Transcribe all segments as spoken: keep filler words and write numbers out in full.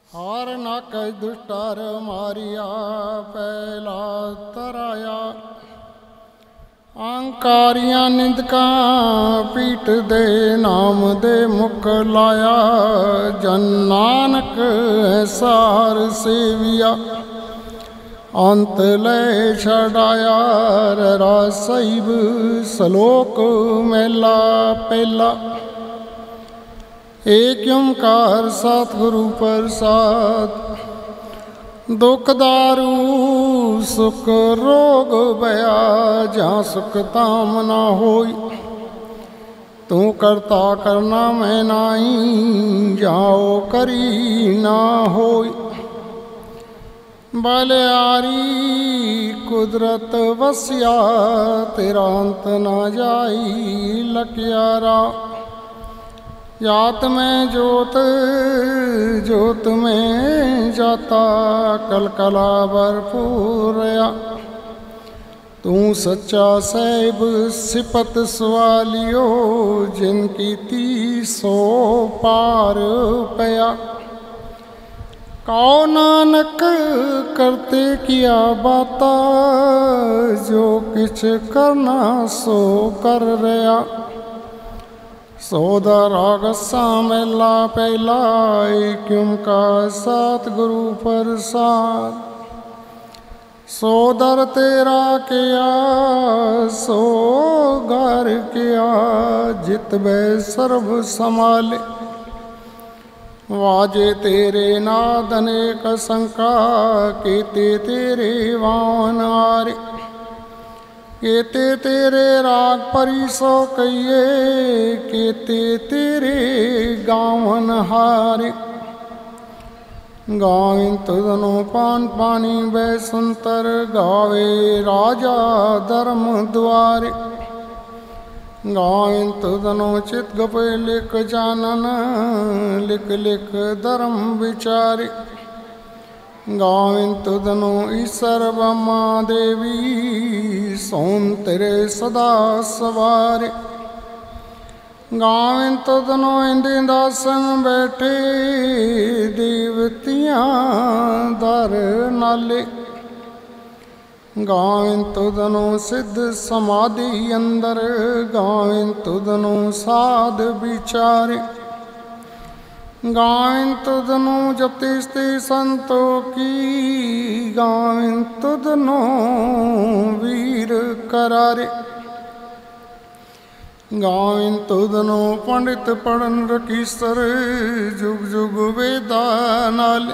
हार नाक दुष्टार मारिया पहला तराया अहंकारियां निंदका पीठ दे नाम दे मुख लाया जन नानक सार सेविया अंत ले छड़ाया रा साहिब सलोक मेला पहला एक ओंकार सतगुरु प्रसाद दुख दारू सुख रोग भया जहाँ सुख ताम ना होई तू करता करना मैं नाई जाओ करी ना होई बलियारी कुदरत वसिया तेरा अंत ना जाई लकियारा जात में जोत जोत में जाता कलकला भरपूरया तू सच्चा साहिब सिपत सवालियो जिनकी तीसो पार पया कौ नानक करते किया बाता जो किछ करना सो कर रहा सौदा राग मेला पहला एक ओंकार सतगुरु प्रसाद सोदर तेरा किया सो घर किया जित बै सर्व संभाले वाजे तेरे नाद अनेक शंका केते तेरे वान आरे केते तेरे राग परिसो कहिए केते तेरे गावन हारे गावें तुदनो पान पानी बैसंतर गावे राजा धर्म द्वारे गावें तुदनो चित गपे लिख जानन लिख लिख धर्म विचारे गावें तुदनो ईश्वर ब्रह्मा देवी सोन तेरे सदा सवारे गावें तुदनो इंदे दासन बैठे देवतियां दर नाले गावें तुदनो सिद्ध समाधि अंदर गावें तुदनो साध विचारे गावें तुदनो जतिस्ते संतो की गावें तुदनो वीर करारे गावें तुदनो पंडित पढ़न रकीसर जुग जुग वेदा नाल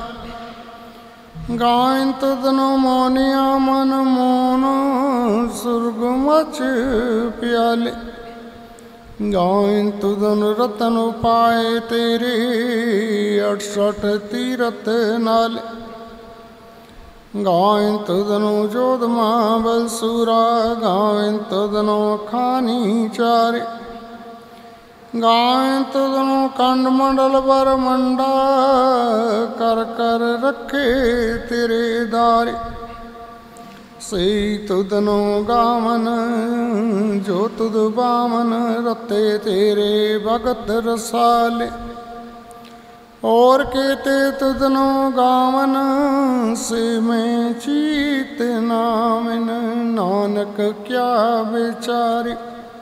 गावें तुदनो मोनिया मन मोन सुरग मच प्याले गावें तुदन रतन उपाय तेरे अड़सठ तीरथ नाल गावें तुदनो जोध महाबल सूरा गावें तुदनो खानी चारे गावें तुदनो कंड मंडल बर मंडा कर कर रखे तेरे दारे से तुदनो गावन जो तुद बामन रते तेरे भगत रसाले और केते तुदनो गावन से मैं चीत नामिन नानक क्या बेचारे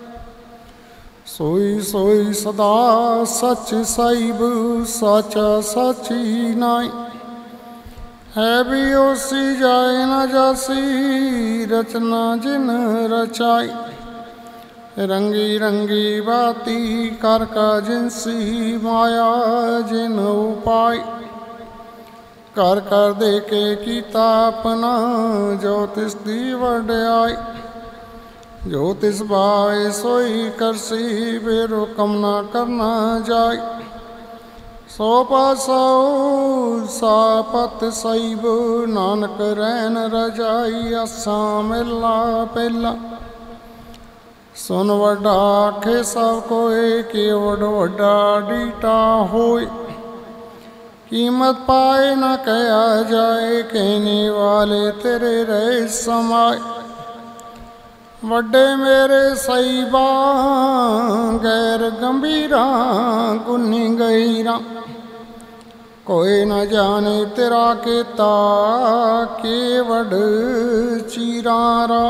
सोई सोई सदा सच साहिब साचा साची नाई है भी ओसी जाए न जासी रचना जिन रचाई रंगी रंगी बाती कर का जिनसी माया जिन उपाय कर कर दे के कीता अपना जो तिस दी वड्याई जो तिस भाए सोई करसी बेरो कम ना करना जाय सो पासो सापत साहिब नानक रैन रजाई असा मेला पहला सुन वड्डा आखे सब कोई कि वड वड्डा डीटा होए कीमत पाए न कहा जाए कहने वाले तेरे रहे समाए वड्डे मेरे साहिबा गैर गंभीरा गुनी गईरा कोई न जाने तेरा केता केवड चीरारा।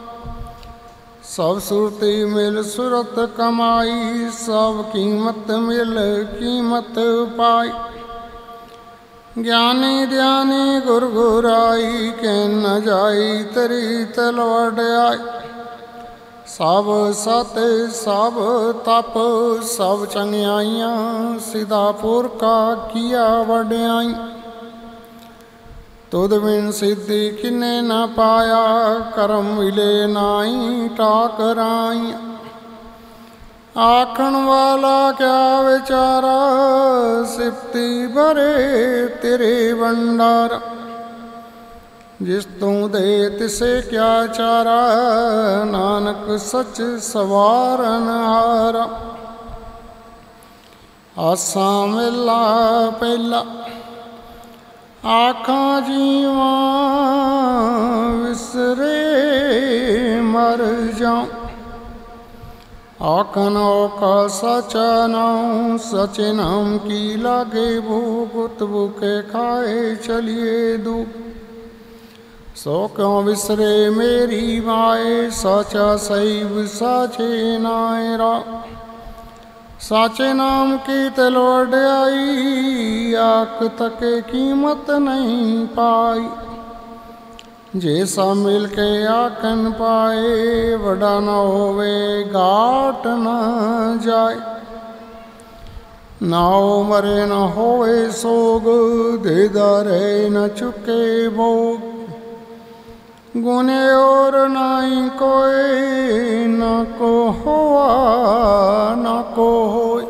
सब सुरती मिल सुरत कमाई, सब कीमत मिल कीमत पाई। ज्ञानी ध्यानी गुर गुराई, कहन न जाई तेरी तलवट आई। सब सत सब तप सब चंगियाइयाँ, सिदापुर का किया वड्याई। तुद बिन सिद्धि किन्ने न पाया, करम मिले नाई टाकराई। आखण वाला क्या विचारा, सिप्ती भरे तेरे भंडार। जिस तू दे तिसे क्या चारा, नानक सच सवारन हारा। आसा मेला पहला आखां जीवां, विसरे मर जाऊं। आखन औका सचा नाम, सचे नाम की लागे भूख। भूखे खाए चलिए दू, सो क्यों विसरे मेरी माए। साचा सैब साचे नायरा, साचे नाम की तलवट आई। आख तके कीमत नहीं पाई, जैसा मिल के आखन पाए। वडा न होवे घाट न जाए, नाओ मरे न होवे सोग। देदा रहे न चुके भोग, गुने और नाई कोई। न को हुआ न को होए,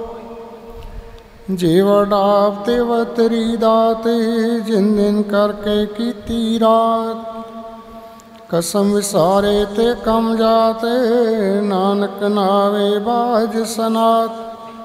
जीव डाप तेवतरी दाते। जिन दिन करके कीती रात, कसम विसारे ते कम जाते। नानक नावे बाज सनात,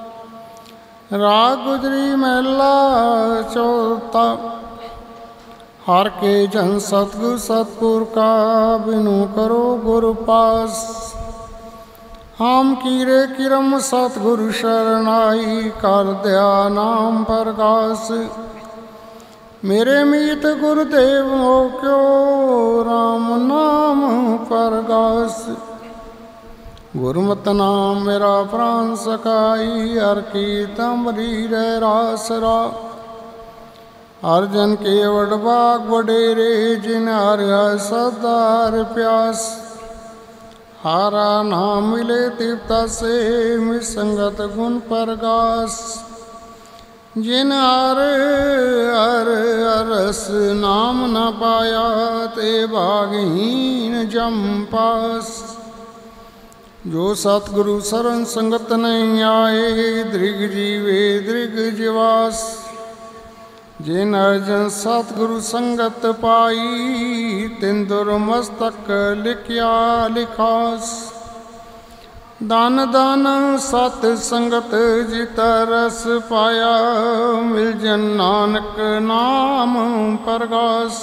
राग गुजरी महला चौथा। हर के जन सतगुर सतपुर का, बिनु करो गुरु पास। हम कीरे किरम सतगुरु शरणाई, कर दया नाम प्रकाश। मेरे मीत गुरुदेव हो क्यों, राम नाम प्रकाश। गुरुमत नाम मेरा प्राण सकाई, हर की तमरी रे रासरा। अर्जन के वडबाग वडेरे, जिन हर सदार प्यास। हारा नाम मिले तीव्रता से, मिसंगत गुण प्रकाश। जिन हर हर अरस नाम न पाया, ते भागहीन जम पास। जो सतगुरु शरण संगत नहीं आए, दृग जीवे दृग जिवास। जिन अर्जन सतगुरु संगत पाई, तिन दुर्मस्तक लिखिया लिखास। दान दान सत संगत जित रस पाया, मिल जन नानक नाम प्रकाश।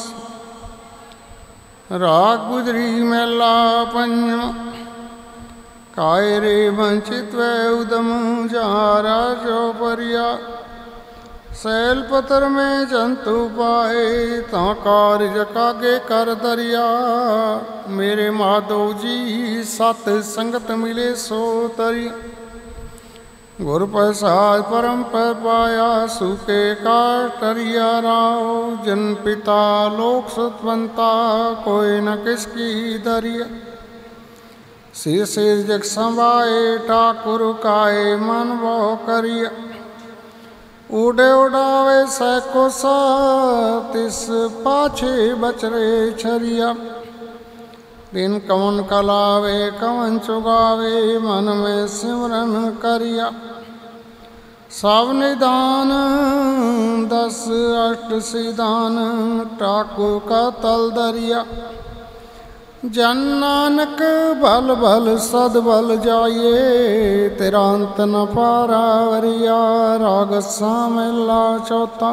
राग गुजरी मेला पंजवा, काय रे वंचित वै उदम। जहाँ राजो परिया, सैल पतर में जंतु पाए। ता कारज कागे कर दरिया, मेरे माधव जी सत संगत मिले सो तरी। गुर प्रसाद परम पर पाया, सूखे काटरिया राव। जन पिता लोक सुतवंता, कोई न किसकी दरिया। सिर सिर जग संभाए, ठाकुर काए मन वो करिया। उड़े उड़ावे सैको सा, तिस पाछे बचरे छरिया। दिन कवन कलावे कवन चुगावे, मन में सिमरन करिया। सब निदान दस अष्ट सिदान, ठाकुर का तल दरिया। जन नानक भल भल सद बल जाइए, तेरा अंत न पारावरिया। राग सामेला चौथा,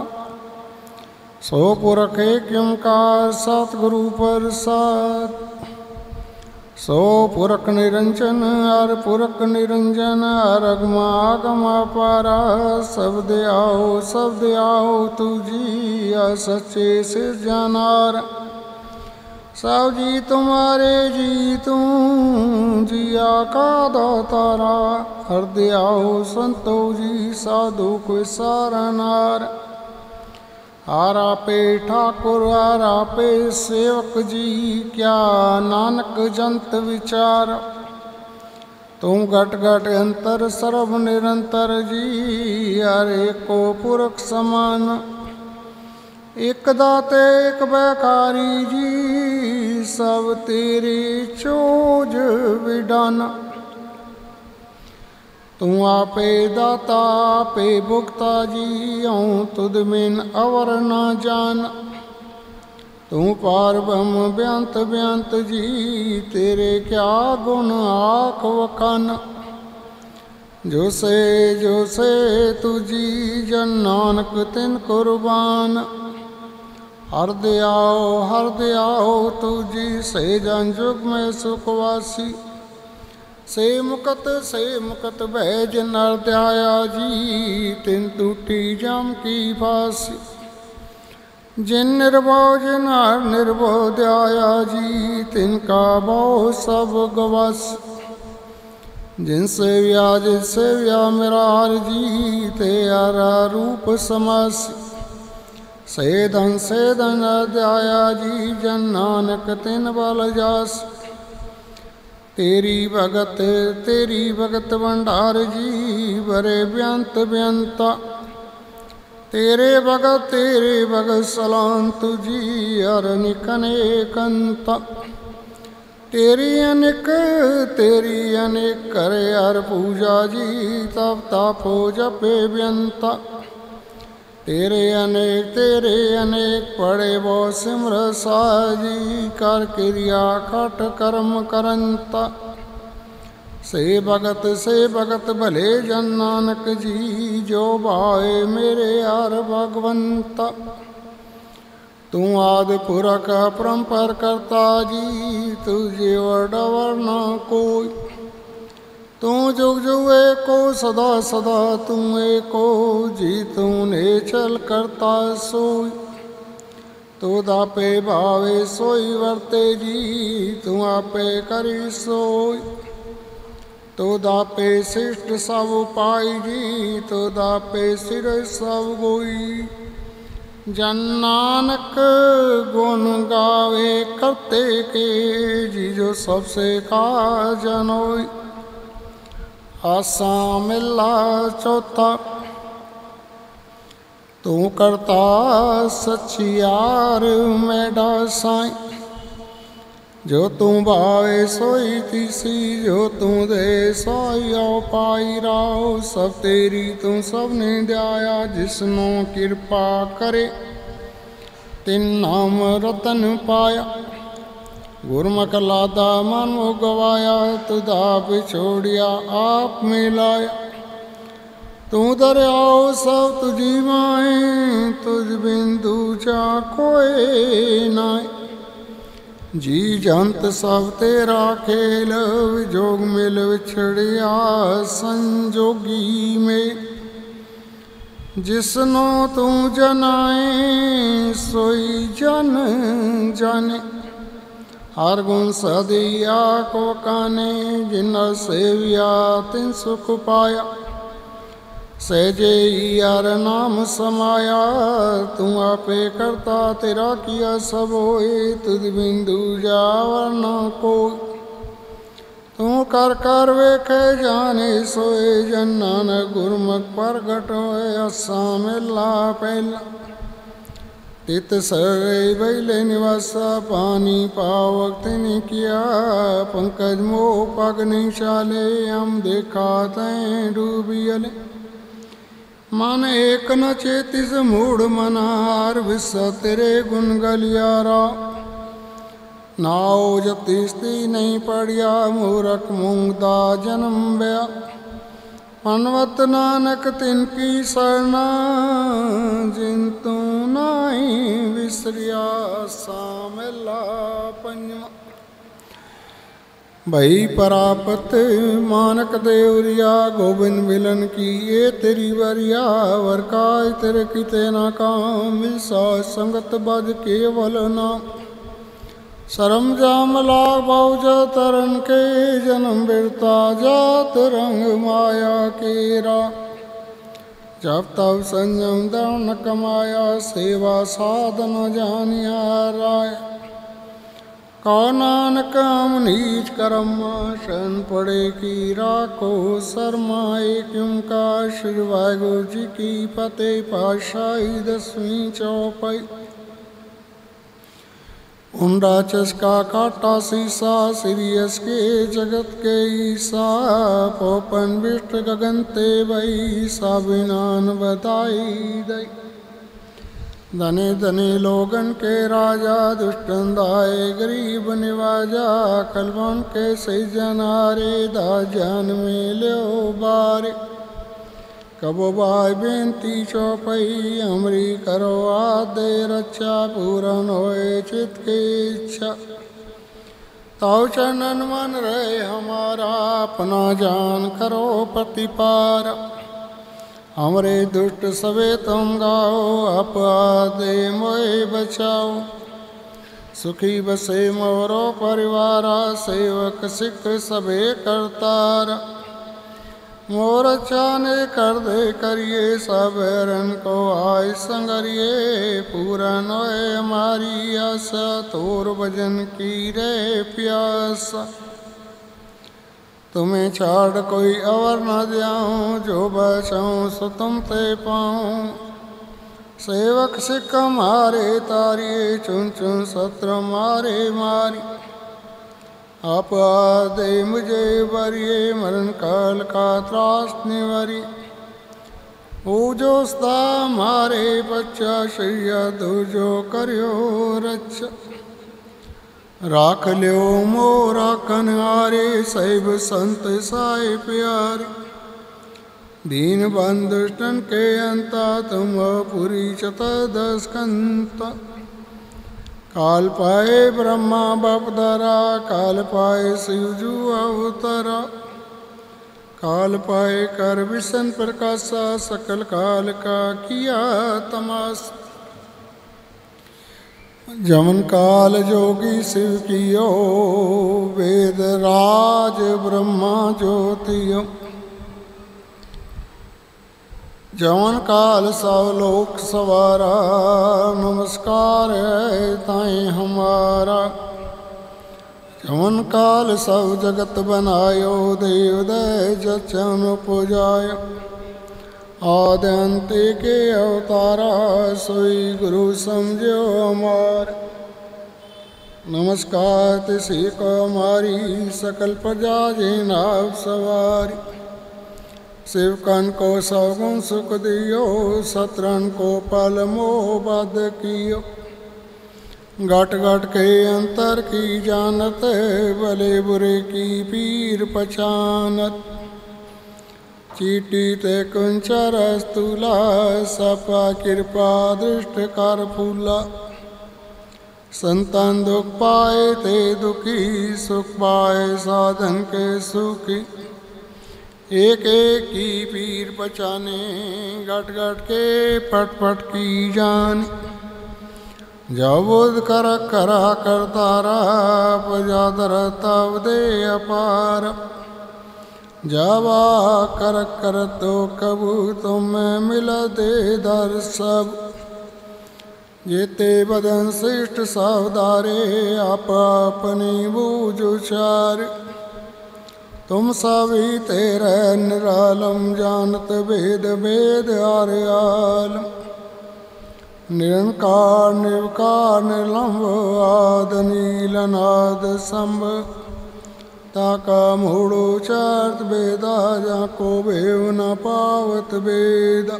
सो पुरख एक ओंकार सतगुरु प्रसाद। सो पुरख निरंजन हर पुरख निरंजन हर अगमा आगम अपारा शब्द आओ शब्द आओ तुझी सच्चे से जानार सब जी तुम्हारे जी तू जिया का दातारा हृदय आओ संतो जी साधु को सारा नार हारा पे ठाकुर हारा पे सेवक जी क्या नानक जंत विचार तुम घट घट अंतर सर्व निरंतर जी हरे को पुरख समान एक दाते एक बैकारी जी सब तेरे चोज विडाना तू आपे दाता आपे भुगता जी हूँ तुद बिन अवर न जान तू पार ब्रह्म ब्यंत ब्यंत जी तेरे क्या गुण आख वखान जो से जो से तुझी जन नानक तिन कुर्बान हृदय आओ हृदय आओ तुझी से जन जुग में सुखवासी से मुकत से मुकत भैज नर दया जी तिन टूटी जम की फांसी जिन निर्भव जिन हर निर्भव दया जी तिनका बहु सब गवास जिनसे व्या जिनसे व्या मेरा हर जी ते हरा रूप समास से धन से धन दया जी जन नानक तिन बल जास तेरी भगत तेरी भगत भंडार जी बरे ब्यंत ब्यंता तेरे भगत तेरे भगत सलांत जी हर निकनेकंता तेरी अनेक तेरी अनेक करे हर पूजा जी तब तापो जपे ब्यंता तेरे अनेक तेरे अनेक पड़े वो सिमर साजी कर क्रिया खट कर्म करंता से भगत से भगत भले जन नानक जी जो भाए मेरे हर भगवंता तू आदि पुरख परंपर करता जी तुझे वडवर न कोई तू जुग जुग एको सदा सदा तुम एको जी तूने चल करता सोई तू दापे भावे सोई वर्ते जी तू आपे करी सोई तू दापे शिष्ट सब पाई जी तू दापे सिर सब गोई जन नानक गुण गावे करते के जी जो सबसे का जनोई आसा मिला चौथा तू करता सचियार मेढा साई जो तू भावे सोई तीसी जो तू दे सोई आओ पाई राओ सब तेरी तू सब ने दया जिसनो कृपा करे तिन नाम रतन पाया गुरमुख लादा मन वो गवाया तुधा बिछोड़िया आप मिलाया तू दरियाओ सब तुझी माए तुझ बिंदु जा कोई नाय जी जंत सब तेरा खेल विजोग मिल विछड़िया संजोगी में जिसनो तू जनाए सोई जन जाने हर गुण सदिया को काने जिन सेविया तिन सुख पाया सहजे यार नाम समाया तू आपे करता तेरा किया सब होए तुझ बिंदु जावर न को तू कर कर वेखे जाने सोए जन नानक गुरमुख प्रगट होए असा मिला पहला तित सरे बैले निवासा पानी पावक तिने किया पंकज मोह पग नहीं चाले हम देखा तैं डूबियले मन एक न चेतिस मूढ़ मनार विश्व तेरे गुण गलियारा नाओ जतिस्ती नहीं पड़िया मूरख मूंगदा जन्म बया मनवत नानक तिनकी सरना जिन तू नाई विसरिया सा मिला पंजवा भई परापत मानक देवरिया गोविंद मिलन की ये तेरी वरिया वरकाय तेरे किते ना काम मिलसा संगत बज केवल नाम शरम जाम लाग बाउज तरन के जन्म बिरता जात रंग माया केरा जब तब संयम दर्ण कमाया सेवा साधन जानिया राय कौ नानक हम नीच कर्म शन पड़े की राखो शर्माए क्यों का श्री वाहिगुरु जी की फतेह पातशाही दसवीं चौपाई उंडा चस्का काटा सीसा सीरियस के जगत के ईसा पोपन विष्ट गगनते भई साबिनान बताई दई धने धने लोगन के राजा दुष्टन दाए गरीब निवाजा कलवन के सही जनारे दा जान में लो बारे कबो बाय बेनती चौपई हमरी करो आदे रक्षा पूरन होए चित की इच्छा ताऊ चरणन मन रहे हमारा अपना जान करो प्रतिपार हमरे दुष्ट सवे तुम गाओ आप आदे मोए बचाओ सुखी बसे मोरो परिवारा सेवक सिख सबे करतार मोर चाने कर दे करिए सब रन को आय संगरिए पूरन होए हमारी आशा तोर भजन की रे प्यासा तुम्हें छाड़ कोई अवर न जाऊँ जो बचाऊँ सो तुम ते पाऊँ सेवक सिख मारे तारिये चुन चुन सत्र मारे मारी आप आदे मुझे वरिये मरण काल का त्रास निवारी पूजोस्ता मारे बच्चा शैया दूजो करियो रक्षा राख लियो मोरा कनहारे सैब संत साए प्यारे दीन बंधुष्टन के अंता तुम पुरी चतुर्दश कंता काल पाए ब्रह्मा बपदरा काल पाए शिवजू अवतरा काल पाए कर विष्ण प्रकाशा सकल काल का किया तमास जमन काल जोगी शिव कियो वेद राज ब्रह्मा ज्योतियो जमन काल सब लोक सवारा नमस्कार है ताई हमारा जमन काल सब जगत बनायो देव दय जचन पुजायो आदि अंत के अवतारा सोई गुरु समझो हमार नमस्कार तिसी को हमारी सकल प्रजा जी नाव सवारी शिवकन को सौगुण सुख दियो सत्रन को पल मोह बद कियो घट घट के अंतर की जानत भले बुरे की पीर पहचानत चीटी ते कुंचर स्तूला सपा कृपा दृष्ट कर फूला संतान दुख पाए ते दुखी सुख पाए साधन के सुखी एक एक की पीर पहचाने घट घट के पट पट की जान जाबुद कर करा करतारा पजादर तब दे अपार जावा कर कर तो कबू तुम्हें मिला दे दर सब जेते बदन श्रेष्ठ सावधारे आप अपनी बूझ उचार तुम सभी तेरे निरालम जानत भेद भेद आरे आलम निरंकार निर्विकार निर्लंब आद नीलनाद संभ ताका मूढ़ो चार्त वेदा जाको भेव न पावत वेदा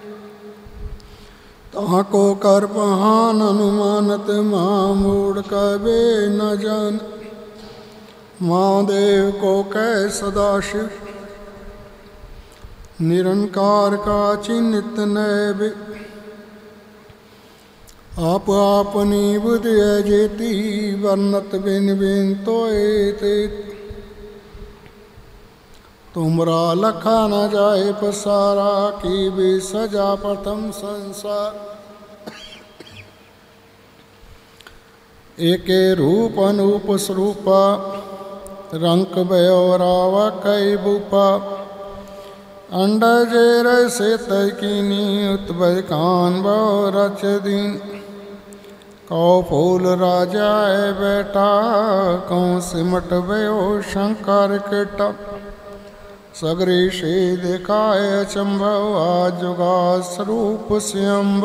ताको कर पहान अनुमानत महामूढ़ का वे न जान महादेव को कै सदाशिव निरंकार का चिन्हित नैव आप अपनी बुद्धि जेती वर्णत बिन बिन तोए ते तुमरा लखा न जाए पसारा, की भी सजा प्रथम संसार। एके रूप अनूप स्वरूपा, रंक भयो रावा कई भूपा। अंडा जेर से तयकीनी, उत्बय कान बहु रच दीन। कौ फूल राजा है बेटा, कौ सिमट भयो शंकर केटा। सगरी से दिखाए अचंभव, आज जुगा स्वरूप स्वयंभ।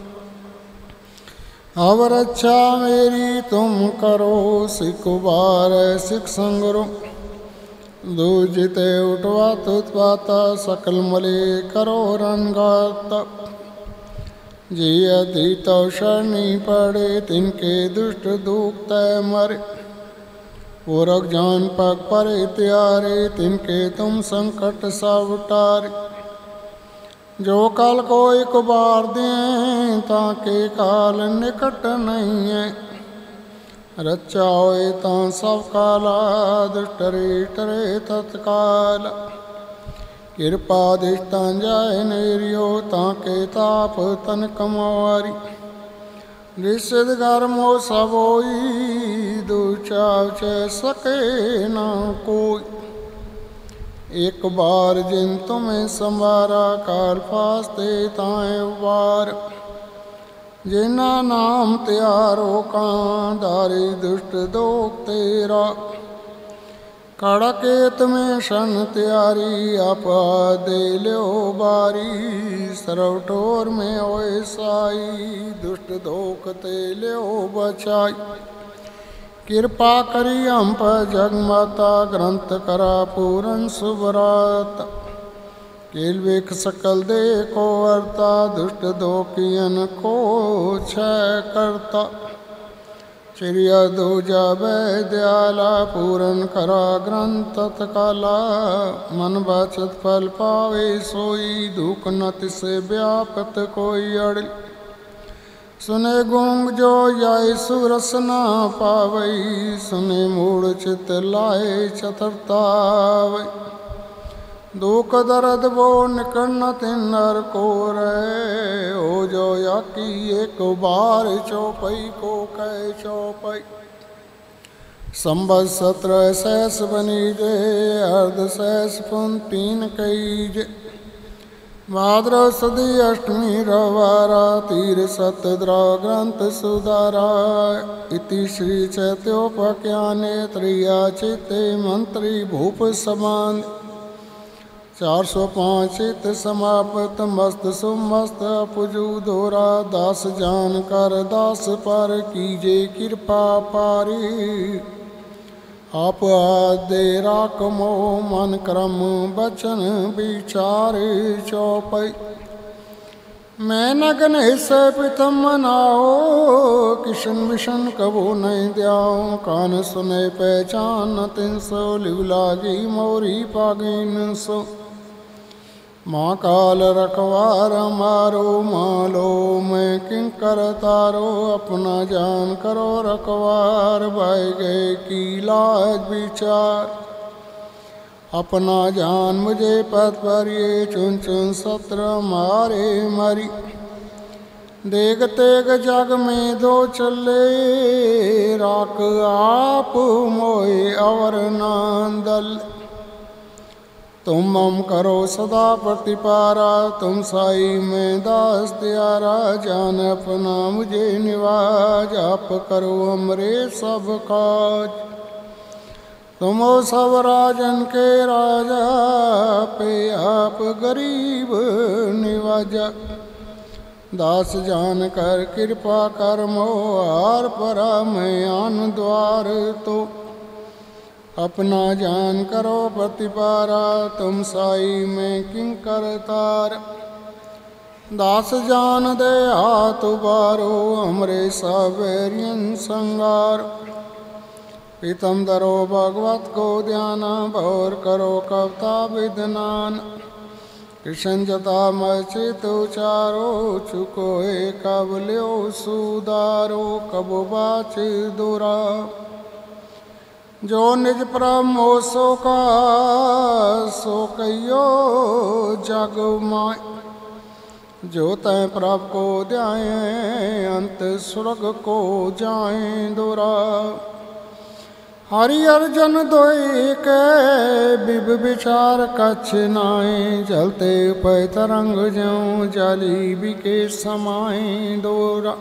अब रक्षा मेरी तुम करो, सिख उबार सिख संगरो। दूजिते उठवा तुत्पाता, सकल मले करो रनगाता। जी अधीत शरणी पड़े, तिनके दुष्ट दुख तय मरे। पूरक जान पग परे त्यारे, तिनके तुम संकट सब टारे। जो कल को एक बार दें, ताके काल निकट नहीं है। रचा होए ता सब काला, दुष्ट रे टरे तत्काल। कृपा दिष्टा जाए नेरियो, ताके ताप तन कमारी। निषिद कर्मो सब होई, दुचाव च सके ना कोई। एक बार जिन तुम्हें संवारा, काल फास्ते ताए उबार। जिना नाम त्यारो का, दारी दुष्ट दोख तेरा। कड़केत में शन त्यारी, आपा दे लो बारी। सरवटोर में ओए साई, दुष्ट धोख ते लो बचाई। कृपा करी हम पर जगमाता, ग्रंथ करा पूरन सुभरात। केलविक सकल दे को वर्ता, दुष्ट धोकियन को क्षय करता। चिड़िया दूजा वैद्याला, पूरन करा ग्रंथ तत्काला। मन बचत फल पावे सोई, दुख नत से व्यापत कोई अड़। सुने गूंग जो जाय सुरस ना पावई, सुने मूढ़ चित लाए चतुरतावई। दुख दर्द वो निकन्न तिन्नर को रे, हो जो याकी एक बार चौपई को कह चौपई। संबत सत्र सहस बनीजे, अर्ध सहस पुन तीन कईजे। भाद्रव सदी अष्टमी रवारा, तीर सतद्रा ग्रंथ सुधारा। इति श्री चैत्योपाख्याने त्रिया चिते मंत्री भूप समान। चार सौ पाँच चित समापत, मस्त सुमस्त पुजु दोरा। दास जान कर दास पर, कीजे कृपा पारी। आप आदे राख मोह, मन क्रम बचन विचार चौपई। मैं नगन हिस्से पितम मनाओ, किशन विशन कबो नहीं द्याओ। कान सुने पहचान तिन सो, लिव लागी मोरी पागिन सो। माँ काल रखवार मारो, मालो मैं किंकर तारो। अपना जान करो रखवार, भाई गए की लाज विचार। अपना जान मुझे पथ पर ये, चुन चुन सत्र मारे मरी। देख तेग जग में दो चले, राख आप मोए अवर नांदल। तुम मम करो सदा प्रतिपारा, तुम साई में दास त्यारा। जान अपना मुझे निवाज, आप करो हमरे सब काज। तुम सब राजन के राजा, पे आप गरीब निवाजा। दास जान कर कृपा कर मोहार परा, मैं आन द्वार तो। अपना जान करो प्रतिपारा, तुम साई में किंकर तार। दास जान दे हाथ उबारो, हमरे सावेरियन संगार। पीतम दरो भगवत को ध्याना, भौर करो कवता विदनान। कृष्ण जता मचित उचारो, चुको कब ल्यो सुधारो। कब बाच दुरा जो निज प्रभ मोह सो का सो कहियो जग माय। जो तय प्रभ को ध्याए अंत स्वर्ग को जाए दोरा। हरि अर्जन दोई के बिब विचार कछ नाए। जलते पै तरंग ज्यों जाली बिके समाए दोरा।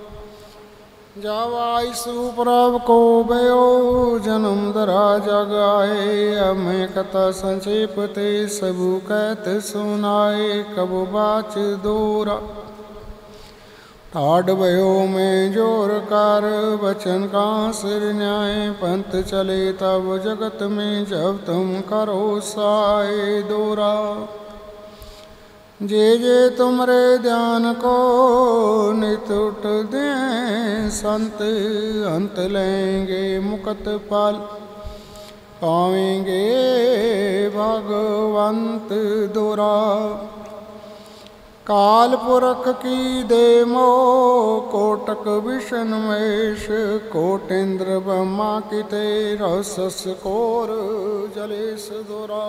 जावाई सुप्रभ को भयो जन्म धरा जग आए। अब मैं कथा संक्षेप ते सबु कहत सुनाए। कब बाच दोरा ठाड भयो में जोर कर बचन का सिर न्याय। पंथ चले तब जगत में जब तुम करो साए दोरा। जे जे तुमरे ध्यान को नित उठ दें संत। अंत लेंगे मुकत पाल पावेंगे भगवंत दोरा। काल पुरख की दे मोह कोटक विष्णु महेश। कोटेन्द्र ब्रह्मा की तेरा सस कोर जलेश दोरा।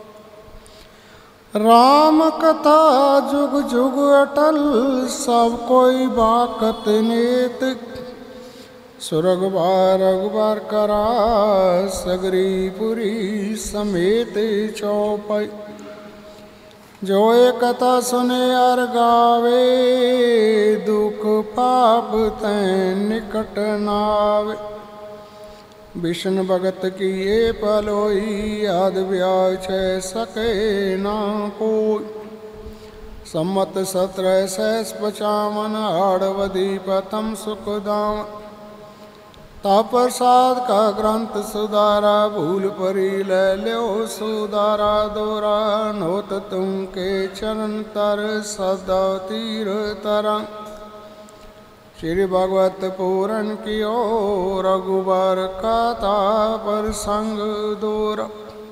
राम कथा जुग जुग अटल सब कोई बाकत नेत। सुरग बार अगबार करा सगरी पुरी समेत चौपाई। जो ये कथा सुने और गावे दुख पाप तैं निकट नावे। विष्णु भगत की ये पलोई आद ब्याह छह सके ना कोई। सम्मत सत्रह सहस पचावन आड़वदी प्रथम सुखदाम। ताप्रसाद का ग्रंथ सुधारा भूल परी ले लो सुधारा दोरा। नोत तुम के चरण तर सदा तीर तरंग। श्री भगवत पूरन की ओर रघुबर कथा पर संग दूर।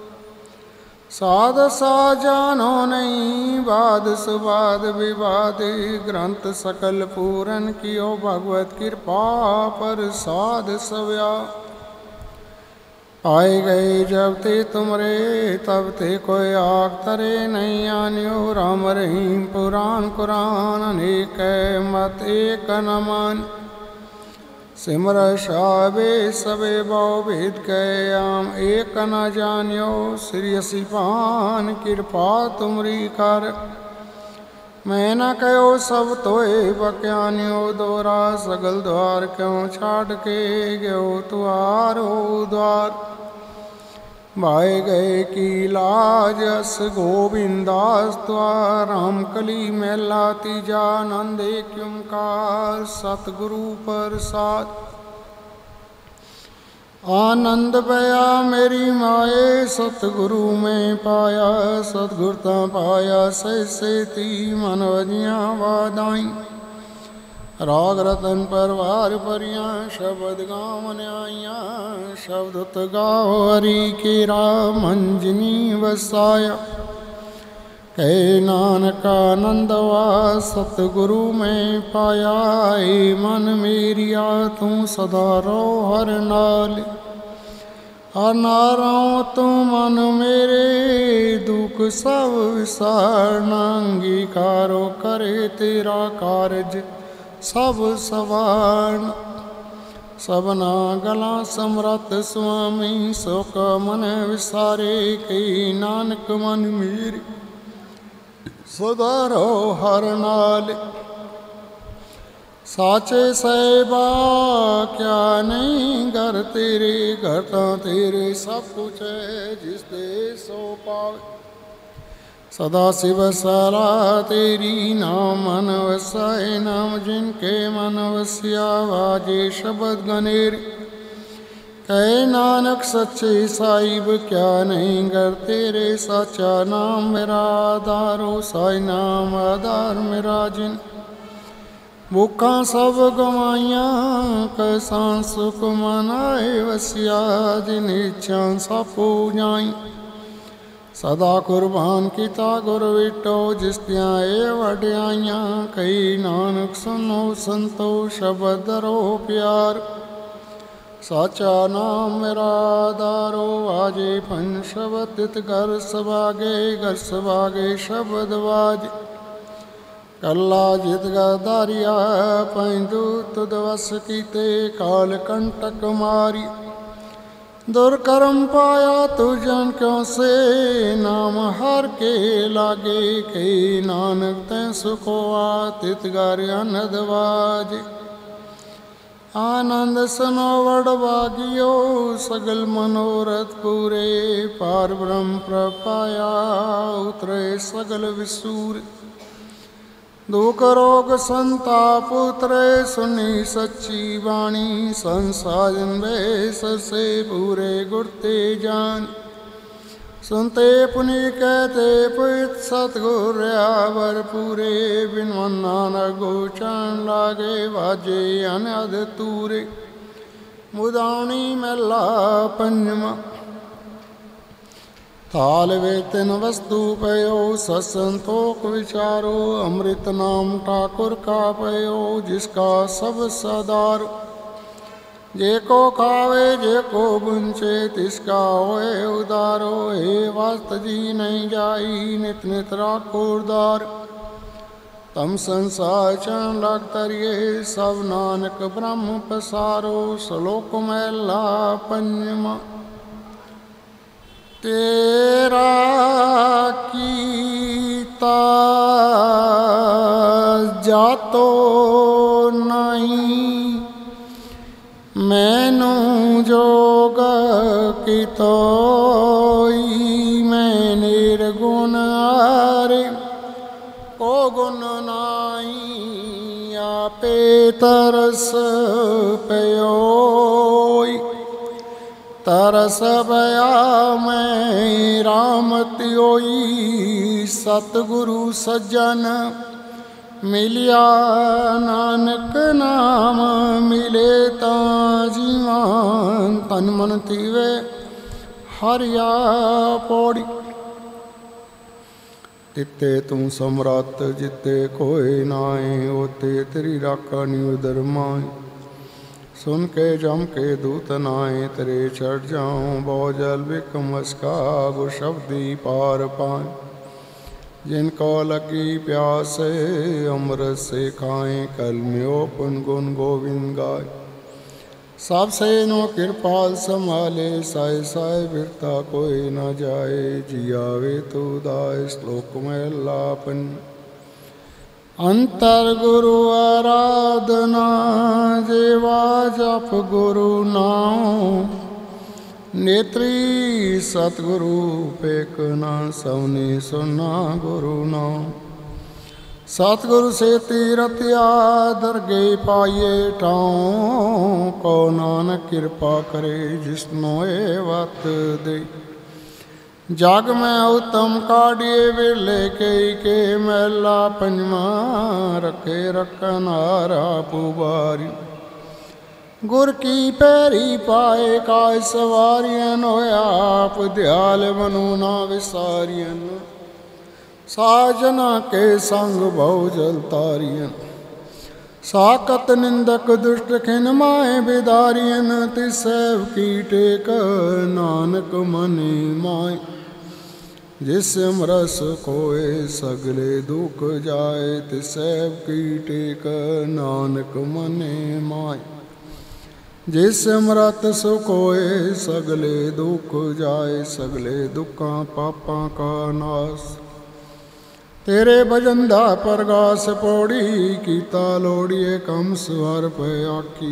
साध साजानो नहीं बाद सुबाद विवाद। ग्रंथ सकल पूरन की ओ भगवत कृपा पर साध सव्या। आए गए जब ते तुमरे तब ते कोई आग तरे नहीं आनियो। राम रहीम पुराण कुरान अनेक मत एक न मान। सिमर शाबे सबे बहु भेद कहे आम एक न जानियो। श्री सिपान कृपा तुमरी कर मैं न कहो सब तोए बक्यानियो दोरा। सगल द्वार क्यों छाड़ के गयो तुआरो द्वार। भाए गए की लाज अस गोविंदास द्वार। राम कली मैला तीजा नंदे क्युमकार सतगुरु प्रसाद। आनंद भया मेरी माए सतगुरु में पाया। सतगुरता पाया सैसे ती मनवजियाँ वादाई। राग रतन परवार परियाँ शब्द गाँव न्याइयाँ। शब्द उत गाओ हरि के राम मंजनी वसाया। कहे नानक आनंदवा सतगुरु में पाया। ए मन मेरिया तू सदा रो हर नाल। हर नारों तू मन मेरे दुख सब विसारना। अंगीकारो करे तेरा कारज सब सवार। सबना गला समरथ स्वामी सोक मन विसारे। कई नानक मन मेरे सदा रो हर नाल। साचे सहबा क्या नहीं घर तेरे। घर तो तेरे सब कुछ है जिस दे सो पावे। सदा शिव सला तेरी नाम मन वसाए। नाम जिनके मन वसिया वाजे शब्द गनेर। कहे नानक सच्चे साहिब क्या नहीं घर तेरे। साचा नाम मेरा आधारो साई नाम आधार मेरा जिन। भूखा सब गवाइयाँ कैसा सुख मनाए वसिया। जिन इच्छा सब पूजाई सदा कुर्बान किता गुर विटो। जिस त्याए वड्याइयाँ कई नानक सुनो संतो शब्द रो प्यार। साचा नाम मेरा दारो आजे पंच शब्द तित घर सभागे घर सभागे शब्द बाज कला जित गदारिया पैंदू तुद वस कीते काल कंटक मारी दुर्कर्म पाया तू जन क्यों से नाम हर के लागे कई नानक तैं सुखोआ तित घर अनद बाज आनंद सनोवड़ बागियो सगल मनोरथ पूरे पार ब्रह्म प्रपाया उतरे सगल विसूर दुख रोग संताप उतरे सुनी सच्ची वाणी संसाजन वेश से पूरे गुरते जान सुनते पुनि कहते पुत सतगुर आवर पूरे बिन मन नानक गोचन लागे वाजे अनद तूरे मुदानी मैला पंजमा थाल वे तिन वस्तु पयो सत्संतोख विचारो अमृत नाम ठाकुर का पयो जिसका सब सदारो जे को खावे जे को बुंचे तिसका होए उदारो हे वास्त जी नहीं जाई नित नित राखो उदार तम संसार चरण लग तरिए सब नानक ब्रह्म पसारो श्लोक मैला पंजमा तेरा कीता जातो नहीं मैनू जोग कितोई मैं निर्गुण आरे को गुण नाई आपे तरस पयोई तरस पया मैं रामत्योई सतगुरु सज्जन मिलिया नानक नाम मिले ता जीवान तन मन तीवे हरिया पौड़ी तिते तू सम्राट जिते कोई नाए ओते तेरी राखा नी उदर माए सुन के जम के दूत नाए तेरे चढ़ जाऊं बहुजल विकम का गो शब्दी पार पाए जिनको लगी प्यास अमृत से खाएं कल में पुन गुण गोविंद गाय सबसे नो कृपाल संभाले साय साय बिरता कोई न जाए जियावे तो दाय श्लोक में लापन अंतर गुरु आराधना जेवा जप गुरु नाम नेत्री सतगुरु पेकना सवने सुना गुरु नाम सतगुरु से तीरतिया दरगे पाइए ठाऊं को नानक कृपा करे जिसनो ए वत दे जग में उत्तम काढ़िए वेले के के मैला पंजमा रखे रखन हारा पुबारी गुर की पैरी पाए काय सवारियन होया आप दयाल मनु ना विसारियन साजना के संग बहु जल तारियन साकत निंदक दुष्ट खिन माए बिदारियन तिसैव की टेक नानक मने माए जिस अमरस कोय सगले दुख जाए तिसैव की टेक नानक मने माए जिस अमृत सुख होए सगले दुख जाए सगले दुखा पापा का नाश तेरे भजंदा परगास पौड़ी कीता लोड़िए कम सुहर पे आखी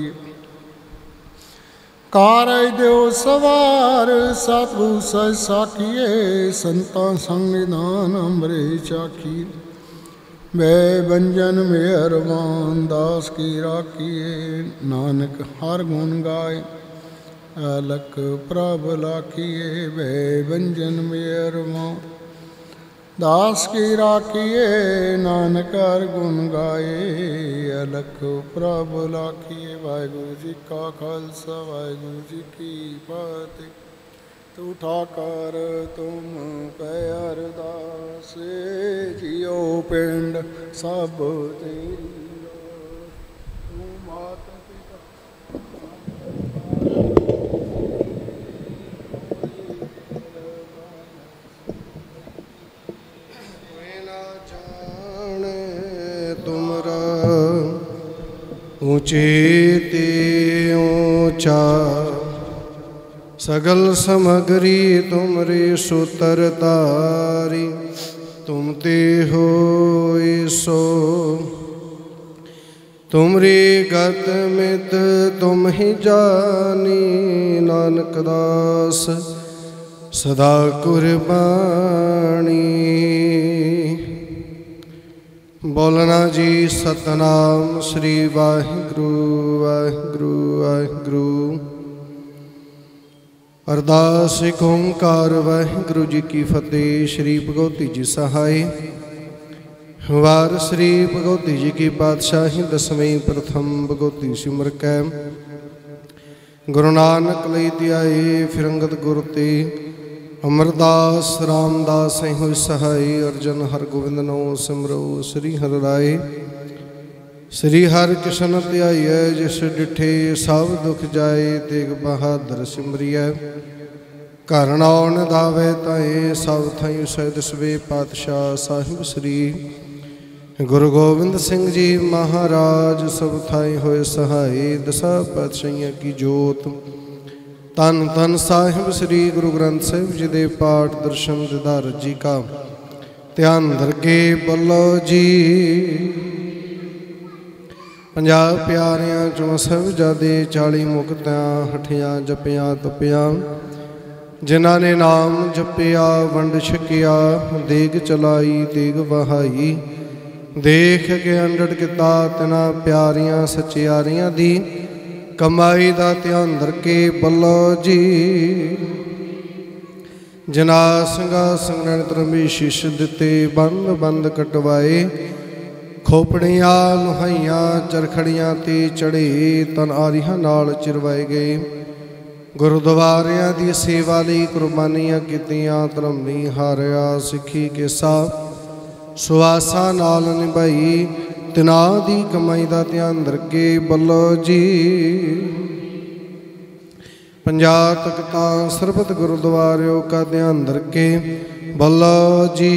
कारय देव सवार सतगु सच साखिए संता संग निधान अमरे चाखी वे बंजन मेहरबान दास की राखिए नानक हर गुण गाए अलख प्रभ लाखिए वे बंजन मेहरबान दास की राखिए नानक हर गुण गाए अलख प्रभ लाखिए वाहिगुरु जी का खालसा वाहिगुरु जी की फतेह तू ठाकर तुम पै अरदास जियो पिंड सब तेरी तू मात पिता ऊंचे ते ऊंचा सगल समगरी तुमरे सूतर तारी। तुम ते हो सो तुमरी गत मित तुम ही जानी। नानक दास सदा कुर्बानी। बोलना जी सतनाम श्री वाहिगुरु वाहिगुरु वाहिगुरु। अरदास एक ओंकार वाहिगुरु जी की फतेह। श्री भगवती जी सहाय। वार श्री भगवती जी की पातशाही दसवीं प्रथम भगवती सिमर कै। गुरु नानक लई त्याए फिर अंगद गुर ते। अमरदास रामदास हो सहाय। अर्जन हर गोविंद नो सिमरो श्री हर राय। श्री हर कृष्ण ध्याइयै जिस डिठे सब दुख जाए। तेग बहादुर सिमरियै घर नाउ निधावै ताए। सब थाई सैद सवे पातशाह साहिब श्री गुरु गोबिंद सिंह जी महाराज। सब थाई होए सहाय। दसा पातशाहियां की जोत धन धन साहिब श्री गुरु ग्रंथ साहिब जी दे पाठ दर्शन दिदार जी का ध्यान दरगे बल्लो जी। पंजाब प्यारियां चौं साहिबजादे चाली मुक्तियां हठियां जपियां तपियां। जिन्हां ने नाम जपिया वंड छकिया। देग चलाई देग बहाई। देख के अंडड़ किता तिना प्यारियां सचियारियां दी। कमाई दा ध्यान धरके बल्लो जी। जिना संगा संगण तरमी शीश दिते। बंद बंद कटवाए। खोपड़ियां लुहाइयां चरखड़ियां ते चढ़े। तन आरियां नाल चिरवाए गए। गुरुद्वारियां दी सेवा लई कुर्बानियां कीतियां। धर्म नहीं हारिया सिੱਖੀ केसा सुआसा नाल निभाई। तिना दी कमाई दा ध्यान धरके बल्लो जी। पंजाह तख्तां सरबत गुरुद्वारों का ध्यान धरके बल्लो जी।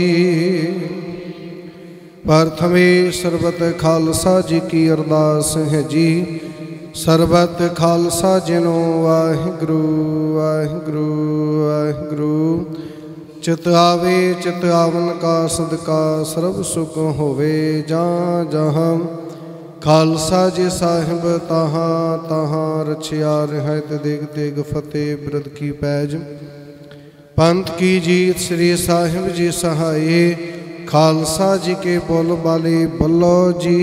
प्रथमे सरबत खालसा जी की अरदास है जी। सरबत खालसा जिनो वाहिगुरु वाहिगुरु वाहिगुरु। चित आवे चित आवन का सदका सर्व सुख होवे। जहाँ जहाँ खालसा जी साहिब तहाँ तहाँ रछिया रहत। देग तेग फतेह बिरद की पैज। पंथ की जीत श्री साहिब जी सहाय। खालसा जी के बोल बाले बल्लो जी।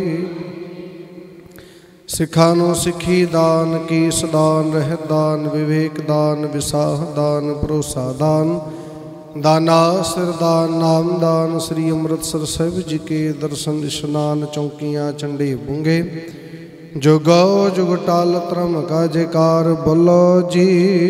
सिखानो सिखी दान की सदान रहत दान। विवेक दान विसाह दान भरोसा दान। दाना सिरदान नाम दान। श्री अमृतसर साहिब जी के दर्शन स्नान चौकियाँ चंडे बूंगे। जुगो जुग टाल त्रम का जयकार बोलो जी।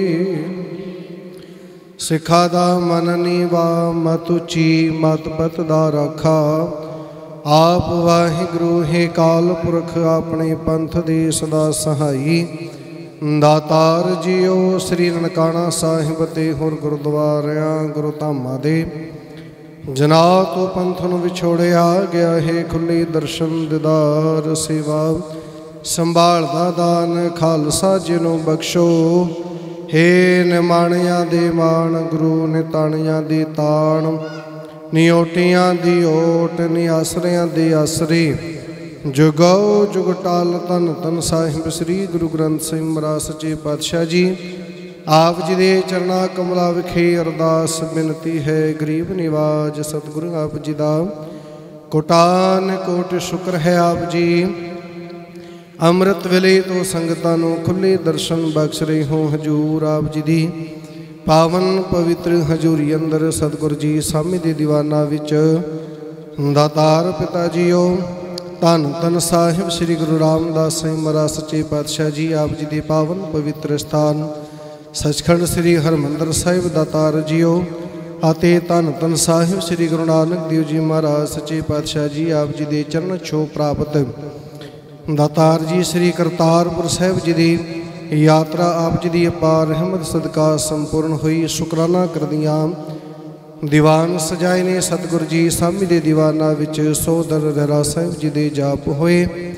सिखा दा मन नीवा मत उची मत बत दा रखा। आप वाहिगुरु हे काल पुरख अपने पंथ दे सदा सहाई। दातार जीओ श्री ननकाना साहिब ते होर गुरुद्वारियां गुरु धामां दे। जना तो पंथ नूं विछोड़िया गया है। खुली दर्शन दीदार सेवा संभालदा दान। खालसा जी नूं बख्शो हे निमाणियां दे मान। गुरु निताणियां दी ताण। निओटियां दी ओट निआसरियां दे आसरे। जुगो जुग टाल तन तन साहिब श्री गुरु ग्रंथ साहिब महाराज सच्चे पातशाह जी। आप जी दे चरना कमला विखे अरदास बिनती है। गरीब निवाज सतगुरु आप जी दा कोटान कोट शुक्र है। आप जी अमृत वेले तो संगतां नूं खुले दर्शन बख्श रहे हो। हजूर आप जी दी पावन पवित्र हजूरी अंदर सतगुर जी सामी दे दीवाना विच दातार पिता जीओ। धन धन साहिब श्री गुरु रामदास साईं महाराज सच्चे पातशाह जी। आप जी के पावन पवित्र स्थान सचखंड श्री हरमंदर साहिब दातार जीओ। आते धन धन साहिब श्री गुरु नानक देव जी महाराज सच्चे पातशाह जी। आप जी के चरण छो प्राप्त दातार जी श्री करतारपुर साहिब जी की यात्रा आप जी की अपार रहमत सदका संपूर्ण हुई। शुकराना करदियां दीवान सजाए ने सतगुर जी सामी दे दीवाना विच सोदर रहरा साहिब जी दे जाप होए।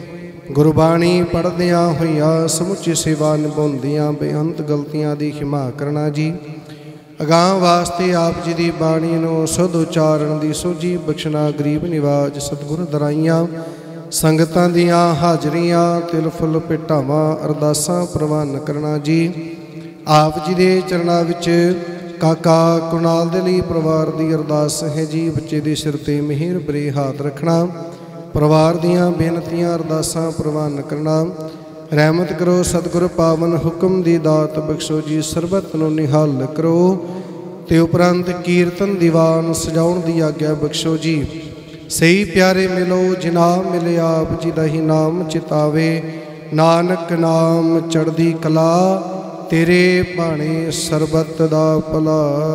ਗੁਰਬਾਣੀ ਪੜ੍ਹਦਿਆਂ ਹੋਈਆਂ ਸਮੁੱਚੀ ਸੇਵਾ ਨਿਭਾਉਂਦਿਆਂ ਬੇਅੰਤ ਗਲਤੀਆਂ ਦੀ ਖਿਮਾ ਕਰਨਾ ਜੀ। ਅਗਾਂਹ ਵਾਸਤੇ ਆਪ ਜੀ ਦੀ ਬਾਣੀ ਨੂੰ ਸੁਧ ਉਚਾਰਨ ਦੀ ਸੋਝੀ ਬਖਸ਼ਣਾ। ਗਰੀਬ ਨਿਵਾਜ ਸਤਿਗੁਰ ਦਰਾਈਆਂ ਸੰਗਤਾਂ ਦੀਆਂ ਹਾਜ਼ਰੀਆਂ ਤਿਲ ਫੁੱਲ ਭੇਟਾਵਾਂ ਅਰਦਾਸਾਂ ਪ੍ਰਵਾਨ ਕਰਨਾ ਜੀ। ਆਪ ਜੀ ਦੇ ਚਰਨਾਂ ਵਿੱਚ ਕਾਕਾ ਕੁਨਾਲ ਦੇ ਲਈ ਪਰਿਵਾਰ ਦੀ ਅਰਦਾਸ ਹੈ ਜੀ। ਬੱਚੇ ਦੇ ਸਿਰ 'ਤੇ ਮਿਹਰ ਭਰੇ ਹੱਥ ਰੱਖਣਾ। ਪਰਿਵਾਰ ਦੀਆਂ ਬੇਨਤੀਆਂ ਅਰਦਾਸਾਂ ਪ੍ਰਵਾਨ ਕਰਨਾ। ਰਹਿਮਤ ਕਰੋ ਸਤਿਗੁਰ ਪਾਵਨ ਹੁਕਮ ਦੀ ਦਾਤ ਬਖਸ਼ੋ ਜੀ। ਸਰਬਤ ਨੂੰ ਨਿਹਾਲ ਕਰੋ ਤੇ ਉਪਰੰਤ ਕੀਰਤਨ ਦੀਵਾਨ ਸਜਾਉਣ ਦੀ ਆਗਿਆ ਬਖਸ਼ੋ ਜੀ। ਸਹੀ ਪਿਆਰੇ ਮਿਲੋ ਜਿਨਾ ਮਿਲਿਆ ਆਪ ਜੀ ਦਾ ਹੀ ਨਾਮ ਚਿਤਾਵੇ। ਨਾਨਕ ਨਾਮ ਚੜ੍ਹਦੀ ਕਲਾ ਤੇਰੇ ਭਾਣੇ ਸਰਬਤ ਦਾ ਭਲਾ।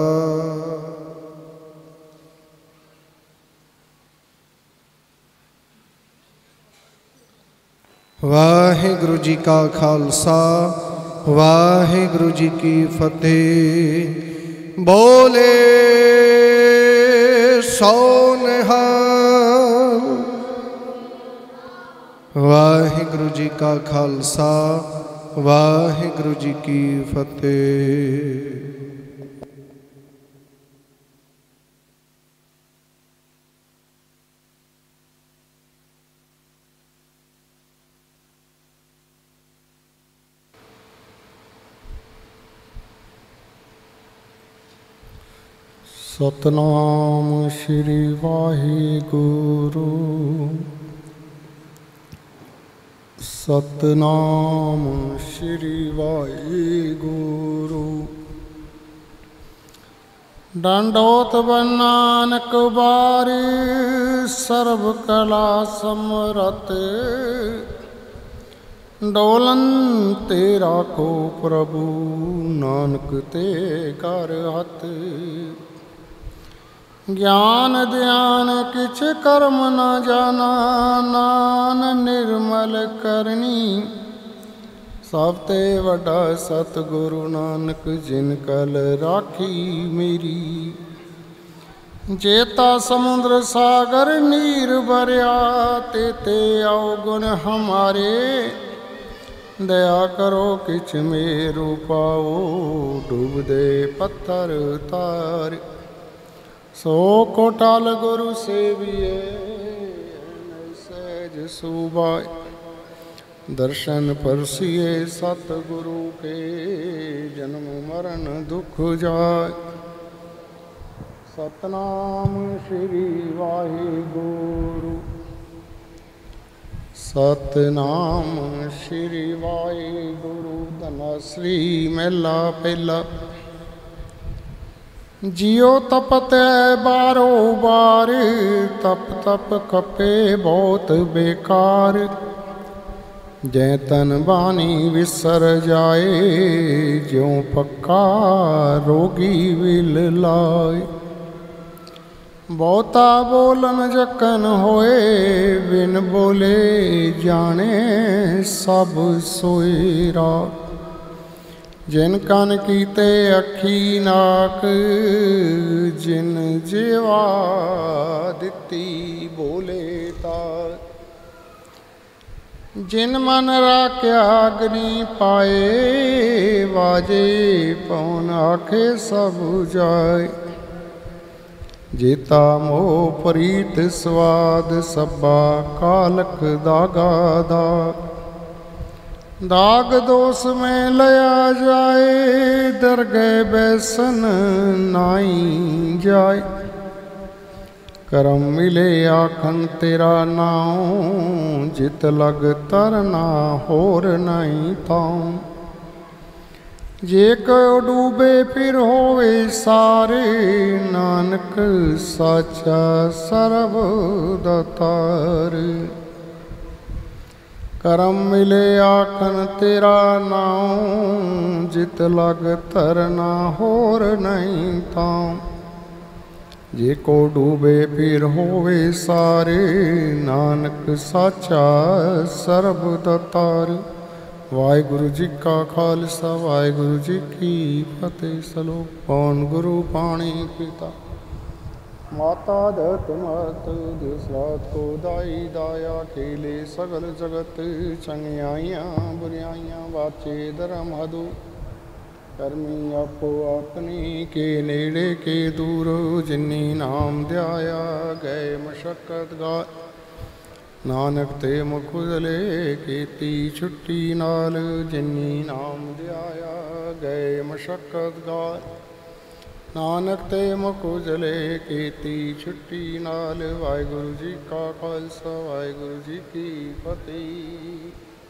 ਵਾਹਿਗੁਰੂ ਜੀ ਕਾ ਖਾਲਸਾ ਵਾਹਿਗੁਰੂ ਜੀ ਕੀ ਫਤਿਹ। ਬੋਲੇ ਸੋ ਨਿਹਾਲ। ਵਾਹਿਗੁਰੂ ਜੀ ਕਾ ਖਾਲਸਾ ਵਾਹਿਗੁਰੂ ਜੀ ਕੀ ਫਤਿਹ। ਸਤਨਾਮ ਸ਼੍ਰੀ ਵਾਹਿਗੁਰੂ ਸਤਨਾਮ ਸ਼੍ਰੀ ਵਾਹਿਗੁਰੂ। ਡੰਡੋਤ ਨਾਨਕ ਬਾਰਿ ਸਰਬ ਕਲਾ ਸਮਰਤ। ਡੋਲਨ ਤੇ ਰਾਖੋ ਪ੍ਰਭੂ ਨਾਨਕ ਤੇ ਕਰ ਹੱਥ। ਗਿਆਨ ਧਿਆਨ ਕਿਛ ਕਰਮ ਨ ਜਾਣਾ ਨਾਨ ਨਿਰਮਲ ਕਰਨੀ। ਸਭ ਤੇ ਵੱਡਾ ਸਤਿਗੁਰੂ ਨਾਨਕ ਜਿਨ ਕਲ ਰਾਖੀ ਮੇਰੀ। ਜੇਤਾ ਸਮੁੰਦਰ ਸਾਗਰ ਨੀਰ ਭਰਿਆ ਤੇ ਤੇ ਆਓ ਗੁਣ ਹਮਾਰੇ। ਦਇਆ ਕਰੋ ਕਿਛ ਮੇਰੂ ਪਾਓ ਡੁੱਬਦੇ ਪੱਥਰ ਤਾਰ। ਸੋ ਕੋਟਲ ਗੁਰੂ ਸੇਵੀਏ ਸਹਿਜ ਸੁਭਾਏ। ਦਰਸ਼ਨ ਪਰਸੀਏ ਸਤਿਗੁਰੂ ਕੇ ਜਨਮ ਮਰਨ ਦੁਖ ਜਾਏ। ਸਤਨਾਮ ਸ਼੍ਰੀ ਵਾਹਿਗੁਰੂ ਸਤਨਾਮ ਸ਼੍ਰੀ ਵਾਹਿਗੁਰੂ। ਧੰਨ ਸ੍ਰੀ ਮਹਿਲਾ ਪਹਿਲਾ। ਜਿਉ ਤਪਤੈ ਬਾਰੋ ਬਾਰ ਤਪ ਤਪ ਖਪੇ ਬਹੁਤ ਬੇਕਾਰ। ਜੈ ਤਨ ਬਾਣੀ ਵਿਸਰ ਜਾਏ ਜਿਉ ਪੱਕਾ ਰੋਗੀ ਵਿਲ ਲਾਏ। ਬਹੁਤਾ ਬੋਲਨ ਜਕਨ ਹੋਏ ਬਿਨ ਬੋਲੇ ਜਾਣੇ ਸਭ ਸੋਈ ਰਾਤ। ਜਿਨ ਕਨ ਕੀਤੇ ਅੱਖੀ ਨਾਕ ਜਿਨ ਜੀਵਾ ਦਿੱਤੀ ਬੋਲੇ ਤਾ। ਜਿਨ ਮਨ ਰਾਖਿਆ ਅਗਨੀ ਪਾਏ ਵਾਜੇ ਪਉਨ ਆਖੇ ਸਭ ਜਾਏ। ਜੀਤਾ ਮੋਹ ਪ੍ਰੀਤ ਸਵਾਦ ਸਭਾ ਕਾਲਕ ਦਾਗਾ ਦਾ। दाग दोष में लया जाए दरगह बैसन नाई जाए। करम मिले आखन तेरा नाम जित लग तरना होर नहीं ताऊं। जे को डूबे फिर होवे सारे नानक साचा सर्ब दातार। करम मिले आखन तेरा नाम जित लग तरना होर नहीं ताऊं। जे को डूबे फिर होवे सारे नानक साचा सर्ब दातार। वाहिगुरु जी का खालसा वाहिगुरु जी की फतेह। सलोक पौन गुरु पाणी पिता माता दत्त मत दिसरात को दाई दाया खेले सगल जगत चंगियाइयाँ बुराइयाँ बाचे धर्म हदू करमी आपो अपनी के नेड़े के दूर जिन्नी नाम ध्याया गए मशक्कत गा नानक ते मुख उजले कीती छुट्टी नाल जिन्नी नाम ध्याया गए मशक्कत गा नानक ते मुख उजले कीती छुट्टी नाल वाहिगुरु जी का खालसा वाहिगुरु जी की फतेह।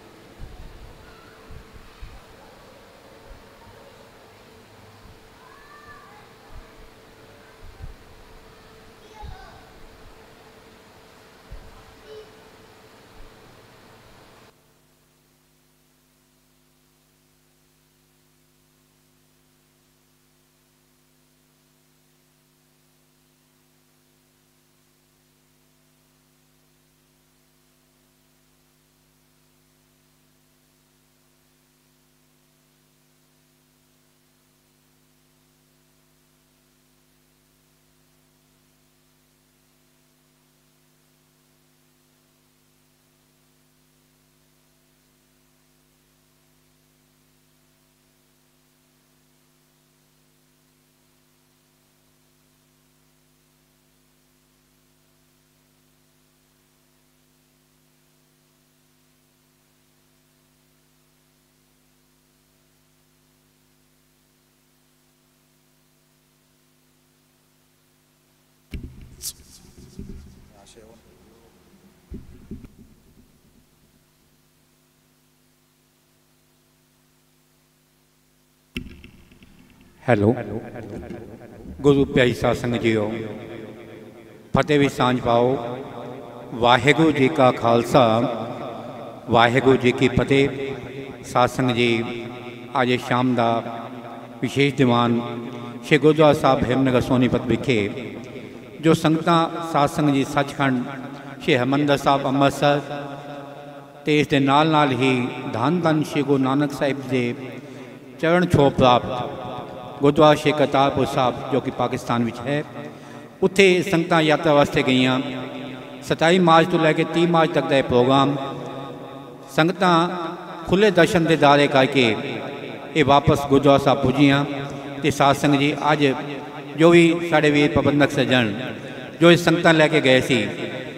ਹੈਲੋ ਗੁਰੂ ਪਿਆਰੀ ਸਾਧ ਸੰਗਤ ਜੀਓ, ਫਤਿਹ ਵੀ ਸਾਂਝ ਪਾਓ। ਵਾਹਿਗੁਰੂ ਜੀ ਕਾ ਖਾਲਸਾ ਵਾਹਿਗੁਰੂ ਜੀ ਕੀ ਫਤਿਹ। ਸਾਧ ਸੰਗਤ ਜੀ, ਅੱਜ ਸ਼ਾਮ ਦਾ ਵਿਸ਼ੇਸ਼ ਦੀਵਾਨ ਸ਼੍ਰੀ ਗੁਰਦੁਆਰਾ ਸਾਹਿਬ ਹਿਮਨਗਰ ਸੋਨੀਪਤ ਵਿਖੇ ਜੋ ਸੰਗਤਾਂ ਸਾਧ ਸੰਗਤ ਜੀ ਸੱਚਖੰਡ ਸ਼੍ਰੀ ਹਰਿਮੰਦਰ ਸਾਹਿਬ ਅੰਮ੍ਰਿਤਸਰ ਅਤੇ ਇਸ ਦੇ ਨਾਲ ਨਾਲ ਹੀ ਧੰਨ ਧੰਨ ਸ਼੍ਰੀ ਗੁਰੂ ਨਾਨਕ ਸਾਹਿਬ ਦੇ ਚਰਨ ਛੋਹ ਪ੍ਰਾਪਤ ਗੁਰਦੁਆਰਾ ਸ਼੍ਰੀ ਕਰਤਾਰਪੁਰ ਸਾਹਿਬ ਜੋ ਕਿ ਪਾਕਿਸਤਾਨ ਵਿੱਚ ਹੈ, ਉੱਥੇ ਸੰਗਤਾਂ ਯਾਤਰਾ ਵਾਸਤੇ ਗਈਆਂ। ਸਤਾਈ ਮਾਰਚ ਤੋਂ ਲੈ ਕੇ ਤੀਹ ਮਾਰਚ ਤੱਕ ਦਾ ਇਹ ਪ੍ਰੋਗਰਾਮ ਸੰਗਤਾਂ ਖੁੱਲ੍ਹੇ ਦਰਸ਼ਨ ਦੇ ਦਾਰੇ ਕਰਕੇ ਇਹ ਵਾਪਸ ਗੁਰਦੁਆਰਾ ਸਾਹਿਬ ਪੁੱਜੀਆਂ। ਅਤੇ ਸਾਧ ਸੰਗਤ ਜੀ, ਅੱਜ ਜੋ ਵੀ ਸਾਡੇ ਵੀਰ ਪ੍ਰਬੰਧਕ ਸੱਜਣ ਜੋ ਇਹ ਸੰਗਤਾਂ ਲੈ ਕੇ ਗਏ ਸੀ,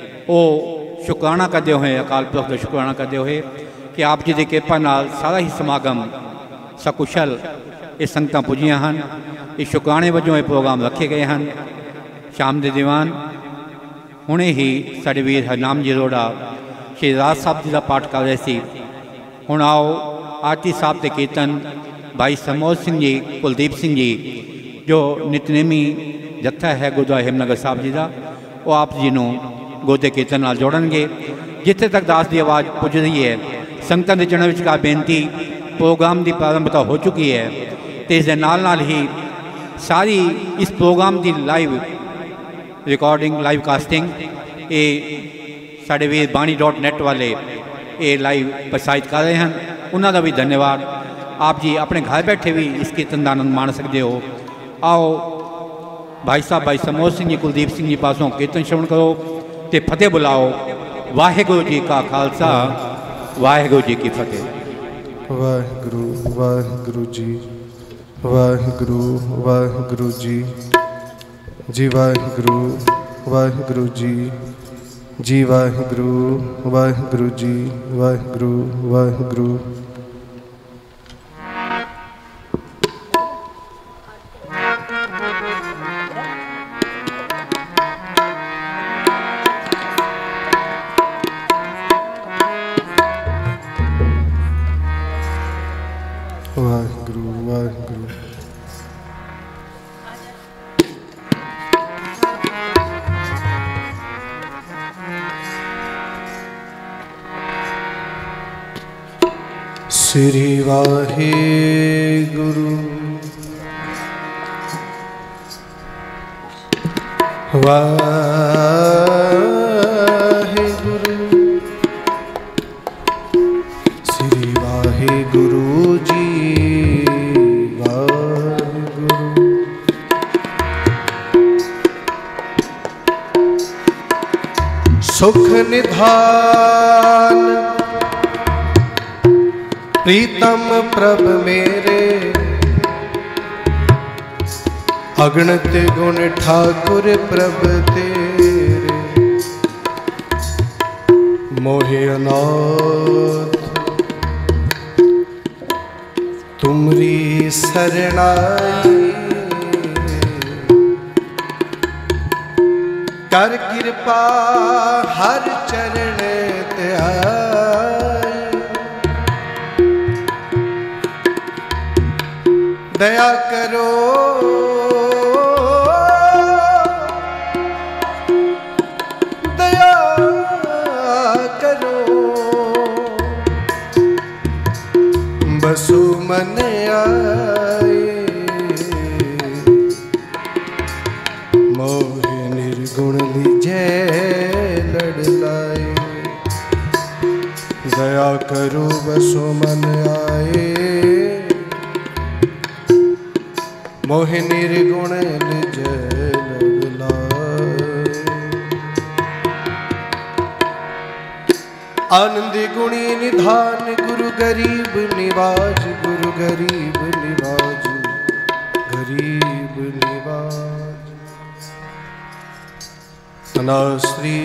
ਉਹ ਸ਼ੁਕਰਾਨਾ ਕਰਦੇ ਹੋਏ, ਅਕਾਲ ਪੁਰਖ ਦਾ ਸ਼ੁਕਰਾਨਾ ਕਰਦੇ ਹੋਏ ਕਿ ਆਪ ਜੀ ਦੀ ਕਿਰਪਾ ਨਾਲ ਸਾਰਾ ਹੀ ਸਮਾਗਮ ਸकुशल ਇਹ ਸੰਗਤਾਂ ਪੁੱਜੀਆਂ ਹਨ। ਇਹ ਸ਼ੁਕਰਾਨੇ ਵਜੋਂ ਇਹ ਪ੍ਰੋਗਰਾਮ ਰੱਖੇ ਗਏ ਹਨ। ਸ਼ਾਮ ਦੇ ਦੀਵਾਨ ਹੁਣੇ ਹੀ ਸਾਡੇ ਵੀਰ ਹਰਨਾਮ ਜੀ ਅਰੋੜਾ ਸ਼੍ਰੀ ਰਾਜ ਸਾਹਿਬ ਜੀ ਦਾ ਪਾਠ ਕਰ ਰਹੇ ਸੀ। ਹੁਣ ਆਓ ਆਰਤੀ ਸਾਹਿਬ ਦੇ ਕੀਰਤਨ ਭਾਈ ਸਮੋਦ ਸਿੰਘ ਜੀ, ਕੁਲਦੀਪ ਸਿੰਘ ਜੀ ਜੋ ਨਿਤਨੇਮੀ ਜੱਥਾ ਹੈ ਗੁਰਦੁਆਰਾ ਹਿਮਨਗਰ ਸਾਹਿਬ ਜੀ ਦਾ, ਉਹ ਆਪ ਜੀ ਨੂੰ ਗੋਦੇ ਕੀਰਤਨ ਨਾਲ ਜੋੜਨਗੇ। ਜਿੱਥੇ ਤੱਕ ਦਾਸ ਦੀ ਆਵਾਜ਼ ਪੁੱਜ ਰਹੀ ਹੈ, ਸੰਗਤਾਂ ਦੇ ਚਰਨਾਂ ਵਿੱਚ ਕਾਰ ਬੇਨਤੀ, ਪ੍ਰੋਗਰਾਮ ਦੀ ਪ੍ਰਾਰੰਭਤਾ ਹੋ ਚੁੱਕੀ ਹੈ ਅਤੇ ਇਸ ਦੇ ਨਾਲ ਨਾਲ ਹੀ ਸਾਰੀ ਇਸ ਪ੍ਰੋਗਰਾਮ ਦੀ ਲਾਈਵ ਰਿਕਾਰਡਿੰਗ, ਲਾਈਵ ਕਾਸਟਿੰਗ ਇਹ ਸਾਡੇ ਵੀਰ ਬਾਣੀ ਡੋਟ ਨੈੱਟ ਵਾਲੇ ਇਹ ਲਾਈਵ ਪ੍ਰਸਾਰਿਤ ਕਰ ਰਹੇ ਹਨ। ਉਹਨਾਂ ਦਾ ਵੀ ਧੰਨਵਾਦ। ਆਪ ਜੀ ਆਪਣੇ ਘਰ ਬੈਠੇ ਵੀ ਇਸ ਕੀਰਤਨ ਦਾ ਆਨੰਦ ਮਾਣ ਸਕਦੇ ਹੋ। ਆਓ ਭਾਈ ਸਾਹਿਬ ਭਾਈ ਸਮੋਦ ਸਿੰਘ ਜੀ, ਕੁਲਦੀਪ ਸਿੰਘ ਜੀ ਪਾਸੋਂ ਕੀਰਤਨ ਸ਼ਰਵਣ ਕਰੋ ਅਤੇ ਫਤਿਹ ਬੁਲਾਓ। ਵਾਹਿਗੁਰੂ ਜੀ ਕਾ ਖਾਲਸਾ ਵਾਹਿਗੁਰੂ ਜੀ ਕੀ ਫਤਿਹ। ਵਾਹਿਗੁਰੂ ਵਾਹਿਗੁਰੂ ਜੀ, ਵਾਹਿਗੁਰੂ ਵਾਹਿਗੁਰੂ ਜੀ, ਜੀ ਵਾਹਿਗੁਰੂ ਵਾਹਿਗੁਰੂ ਜੀ, ਜੀ ਵਾਹਿਗੁਰੂ ਵਾਹਿਗੁਰੂ ਜੀ, ਵਾਹਿਗੁਰੂ ਵਾਹਿਗੁਰੂ। ਵਾਹਿਗੁਰੂ ਵਾਹਿਗੁਰੂ। ਸ੍ਰੀ ਵਾਹਿਗੁਰੂ ਵਾਹਿਗੁਰੂ, ਸ੍ਰੀ ਵਾਹਿਗੁਰੂ ਜੀ ਵਾਹਿਗੁਰੂ। निधान प्रीतम प्रभ मेरे अगणित गुण ठाकुर प्रभ तेरे मोहे अनाथ तुमरी शरणाई कर कृपा हर चरण त्याई दया करो दया करो बसु मन आए मोह निर्गुण लीजे लड़ लाए दया करो बसु मन आए मोह निर्गुण लीजे लड़ लाए आनंद गुणी निधान गुरु गरीब निवाज गुरु गरीब निवाज गरीब निवाज अनाश्री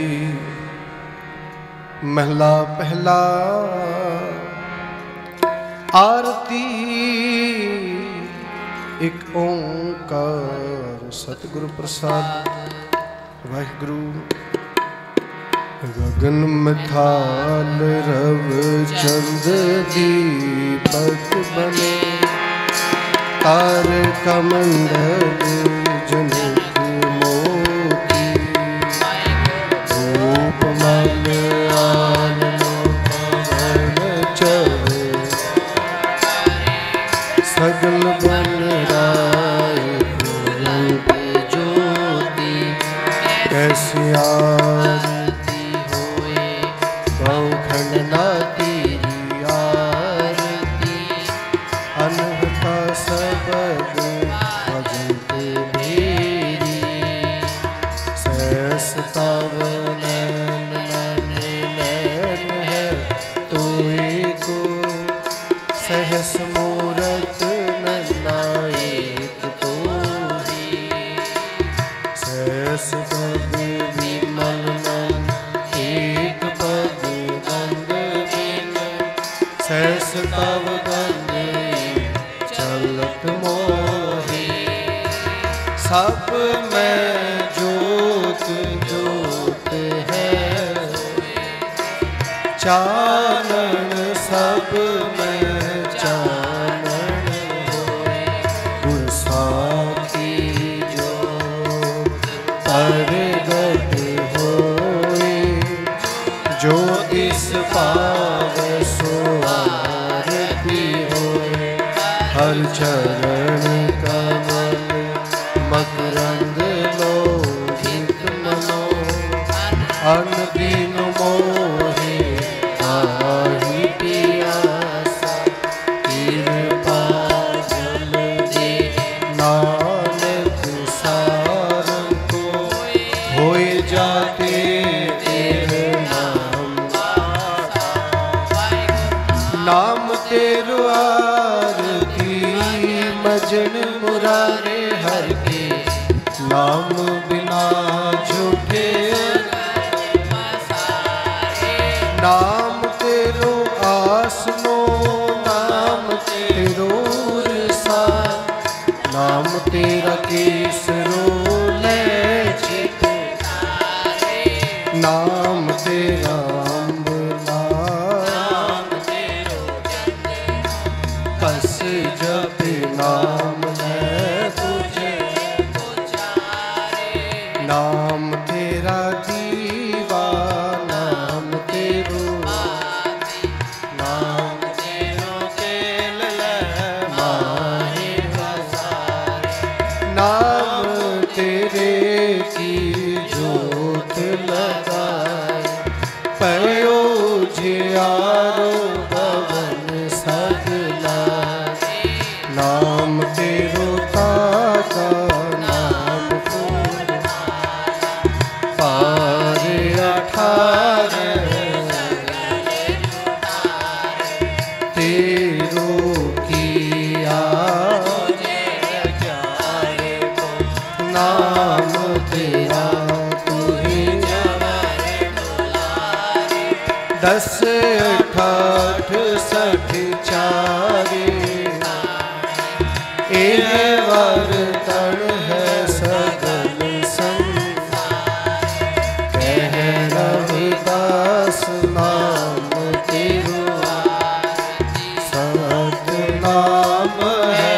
महला पहला आरती एक ओंकार सतगुरु प्रसाद वाहिगुरु गगन मथाल रव चंद दीपक बने तार कमंडल जनक मोती रूप मल आनन पवन चले सगल बन राय रंग ज्योति कैसी आरती होए बहुखंडना तेरी आरती अनहता सबद भजत मेरी सहस तव नैन नैन है तोय को सहस मूरत ननायक तोही सहस पद विमल मन एक पद गंग बिन सहस तव गंग चलत मोहे सब में जोत जोत है चानन सब में चानन होए गुर साखी जो परगट होए जो इस पाव सो आरती होए हर चरण कमल मकरंद लोहित मनो अन दीन मोहे आहि पियासा कृपा जल दे नानक सारं को होए जाते तेरे नाम नाम तेरो आरती मजन मुरारे हर के नाम बिना झूठे नाम तेरो आसनो नाम तेरो रसा नाम तेरा केसरो ले चित नाम तेरा अम्बला कस जप नाम है तुझे नाम तेरा दीवा नाम तेरो नाम तेरो केल माहे नाम तेरे की जोत लगाए पयो जियारो पवन सगला नाम दस अठाठ सठ चारे एह वरतन है सगल संसार। कह रविदास नाम तेरो सतनाम है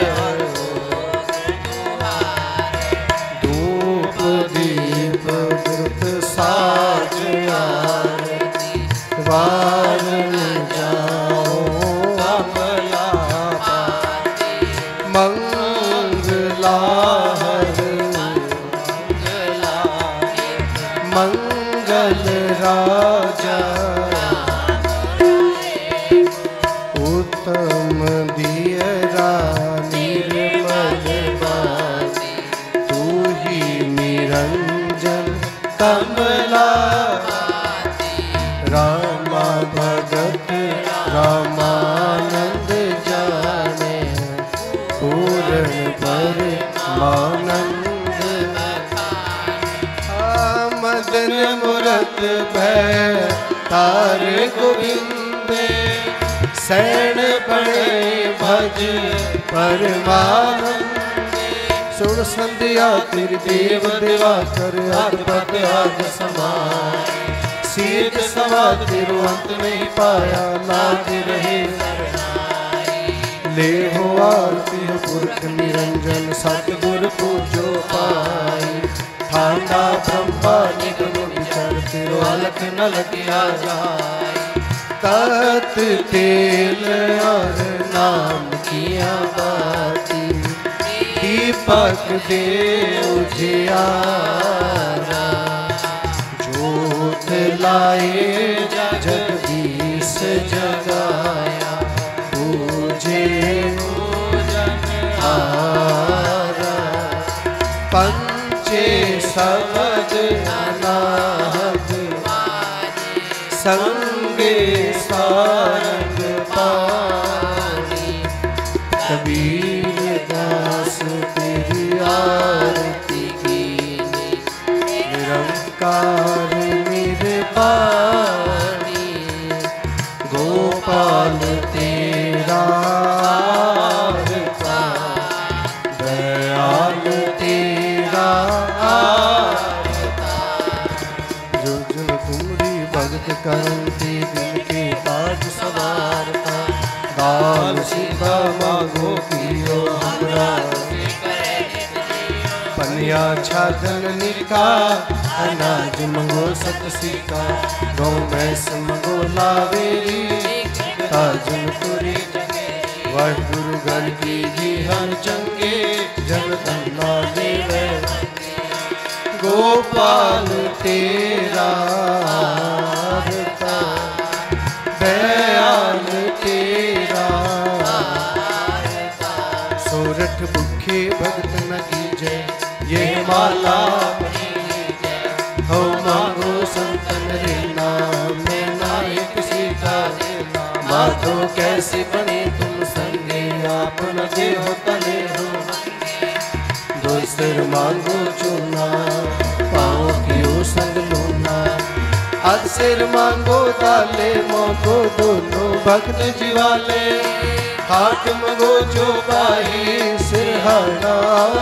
धूप दीप व्रत साज आरती वारन जाओ अमला मंगला हर मंगल राजा उत्तम दियरा निर्मल बासी तू ही निरंजन कमला रामा भगत रामानंद जाने पूर्ण पर मानंद मदन मूरत भय तारे गोविंदे सैन पड़े भज परमानंद सुर संध्या तेरी देव देवा कर अदपत आद समान सीत सवा तेरो अंत नहीं पाया लाज रहे ले हो आरती पुरख निरंजन सतगुर पूजो पाई ठांडा ब्रह्मा निगम विचार तेरो अलख न लगिया जाए तत तेल और नाम किया बाती दीपक दे उजियारा जोत लाए जगदीश जगाया पूजे आरा पंचे सबद अनाहद संगे सारंग पानी कबीर दास तेरी आरती कीनी निरंकार निर्वाणी गोपाल तेरा आरता दयाल तेरा आरता जो जन तुमरी भगत करती दिल के ताज सवारता दाल सीधा मांगो कियो हमरा पनिया छाजन निका अनाज मंगो सत सीका गौ भैंस मंगो लावेरी ताजन तुरी वाहिगुरु गण की जी हर चंगे जन धन्ना देवे गोपाल तेरा आरता दयाल तेरा सोरठ भूखे भगत न कीजय ये माला हो मांगो संतन रे नाम में नायक सीता माधो कैसे बने तुम संगे आप न दे हो तले हो दो सिर मांगो चूना पाओ कियो संग लूना अध सिर मांगो दाले मोको दोनों भक्त जीवाले हाथ मंगो जो पाही सिरहाना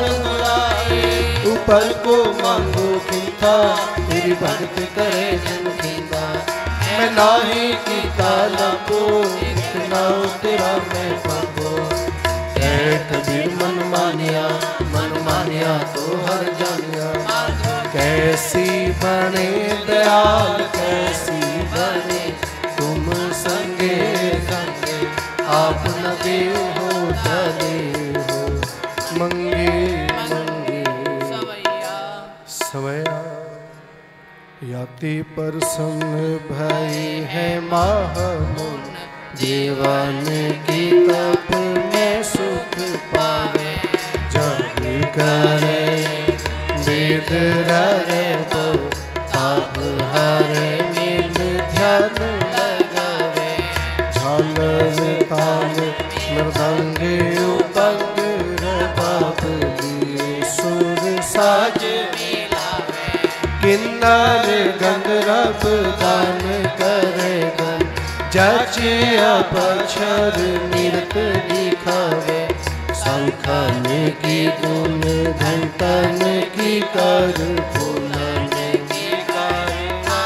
ऊपर को मांगो कीता तेरी भक्त करे जन कीता मैं नाही कीता लापो इतना तेरा मैं पागो ऐ कबीर मन मानिया मन मानिया तो हर जानिया कैसी बने दयाल कैसी बने तुम संगे संगे आप न दे हो दे हो मंगे मंगे सवैया याति प्रसन्न भई है महामुन जीवन की तप में सुख पावे जग करे वेद रे तो आप हर मिल ध्यान लगावे झालर ताल मृदंग उपंग बाप दिए सुर साज किन्नर गंधर्व दान करे गन जचिया पक्षर नृत दिखावे, शंखन की धुन घंटन की कर, फूलन की कर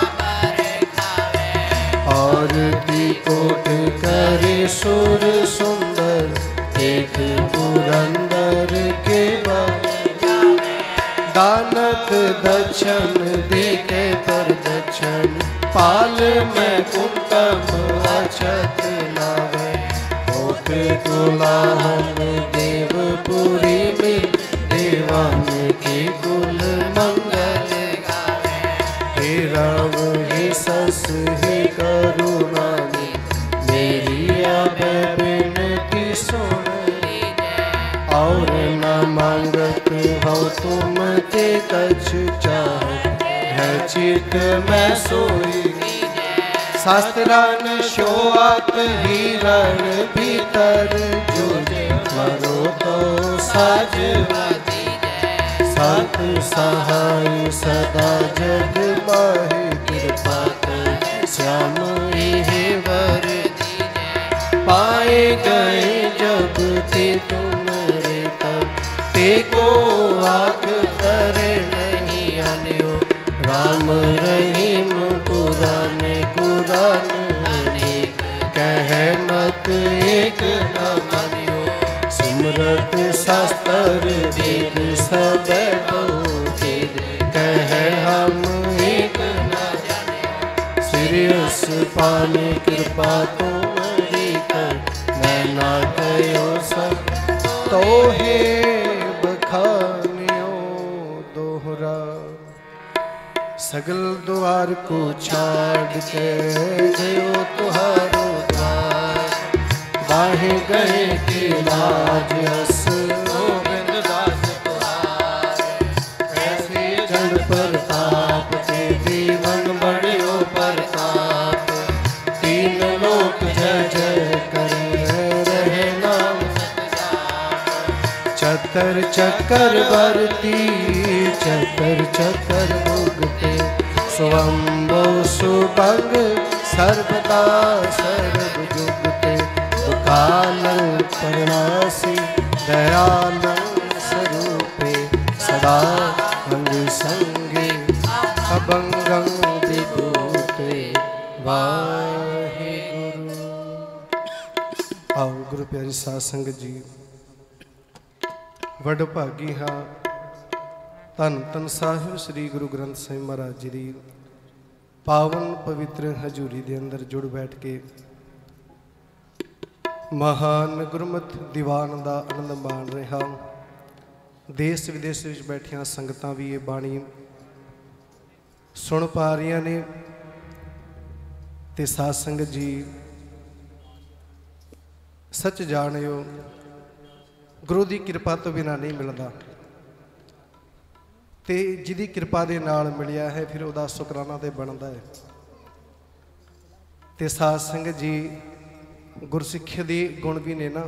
आरती कोट करे सुर सुंदर, एक पुरंदर के दानक दक्षिण देखे पर दक्षिण, पाल में कुंतम अक्षत लावे, होठ तुलाहन देवपुरी में, देवान के कुल मंगल गावे। हे राम हे सस हे करुणानी, मेरी आबे बिनती सुन, और न मांगत हो तुम ते कछ चाह, है चित में सोई। शास्त्रान शोआत हिरण भीतर, जो मरो तो साजवादी, सत सहाय सदा जग माहे, कृपा कर श्याम हे वर, पाए गए जब ते तुमरे तब, ते को आख करे नहीं आन्यो, राम रहीम कुरान कुरान अनेक, कह मत एक न मानियो, सुमरत शास्त्र वेद सब वेद, कह हम एक न जानियो, श्रेयस पाने कृपा तुम्हारी कर, मैं ना कहो सब तो हे बखानियो दोहरा। सगल द्वार को छाड़ के गयो तुहारो द्वार, बाहे गए के लाज अस गोविंद दास तुहार, ऐसे जन प्रताप ते जीवन बड़ो प्रताप, तीन लोक जय जय करे रहे नाम चतर चक्कर बरती, चतर चक्कर भुगते, स्वम्भो सुभंग सर्वदा सर्व जुगते, दुखालय परनासी दयाल स्वरूपे, सदा अंग संगे अभंगं विभूते। वाहे गुरु। आओ गुरु प्यारी साध संगत जी, वड भागी हाँ धन धन साहिब श्री गुरु ग्रंथ साहिब महाराज जी की पावन पवित्र हजूरी के अंदर जुड़ बैठ के महान गुरमत दीवान का आनंद माण रहा। देश विदेश में बैठिया संगतां भी ये बाणी सुन पा रही ने, ते साध संगत जी सच जानियो गुरु की कृपा तो बिना नहीं मिलता, तो जिदी कृपा के नाल मिलिया है फिर वह शुकराना तो बनता है। तो साध संगत जी गुरसिक्खे के गुण भी ने ना,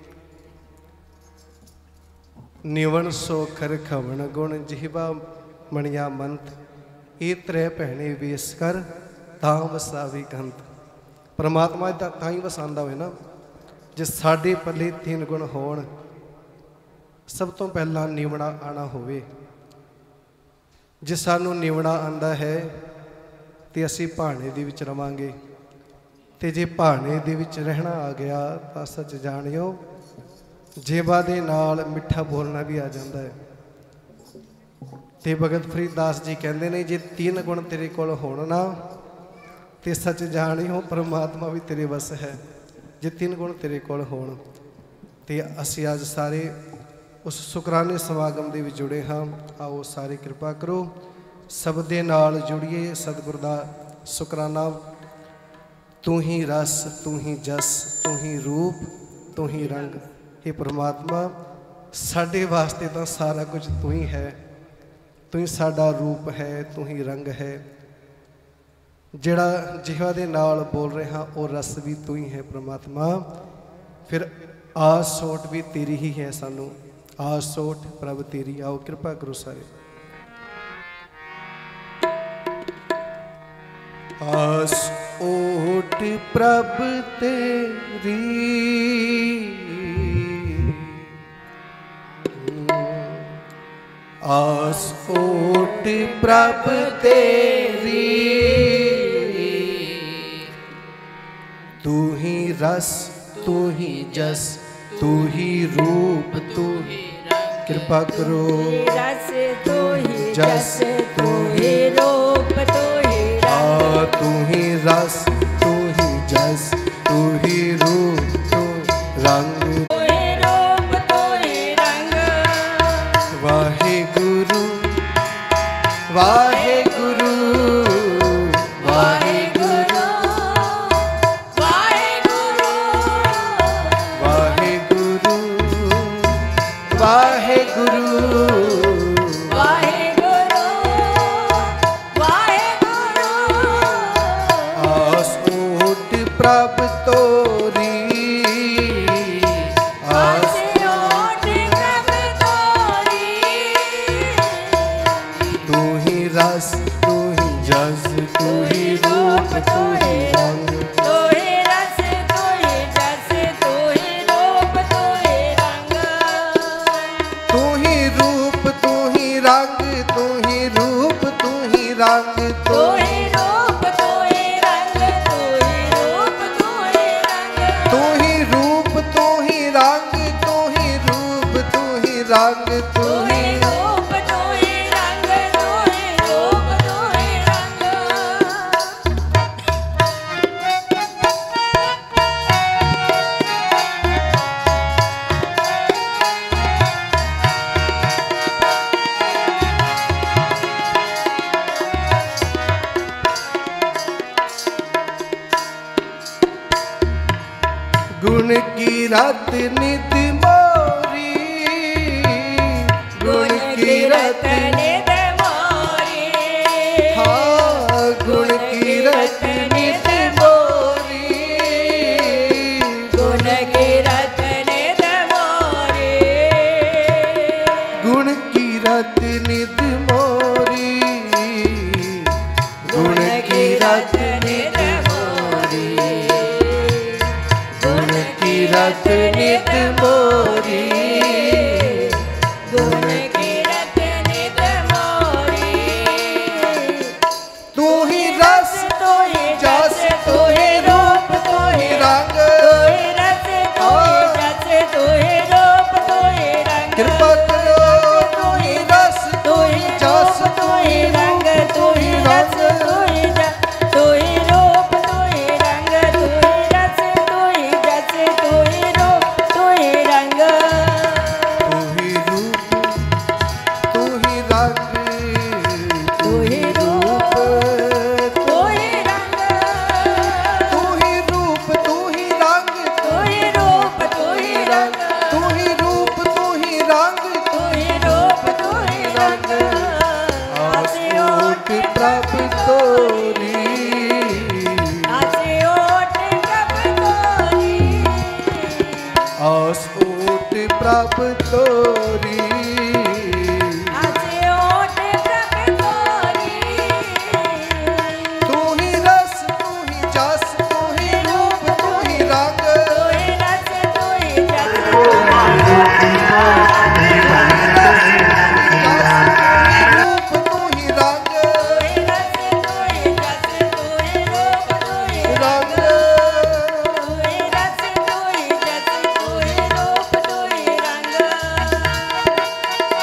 निवन सोखर खवन गुण जिहवा मणिया मंत, ये त्रै भैने वेस कर तां वसावी कंत। परमात्मा तां ही वसांदा होए ना, जे साडे पल्ले तीन गुण होण, सब तो पहला निवना आना होवे। जे सानू निवना आंदा है तो असी भाने दे विच रवांगे, ते जे भाने दे विच रहना आ गया तो सच जानियो जेबा दे नाल मिठा बोलना भी आ जाता है। ते भगत फरीदास जी कहते हैं जे तीन गुण तेरे कोल होण ना, ते सच जानियो परमात्मा भी तेरे वस है। जे तीन गुण तेरे कोल होण, ते असी अज सारे उस शुकराने समागम दे विच जुड़े हाँ। आओ सारे कृपा करो, सब दे नाल जुड़िए। सतगुर दा शुकराना। तू ही रस, तू ही जस, तू ही रूप, तू ही रंग। हे परमात्मा, साडे वास्ते तो सारा कुछ तू ही है। तू ही साडा रूप है, तू ही रंग है। जिहड़ा जिहवा दे नाल बोल रहे हाँ वो रस भी तू ही है परमात्मा। फिर आस सोट भी तेरी ही है सानू। आस सोट प्रभ तेरी। आओ कृपा करो सारे। आस ओट प्रभ तेरी, आस ओट प्रभ तेरी, तू ही रस तू ही जस तू ही रूप तू ही, कृपा करो रस तू ही जस तू ही रूप तू ही आ, तू ही रस तू ही जस तू ही रूप तू रंग, तू ही रूप तू ही रंग। वाहे गुरु वाहे गुरु वाहे गुरु वाहे गुरु वाहे गुरु वाहे गुरु वाहे गुरु वाहे गुरु। आस ओट प्रभ तोरी, आस ओट प्रभ तोरी, तू ही रस तू ही जस तू ही रूप तू ही रंग, तू ही रस तू ही जस तू ही रूप तू ही रंग। तू ही रूप तू ही रंग तू ही रूप तू ही रंग, तू ही रूप तू ही रंग तू ही रूप तू ही रंग। तू ही रूप तू ही रंग तू ही रूप तू ही रंग, तू तू ही ही रूप तू ही रंग तू ही रूप तू ही रंग। गुण की रत नित मोरी, गुण की रत नित मोरी, हाँ गुण की रत नित मोरी, गुण की रत नित मोरी, गुण की रत नित मोरी, गुण की रत नित मोरी, गुण की रत नित मोरी, गुण की रत नित मोरी। तू ही रस तू ही जस तू ही रूप तू ही रंग, तू ही रस तू ही जस तू ही रूप तू ही रंग। कृपा करो तू ही रस तू ही जस तू ही रंग तू ही रस तू ही जस तू ही रूप तू ही रंग तू ही रस तू ही जस तू ही रूप तू ही रंग। तू ही रूप तू ही रंग तू ही रूप तू ही रंग तू ही रूप तू ही रंग तू ही रूप तू ही रंग तू ही रूप तू ही रंग, तू ही रूप तू ही रंग। आसे ओट प्रभ तोरी, आसे ओट प्रभ तोरी, आस ओट प्रभ तोरी, आसे ओट प्रभ तोरी। तू ही रस तू ही जस तू ही रूप तू ही रंग, तू ही रस तू ही जस तू ही रूप तू ही रंग, तू ही रस तू ही जस तू ही रूप तू ही रंग तू ही रस तू ही जस तू ही रूप तू ही रंग।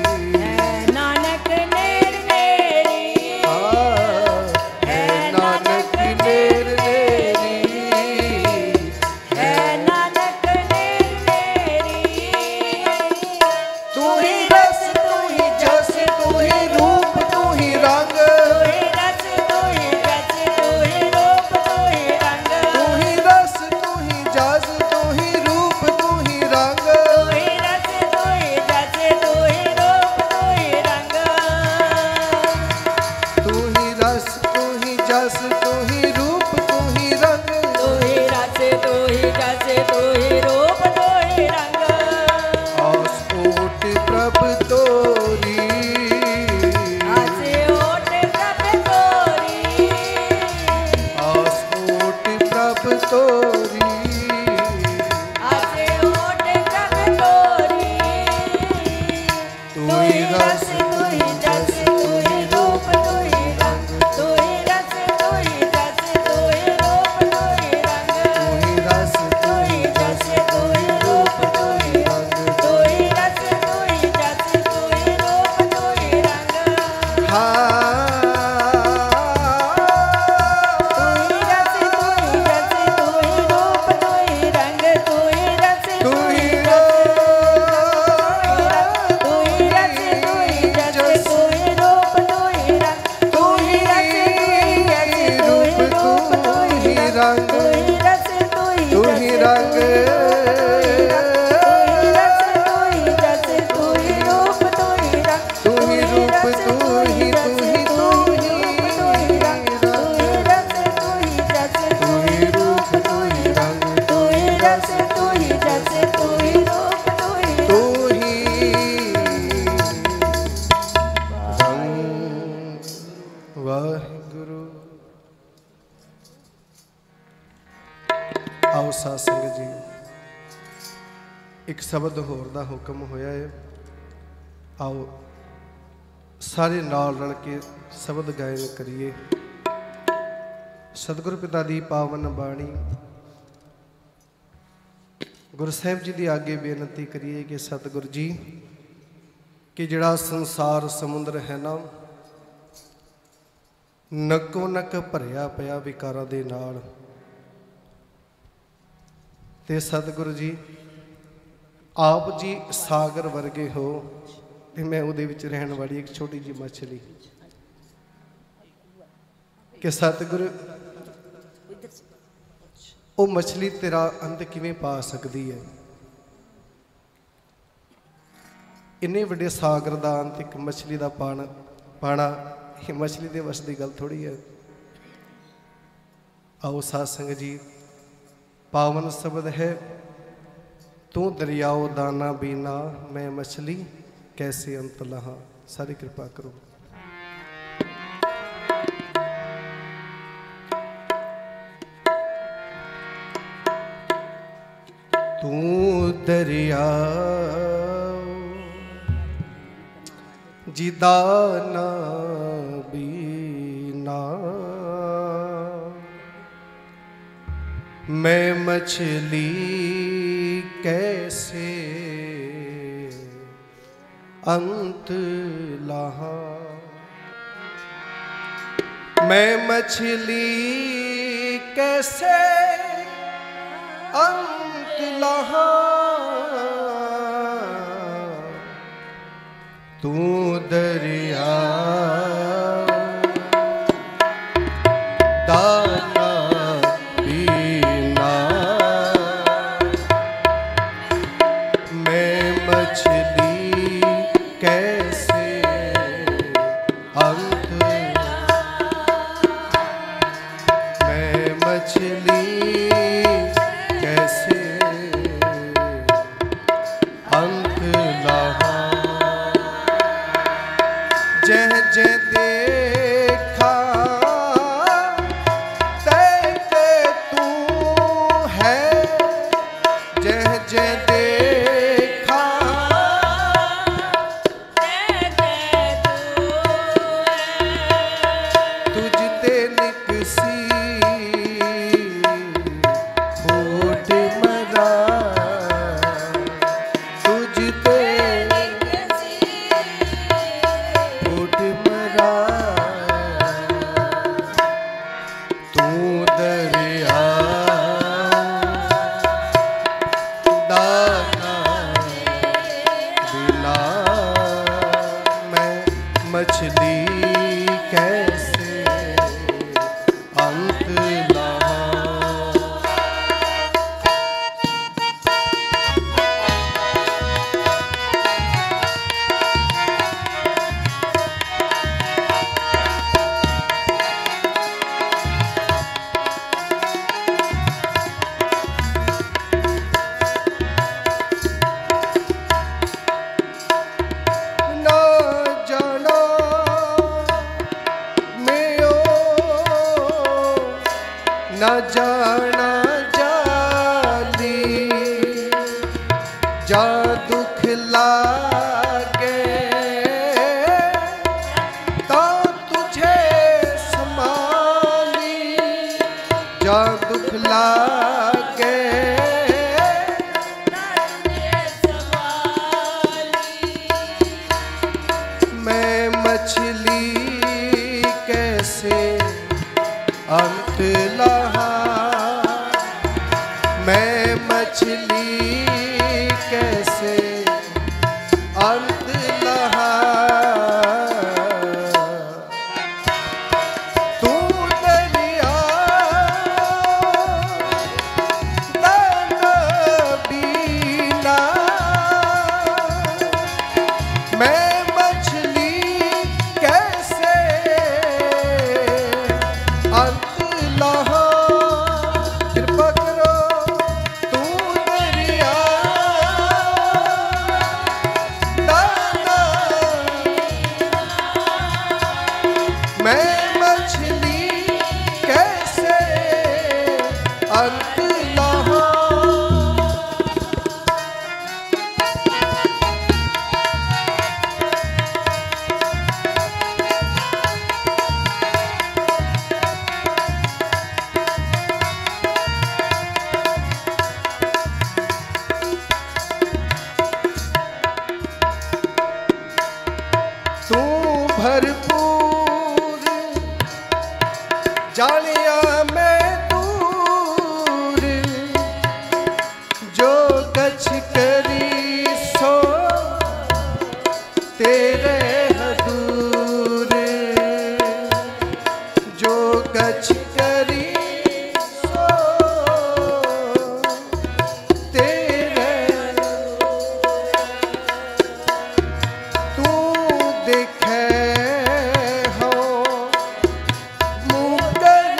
रस तू ही जस तू ही रूप तू ही रंग तू ही रस तू ही जस तू ही रूप तू ही रंग तू ही रस तू ही जस तू ही रूप तू ही रंग तू ही रस तू ही जस तू ही रूप तू ही रंग हाँ तू ही रस तू ही जस तू ही रूप तू ही रंग तू ही रस तू तू ही ही तू ही रस तू ही जस तू ही रूप तू ही रंग तू ही रस तू ही जस तू ही रूप तू ही रंग तू ही रस तू ही तू ही रंग तू ही रूप तू ही रंग तू ही रूप तू ही तू ही तू ही रस तू ही जस तू ही रूप तू ही रंग तू ही रस तू ही जस तू ही रूप तू ही तू ही रंग। वाहिगुरु। आओ साध संगत जी एक शब्द होर दा हुक्म होया है। आओ सारे नाल रल के शब्द गायन करिए। सतगुर पिता दी पावन बाणी गुरु साहिब जी की आगे बेनती करिए कि सतगुर जी कि जिहड़ा संसार समुद्र है ना नक्को नक भरिया पिया विकारां दे नाल ते सतगुरु जी आप जी सागर वर्गे हो ते मैं उहदे विच रहण वाली एक छोटी जी मछली कि सतगुरु वो मछली तेरा अंत किवें पा सकती है। इन्ने वड्डे सागर दा अंत एक मछली दा पाना पाना ये मछली दे वस दी गल थोड़ी है। आओ साध संगत जी पावन शब्द है तू दरियाओ दाना बीना मैं मछली कैसे अंत लहा। सारी कृपा करो। तू दरिया जिदाना बीना मैं मछली कैसे अंत लहा। मैं मछली कैसे अंत लहा। तू दरिया दाना पीना मैं मछली कैसे अंत मैं मछली कैसे अंत लहा। जह जह देखा तय ते तू है। जह जह देखा तुझ ते निकसी फूट मरा। तुझ ते फूट मरा। तू दरिया दाना बिना मैं मछली कैसे अंत लहा। ना जाना मछली कैसे अंत लहा, मैं मछली कैसे अंत लहा। तू दरिया दाना बीना, मैं मछली कैसे अंत लहा। कृपा करो तू दरिया दाना, मैं मछली कैसे अंत लहा। तू भरपूर जालिया मैं दूर, जो कछ करी सो तेरे हदूर, जो कछ करी सो तेरे। तू देखे हो मुकर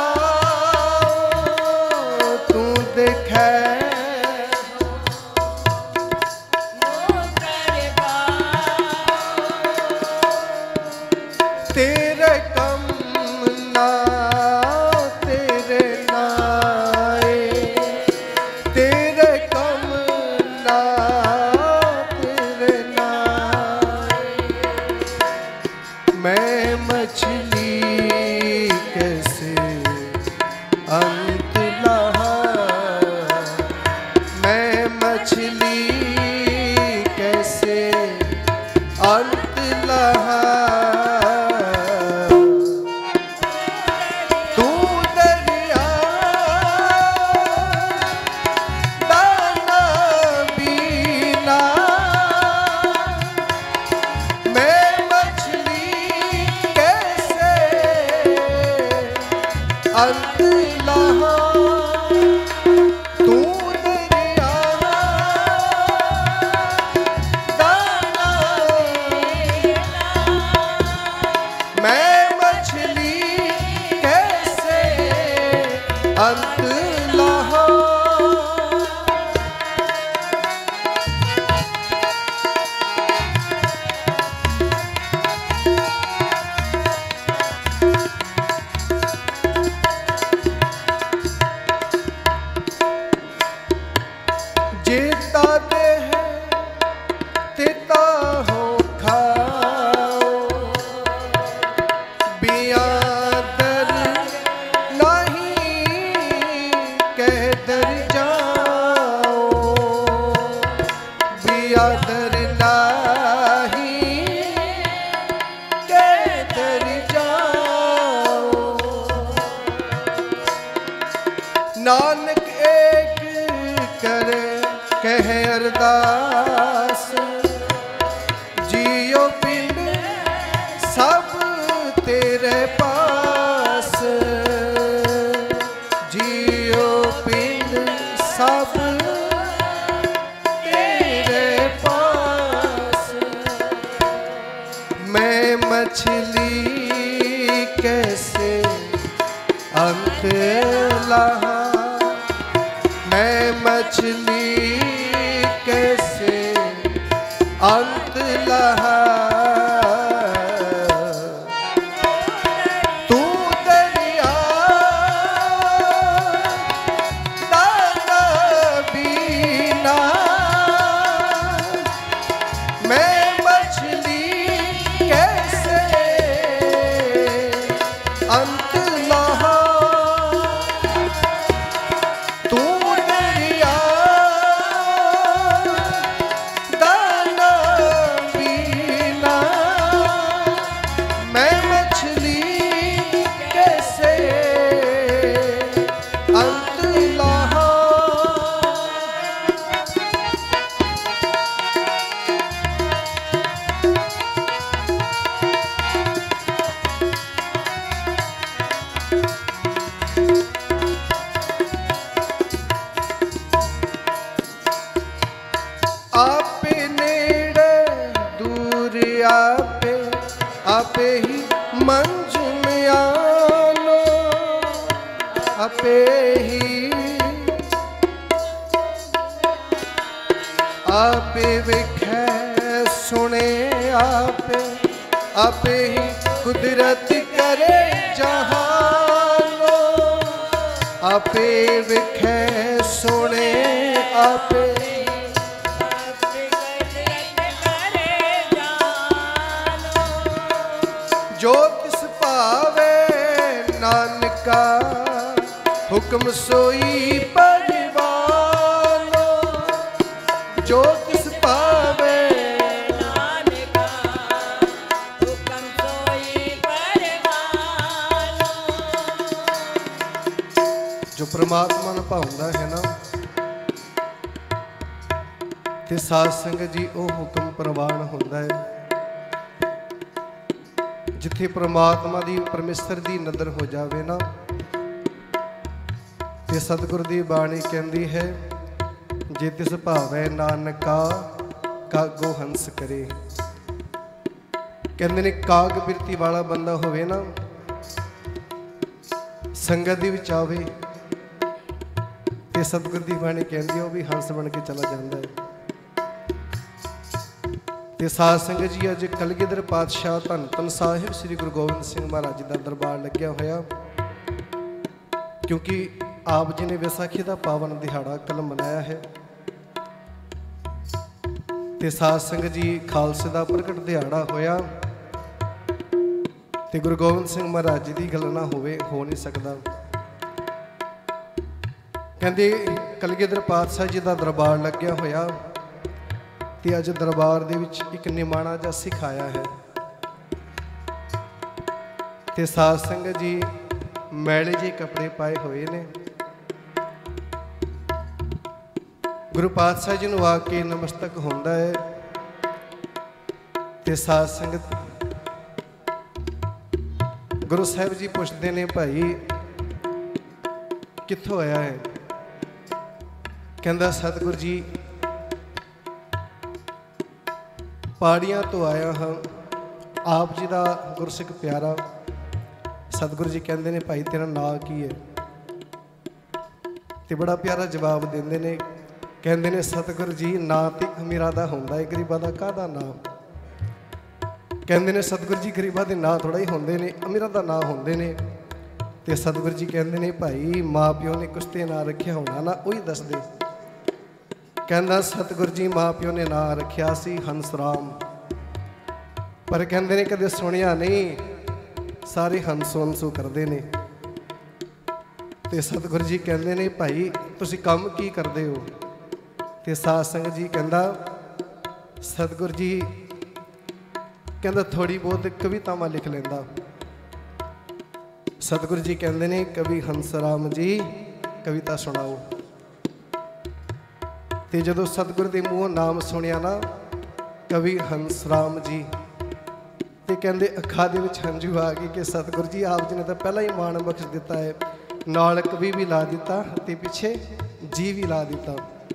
पाओ, तू देखे तेरे कम ना तेरे नाए, तेरे कम ना तेरे नाए। मैं मछली कैसे अंत लहा, मैं मछली कैसे अंत लहा। तू दरिया दाना बीना, मैं मछली कैसे अंत लहा। तू दरिया दाना, मैं मछली कैसे अंत लहा। जेता दे है तेता हो खाओ, बिया दर नहीं कह दर जाओ, बिया दर नहीं कह दर जाओ। नानक एक करे कह अरदास, जियो पिंड सब तेरे पास, जियो पिंड सब तेरे पास। मैं मछली कैसे अंत लहा, मैं मछली कैसे अंत लहा। तू दरिया दाना बीना, मैं मछली कैसे अंत लहा। तू दरिया आपे ही मंझ में आनो, आपे ही आपे विखे सुने, आपे आपे ही कुदरत करे जहानो, आपे विखे सुने, आपे जो किस पावे नानका हुक्म सोई परवानो, जो किस पावे नानका हुक्म सोई परवानो। जो परमात्मा ਨੂੰ ਭਾਉਂਦਾ है ना ते साध संगत जी ਉਹ ਹੁਕਮ ਪ੍ਰਵਾਨ ਹੁੰਦਾ है। जिथे परमात्मा दी परमेश्वर दी नदर हो जावे ना ते सतगुर दी बाणी कहती है जे तिस भावै नानका कागो हंस करे। कहते ने काग बिरती वाला बंदा होवे ना संगत दी विच आवे ते सतगुर दी बाणी कहती है वो भी हंस बन के चला जाता है। ਤੇ ਸਾਧ ਸੰਗਤ ਜੀ ਅੱਜ ਕਲਗੀਧਰ ਪਾਤਸ਼ਾਹ ਧੰਨ ਧੰਨ ਸਾਹਿਬ ਸ੍ਰੀ ਗੁਰੂ ਗੋਬਿੰਦ ਸਿੰਘ ਮਹਾਰਾਜ ਜੀ ਦਾ ਦਰਬਾਰ ਲੱਗਿਆ ਹੋਇਆ, ਕਿਉਂਕਿ ਆਪ ਜੀ ਨੇ ਵਿਸਾਖੀ ਦਾ ਪਾਵਨ ਦਿਹਾੜਾ ਕੱਲ੍ਹ ਮਨਾਇਆ ਹੈ ਤੇ ਸਾਧ ਸੰਗਤ ਜੀ ਖਾਲਸੇ ਦਾ ਪ੍ਰਗਟ ਦਿਹਾੜਾ ਹੋਇਆ ਤੇ ਗੁਰੂ ਗੋਬਿੰਦ ਸਿੰਘ ਮਹਾਰਾਜ ਜੀ ਦੀ ਗੱਲ ਨਾ ਹੋਵੇ ਹੋ ਨਹੀਂ ਸਕਦਾ। ਕਹਿੰਦੇ ਕਲਗੀਧਰ ਪਾਤਸ਼ਾਹ ਜੀ ਦਾ ਦਰਬਾਰ ਲੱਗਿਆ ਹੋਇਆ ਤੇ ਅੱਜ ਦਰਬਾਰ ਦੇ ਵਿੱਚ ਇੱਕ ਨਿਮਾਣਾ ਜਿਹਾ ਸਿੱਖ ਆਇਆ ਹੈ ਤੇ ਸਾਧ ਸੰਗਤ ਜੀ ਮੈਲੇ ਜਿਹੇ ਕੱਪੜੇ ਪਾਏ ਹੋਏ ਨੇ। ਗੁਰੂ ਪਾਤਸ਼ਾਹ ਜੀ ਨੂੰ ਆ ਕੇ ਨਮਸਤਕ ਹੁੰਦਾ ਹੈ ਤੇ ਸਾਧ ਸੰਗਤ ਗੁਰੂ ਸਾਹਿਬ ਜੀ ਪੁੱਛਦੇ ਨੇ ਭਾਈ ਕਿੱਥੋਂ ਆਇਆ ਹੈ? ਕਹਿੰਦਾ ਸਤਿਗੁਰ ਜੀ ਪਹਾੜੀਆਂ ਤੋਂ ਆਇਆ ਹਾਂ। ਆਪ ਜੀ ਦਾ ਗੁਰਸਿੱਖ ਪਿਆਰਾ ਸਤਿਗੁਰੂ ਜੀ ਕਹਿੰਦੇ ਨੇ ਭਾਈ ਤੇਰਾ ਨਾਂ ਕੀ ਹੈ? ਤੇ ਬੜਾ ਪਿਆਰਾ ਜਵਾਬ ਦਿੰਦੇ ਨੇ, ਕਹਿੰਦੇ ਨੇ ਸਤਿਗੁਰੂ ਜੀ ਨਾਂ ਤੇ ਅਮੀਰਾਂ ਦਾ ਹੁੰਦਾ ਹੈ, ਗਰੀਬਾਂ ਦਾ ਕਾਹਦਾ ਨਾਂ? ਕਹਿੰਦੇ ਨੇ ਸਤਿਗੁਰੂ ਜੀ ਗਰੀਬਾਂ ਦੇ ਨਾਂ ਥੋੜ੍ਹਾ ਹੀ ਹੁੰਦੇ ਨੇ, ਅਮੀਰਾਂ ਦਾ ਨਾਂ ਹੁੰਦੇ ਨੇ। ਤੇ ਸਤਿਗੁਰੂ ਜੀ ਕਹਿੰਦੇ ਨੇ ਭਾਈ ਮਾਂ ਪਿਓ ਨੇ ਕੁਛ ਤੇ ਨਾਂ ਰੱਖਿਆ ਹੋਣਾ ਨਾ, ਉਹੀ ਦੱਸਦੇ। ਕਹਿੰਦਾ ਸਤਿਗੁਰੂ ਜੀ ਮਾਂ ਪਿਓ ਨੇ ਨਾਂ ਰੱਖਿਆ ਸੀ ਹੰਸ ਰਾਮ, ਪਰ ਕਹਿੰਦੇ ਨੇ ਕਦੇ ਸੁਣਿਆ ਨਹੀਂ, ਸਾਰੇ ਹੰਸੋ ਹੰਸੋ ਕਰਦੇ ਨੇ। ਤੇ ਸਤਿਗੁਰੂ ਜੀ ਕਹਿੰਦੇ ਨੇ ਭਾਈ ਤੁਸੀਂ ਕੰਮ ਕੀ ਕਰਦੇ ਹੋ? ਤੇ ਸਾਧ ਸੰਗਤ ਜੀ ਕਹਿੰਦਾ ਸਤਿਗੁਰੂ ਜੀ ਕਹਿੰਦਾ ਥੋੜ੍ਹੀ ਬਹੁਤ ਕਵਿਤਾਵਾਂ ਲਿਖ ਲੈਂਦਾ। ਸਤਿਗੁਰੂ ਜੀ ਕਹਿੰਦੇ ਨੇ ਕਵੀ ਹੰਸ ਰਾਮ ਜੀ ਕਵਿਤਾ ਸੁਣਾਓ। ਤੇ ਜਦੋਂ ਸਤਿਗੁਰੂ ਦੇ ਮੂੰਹੋਂ ਨਾਮ ਸੁਣਿਆ ਨਾ ਕਵੀ ਹੰਸ ਰਾਮ ਜੀ, ਤੇ ਕਹਿੰਦੇ ਅੱਖਾਂ ਦੇ ਵਿੱਚ ਹੰਝੂ ਆ ਗਏ ਕਿ ਸਤਿਗੁਰੂ ਜੀ ਆਪ ਜੀ ਨੇ ਤਾਂ ਪਹਿਲਾਂ ਹੀ ਮਾਣ ਬਖਸ਼ ਦਿੱਤਾ ਹੈ, ਨਾਲ ਕਵੀ ਵੀ ਲਾ ਦਿੱਤਾ ਤੇ ਪਿੱਛੇ ਜੀ ਵੀ ਲਾ ਦਿੱਤਾ।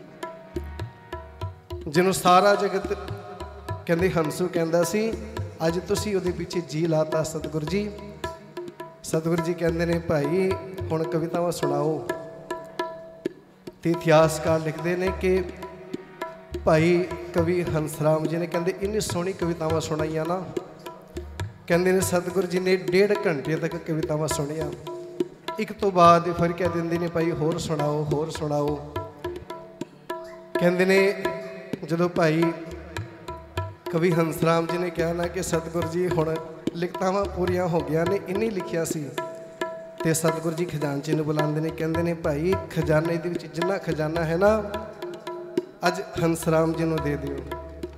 ਜਿਹਨੂੰ ਸਾਰਾ ਜਗਤ ਕਹਿੰਦੇ ਹੰਸੂ ਕਹਿੰਦਾ ਸੀ, ਅੱਜ ਤੁਸੀਂ ਉਹਦੇ ਪਿੱਛੇ ਜੀ ਲਾਤਾ ਸਤਿਗੁਰੂ ਜੀ। ਸਤਿਗੁਰੂ ਜੀ ਕਹਿੰਦੇ ਨੇ ਭਾਈ ਹੁਣ ਕਵਿਤਾਵਾਂ ਸੁਣਾਓ। ਤੇ ਇਤਿਹਾਸਕਾਰ ਲਿਖਦੇ ਨੇ ਕਿ ਭਾਈ ਕਵੀ ਹੰਸ ਰਾਮ ਜੀ ਨੇ ਕਹਿੰਦੇ ਇੰਨੀ ਸੋਹਣੀ ਕਵਿਤਾਵਾਂ ਸੁਣਾਈਆਂ ਨਾ, ਕਹਿੰਦੇ ਨੇ ਸਤਿਗੁਰੂ ਜੀ ਨੇ ਡੇਢ ਘੰਟੇ ਤੱਕ ਕਵਿਤਾਵਾਂ ਸੁਣੀਆਂ। ਇੱਕ ਤੋਂ ਬਾਅਦ ਫਿਰ ਕਹਿ ਦਿੰਦੇ ਨੇ ਭਾਈ ਹੋਰ ਸੁਣਾਓ ਹੋਰ ਸੁਣਾਓ। ਕਹਿੰਦੇ ਨੇ ਜਦੋਂ ਭਾਈ ਕਵੀ ਹੰਸ ਰਾਮ ਜੀ ਨੇ ਕਿਹਾ ਨਾ ਕਿ ਸਤਿਗੁਰੂ ਜੀ ਹੁਣ ਲਿਖਤਾਵਾਂ ਪੂਰੀਆਂ ਹੋ ਗਈਆਂ ਨੇ, ਇੰਨੀ ਲਿਖਿਆ ਸੀ। ਤੇ ਸਤਿਗੁਰੂ ਜੀ ਖਜ਼ਾਨਚੀ ਨੂੰ ਬੁਲਾਉਂਦੇ ਨੇ, ਕਹਿੰਦੇ ਨੇ ਭਾਈ ਖਜ਼ਾਨੇ ਦੇ ਵਿੱਚ ਜਿੰਨਾ ਖਜ਼ਾਨਾ ਹੈ ਨਾ ਅੱਜ ਹੰਸ ਰਾਮ ਜੀ ਨੂੰ ਦੇ ਦਿਓ।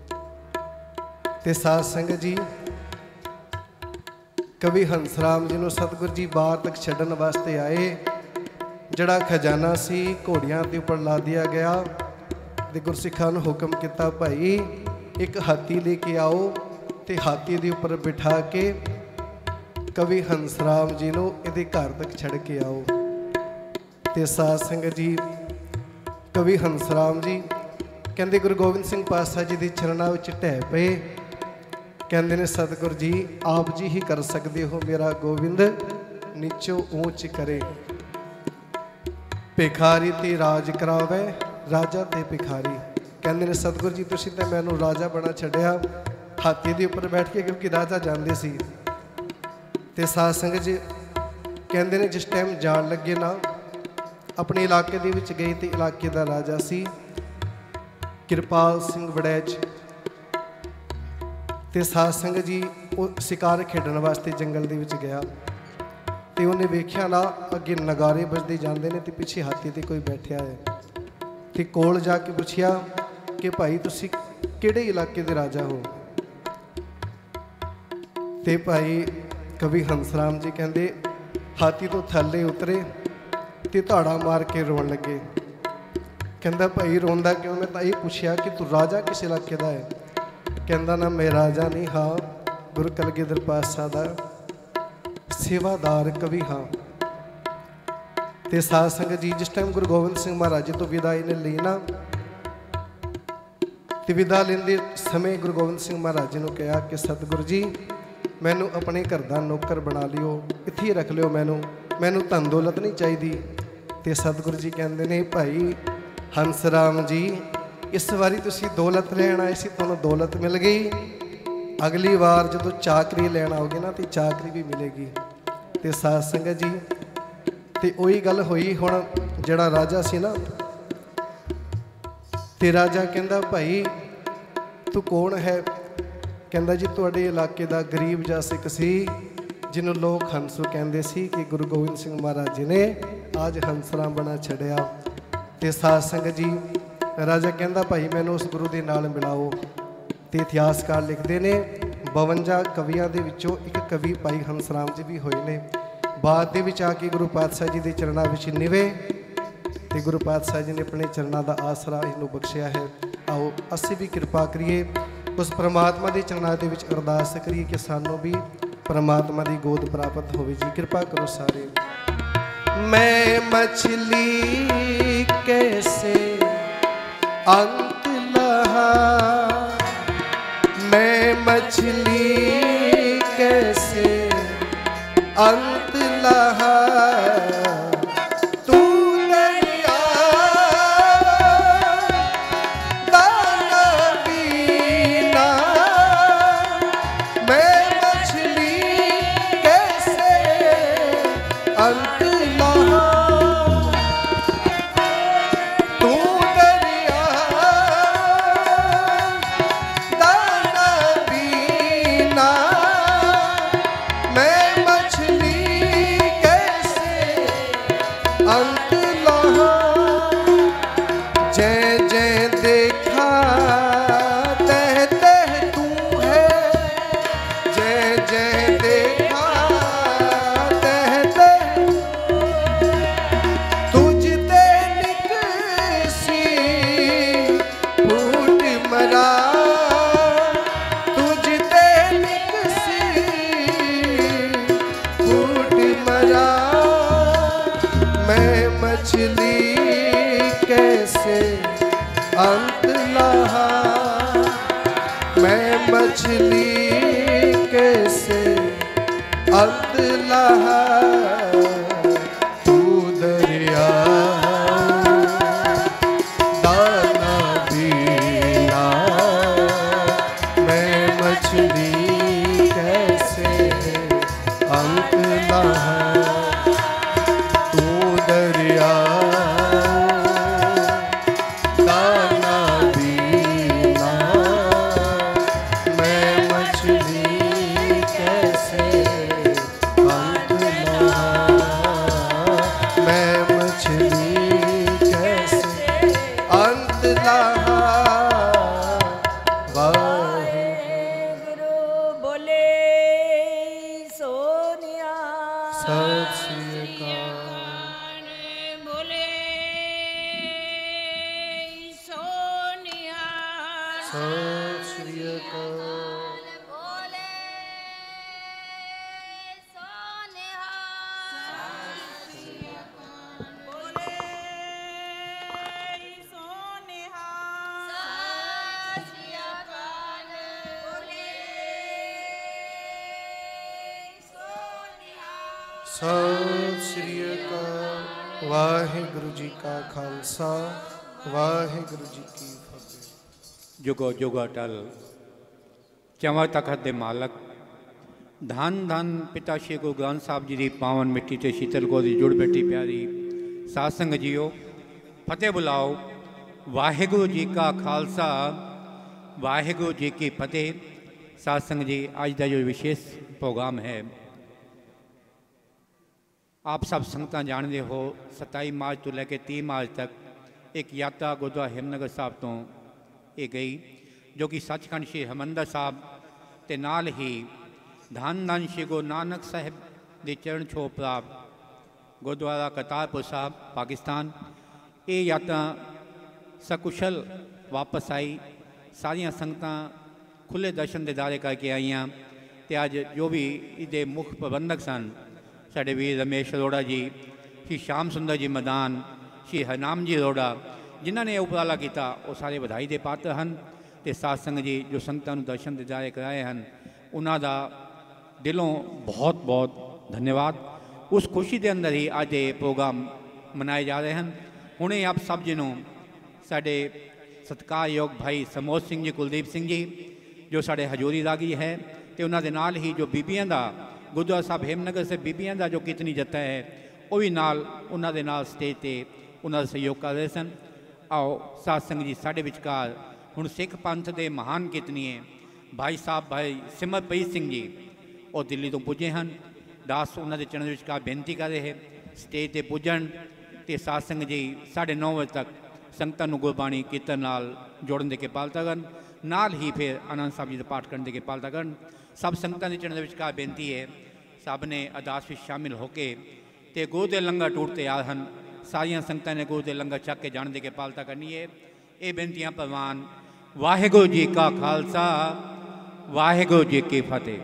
ਤੇ ਸਾਧ ਸੰਗਤ ਜੀ ਕਵੀ ਹੰਸ ਰਾਮ ਜੀ ਨੂੰ ਸਤਿਗੁਰੂ ਜੀ ਬਾਹਰ ਤੱਕ ਛੱਡਣ ਵਾਸਤੇ ਆਏ। ਜਿਹੜਾ ਖਜ਼ਾਨਾ ਸੀ ਘੋੜੀਆਂ ਦੇ ਉੱਪਰ ਲਾ ਦਿਆ ਗਿਆ ਤੇ ਗੁਰਸਿੱਖਾਂ ਨੂੰ ਹੁਕਮ ਕੀਤਾ ਭਾਈ ਇੱਕ ਹਾਥੀ ਲੈ ਕੇ ਆਓ ਤੇ ਹਾਥੀ ਦੇ ਉੱਪਰ ਬਿਠਾ ਕੇ ਕਵੀ ਹੰਸ ਰਾਮ ਜੀ ਨੂੰ ਇਹਦੇ ਘਰ ਤੱਕ ਛੱਡ ਕੇ ਆਓ। ਤੇ ਸਾਧ ਸੰਗਤ ਜੀ ਕਵੀ ਹੰਸ ਰਾਮ ਜੀ ਕਹਿੰਦੇ ਗੁਰੂ ਗੋਬਿੰਦ ਸਿੰਘ ਪਾਤਸ਼ਾਹ ਜੀ ਦੇ ਚਰਨਾਂ ਵਿੱਚ ਢਹਿ ਪਏ कहते ने सतगुर जी आप जी ही कर सकते हो, मेरा गोविंद नीचो ऊंच करे। भिखारी ते राज करावे, राजा ते भिखारी। कहते ने सतगुर जी तुसीं ते मैनू राजा बना छड्या हाथी के उपर बैठ के, क्योंकि राजा जाते सी। ते साध संगत जी कहते ने जिस टाइम जान लगे ना अपने इलाके दे विच गए, तो इलाके का राजा सी किरपाल सिंह वड़ैच। ते साध संगत जी वो शिकार खेडण वास्ते जंगल दे विच गया, तो उन्हें वेख्या ना अगे नगारे बजते जाते हैं, तो पिछे हाथी ते कोई बैठा है। तो कोल जाके पुछया कि भाई तुसी किहड़े इलाके दे राजा हो? ते भाई कवि हंसराम जी कहते हाथी तो थल्ले उतरे ते धाड़ा मार के रोन लगे। कहता भाई रोंदा क्यों? मैं तो ये पूछया कि तू राजा किस इलाके का है? कहता ना मैं राजा नहीं, हाँ गुरु कलगीधर पातशाह दा सेवादार कवि हाँ। ते साध संगत जी जिस टाइम गुरु गोबिंद सिंह महाराज जी तो विदाई ने ली ना, तो विदा लेंदे समय गुरु गोबिंद सिंह महाराज जी ने कहा कि सतगुरु जी मैनू अपने घर का नौकर बना लियो, इत्थे ही रख लियो, मैनू मैनू धन दौलत नहीं चाहिए। तो सतगुरु जी कहते ने भाई हंसराम जी इस बारी तुसी दौलत लैन आए सी, तुहानू दौलत मिल गई, अगली बार जो चाकरी लैन आओगे ना तो चाकरी भी मिलेगी। तो साध संगत जी तो वही गल हुई हुण जिहड़ा राजा सी ना, तो राजा कहंदा भाई तू कौन है? कहंदा जी तुहाडे इलाके का गरीब जा सिख सी जिन्हों लोग हंसू कहते सी कि गुरु गोबिंद सिंह महाराज जी ने आज हंसराम बना छड़िया। तो साध संगत जी राजा कहंदा भाई मैनू उस गुरु के नाल मिलाओ। तो इतिहासकार लिखते ने बवंजा कवियों के विचों एक कवि भाई हंसराम जी भी होए ने। बाद दे विच आके गुरु पातशाह जी के चरणों विच निवे, तो गुरु पातशाह जी ने अपने चरणों का आसरा इनू बख्शिया है। आओ असीं भी कृपा करिए उस परमात्मा के चरणों के विच अरदास करिए कि सानू भी परमात्मा की गोद प्राप्त होवे जी। कृपा करो सारे। मैं मछली कैसे अंत लहा, मैं मछली कैसे अंत लहा, तू दरिया दाना पीना, मैं मछली कैसे अंत लहा, तू दरिया दाना पीना, मैं अंत लहा। जय जय देखा तह तह तू है, जय जय देखा तह तह, तुझ ते निकसी फूट मरा, तुझ ते निकसी फूट मरा, मैं मछली कैसे अंत लहा, मैं मछली कैसे अंत लहा, तू दरिया दाना पीना, मैं मछली कैसे अंत लहा, दरिया दाना पीना, मैं मछली कैसे अंत लहा, मैं मछली कैसे अंत लहा। वाहेगुरु बोले सोनिया। सत श्री अकाल। सत श्री अकाल। बोले सोनिया। सत श्री अकाल। बोले सोनिया। सत श्री अकाल। बोले ਸਤਿ ਸ੍ਰੀ ਅਕਾਲ। ਵਾਹਿਗੁਰੂ ਜੀ ਕਾ ਖਾਲਸਾ, ਵਾਹਿਗੁਰੂ ਜੀ ਕੀ ਫਤਿਹ। जुगो जुग अटल चवा तखत दे मालक धन धन पिता श्री गुरु ग्रंथ साहब जी की पावन मिट्टी ते शीतल गोदी जुड़ बैठी प्यारी साध संगत जीओ, फतेह बुलाओ। वाहिगुरू जी का खालसा, वाहिगुरू जी की फतेह। साध संगत जी, अज का जो विशेष प्रोग्राम है, आप सब संगतां जानते हो, सताई मार्च तो लैके तीह मार्च तक एक यात्रा गुरुद्वारा हिमनगर साहब तो ये गई, जो कि सचखंड श्री हरमंदर साहब ते नाल ही धन धन श्री गुरु नानक साहिब के चरण छो प्राप्त गुरुद्वारा करतारपुर साहब पाकिस्तान, ये यात्रा सकुशल वापस आई। सारिया संगतां खुले दर्शन दीदारे करके आईयां। ते अज जो भी इसके मुख प्रबंधक सन, साडे वीर रमेश अरोड़ा जी, श्री श्याम सुंदर जी मैदान, श्री हरनाम जी अरोड़ा, जिन्होंने उपराला किया, वो सारे बधाई के पात्र हैं। तो साध संगत जी जो संगतां नूं दर्शन दीदारे कराए हैं, उन्हां दा दिलों बहुत बहुत धन्यवाद। उस खुशी के अंदर ही अज ये प्रोग्राम मनाए जा रहे हैं। हुणे आप सब जी नूं साडे सत्कारयोग भाई समोद सिंह जी, कुलदीप सिंह जी जो साडे हजूरी रागी है, तो उन्होंने नाल ही जो बीबियां दा गुरुद्वारा साहब हेमनगर से बीबियां दा जो कितनी जत्था है, वो भी नाल उन्होंने नाल स्टेज पर उन्होंने सहयोग कर रहे सन। आओ साध संगत जी, साढ़े विचकार हुण सिख पंथ के महान कितनीए भाई साहब भाई सिमरप्रीत सिंह जी, और दिल्ली तो पुजे हैं। दास उन्होंने चरण विचकार बेनती कर रहे स्टेज पर पुजन। तो साध संगत जी साढ़े नौ बजे तक संगतां नूं गुरबाणी कीर्तन नाल जोड़न की किरपालता करन, नाल ही फिर आनंद साहब जी का पाठ करने की किरपालता करन। सब संगतां के चरण विचकार बेनती है, सब ने अरदास में शामिल होकर तो गुरु के लंगर टूट तैयार हैं। सारिया संगतां ने गुरु के लंगर छक के जाने की किरपालता करनी है। ये बेनतियां प्रवान। वाहिगुरू जी का खालसा, वाहिगुरू जी की फतेह।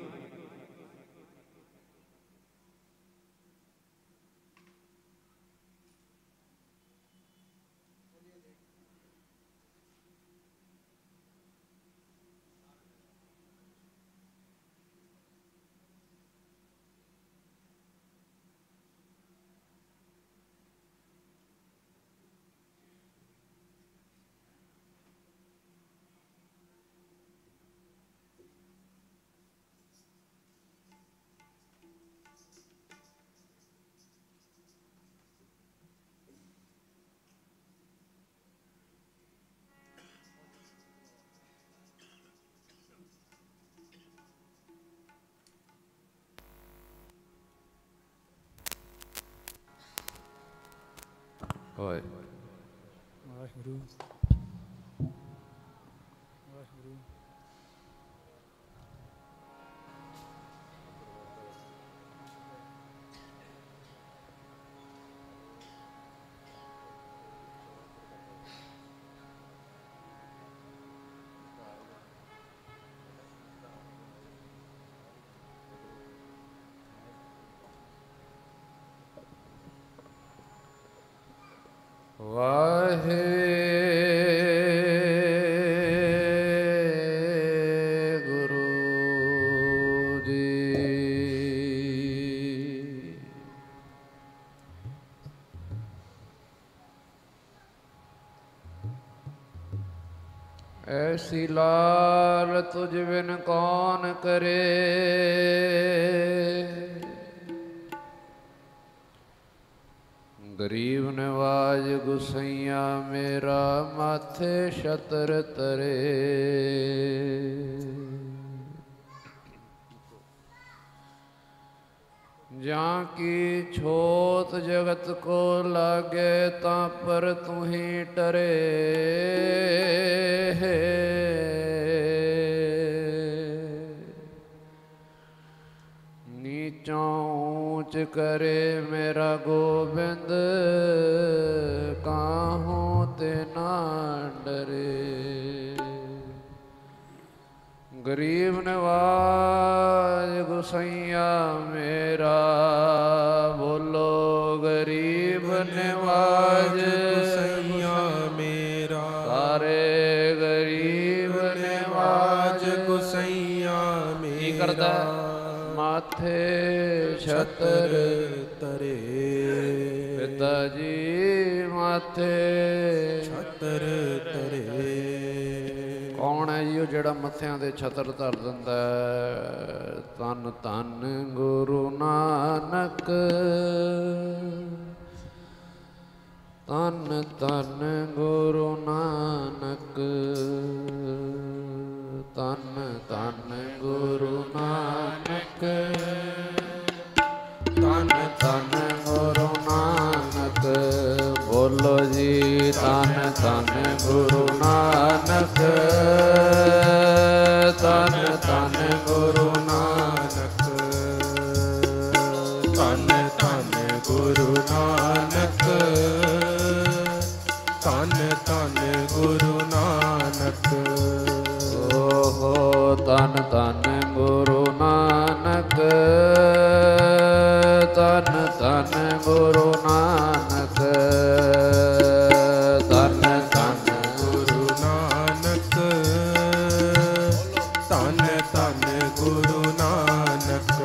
होए वाहिगुरू वाहिगुरू। वाहे गुरु जी। ऐसी लाल तुझ बिन कौन करे, गरीब नवाज गुसैया मेरा माथे छतर तरे। जां की छोत जगत को लागे तां पर तू ही टरे। नीचों ऊंच करे मेरा गोबिंद, काहूं ते ना डरे। गरीब नवाज गुसैया मेरा, बोलो गरीब नवाज गुसैया मेरा। सारे गरीब नवाज गुसैया मेरा। की करता ਮਾਥੇ ਛਤਰ ਤਰੇ ਪਿਤਾ ਜੀ ਮਾਥੇ ਛਤਰ ਤਰੇ। ਕੌਣ ਹੈ ਜੀ ਉਹ ਜਿਹੜਾ ਮੱਥਿਆਂ ਦੇ ਛਤਰ ਧਰ ਦਿੰਦਾ? ਧੰਨ ਧੰਨ ਗੁਰੂ ਨਾਨਕ, ਧੰਨ ਧੰਨ ਗੁਰੂ ਨਾਨਕ, ਧੰਨ ਧੰਨ ਗੁਰੂ ਨਾਨਕ, ਧੰਨ ਧੰਨ ਗੁਰੂ ਨਾਨਕ। ਬੋਲੋ ਜੀ ਧੰਨ ਧੰਨ ਗੁਰੂ ਨਾਨਕ, ਧੰਨ ਧੰਨ ਗੁਰੂ ਨਾਨਕ, ਧੰਨ ਧੰਨ ਗੁਰੂ ਨਾਨਕ, ਧੰਨ ਧੰਨ ਗੁਰੂ ਨਾਨਕ। ਓਹੋ ਧੰਨ ਧੰਨ ਗੁਰੂ ਨਾਨਕ, ਧੰਨ ਧੰਨ ਗੁਰੂ ਨਾਨਕ, ਧੰਨ ਧੰਨ ਗੁਰੂ ਨਾਨਕ, ਧੰਨ ਧੰਨ ਗੁਰੂ ਨਾਨਕ।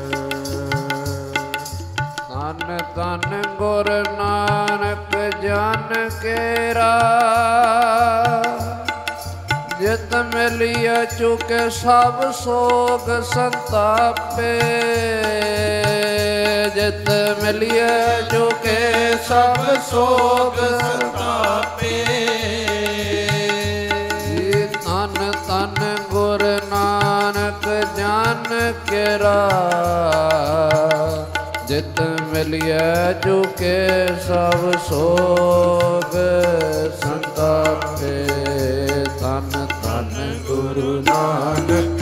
ਧੰਨ ਧੰਨ ਗੁਰੂ ਨਾਨਕ ਜਨ ਕੇਰਾ, ਜਿਤ ਮਿਲਿਆ ਚੁਕੇ ਸਭ ਸੋਗ ਸੰਤਾਪੇ, ਜਿਤ ਮਿਲਿਆ ਚੁਕੇ ਸਭ ਸੋਗ ਸੰਤਾਪੇ। ਧੰਨ ਧੰਨ ਗੁਰੂ ਨਾਨਕ ਜਨ ਕੇਰਾ, ਜਿਤ ਮਿਲਿਆ ਚੁਕੇ ਸਭ ਸੋਗ ਸੰਤਾਪੇ। ਧੰਨ ਧੰਨ ਗੁਰੂ ਨਾਨਕ,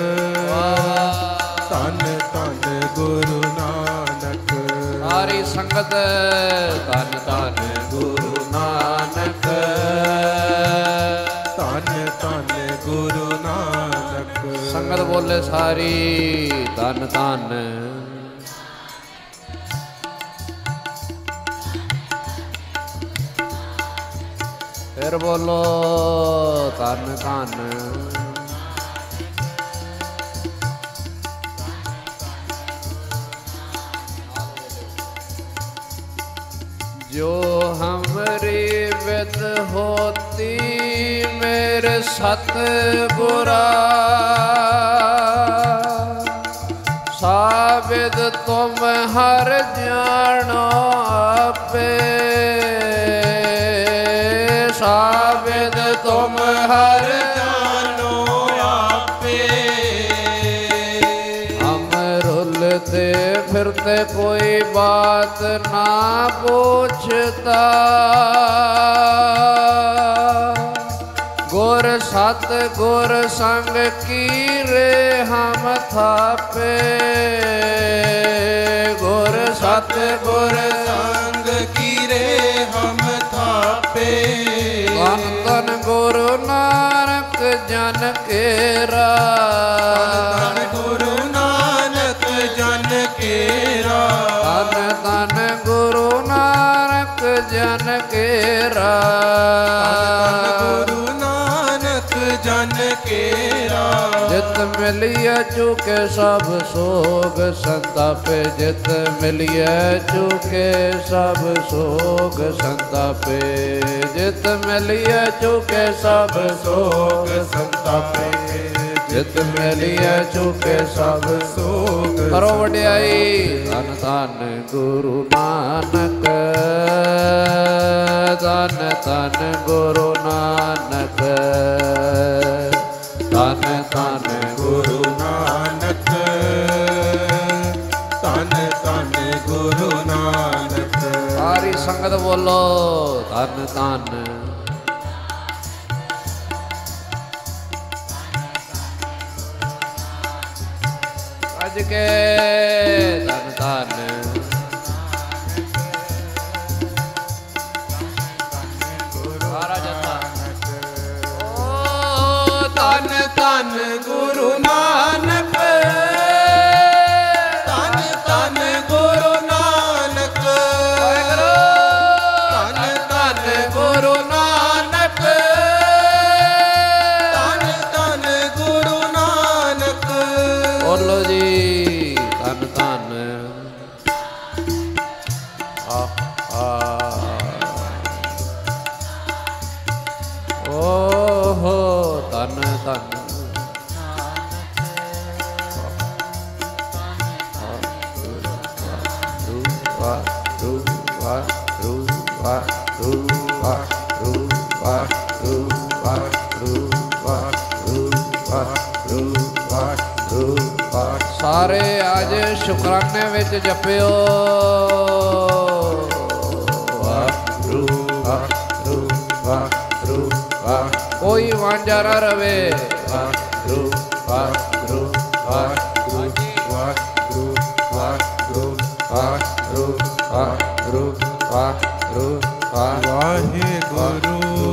ਧੰਨ ਧੰਨ ਗੁਰੂ ਨਾਨਕ। ਸਾਰੀ ਸੰਗਤ ਧੰਨ ਧੰਨ ਗੁਰੂ ਨਾਨਕ, ਧੰਨ ਧੰਨ ਗੁਰੂ ਨਾਨਕ। ਸੰਗਤ ਬੋਲੇ ਸਾਰੀ ਧੰਨ ਧੰਨ। ਫਿਰ ਬੋਲੋ ਧੰਨ ਧੰਨ। जो हमरी विद होती मेरे सतगुरा, साबिद तुम हर जानो आपे, साबिद तुम हर जानो आपे। हम रुलते फिरते कोई बात ना पूछता, गुर सत गुर संग की रे हम थापे, गुर सत गुर संग की रे हम थापे। धन धन गुरु नानक जन केरा, धन गुरु नानक जन केरा, धन धन गुरु नानक जन केरा, धन गुरु नानक जन केरा। जित मिलिए चुके सब सोग संतापे, जित मिलिए चुके सब सोग संतापे, जित मिलिए चुके सब सोग संतापे, जित मिलिए चुके सब सोग। करो वड्याई धन धन गुरु नानक, धन धन गुरु नानक, धन धन गुरु नानक, धन धन गुरु नानक। सारी संगत बोलो धन धन। अज के धन धन। सारा जता ओ धन धन गुरु नानक, धन धन गुरु नानक, धन धन गुरु नानक, धन धन गुरु नानक। बोलो जी ਧੰਨ ਧੰਨ ਆ ਆ ਓ ਹੋ ਧੰਨ ਧੰਨ ਸਾਰੇ ਅੱਜ ਸ਼ੁਕਰਾਨੇ ਵਿੱਚ ਜਪਿਓ ਵਾਹਿਗੁਰੂ ਵਾਹਿਗੁਰੂ ਵਾਹਿਗੁਰੂ ਕੋਈ ਵਾਂਝਾ ਨਾ ਰਵੇ ਵਾਹਿਗੁਰੂ ਵਾਹਿਗੁਰੂ ਵਾਹਿਗੁਰੂ ਵਾਹਿਗੁਰੂ ਵਾਹਿਗੁਰੂ ਵਾਹਿਗੁਰੂ ਵਾਹਿਗੁਰੂ ਵਾਹਿਗੁਰੂ ਵਾਹਿਗੁਰੂ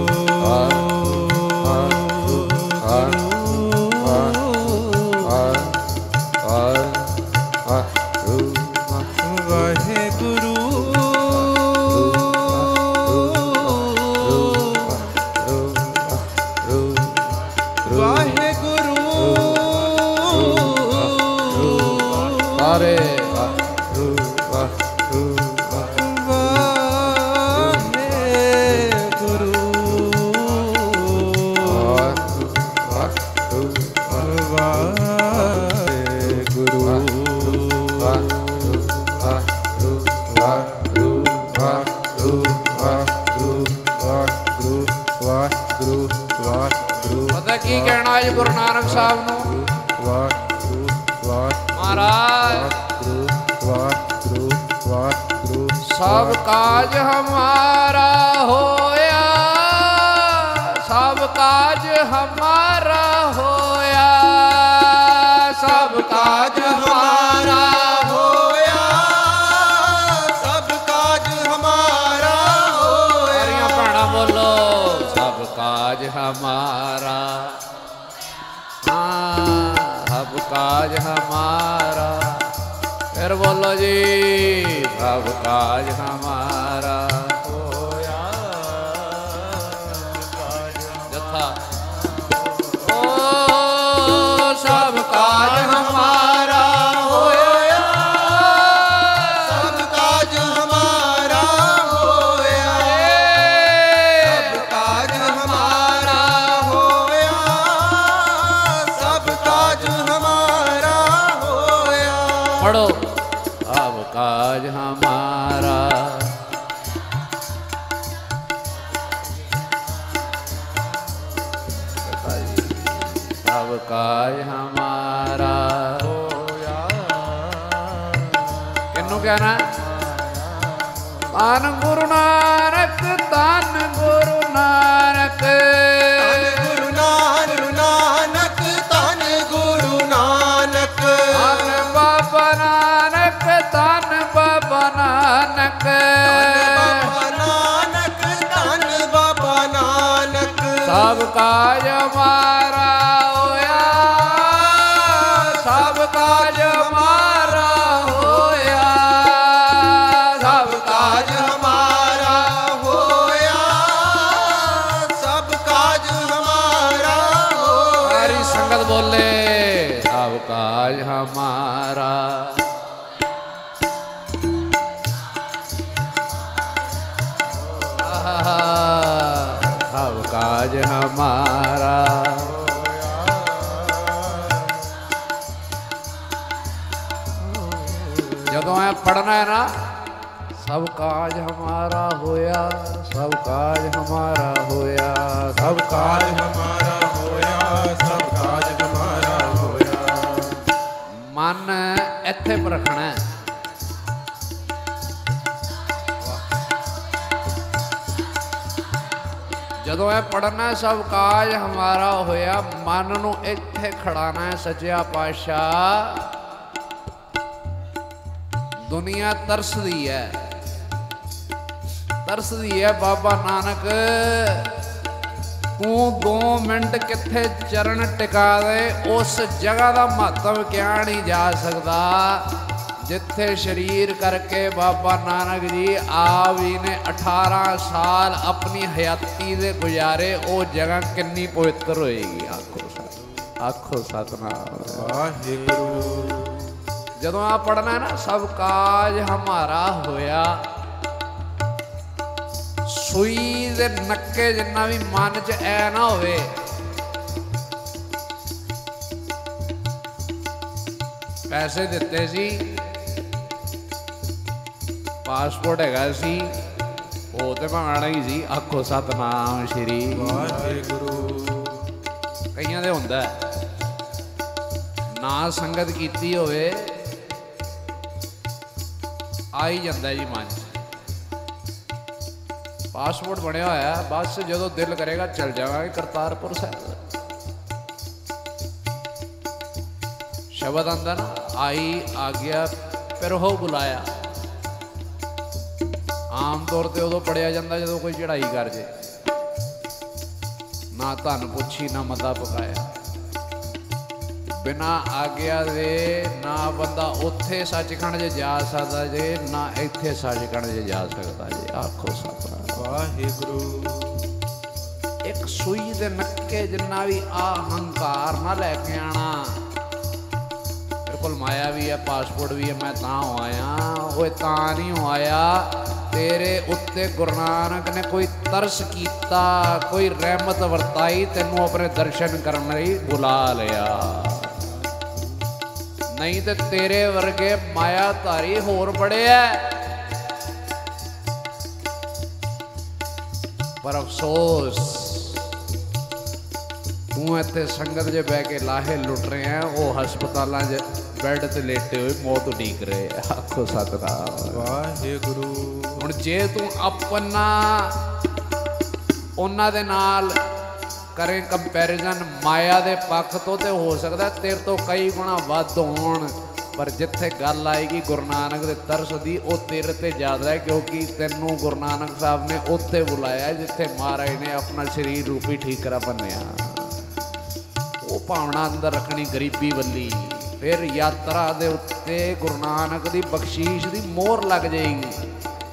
ਕੀ ਕਹਿਣਾ ਹੈ ਗੁਰੂ ਨਾਨਕ ਸਾਹਿਬ ਨੂੰ ਮਹਾਰਾਜ ਸਭ ਕਾਜ ਹਮਾਰਾ ਹੋਇਆ ਸਭ ਕਾਜ ਹਮਾਰਾ ਹੋਇਆ ਸਭ ਕਾਜ ਹਮਾਰਾ ਹੋਇਆ ਸਭ ਕਾਜ ਹਮਾਰਾ ਹੋਇਆ ਹਰੀਆਂ ਭੈਣਾਂ ਬੋਲੋ ਸਭ ਕਾਜ ਹਮਾਰਾ हाँ सब काज हमारा फिर बोलो जी सब काज हमारा होया जथा ओ सब काज हमारा होया सब काज हमारा होया सब काज हमारा होया सब काज हमारा होया पढ़ो अब काज हमारा अब काज हमारा होया किन्नू कहना धन गुरु नानक धन गुरु नानक गुरु नानक धन गुरु नानक धन बाबा नानक धन बाबा नानक बाबा नानक धन बाबा नानक सब काज हमारा होया सब काज हमारा होया सब काज हमारा होया सब काज हमारा होया हरी संगत बोले सब काज हमारा सब काज हमारा ਜਦੋਂ ਇਹ ਪੜਨਾ ਹੈ ਨਾ ਸਭ ਕਾਜ ਹਮਾਰਾ ਹੋਇਆ ਸਭ ਕਾਜ ਹਮਾਰਾ ਹੋਇਆ सब काज हमारा होया सब काज हमारा होया ਮਨ ਇੱਥੇ ਪਰ ਰੱਖਣਾ ਹੈ ਜਦੋਂ ਇਹ ਪੜਨਾ ਸਭ ਕਾਜ ਹਮਾਰਾ ਹੋਇਆ ਮਨ ਨੂੰ ਇੱਥੇ ਖੜਾਣਾ ਹੈ ਸੱਚਿਆ ਪਾਤਸ਼ਾਹ ਦੁਨੀਆ ਤਰਸਦੀ ਹੈ ਤਰਸਦੀ ਹੈ ਬਾਬਾ ਨਾਨਕ ਤੂੰ ਦੋ ਮਿੰਟ ਕਿੱਥੇ ਚਰਨ ਟਿਕਾ ਦੇ ਉਸ ਜਗ੍ਹਾ ਦਾ ਮਹੱਤਵ ਕਿਹਾ ਨਹੀਂ ਜਾ ਸਕਦਾ ਜਿੱਥੇ ਸ਼ਰੀਰ ਕਰਕੇ ਬਾਬਾ ਨਾਨਕ ਜੀ ਆਪ ਜੀ ਨੇ ਅਠਾਰਾਂ ਸਾਲ ਆਪਣੀ ਹਯਾਤੀ ਦੇ ਗੁਜ਼ਾਰੇ ਉਹ ਜਗ੍ਹਾ ਕਿੰਨੀ ਪਵਿੱਤਰ ਹੋਏਗੀ ਆਖੋ ਸਤ ਆਖੋ ਸਤਨਾਮ ਵਾਹਿਗੁਰੂ ਜਦੋਂ ਆ ਪੜਨਾ ਹੈ ਨਾ, ਸਭ ਕਾਜ ਹਮਾਰਾ ਹੋਇਆ, ਸੂਈ ਦੇ ਨੱਕੇ ਜਿੰਨਾ ਵੀ ਮਨ ਚ ਐ ਨਾ ਹੋਵੇ ਪੈਸੇ ਦਿੱਤੇ ਸੀ, ਪਾਸਪੋਰਟ ਹੈਗਾ ਸੀ, ਉਹ ਤੇ ਮੰਗਣਾ ਹੀ ਸੀ। ਆਖੋ ਸਤਨਾਮ ਸ਼੍ਰੀ ਵਾਹਿਗੁਰੂ। ਕਈਆਂ ਦੇ ਹੁੰਦਾ ਨਾ ਸੰਗਤ ਕੀਤੀ ਹੋਵੇ ਆ ਹੀ ਜਾਂਦਾ ਜੀ ਮਨ ਚ। ਪਾਸਪੋਰਟ ਬਣਿਆ ਹੋਇਆ, ਬਸ ਜਦੋਂ ਦਿਲ ਕਰੇਗਾ ਚੱਲ ਜਾਵਾਂਗੇ ਕਰਤਾਰਪੁਰ ਸਾਹਿਬ। ਸ਼ਬਦ ਆਂਦਾ ਨਾ, ਆਈ ਆ ਗਿਆ ਫਿਰ ਉਹ ਬੁਲਾਇਆ। ਆਮ ਤੌਰ ਤੇ ਉਦੋਂ ਪੜਿਆ ਜਾਂਦਾ ਜਦੋਂ ਕੋਈ ਚੜਾਈ ਕਰ ਜੇ, ਨਾ ਧਨ ਪੁੱਛੀ ਨਾ ਮਤਾ ਪਕਾਇਆ, ਬਿਨਾ ਆਗਿਆ ਦੇ ਨਾ ਬੰਦਾ ਉੱਥੇ ਸੱਚਖੰਡ 'ਚ ਜਾ ਸਕਦਾ ਜੇ, ਨਾ ਇੱਥੇ ਸੱਚਖੰਡ 'ਚ ਜਾ ਸਕਦਾ ਜੇ। ਆਖੋ ਸਤਿ ਵਾਹਿਗੁਰੂ। ਇੱਕ ਸੂਈ ਦੇ ਨੱਕੇ ਜਿੰਨਾ ਵੀ ਆ ਹੰਕਾਰ ਨਾ ਲੈ ਕੇ ਆਣਾ। ਮੇਰੇ ਕੋਲ ਮਾਇਆ ਵੀ ਹੈ, ਪਾਸਪੋਰਟ ਵੀ ਹੈ, ਮੈਂ ਤਾਂ ਹੋ ਆਇਆ। ਉਹ ਤਾਂ ਨਹੀਂ ਹੋ ਆਇਆ, ਤੇਰੇ ਉੱਤੇ ਗੁਰੂ ਨਾਨਕ ਨੇ ਕੋਈ ਤਰਸ ਕੀਤਾ, ਕੋਈ ਰਹਿਮਤ ਵਰਤਾਈ, ਤੈਨੂੰ ਆਪਣੇ ਦਰਸ਼ਨ ਕਰਨ ਲਈ ਬੁਲਾ ਲਿਆ। ਨਹੀਂ ਤੇ ਤੇਰੇ ਵਰਗੇ ਮਾਇਆ ਧਾਰੀ ਹੋਰ ਬੜੇ ਐ। ਪਰ ਅਫਸੋਸ ਤੂੰ ਇੱਥੇ ਸੰਗਤ 'ਚ ਬਹਿ ਕੇ ਲਾਹੇ ਲੁੱਟ ਰਹੇ ਆ, ਉਹ ਹਸਪਤਾਲਾਂ 'ਚ ਬੈੱਡ ਤੇ ਲੇਟੇ ਹੋਏ ਮੌਤ ਉਡੀਕ ਰਹੇ। ਆਖੋ ਸਤਿਨਾਮ ਵਾਹਿਗੁਰੂ। ਹੁਣ ਜੇ ਤੂੰ ਆਪਣਾ ਉਹਨਾਂ ਦੇ ਨਾਲ ਕਰੇ ਕੰਪੈਰੀਜ਼ਨ ਮਾਇਆ ਦੇ ਪੱਖ ਤੋਂ, ਤੇ ਹੋ ਸਕਦਾ ਤੇਰੇ ਤੋਂ ਕਈ ਗੁਣਾ ਵੱਧ ਹੋਣ, ਪਰ ਜਿੱਥੇ ਗੱਲ ਆਏਗੀ ਗੁਰੂ ਨਾਨਕ ਦੇ ਤਰਸ ਦੀ, ਉਹ ਤੇਰੇ ਤੇ ਜ਼ਿਆਦਾ ਹੈ, ਕਿਉਂਕਿ ਤੈਨੂੰ ਗੁਰੂ ਨਾਨਕ ਸਾਹਿਬ ਨੇ ਉੱਥੇ ਬੁਲਾਇਆ ਜਿੱਥੇ ਮਹਾਰਾਜ ਨੇ ਆਪਣਾ ਸਰੀਰ ਰੂਪੀ ਠੀਕਰਾ ਬੰਨਿਆ। ਉਹ ਭਾਵਨਾ ਅੰਦਰ ਰੱਖਣੀ ਗਰੀਬੀ ਵੱਲੀ, ਫਿਰ ਯਾਤਰਾ ਦੇ ਉੱਤੇ ਗੁਰੂ ਨਾਨਕ ਦੀ ਬਖਸ਼ੀਸ਼ ਦੀ ਮੋਹਰ ਲੱਗ ਜਾਏਗੀ।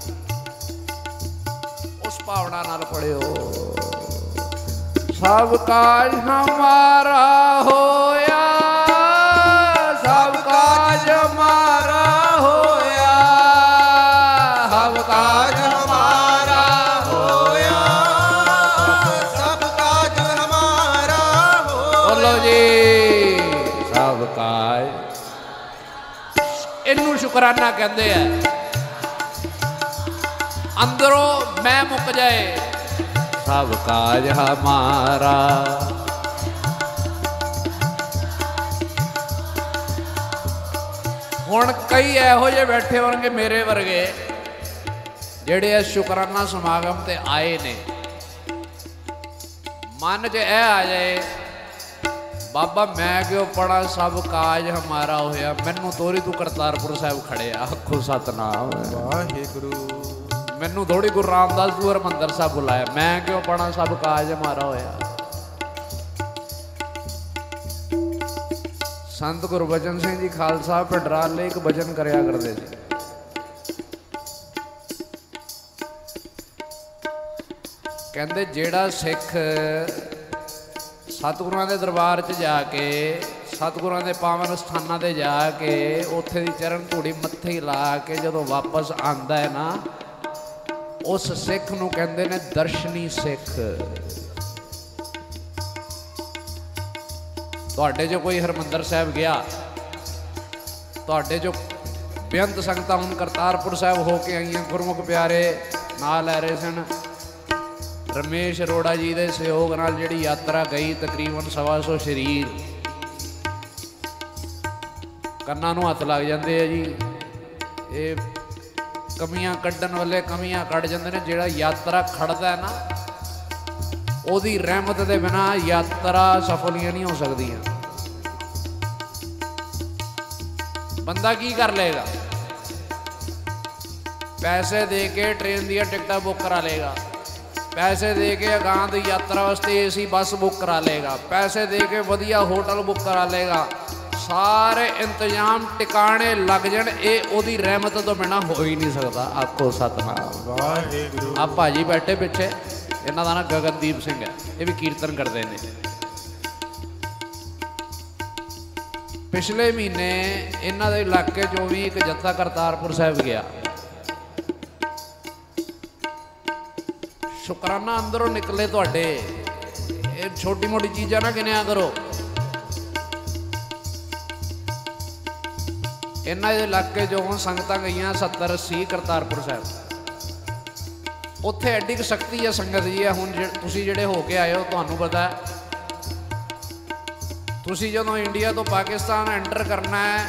ਉਸ ਭਾਵਨਾ ਨਾਲ ਪੜਿਓ। ਸਭ ਕਾਜ ਹਮਾਰਾ ਹੋਇਆ, ਸਭ ਕਾਜ ਹਮਾਰਾ ਹੋਇਆ, ਸਭ ਕਾਜ ਹਮਾਰਾ ਹੋਇਆ, ਸਭ ਕਾਜ ਹਮਾਰਾ ਹੋਇਆ। ਬੋਲੋ ਜੀ, ਸਭ ਕਾਜ। ਇਹਨੂੰ ਸ਼ੁਕਰਾਨਾ ਕਹਿੰਦੇ ਆ। ਅੰਦਰੋਂ ਮੈਂ ਮੁੱਕ ਜਾਏ, ਸਭ ਕਾਜ ਹਮਾਰਾ। ਹੁਣ ਕਈ ਇਹੋ ਜਿਹੇ ਬੈਠੇ ਹੋਣਗੇ ਮੇਰੇ ਵਰਗੇ, ਜਿਹੜੇ ਇਸ ਸ਼ੁਕਰਾਨਾ ਸਮਾਗਮ ਤੇ ਆਏ ਨੇ, ਮਨ 'ਚ ਇਹ ਆ ਜਾਏ, ਬਾਬਾ ਮੈਂ ਕਿਉਂ ਪੜਾ, ਸਭ ਕਾਜ ਹਮਾਰਾ ਹੋਇਆ, ਮੈਨੂੰ ਤੋਰੀ ਤੂੰ ਕਰਤਾਰਪੁਰ ਸਾਹਿਬ ਖੜਿਆ। ਆਖੋ ਸਤਨਾਮ ਵਾਹਿਗੁਰੂ। ਮੈਨੂੰ ਥੋੜੀ ਗੁਰੂ ਰਾਮਦਾਸ ਜੀ ਹਰਿਮੰਦਰ ਸਾਹਿਬ ਬੁਲਾਇਆ, ਮੈਂ ਕਿਉਂ ਪੜਾ, ਸਭ ਕਾਜ ਹਮਾਰਾ ਹੋਇਆ। ਸੰਤ ਗੁਰਬਚਨ ਸਿੰਘ ਜੀ ਖਾਲਸਾ ਪਿੰਡਰਾਲੇ ਇੱਕ ਭਜਨ ਕਰਿਆ ਕਰਦੇ ਸੀ। ਕਹਿੰਦੇ ਜਿਹੜਾ ਸਿੱਖ ਸਤਿਗੁਰਾਂ ਦੇ ਦਰਬਾਰ 'ਚ ਜਾ ਕੇ, ਸਤਿਗੁਰਾਂ ਦੇ ਪਾਵਨ ਸਥਾਨਾਂ 'ਤੇ ਜਾ ਕੇ, ਉੱਥੇ ਦੀ ਚਰਨ ਧੂੜੀ ਮੱਥੇ ਲਾ ਕੇ ਜਦੋਂ ਵਾਪਸ ਆਉਂਦਾ ਹੈ ਨਾ, ਉਸ ਸਿੱਖ ਨੂੰ ਕਹਿੰਦੇ ਨੇ ਦਰਸ਼ਨੀ ਸਿੱਖ। ਤੁਹਾਡੇ 'ਚੋਂ ਕੋਈ ਹਰਿਮੰਦਰ ਸਾਹਿਬ ਗਿਆ, ਤੁਹਾਡੇ 'ਚੋਂ ਬੇਅੰਤ ਸੰਗਤਾਂ ਹੁਣ ਕਰਤਾਰਪੁਰ ਸਾਹਿਬ ਹੋ ਕੇ ਆਈਆਂ, ਗੁਰਮੁਖ ਪਿਆਰੇ ਨਾਲ ਲੈ ਰਹੇ ਸਨ। ਰਮੇਸ਼ ਅਰੋੜਾ ਜੀ ਦੇ ਸਹਿਯੋਗ ਨਾਲ ਜਿਹੜੀ ਯਾਤਰਾ ਗਈ, ਤਕਰੀਬਨ ਸਵਾ ਸੌ ਸਰੀਰ, ਕੰਨਾਂ ਨੂੰ ਹੱਥ ਲੱਗ ਜਾਂਦੇ ਆ ਜੀ। ਇਹ ਕਮੀਆਂ ਕੱਢਣ ਵਾਲੇ ਕਮੀਆਂ ਕੱਢ ਜਾਂਦੇ ਨੇ। ਜਿਹੜਾ ਯਾਤਰਾ ਖੜਦਾ ਹੈ ਨਾ, ਉਹਦੀ ਰਹਿਮਤ ਦੇ ਬਿਨਾਂ ਯਾਤਰਾ ਸਫਲੀਆਂ ਨਹੀਂ ਹੋ ਸਕਦੀਆਂ। ਬੰਦਾ ਕੀ ਕਰ ਲਏਗਾ? ਪੈਸੇ ਦੇ ਕੇ ਟ੍ਰੇਨ ਦੀਆਂ ਟਿਕਟਾਂ ਬੁੱਕ ਕਰਾ ਲਏਗਾ, ਪੈਸੇ ਦੇ ਕੇ ਅਗਾਂਹ ਦੀ ਯਾਤਰਾ ਵਾਸਤੇ ਏਸੀ ਬੱਸ ਬੁੱਕ ਕਰਾ ਲਏਗਾ, ਪੈਸੇ ਦੇ ਕੇ ਵਧੀਆ ਹੋਟਲ ਬੁੱਕ ਕਰਾ ਲਏਗਾ, ਸਾਰੇ ਇੰਤਜ਼ਾਮ ਟਿਕਾਣੇ ਲੱਗ ਜਾਣ, ਇਹ ਉਹਦੀ ਰਹਿਮਤ ਤੋਂ ਬਿਨਾਂ ਹੋ ਹੀ ਨਹੀਂ ਸਕਦਾ। ਆਖੋ ਸਤਿਨਾਮ ਵਾਹਿਗੁਰੂ। ਆ ਭਾਜੀ ਬੈਠੇ ਪਿੱਛੇ, ਇਹਨਾਂ ਦਾ ਨਾਂ ਗਗਨਦੀਪ ਸਿੰਘ ਹੈ, ਇਹ ਵੀ ਕੀਰਤਨ ਕਰਦੇ ਨੇ। ਪਿਛਲੇ ਮਹੀਨੇ ਇਹਨਾਂ ਦੇ ਇਲਾਕੇ ਚੋਂ ਵੀ ਇੱਕ ਜੱਥਾ ਕਰਤਾਰਪੁਰ ਸਾਹਿਬ ਗਿਆ। ਸ਼ੁਕਰਾਨਾ ਅੰਦਰੋਂ ਨਿਕਲੇ ਤੁਹਾਡੇ। ਇਹ ਛੋਟੀ ਮੋਟੀ ਚੀਜ਼ਾਂ ਨਾ ਗਿਣਿਆ ਕਰੋ। ਇਹਨਾਂ ਦੇ ਇਲਾਕੇ ਚੋਂ ਸੰਗਤਾਂ ਗਈਆਂ ਸੱਤਰ ਅੱਸੀ ਕਰਤਾਰਪੁਰ ਸਾਹਿਬ। ਉੱਥੇ ਐਡੀ ਕੁ ਸ਼ਕਤੀ ਹੈ ਸੰਗਤ ਜੀ ਹੈ। ਹੁਣ ਤੁਸੀਂ ਜਿਹੜੇ ਹੋ ਕੇ ਆਏ ਹੋ ਤੁਹਾਨੂੰ ਪਤਾ ਹੈ, ਤੁਸੀਂ ਜਦੋਂ ਇੰਡੀਆ ਤੋਂ ਪਾਕਿਸਤਾਨ ਐਂਟਰ ਕਰਨਾ ਹੈ,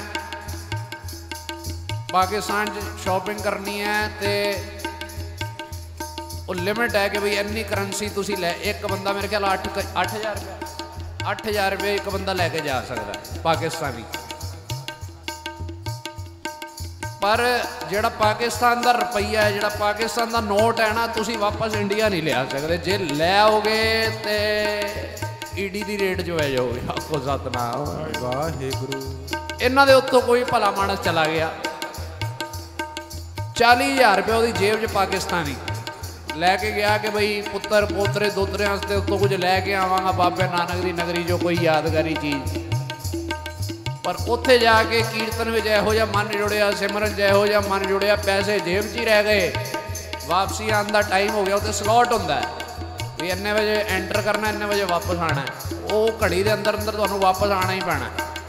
ਪਾਕਿਸਤਾਨ 'ਚ ਸ਼ਾਪਿੰਗ ਕਰਨੀ ਹੈ ਤੇ ਉਹ ਲਿਮਿਟ ਹੈ ਕਿ ਬਈ ਇੰਨੀ ਕਰੰਸੀ ਤੁਸੀਂ ਲੈ, ਇੱਕ ਬੰਦਾ ਮੇਰੇ ਖਿਆਲ ਅੱਠ ਅੱਠ ਹਜ਼ਾਰ ਰੁਪਏ ਅੱਠ ਹਜ਼ਾਰ ਰੁਪਏ ਇੱਕ ਬੰਦਾ ਲੈ ਕੇ ਜਾ ਸਕਦਾ ਪਾਕਿਸਤਾਨੀ। ਪਰ ਜਿਹੜਾ ਪਾਕਿਸਤਾਨ ਦਾ ਰੁਪਈਆ ਹੈ, ਜਿਹੜਾ ਪਾਕਿਸਤਾਨ ਦਾ ਨੋਟ ਹੈ ਨਾ, ਤੁਸੀਂ ਵਾਪਸ ਇੰਡੀਆ ਨਹੀਂ ਲਿਆ ਸਕਦੇ। ਜੇ ਲੈ ਆਓਗੇ ਤੇ ਈਡੀ ਦੀ ਰੇਟ 'ਚ ਪੈ ਜਾਓਗੇ। ਆਖੋ ਸਤਨਾਮ ਵਾਹਿਗੁਰੂ। ਇਹਨਾਂ ਦੇ ਉੱਤੋਂ ਕੋਈ ਭਲਾ ਮਾਨਸ ਚਲਾ ਗਿਆ, ਚਾਲੀ ਹਜ਼ਾਰ ਰੁਪਏ ਉਹਦੀ ਜੇਬ 'ਚ ਪਾਕਿਸਤਾਨੀ ਲੈ ਕੇ ਗਿਆ ਕਿ ਬਈ ਪੁੱਤਰ ਪੋਤਰੇ ਦੋਤਰਿਆਂ ਵਾਸਤੇ ਉੱਤੋਂ ਕੁਝ ਲੈ ਕੇ ਆਵਾਂਗਾ ਬਾਬੇ ਨਾਨਕ ਦੀ ਨਗਰੀ 'ਚੋਂ ਕੋਈ ਯਾਦਗਾਰੀ ਚੀਜ਼। ਪਰ ਉੱਥੇ ਜਾ ਕੇ ਕੀਰਤਨ ਵਿੱਚ ਇਹੋ ਜਿਹਾ ਮਨ ਜੁੜਿਆ, ਸਿਮਰਨ 'ਚ ਇਹੋ ਜਿਹਾ ਮਨ ਜੁੜਿਆ, ਪੈਸੇ ਜੇਬ 'ਚ ਹੀ ਰਹਿ ਗਏ। ਵਾਪਸੀ ਆਉਣ ਦਾ ਟਾਈਮ ਹੋ ਗਿਆ। ਉੱਥੇ ਸਲੋਟ ਹੁੰਦਾ ਵੀ ਇੰਨੇ ਵਜੇ ਐਂਟਰ ਕਰਨਾ, ਇੰਨੇ ਵਜੇ ਵਾਪਸ ਆਉਣਾ। ਉਹ ਘੜੀ ਦੇ ਅੰਦਰ ਅੰਦਰ ਤੁਹਾਨੂੰ ਵਾਪਸ ਆਉਣਾ ਹੀ ਪੈਣਾ।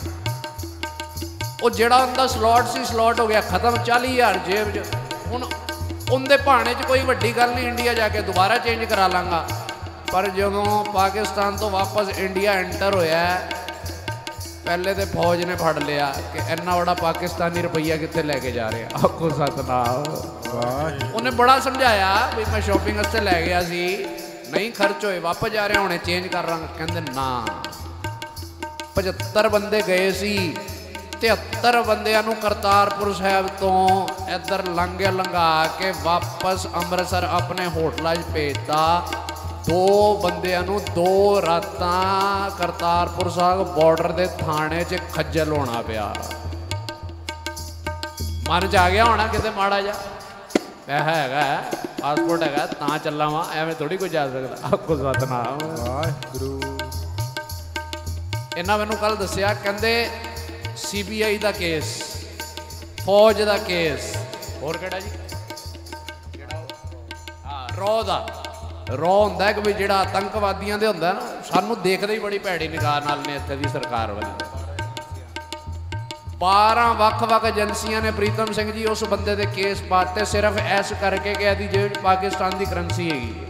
ਉਹ ਜਿਹੜਾ ਉਹਦਾ ਸਲੋਟ ਸੀ, ਸਲੋਟ ਹੋ ਗਿਆ ਖਤਮ। ਚਾਲੀ ਹਜ਼ਾਰ ਜੇਬ 'ਚ। ਹੁਣ ਉਹਦੇ ਭਾਣੇ 'ਚ ਕੋਈ ਵੱਡੀ ਗੱਲ ਨਹੀਂ, ਇੰਡੀਆ ਜਾ ਕੇ ਦੁਬਾਰਾ ਚੇਂਜ ਕਰਾ ਲਾਂਗਾ। ਪਰ ਜਦੋਂ ਪਾਕਿਸਤਾਨ ਤੋਂ ਵਾਪਸ ਇੰਡੀਆ ਐਂਟਰ ਹੋਇਆ, ਪਹਿਲੇ ਤੇ ਫੌਜ ਨੇ ਫੜ ਲਿਆ ਕਿ ਇੰਨਾ ਬੜਾ ਪਾਕਿਸਤਾਨੀ ਰੁਪਈਆ ਕਿੱਥੇ ਲੈ ਕੇ ਜਾ ਰਿਹਾ। ਆਖੋ ਸਤਨਾਮ। ਉਹਨੇ ਬੜਾ ਸਮਝਾਇਆ ਵੀ ਮੈਂ ਸ਼ਾਪਿੰਗ ਵਾਸਤੇ ਲੈ ਗਿਆ ਸੀ, ਨਹੀਂ ਖਰਚ ਹੋਏ, ਵਾਪਸ ਜਾ ਰਿਹਾ, ਹੁਣੇ ਚੇਂਜ ਕਰ ਰਹਾ। ਕਹਿੰਦੇ ਨਾ, ਪਝੱਤਰ ਬੰਦੇ ਗਏ ਸੀ, ਤਿਹੱਤਰ ਬੰਦਿਆਂ ਨੂੰ ਕਰਤਾਰਪੁਰ ਸਾਹਿਬ ਤੋਂ ਇੱਧਰ ਲੰਘੇ ਲੰਘਾ ਕੇ ਵਾਪਸ ਅੰਮ੍ਰਿਤਸਰ ਆਪਣੇ ਹੋਟਲਾਂ 'ਚ ਭੇਜਤਾ। ਦੋ ਬੰਦਿਆਂ ਨੂੰ ਦੋ ਰਾਤਾਂ ਕਰਤਾਰਪੁਰ ਸਾਹਿਬ ਬਾਰਡਰ ਦੇ ਥਾਣੇ 'ਚ ਖੱਜਲ ਹੋਣਾ ਪਿਆ। ਮਨ 'ਚ ਆ ਗਿਆ ਹੋਣਾ ਕਿਤੇ ਮਾੜਾ ਜਿਹਾ, ਪੈਸਾ ਹੈਗਾ, ਪਾਸਪੋਰਟ ਹੈਗਾ ਤਾਂ ਚੱਲਾਂ ਵਾ, ਐਵੇਂ ਥੋੜੀ ਕੋਈ ਜਾ ਸਕਦਾ। ਆਖੋ ਸਤਨਾਮ ਵਾਹਿਗੁਰੂ। ਇਹਨਾਂ ਮੈਨੂੰ ਕੱਲ ਦੱਸਿਆ, ਕਹਿੰਦੇ C B I the case, ਫੌਜ ਦਾ ਕੇਸ, ਹੋਰ ਕਿਹੜਾ ਜੀ, ਹਾਂ ਰੌ ਦਾ ਰੌ ਹੁੰਦਾ ਕਿ ਵੀ ਜਿਹੜਾ ਆਤੰਕਵਾਦੀਆਂ ਦੇ ਹੁੰਦਾ ਨਾ, ਸਾਨੂੰ ਦੇਖਦੇ ਹੀ ਬੜੀ ਭੈੜੀ ਨਿਗਾਹ ਨਾਲ ਨੇ ਇੱਥੇ ਦੀ ਸਰਕਾਰ ਵੱਲੋਂ। ਬਾਰਾਂ ਵੱਖ-ਵੱਖ ਏਜੰਸੀਆਂ ਨੇ ਪ੍ਰੀਤਮ ਸਿੰਘ ਜੀ ਉਸ ਬੰਦੇ ਦੇ ਕੇਸ ਪਾਤੇ ਸਿਰਫ ਐਸ ਕਰਕੇ ਕਿ ਇਹਦੀ ਜੇਬ ਪਾਕਿਸਤਾਨ ਦੀ ਕਰੰਸੀ ਹੈਗੀ।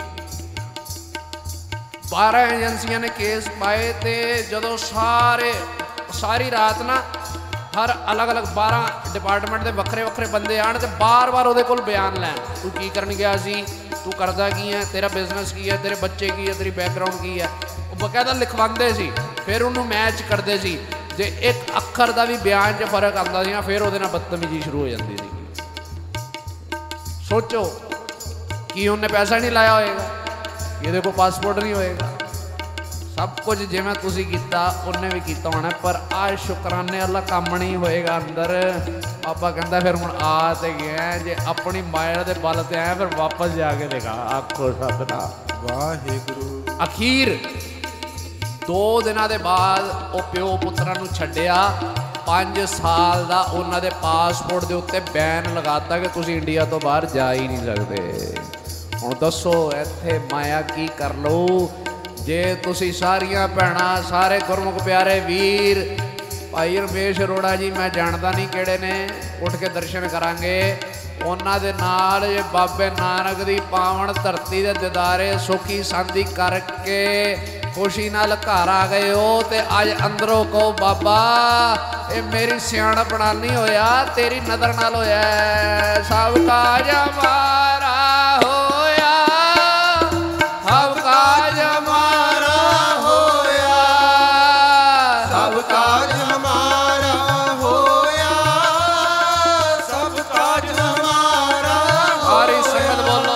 ਬਾਰਾਂ ਏਜੰਸੀਆਂ ਨੇ ਕੇਸ ਪਾਏ ਤੇ ਜਦੋਂ ਸਾਰੇ ਸਾਰੀ ਰਾਤ ਨਾ ਹਰ ਅਲੱਗ-ਅਲੱਗ ਬਾਰਾਂ ਡਿਪਾਰਟਮੈਂਟ ਦੇ ਵੱਖਰੇ-ਵੱਖਰੇ ਬੰਦੇ ਆਣ ਤੇ ਬਾਰ-ਬਾਰ ਉਹਦੇ ਕੋਲ ਬਿਆਨ ਲੈਣ, ਤੂੰ ਕੀ ਕਰਨ ਗਿਆ ਸੀ, ਤੂੰ ਕਰਦਾ ਕੀ ਹੈ, ਤੇਰਾ ਬਿਜ਼ਨਸ ਕੀ ਹੈ, ਤੇਰੇ ਬੱਚੇ ਕੀ ਹੈ, ਤੇਰੀ ਬੈਕਗਰਾਉਂਡ ਕੀ ਹੈ। ਉਹ ਬਕਾਇਦਾ ਲਿਖਵਾਉਂਦੇ ਸੀ, ਫਿਰ ਉਹਨੂੰ ਮੈਚ ਕਰਦੇ ਸੀ। ਜੇ ਇੱਕ ਅੱਖਰ ਦਾ ਵੀ ਬਿਆਨ 'ਚ ਫਰਕ ਆਉਂਦਾ ਸੀ ਨਾ, ਫਿਰ ਉਹਦੇ ਨਾਲ ਬਦਤਮੀਜ਼ੀ ਸ਼ੁਰੂ ਹੋ ਜਾਂਦੀ ਸੀ। ਸੋਚੋ ਕੀ ਉਹਨੇ ਪੈਸਾ ਨਹੀਂ ਲਾਇਆ ਹੋਏਗਾ, ਇਹਦੇ ਕੋਲ ਪਾਸਪੋਰਟ ਨਹੀਂ ਹੋਏਗਾ, ਸਭ ਕੁਝ ਜਿਵੇਂ ਤੁਸੀਂ ਕੀਤਾ ਉਹਨੇ ਵੀ ਕੀਤਾ ਹੋਣਾ। ਪਰ ਆ ਸ਼ੁਕਰਾਨੇ ਵਾਲਾ ਕੰਮ ਨਹੀਂ ਹੋਏਗਾ ਅੰਦਰ। ਆਪਾਂ ਕਹਿੰਦਾ ਫਿਰ ਹੁਣ ਆ ਤੇ ਗਿਆ, ਜੇ ਆਪਣੀ ਮਾਇਆ ਦੇ ਬਲ ਤੇ ਆਇਆ ਫਿਰ ਵਾਪਸ ਜਾ ਕੇ ਦੇਖਾ। ਆਖੋ ਸਤਨਾਮ ਵਾਹਿਗੁਰੂ। ਅਖੀਰ ਦੋ ਦਿਨਾਂ ਦੇ ਬਾਅਦ ਉਹ ਪਿਓ ਪੁੱਤਰਾਂ ਨੂੰ ਛੱਡਿਆ। ਪੰਜ ਸਾਲ ਦਾ ਉਹਨਾਂ ਦੇ ਪਾਸਪੋਰਟ ਦੇ ਉੱਤੇ ਬੈਨ ਲਗਾਤਾ ਕਿ ਤੁਸੀਂ ਇੰਡੀਆ ਤੋਂ ਬਾਹਰ ਜਾ ਹੀ ਨਹੀਂ ਸਕਦੇ। ਹੁਣ ਦੱਸੋ ਇੱਥੇ ਮਾਇਆ ਕੀ ਕਰ ਲਓ। ਜੇ ਤੁਸੀਂ ਸਾਰੀਆਂ ਭੈਣਾਂ, ਸਾਰੇ ਗੁਰਮੁਖ ਪਿਆਰੇ ਵੀਰ, ਭਾਈ ਰਮੇਸ਼ ਅਰੋੜਾ ਜੀ ਮੈਂ ਜਾਣਦਾ ਨਹੀਂ ਕਿਹੜੇ ਨੇ, ਉੱਠ ਕੇ ਦਰਸ਼ਨ ਕਰਾਂਗੇ ਉਹਨਾਂ ਦੇ ਨਾਲ। ਜੇ ਬਾਬੇ ਨਾਨਕ ਦੀ ਪਾਵਨ ਧਰਤੀ ਦੇ ਦਿਦਾਰੇ ਸੁਖੀ ਸਾਂਦੀ ਕਰਕੇ ਖੁਸ਼ੀ ਨਾਲ ਘਰ ਆ ਗਏ ਹੋ ਤੇ ਅੱਜ ਅੰਦਰੋਂ ਕਹੋ ਬਾਬਾ ਇਹ ਮੇਰੀ ਸਿਆਣਪ ਨਾਲ ਨਹੀਂ ਹੋਇਆ, ਤੇਰੀ ਨਜ਼ਰ ਨਾਲ ਹੋਇਆ। ਸਭ ਕਾਜ ਹਮਾਰਾ ਹੋਇਆ, ਸਭ ਕਾਜ ਹਮਾਰਾ ਹੋਇਆ, ਸਭ ਕਾਜ ਹਮਾਰਾ ਹੋਇਆ, ਸਭ ਕਾਜ ਹਮਾਰਾ ਸਾਰੀ ਸੰਗਤ ਬੋਲੋ।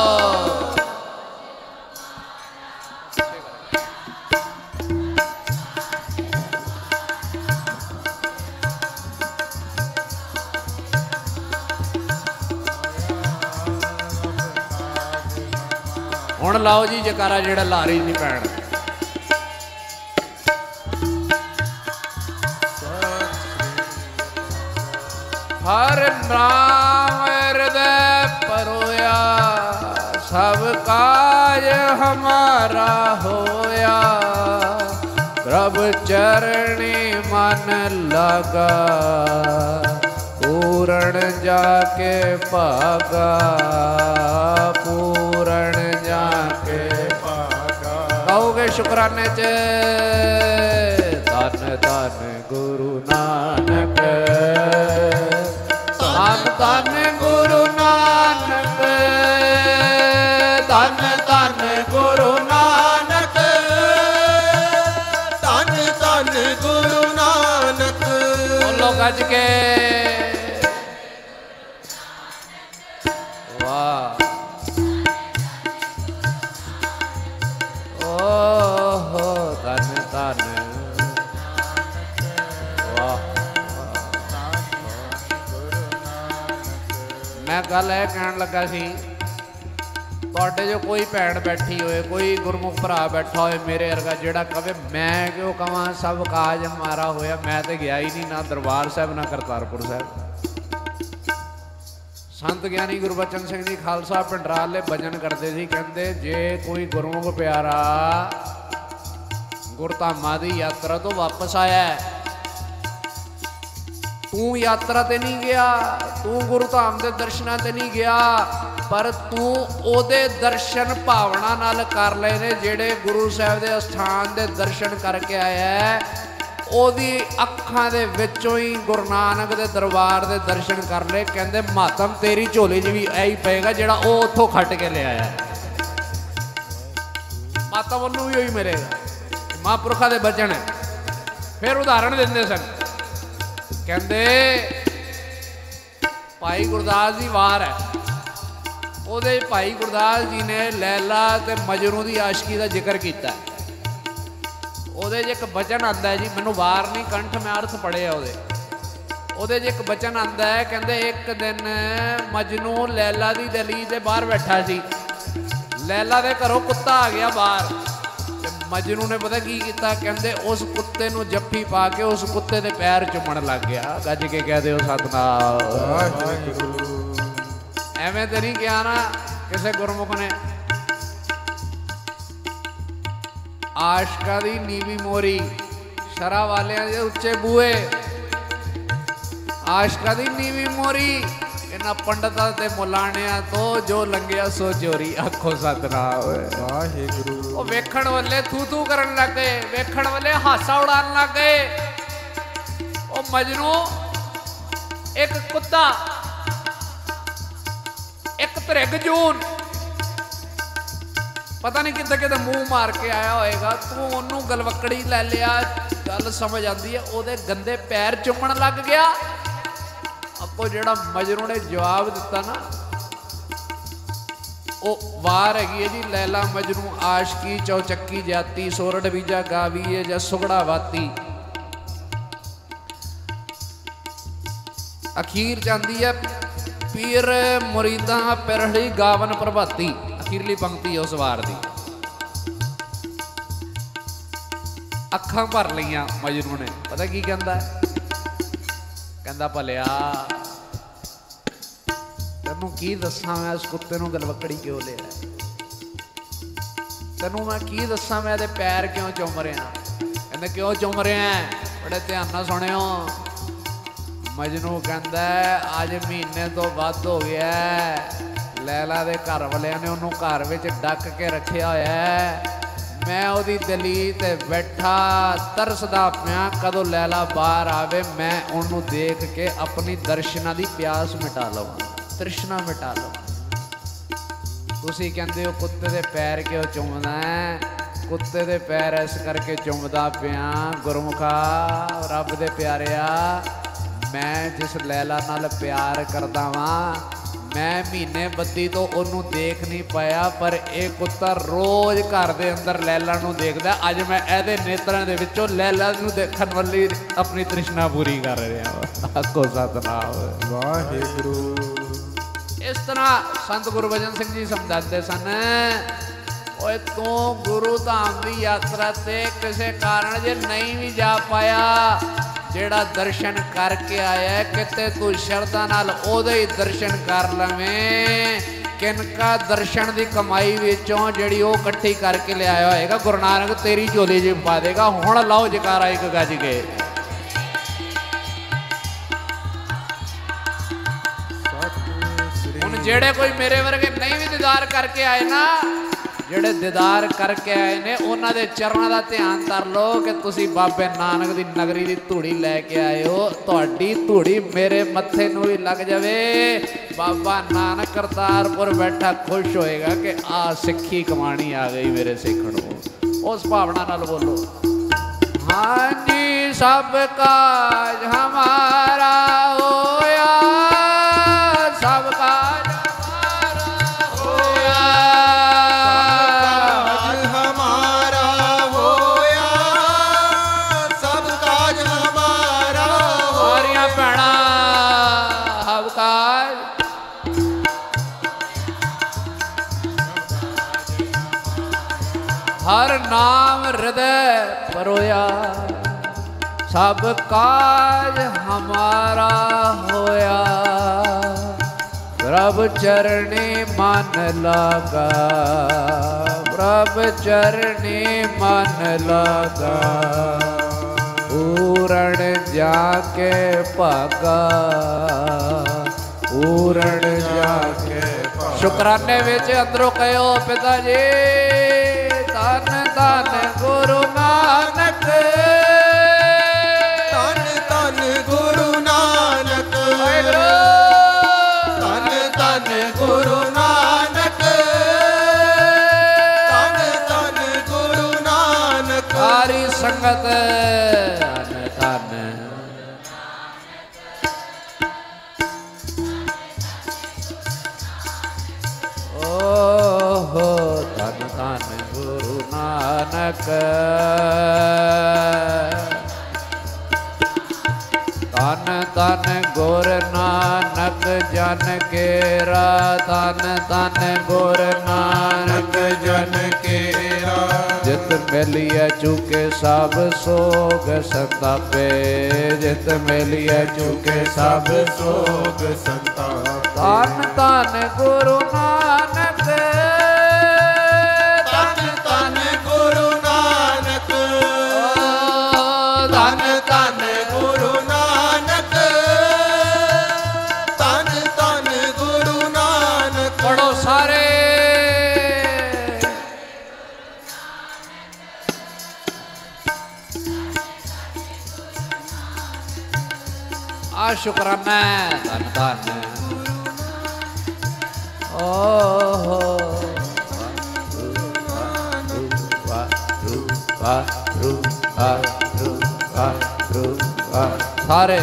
ਹੁਣ ਲਾਓ ਜੀ ਜਕਾਰਾ ਜਿਹੜਾ ਲਾਰੀ ਨਹੀਂ ਪੈਣ। ਸਤਿ हर नाम हृदय परोया सब काज हमारा होया प्रभु चरणी मन लगा पूरण जाके भागा पूरण जाके भागा कहोगे शुक्राने च धन धन गुरु नानक धन धन गुरु नानक धन धन गुरु नानक धन धन गुरु नानक बोलो गज के वाह ओहो धन धन मैं गल है कहन लगा सी तुहाडे जो कोई भैन बैठी होए कोई गुरमुख भरा बैठा होए मेरे वर्गा जिहड़ा कहे मैं क्यों कहां सब काज हमारा होया मैं तो गया ही नहीं ना दरबार साहब ना करतारपुर साहब। संत ज्ञानी गुरबचन सिंह जी खालसा पिंडराले भजन करते सी कहते जे कोई गुरमुख प्यारा गुरधामां दी यात्रा तो वापस आया है तू यात्रा ते नहीं गया तू गुरु धाम के दर्शना ते नहीं गया पर तू ओदे दर्शन भावना नाल कर ले ने जेड़े गुरु साहब दे अस्थान दे दर्शन करके आया है ओदी अखां दे विचों ही गुरु नानक दे दरबार दे दर्शन कर ले कहंदे मातम तेरी झोली च भी ऐही पएगा जेड़ा ओ उत्थों खट के ले आया मातम ओनू भी उही मिलेगा महापुरखा दे बचन है। फिर उदाहरण दिंदे सन कहते भाई गुरदास जी वार है ਉਹਦੇ भाई गुरदास जी ने लैला ते मजनू की आशिकी का जिक्र किया ਉਹਦੇ एक बचन आता है जी मैनू वार नहीं कंठ मैं अर्थ पढ़िया ਉਹਦੇ एक बचन आता है कहते एक दिन मजनू लैला की दली के बाहर बैठा सी लैला के घरों कुत्ता आ गया बाहर मजनू ने पता की किया कहते उस कुत्ते नूं जफ्फी पा के उस कुत्ते के पैर चुमन लग गया गज के कहते हो सतनाम एवें तो नहीं किया ना किसी गुरमुख ने आशका दी नीवी मोरी शरा वाले दे उच्चे बूए आशका दी नीवी मोरी इन्हां पंडितां ते मुलाणियां तो जो लंघिया सो चोरी आखो सतनाम वाहिगुरू ओ वेखण वाले थू थू करन लग गए वेखण वाले हासा उड़ान लग गए ओ मजनू एक कुत्ता एक त्रिग जून पता नहीं किते किते मुंह मार के आया होएगा तू ओनू गलवकड़ी लै लिया गल समझ आती है ओदे गंदे पैर चुमन लग गया आपको जेड़ा मजनू ने जवाब दिता ना वो वार हैगी है जी लैला मजनू आशकी चौचक्की जाती सोरठ बीजा गावी है या सुगड़ा वाती अखीर जाती है पीर मुरीदा पिरहड़ी गावन प्रभाती अखीरली पंक्ति है उस वार दी अखां भर लियां मजनू ने पता की कहंदा कहंदा भलिया तेनू की दसा मैं इस कुत्ते नूं गलवकड़ी क्यों लिया तेनू मैं की दसा मैं इहदे पैर क्यों चुम रहा कहंदे क्यों चुम रहा बड़े ध्यान नाल सुणिओ मजनू कहंदा अज महीने तो वध हो गया लैला दे घर वालियां ने उन्होंने घर विच डक के रखिया होया है मैं ओदी दलीत बैठा तरसदा पिया कदों लैला बाहर आवे मैं उन्होंने देख के अपनी दर्शना की प्यास मिटा लवां तृष्णा मिटा लवां तुसीं कहंदे हो कुत्ते दे पैर क्यों चुमदा है कुत्ते दे पैर इस करके चुमदा पिया गुरमुखा रब दे प्यारिया मैं जिस लैला नाल प्यार करदा वां मैं महीने बद्दी तो उन्हों देख नहीं पाया पर एक कुत्ता रोज घर के अंदर लैला नूं देखदा अज मैं एहदे नेत्रां दे विचों लैला नूं देखण वाली अपनी तृष्णा पूरी कर रहा आखो सतनाम वाहिगुरू। इस तरह संत गुरबचन सिंह जी समझाते सन ओए तू गुरु धाम की यात्रा ते किसी कारण जे नहीं भी जा पाया ਜਿਹੜਾ ਦਰਸ਼ਨ ਕਰਕੇ ਆਇਆ ਕਿਤੇ ਤੂੰ ਸ਼ਰਧਾ ਨਾਲ ਉਹਦੇ ਹੀ ਦਰਸ਼ਨ ਕਰ ਲਵੇਂ। ਕਿਨਕਾ ਦਰਸ਼ਨ ਦੀ ਕਮਾਈ ਵਿੱਚੋਂ ਜਿਹੜੀ ਉਹ ਇਕੱਠੀ ਕਰਕੇ ਲਿਆਇਆ ਹੋਏਗਾ ਗੁਰੂ ਨਾਨਕ ਤੇਰੀ ਝੋਲੀ 'ਚ ਪਾ ਦੇਗਾ। ਹੁਣ ਲਾਓ ਜਕਾਰਾ ਇੱਕ ਗੱਜ ਕੇ। ਹੁਣ ਜਿਹੜੇ ਕੋਈ ਮੇਰੇ ਵਰਗੇ ਨਹੀਂ ਵੀ ਦੀਦਾਰ ਕਰਕੇ ਆਏ ਨਾ, ਜਿਹੜੇ ਦੀਦਾਰ ਕਰਕੇ ਆਏ ਨੇ ਉਹਨਾਂ ਦੇ ਚਰਨਾਂ ਦਾ ਧਿਆਨ ਕਰ ਲਓ ਕਿ ਤੁਸੀਂ ਬਾਬੇ ਨਾਨਕ ਦੀ ਨਗਰੀ ਦੀ ਧੂੜੀ ਲੈ ਕੇ ਆਏ ਹੋ। ਤੁਹਾਡੀ ਧੂੜੀ ਮੇਰੇ ਮੱਥੇ ਨੂੰ ਵੀ ਲੱਗ ਜਾਵੇ, ਬਾਬਾ ਨਾਨਕ ਕਰਤਾਰਪੁਰ ਬੈਠਾ ਖੁਸ਼ ਹੋਏਗਾ ਕਿ ਆ ਸਿੱਖੀ ਕਮਾਣੀ ਆ ਗਈ ਮੇਰੇ ਸਿੱਖ ਨੂੰ। ਉਸ ਭਾਵਨਾ ਨਾਲ ਬੋਲੋ। ਹਾਂਜੀ ਸਭ ਕਾਜ ਹਮਾਰਾ ਹੋਇਆ, ਸਭ ਕਾਜ हर नाम हृदय परोया, सब काज हमारा होया। प्रभ चरणी मन लागा, प्रभ चरणी मन लागा। पूरण जाके भागा, पूरण जाके शुकराने विच अंदरों कहो पिता जी धन धन गुरु नानक, धन धन गुरु नानक, धन धन गुरु नानक, धन धन गुरु नानक। सारी संगत धन धन ओहो धन धन गुरु नानक, धन धन गुर नानक जन केरा, धन धन गुर नानक जन केरा। जित मिलिए चुके सब सोग संतापे, जित मिलिए चुके सब सोग संतापे। धन धन गुरु नानक, धन धन गुरु नानक, धन धन गुरु नानक, धन धन गुरु नानक। पढ़ो सारे। आ शुक्राना धन धन ओहो सारे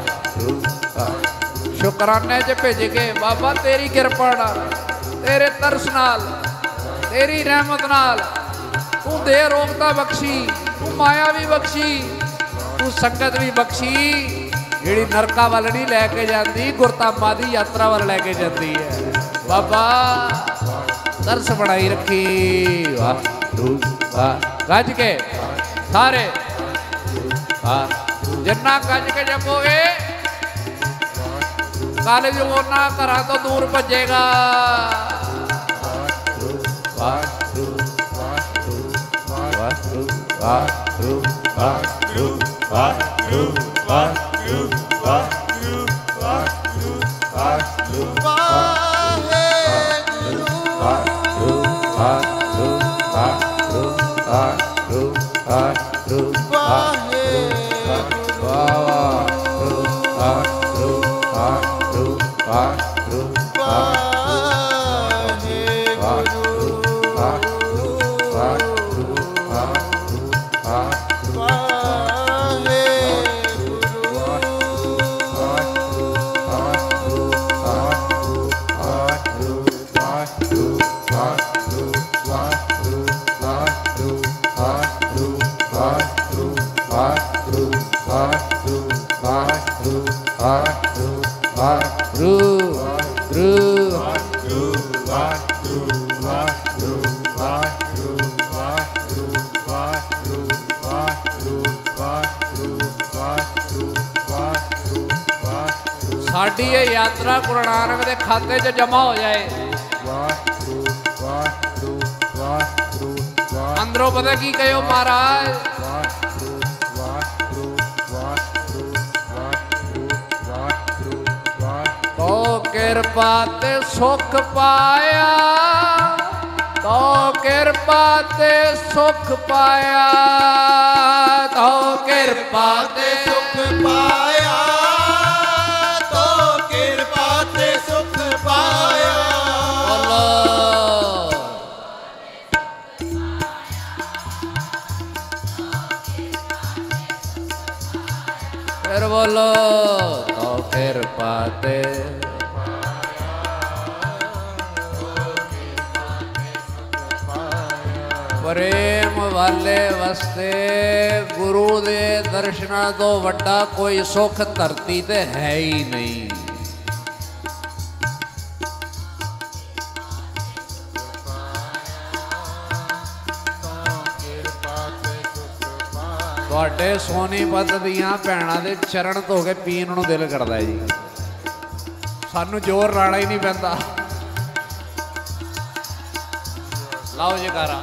शुकराने च भेज के बाबा तेरी कृपा नाल, तेरे तरस नाल, तेरी रहमत नाल तू दे रोकता बख्शी, तू माया भी बख्शी, तू संगत भी बख्शी जिहड़ी नरका वाल नहीं लैके जाती, गुरधामां दी यात्रा वाल लैके जाती है। बाबा तरस बनाई रखी। वाह वाह गज के सारे जिन्ना गज के जपोगे कल जो ओना घरां तो दूर भजेगा। Wow. ਸਾਡੀ ਇਹ ਯਾਤਰਾ ਗੁਰੂ ਨਾਨਕ ਦੇ ਖਾਤੇ 'ਚ ਜਮਾ ਹੋ ਜਾਏ। ਵਾਹਿਗੁਰੂ ਵਾਹਿਗੁਰੂ ਵਾਹਿਗੁਰੂ ਵਾਹਿਗੁਰੂ ਅੰਦਰੋਂ ਪਤਾ ਕੀ ਕਹਿਓ ਮਹਾਰਾਜ, ਵਾਹਿਗੁਰੂ ਵਾਹਿਗੁਰੂ ਵਾਹਿਗੁਰੂ ਵਾਹਿਗੁਰੂ ਵਾਹਿਗੁਰੂ ਵਾਹਿਗੁਰੂ ਤੋ ਕਿਰਪਾ ਤੇ ਸੁਖ ਪਾਇਆ, ਤੋ ਕਿਰਪਾ ਤੇ ਸੁਖ ਪਾਇਆ, ਤੋ ਕਿਰਪਾ ਤੇ ਸੁਖ ਪਾਇਆ, ਤੋ ਕਿਰਪਾ ਤੇ ਸੁਖ ਪਾਇਆ। ਬੋਲੋ ਫਿਰ ਬੋਲੋ ਤੋ ਕਿਰਪਾ ਤੇ ਪ੍ਰੇਮ ਵਾਲੇ ਵਸਤੇ ਗੁਰੂ ਦੇ ਦਰਸ਼ਨਾਂ ਤੋਂ ਵੱਡਾ ਕੋਈ ਸੁੱਖ ਧਰਤੀ ਤੇ ਹੈ ਹੀ ਨਹੀਂ। ਤੁਹਾਡੇ ਸੋਨੀਪਤ ਦੀਆਂ ਭੈਣਾਂ ਦੇ ਚਰਨ ਧੋ ਕੇ ਪੀਣ ਨੂੰ ਦਿਲ ਕਰਦਾ ਜੀ, ਸਾਨੂੰ ਜ਼ੋਰ ਲਾਣਾ ਹੀ ਨਹੀਂ ਪੈਂਦਾ। ਲਾਓ ਜਕਾਰਾ।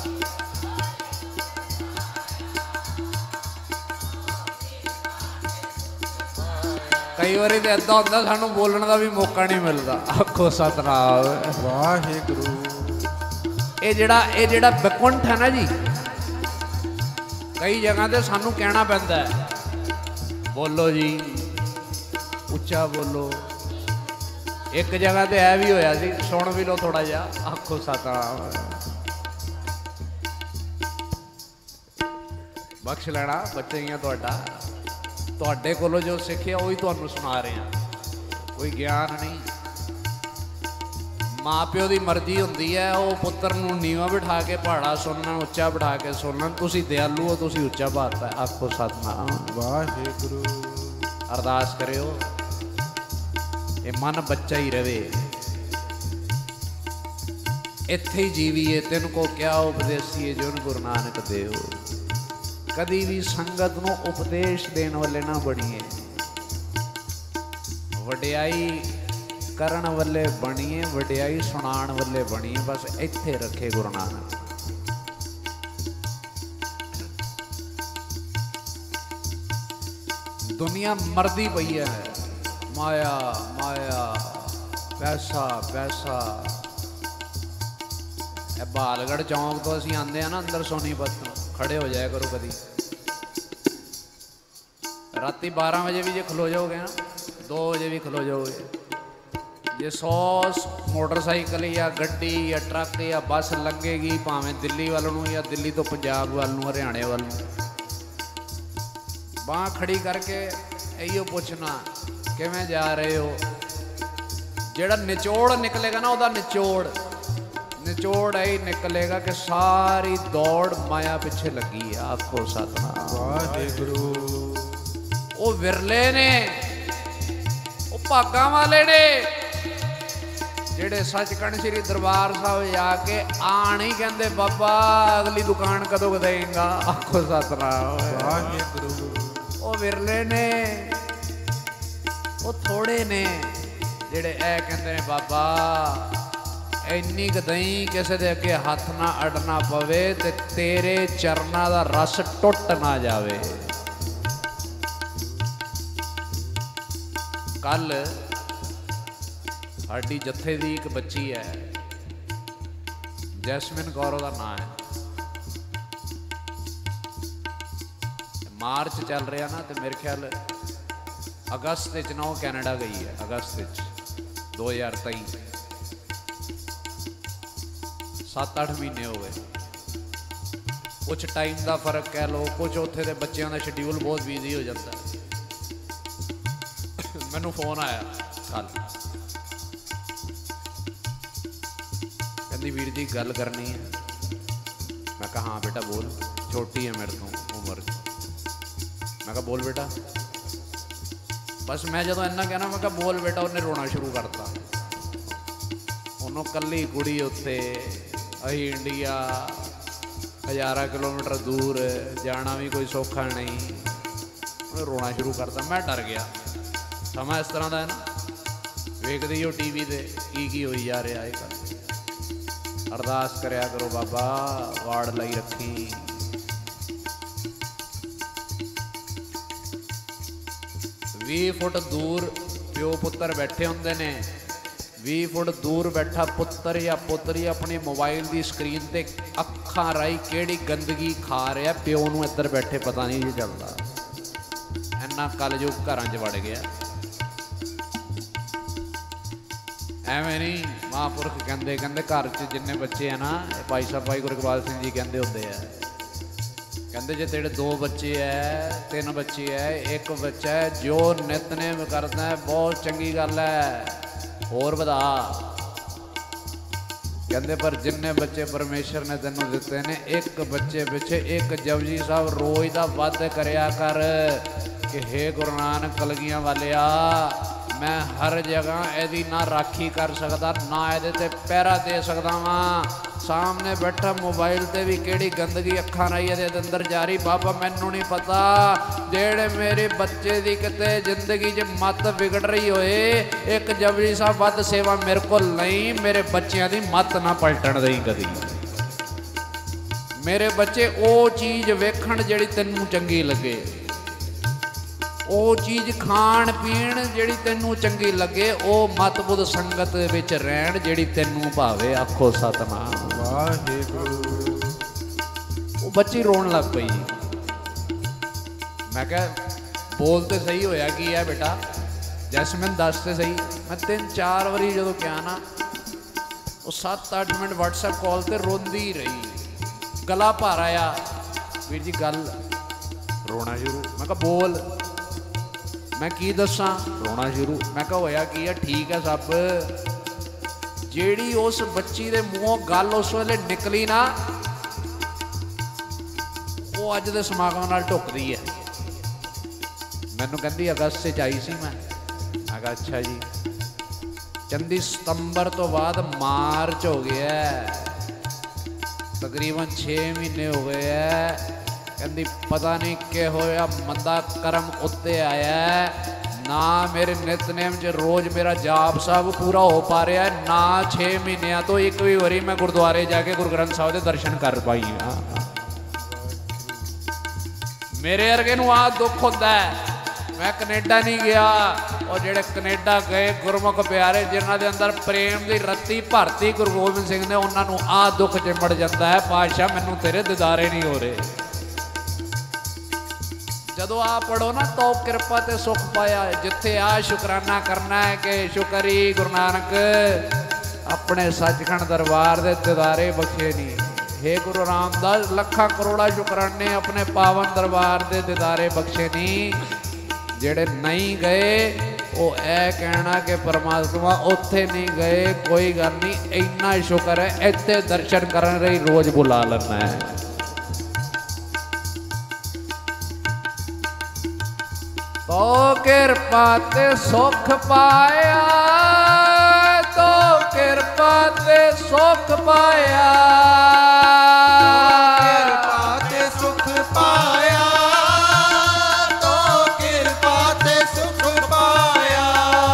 ਕਈ ਵਾਰੀ ਤਾਂ ਏਦਾਂ ਹੁੰਦਾ ਸਾਨੂੰ ਬੋਲਣ ਦਾ ਵੀ ਮੌਕਾ ਨਹੀਂ ਮਿਲਦਾ। ਆਖੋ ਸਤਨਾਮ ਵਾਹਿਗੁਰੂ। ਇਹ ਜਿਹੜਾ ਇਹ ਜਿਹੜਾ ਬਕੁੰਠ ਹੈ ਨਾ ਜੀ, ਕਈ ਜਗ੍ਹਾ ਤੇ ਸਾਨੂੰ ਕਹਿਣਾ ਪੈਂਦਾ ਹੈ ਬੋਲੋ ਜੀ, ਉੱਚਾ ਬੋਲੋ। ਇੱਕ ਜਗ੍ਹਾ ਤੇ ਇਹ ਵੀ ਹੋਇਆ ਸੀ, ਸੁਣ ਵੀ ਲਓ ਥੋੜਾ ਜਿਹਾ। ਆਖੋ ਸਤਨਾਮ। ਬਖਸ਼ ਲੈਣਾ ਬੱਚੇ ਹੀ ਆ ਤੁਹਾਡਾ, ਤੁਹਾਡੇ ਕੋਲੋਂ ਜੋ ਸਿੱਖਿਆ ਉਹੀ ਤੁਹਾਨੂੰ ਸੁਣਾ ਰਹੇ ਹਾਂ, ਕੋਈ ਗਿਆਨ ਨਹੀਂ। ਮਾਂ ਪਿਓ ਦੀ ਮਰਜ਼ੀ ਹੁੰਦੀ ਹੈ, ਉਹ ਪੁੱਤਰ ਨੂੰ ਨੀਵਾਂ ਬਿਠਾ ਕੇ ਪਹਾੜਾ ਸੁਣਨਾ, ਉੱਚਾ ਬਿਠਾ ਕੇ ਸੁਣਨਾ। ਤੁਸੀਂ ਦਿਆਲੂ ਹੋ, ਤੁਸੀਂ ਉੱਚਾ ਬਾਤਾ। ਆਖੋ ਸਤਨਾਮ ਵਾਹਿਗੁਰੂ। ਅਰਦਾਸ ਕਰਿਓ ਇਹ ਮਨ ਬੱਚਾ ਹੀ ਰਵੇ, ਇੱਥੇ ਹੀ ਜੀਵੀਏ। ਤਿੰਨ ਕੋ ਕਿਆ ਉਪਦੇਸੀਏ ਜੁਨ ਗੁਰੂ ਨਾਨਕ ਦੇਵ। ਕਦੀ ਵੀ ਸੰਗਤ ਨੂੰ ਉਪਦੇਸ਼ ਦੇਣ ਵਾਲੇ ਨਾ ਬਣੀਏ, ਵਡਿਆਈ ਕਰਨ ਵਾਲੇ ਬਣੀਏ, ਵਡਿਆਈ ਸੁਣਾਉਣ ਵਾਲੇ ਬਣੀਏ। ਬਸ ਇੱਥੇ ਰੱਖੇ ਗੁਰੂ ਨਾਨਕ। ਦੁਨੀਆ ਮਰਦੀ ਪਈ ਹੈ, ਮਾਇਆ ਮਾਇਆ, ਪੈਸਾ ਪੈਸਾ। ਇਹ ਬਾਲਗੜ੍ਹ ਚੌਂਕ ਤੋਂ ਅਸੀਂ ਆਉਂਦੇ ਆ ਨਾ ਅੰਦਰ ਸੋਨੀਪਤ ਤੋਂ, ਖੜੇ ਹੋ ਜਾਇਆ ਕਰੋ ਕਦੀ। ਰਾਤੀ ਬਾਰਾਂ ਵਜੇ ਵੀ ਜੇ ਖਲੋ ਜਾਓਗੇ ਨਾ, ਦੋ ਵਜੇ ਵੀ ਖਲੋ ਜਾਓਗੇ, ਜੇ ਸੌ ਮੋਟਰਸਾਈਕਲ ਜਾਂ ਗੱਡੀ ਜਾਂ ਟਰੱਕ ਜਾਂ ਬੱਸ ਲੱਗੇਗੀ, ਭਾਵੇਂ ਦਿੱਲੀ ਵੱਲ ਨੂੰ ਜਾਂ ਦਿੱਲੀ ਤੋਂ ਪੰਜਾਬ ਵੱਲ ਨੂੰ, ਹਰਿਆਣੇ ਵੱਲ ਨੂੰ, ਬਾਂਹ ਖੜੀ ਕਰਕੇ ਇਹੀਓ ਪੁੱਛਣਾ ਕਿਵੇਂ ਜਾ ਰਹੇ ਹੋ। ਜਿਹੜਾ ਨਿਚੋੜ ਨਿਕਲੇਗਾ ਨਾ, ਉਹਦਾ ਨਿਚੋੜ ਨਿਚੋੜ ਇਹ ਨਿਕਲੇਗਾ ਕਿ ਸਾਰੀ ਦੌੜ ਮਾਇਆ ਪਿੱਛੇ ਲੱਗੀ ਆ। ਆਖੋ ਸਤਨਾਮ ਵਾਹਿਗੁਰੂ। ਉਹ ਵਿਰਲੇ ਨੇ, ਉਹ ਭਾਗਾਂ ਵਾਲੇ ਨੇ ਜਿਹੜੇ ਸੱਚਖੰਡ ਸ੍ਰੀ ਦਰਬਾਰ ਸਾਹਿਬ ਜਾ ਕੇ ਆਣ ਹੀ ਕਹਿੰਦੇ ਬਾਬਾ ਅਗਲੀ ਦੁਕਾਨ ਕਦੋਂ ਦੇਂਗਾ। ਆਖੋ ਸਤਨਾਮ ਵਾਹਿਗੁਰੂ। ਉਹ ਵਿਰਲੇ ਨੇ, ਉਹ ਥੋੜੇ ਨੇ ਜਿਹੜੇ ਇਹ ਕਹਿੰਦੇ ਨੇ ਬਾਬਾ ਇੰਨੀ ਕੁ ਦਈ ਕਿਸੇ ਦੇ ਅੱਗੇ ਹੱਥ ਨਾ ਅੜਨਾ ਪਵੇ ਤੇ ਤੇਰੇ ਚਰਨਾਂ ਦਾ ਰਸ ਟੁੱਟ ਨਾ ਜਾਵੇ। ਕੱਲ ਸਾਡੀ ਜੱਥੇ ਦੀ ਇੱਕ ਬੱਚੀ ਹੈ, ਜੈਸਮਿਨ ਕੌਰ ਉਹਦਾ ਨਾਂ ਹੈ। ਮਾਰਚ ਚੱਲ ਰਿਹਾ ਨਾ, ਤੇ ਮੇਰੇ ਖਿਆਲ ਅਗਸਤ ਵਿੱਚ ਨਾ ਉਹ ਕੈਨੇਡਾ ਗਈ ਹੈ। ਅਗਸਤ ਵਿੱਚ ਦੋ ਹਜ਼ਾਰ ਤੇਈ, ਸੱਤ ਅੱਠ ਮਹੀਨੇ ਹੋ ਗਏ। ਕੁਛ ਟਾਈਮ ਦਾ ਫਰਕ ਕਹਿ ਲਓ, ਕੁਛ ਉੱਥੇ ਦੇ ਬੱਚਿਆਂ ਦਾ ਸ਼ਡਿਊਲ ਬਹੁਤ ਬਿਜ਼ੀ ਹੋ ਜਾਂਦਾ। ਮੈਨੂੰ ਫੋਨ ਆਇਆ ਕੱਲ, ਕਹਿੰਦੀ ਵੀਰ ਜੀ ਗੱਲ ਕਰਨੀ ਹੈ। ਮੈਂ ਕਿਹਾ ਹਾਂ ਬੇਟਾ ਬੋਲ। ਛੋਟੀ ਹੈ ਮੇਰੇ ਤੋਂ ਉਮਰ। ਮੈਂ ਕਿਹਾ ਬੋਲ ਬੇਟਾ। ਬਸ ਮੈਂ ਜਦੋਂ ਇੰਨਾ ਕਹਿਣਾ ਮੈਂ ਕਿਹਾ ਬੋਲ ਬੇਟਾ, ਉਹਨੇ ਰੋਣਾ ਸ਼ੁਰੂ ਕਰਤਾ। ਉਹਨੂੰ ਕੱਲੀ ਕੁੜੀ ਉੱਥੇ, ਅਸੀਂ ਇੰਡੀਆ ਹਜ਼ਾਰਾਂ ਕਿਲੋਮੀਟਰ ਦੂਰ, ਜਾਣਾ ਵੀ ਕੋਈ ਸੌਖਾ ਨਹੀਂ। ਉਹਨੇ ਰੋਣਾ ਸ਼ੁਰੂ ਕਰਤਾ। ਮੈਂ ਡਰ ਗਿਆ। ਸਮਾਂ ਇਸ ਤਰ੍ਹਾਂ ਦਾ ਹੈ ਨਾ, ਵੇਖਦੇ ਹੀ ਹੋ ਟੀ ਵੀ 'ਤੇ ਕੀ ਕੀ ਹੋਈ ਜਾ ਰਿਹਾ ਹੈ। ਅਰਦਾਸ ਕਰਿਆ ਕਰੋ, ਬਾਬਾ ਵਾੜ ਲਈ ਰੱਖੀ। ਵੀਹ ਫੁੱਟ ਦੂਰ ਪਿਓ ਪੁੱਤਰ ਬੈਠੇ ਹੁੰਦੇ ਨੇ, ਵੀਹ ਫੁੱਟ ਦੂਰ ਬੈਠਾ ਪੁੱਤਰ ਜਾਂ ਪੁੱਤਰੀ ਆਪਣੀ ਮੋਬਾਈਲ ਦੀ ਸਕਰੀਨ ਤੇ ਅੱਖਾਂ ਰਾਹੀਂ ਕਿਹੜੀ ਗੰਦਗੀ ਖਾ ਰਿਹਾ, ਪਿਓ ਨੂੰ ਇੱਧਰ ਬੈਠੇ ਪਤਾ ਨਹੀਂ ਜੀ ਚੱਲਦਾ। ਇੰਨਾ ਕਲਯੁਗ ਘਰਾਂ 'ਚ ਵੜ ਗਿਆ। ਐਵੇਂ ਨਹੀਂ, ਮਹਾਂਪੁਰਖ ਕਹਿੰਦੇ ਕਹਿੰਦੇ ਘਰ 'ਚ ਜਿੰਨੇ ਬੱਚੇ ਆ ਨਾ, ਭਾਈ ਸਾਹਿਬ ਭਾਈ ਗੁਰੂ ਇਕਬਾਲ ਸਿੰਘ ਜੀ ਕਹਿੰਦੇ ਹੁੰਦੇ ਆ, ਕਹਿੰਦੇ ਜੇ ਤੇਰੇ ਦੋ ਬੱਚੇ ਹੈ, ਤਿੰਨ ਬੱਚੇ ਹੈ, ਇੱਕ ਬੱਚਾ ਹੈ ਜੋ ਨਿਤਨੇਮ ਕਰਦਾ ਹੈ, ਬਹੁਤ ਚੰਗੀ ਗੱਲ ਹੈ, ਹੋਰ ਵਧਾ। ਕਹਿੰਦੇ ਪਰ ਜਿੰਨੇ ਬੱਚੇ ਪਰਮੇਸ਼ਰ ਨੇ ਤੈਨੂੰ ਦਿੱਤੇ ਨੇ, ਇੱਕ ਬੱਚੇ ਪਿੱਛੇ ਇੱਕ ਜਪਜੀ ਸਾਹਿਬ ਰੋਜ਼ ਦਾ ਵੱਧ ਕਰਿਆ ਕਰ ਕਿ ਹੇ ਗੁਰੂ ਨਾਨਕ ਕਲਗੀਆਂ ਵਾਲਿਆ, ਮੈਂ ਹਰ ਜਗ੍ਹਾ ਇਹਦੀ ਨਾ ਰਾਖੀ ਕਰ ਸਕਦਾ, ਨਾ ਇਹਦੇ ਤੇ ਪਹਿਰਾ ਦੇ ਸਕਦਾ ਵਾਂ। ਸਾਹਮਣੇ ਬੈਠਾ ਮੋਬਾਈਲ ਤੇ ਵੀ ਕਿਹੜੀ ਗੰਦਗੀ ਅੱਖਾਂ ਰਾਹੀਂ ਇਹਦੇ ਅੰਦਰ ਜਾ ਰਹੀ, ਬਾਬਾ ਮੈਨੂੰ ਨਹੀਂ ਪਤਾ। ਜਿਹੜੇ ਮੇਰੇ ਬੱਚੇ ਦੀ ਕਿਤੇ ਜ਼ਿੰਦਗੀ 'ਚ ਮੱਤ ਵਿਗੜ ਰਹੀ ਹੋਏ, ਇੱਕ ਜਪਜੀ ਸਾਹਿਬ ਵੱਧ ਸੇਵਾ ਮੇਰੇ ਕੋਲ ਨਹੀਂ, ਮੇਰੇ ਬੱਚਿਆਂ ਦੀ ਮੱਤ ਨਾ ਪਲਟਣ ਦੇਈ ਕਦੀ। ਮੇਰੇ ਬੱਚੇ ਉਹ ਚੀਜ਼ ਵੇਖਣ ਜਿਹੜੀ ਤੈਨੂੰ ਚੰਗੀ ਲੱਗੇ, ਉਹ ਚੀਜ਼ ਖਾਣ ਪੀਣ ਜਿਹੜੀ ਤੈਨੂੰ ਚੰਗੀ ਲੱਗੇ, ਉਹ ਮਤਬੁੱਧ ਸੰਗਤ ਵਿੱਚ ਰਹਿਣ ਜਿਹੜੀ ਤੈਨੂੰ ਭਾਵੇ। ਆਖੋ ਸਤਿਨਾਮ ਵਾਹਿਗੁਰੂ। ਉਹ ਬੱਚੀ ਰੋਣ ਲੱਗ ਪਈ। ਮੈਂ ਕਿਹਾ ਬੋਲ ਤੇ ਸਹੀ ਹੋਇਆ ਕੀ ਹੈ ਬੇਟਾ, ਜੈਸਮਿਨ ਦੱਸ ਤੇ ਸਹੀ। ਮੈਂ ਤਿੰਨ ਚਾਰ ਵਾਰੀ ਜਦੋਂ ਕਿਹਾ ਨਾ, ਉਹ ਸੱਤ ਅੱਠ ਮਿੰਟ ਵਟਸਐਪ ਕਾਲ ਤੇ ਰੋਂਦੀ ਰਹੀ, ਗਲਾ ਭਰ ਆਇਆ। ਵੀਰ ਜੀ ਗੱਲ, ਰੋਣਾ ਸ਼ੁਰੂ। ਮੈਂ ਕਿਹਾ ਬੋਲ। ਮੈਂ ਕੀ ਦੱਸਾਂ, ਰੋਣਾ ਸ਼ੁਰੂ। ਮੈਂ ਕਿਹਾ ਹੋਇਆ ਕੀ ਹੈ, ਠੀਕ ਹੈ ਸਭ। ਜਿਹੜੀ ਉਸ ਬੱਚੀ ਦੇ ਮੂੰਹੋਂ ਗੱਲ ਉਸ ਵੇਲੇ ਨਿਕਲੀ ਨਾ, ਉਹ ਅੱਜ ਦੇ ਸਮਾਗਮ ਨਾਲ ਢੁੱਕਦੀ ਹੈ। ਮੈਨੂੰ ਕਹਿੰਦੀ ਅਗਸਤ 'ਚ ਆਈ ਸੀ ਮੈਂ। ਮੈਂ ਕਿਹਾ ਅੱਛਾ ਜੀ। ਕਹਿੰਦੀ ਸਤੰਬਰ ਤੋਂ ਬਾਅਦ ਮਾਰਚ ਹੋ ਗਿਆ, ਤਕਰੀਬਨ ਛੇ ਮਹੀਨੇ ਹੋ ਗਏ ਹੈ। ਕਹਿੰਦੀ ਪਤਾ ਨਹੀਂ ਕਿਹੋ ਜਿਹਾ ਮੰਦਾ ਕਰਮ ਉੱਤੇ ਆਇਆ, ਨਾ ਮੇਰੇ ਨਿਤਨੇਮ 'ਚ ਰੋਜ਼ ਮੇਰਾ ਜਾਪ ਸਾਹਿਬ ਪੂਰਾ ਹੋ ਪਾ ਰਿਹਾ, ਨਾ ਛੇ ਮਹੀਨਿਆਂ ਤੋਂ ਇੱਕ ਵੀ ਵਾਰੀ ਮੈਂ ਗੁਰਦੁਆਰੇ ਜਾ ਕੇ ਗੁਰੂ ਗ੍ਰੰਥ ਸਾਹਿਬ ਦੇ ਦਰਸ਼ਨ ਕਰ ਪਾਈ ਹਾਂ। ਮੇਰੇ ਵਰਗੇ ਨੂੰ ਆਹ ਦੁੱਖ ਹੁੰਦਾ ਹੈ। ਮੈਂ ਕੈਨੇਡਾ ਨਹੀਂ ਗਿਆ, ਉਹ ਜਿਹੜੇ ਕੈਨੇਡਾ ਗਏ ਗੁਰਮੁਖ ਪਿਆਰੇ, ਜਿਨ੍ਹਾਂ ਦੇ ਅੰਦਰ ਪ੍ਰੇਮ ਦੀ ਰੱਤੀ ਭਰਤੀ ਗੁਰੂ ਗੋਬਿੰਦ ਸਿੰਘ ਨੇ, ਉਹਨਾਂ ਨੂੰ ਆਹ ਦੁੱਖ ਚਿੰਬੜ ਜਾਂਦਾ ਹੈ, ਪਾਤਸ਼ਾਹ ਮੈਨੂੰ ਤੇਰੇ ਦਿਦਾਰੇ ਨਹੀਂ ਹੋ ਰਹੇ। ਜਦੋਂ ਆ ਪੜੋ ਨਾ, ਤੋ ਕਿਰਪਾ ਤੇ ਸੁਖ ਪਾਇਆ। ਜਿੱਥੇ ਆ ਸ਼ੁਕਰਾਨਾ ਕਰਨਾ ਹੈ ਕਿ ਸ਼ੁਕਰੀ ਗੁਰੂ ਨਾਨਕ ਆਪਣੇ ਸੱਚਖੰਡ ਦਰਬਾਰ ਦੇ ਦਿਦਾਰੇ ਬਖਸ਼ੇ ਨਹੀਂ। हे ਗੁਰੂ ਰਾਮਦਾਸ ਲੱਖਾਂ ਕਰੋੜਾਂ ਸ਼ੁਕਰਾਨੇ ਆਪਣੇ ਪਾਵਨ ਦਰਬਾਰ ਦੇ ਦਿਦਾਰੇ ਬਖਸ਼ੇ ਨਹੀਂ। ਜਿਹੜੇ ਨਹੀਂ ਗਏ ਉਹ ਇਹ ਕਹਿਣਾ ਕਿ ਪਰਮਾਤਮਾ ਉੱਥੇ ਨਹੀਂ ਗਏ, ਕੋਈ ਗੱਲ ਨਹੀਂ, ਇੰਨਾ ਸ਼ੁਕਰ ਹੈ ਇੱਥੇ ਦਰਸ਼ਨ ਕਰਨ ਲਈ ਰੋਜ਼ ਬੁਲਾ ਲੈਣਾ ਹੈ। ਤੋ ਕਿਰਪਾ ਤੇ ਸੁਖ ਪਾਇਆ, ਤੋ ਕਿਰਪਾ ਤੇ ਸੁਖ ਪਾਇਆ, ਕਿਰਪਾ ਤੇ ਸੁਖ ਪਾਇਆ, ਤੋ ਕਿਰਪਾ ਤੇ ਸੁਖ ਪਾਇਆ।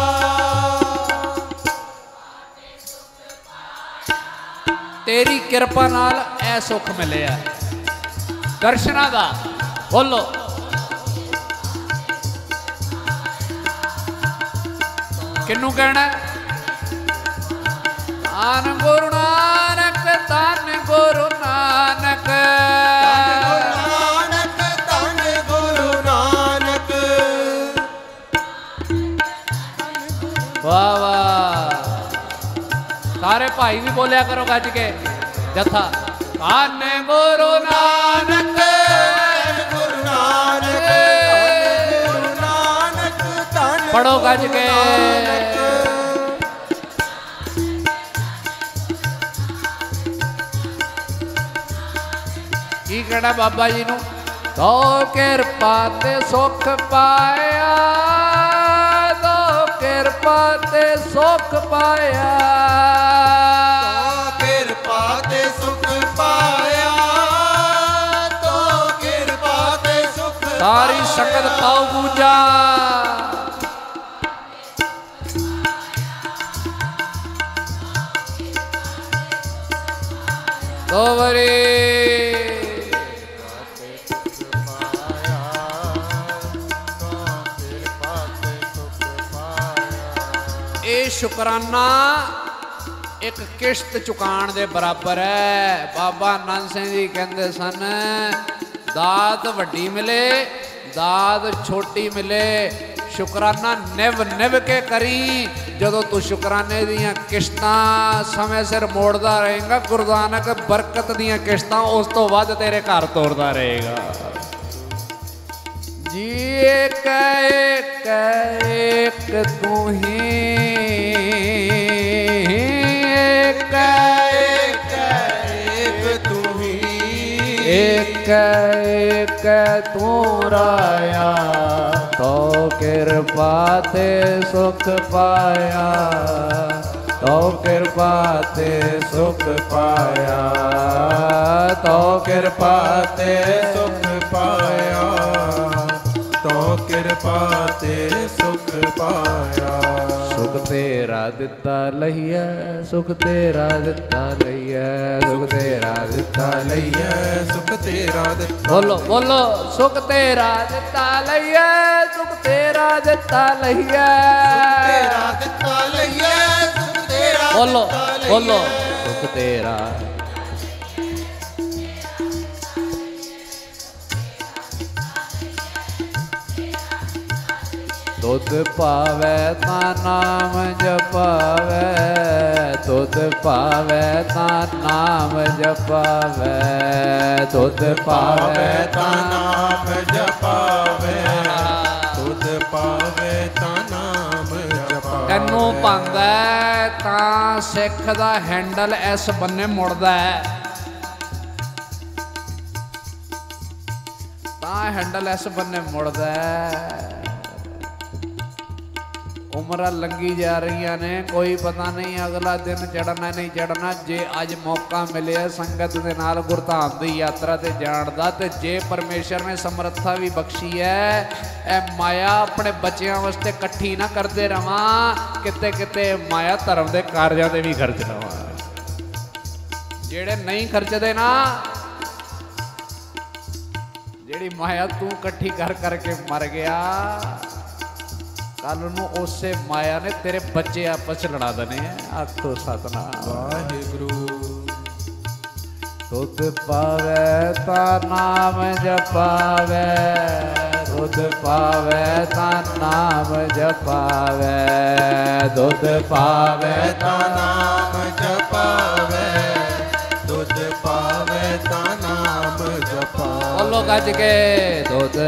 ਤੇਰੀ ਕਿਰਪਾ ਨਾਲ ਇਹ ਸੁਖ ਮਿਲਿਆ ਦਰਸ਼ਨਾਂ ਦਾ। ਬੋਲੋ ਕਿਹਨੂੰ ਕਹਿਣਾ? ਧੰਨ ਗੁਰੂ ਨਾਨਕ, ਧੰਨ ਗੁਰੂ ਨਾਨਕ, ਧੰਨ ਗੁਰੂ ਨਾਨਕ। ਵਾਹ ਵਾਹ। ਸਾਰੇ ਭਾਈ ਵੀ ਬੋਲਿਆ ਕਰੋ ਗੱਜ ਕੇ ਜਥਾ। ਧੰਨ ਗੁਰੂ ਨਾਨਕ, ਗੁਰੂ ਨਾਨਕ, ਗੁਰੂ ਨਾਨਕ, ਧੰਨ ਪੜੋ ਗੱਜ ਕੇ। ਕੀ ਕਹਿਣਾ ਬਾਬਾ ਜੀ ਨੂੰ? ਤੋ ਕਿਰਪਾ ਤੇ ਸੁਖ ਪਾਇਆ, ਤੋ ਕਿਰਪਾ ਤੇ ਸੁਖ ਪਾਇਆ, ਤੋ ਕਿਰਪਾ ਤੇ ਸੁਖ ਪਾਇਆ, ਤੋ ਕਿਰਪਾ ਤੇ ਸੁਖ। ਸਾਰੀ ਸੰਗਤ ਪਾਉ ਪੂਜਾ। दो बरी ये शुकराना एक किश्त चुकाण दे बराबर है। बाबा नानक सिंह जी कहते सन दात वड्डी मिले दात छोटी मिले, शुकराना निव निव के करी। जदों तू शुकराने दियां किश्तां समय सिर मोड़दा रहेगा, गुरु नानक बरकत दियां किश्तां उस तो वध तेरे घर तोड़दा रहेगा जी। एक एक एक तू ही एक एक एक तू ही एक एक तू राया, तो कृपा ते सुख पाया, तो कृपा ते सुख पाया, तो कृपा ते सुख पाया, तो कृपा ते सुख पाया। सुख तेरा दिता लहिया, सुख तेरा दिता लहिया, सुख तेरा दिता लहिया, सुख तेरा दिता। बोलो बोलो सुख तेरा दिता लहिया, सुख तेरा दिता लहिया, तेरा दिता लइया, सुख तेरा बोलो दिता लइया। बोलो सुख तेरा। दुध पावे ता नाम जपावे, दुध पावे ता नाम जपावे, दुध पावे ता नाम जपावे, दुध पावे ता नाम जपावे। तैनू पांदा ता सिख दा हैंडल इस बन्ने मुड़दा है, ता हैंडल इस बन्ने मुड़दा है। उम्र लंघी जा रही ने, कोई पता नहीं अगला दिन चढ़ना नहीं चढ़ना। जे अज मौका मिले संगत दे नाल गुरधाम दी यात्रा ते जाण दा, ते जे परमेश्वर ने समर्था भी बख्शी है, ए माया अपने बच्चों वास्ते कट्ठी ना करते रवा, किते किते माया धर्म के कार्यों से भी खर्च लवा। जेड़े नहीं खर्चते ना, जेड़ी माया तू कट्ठी कर करके मर गया, कल नूं उसे माया ने तेरे बच्चे आपस च लड़ा देने। आखो सतनाम वाहिगुरु। दुध पावे ता नाम जपावे, दुध पावे ता नाम जपावे, दुध पावे ता नाम जपावे, दुध पावे ता नाम जपावे। बोलो गज के दुध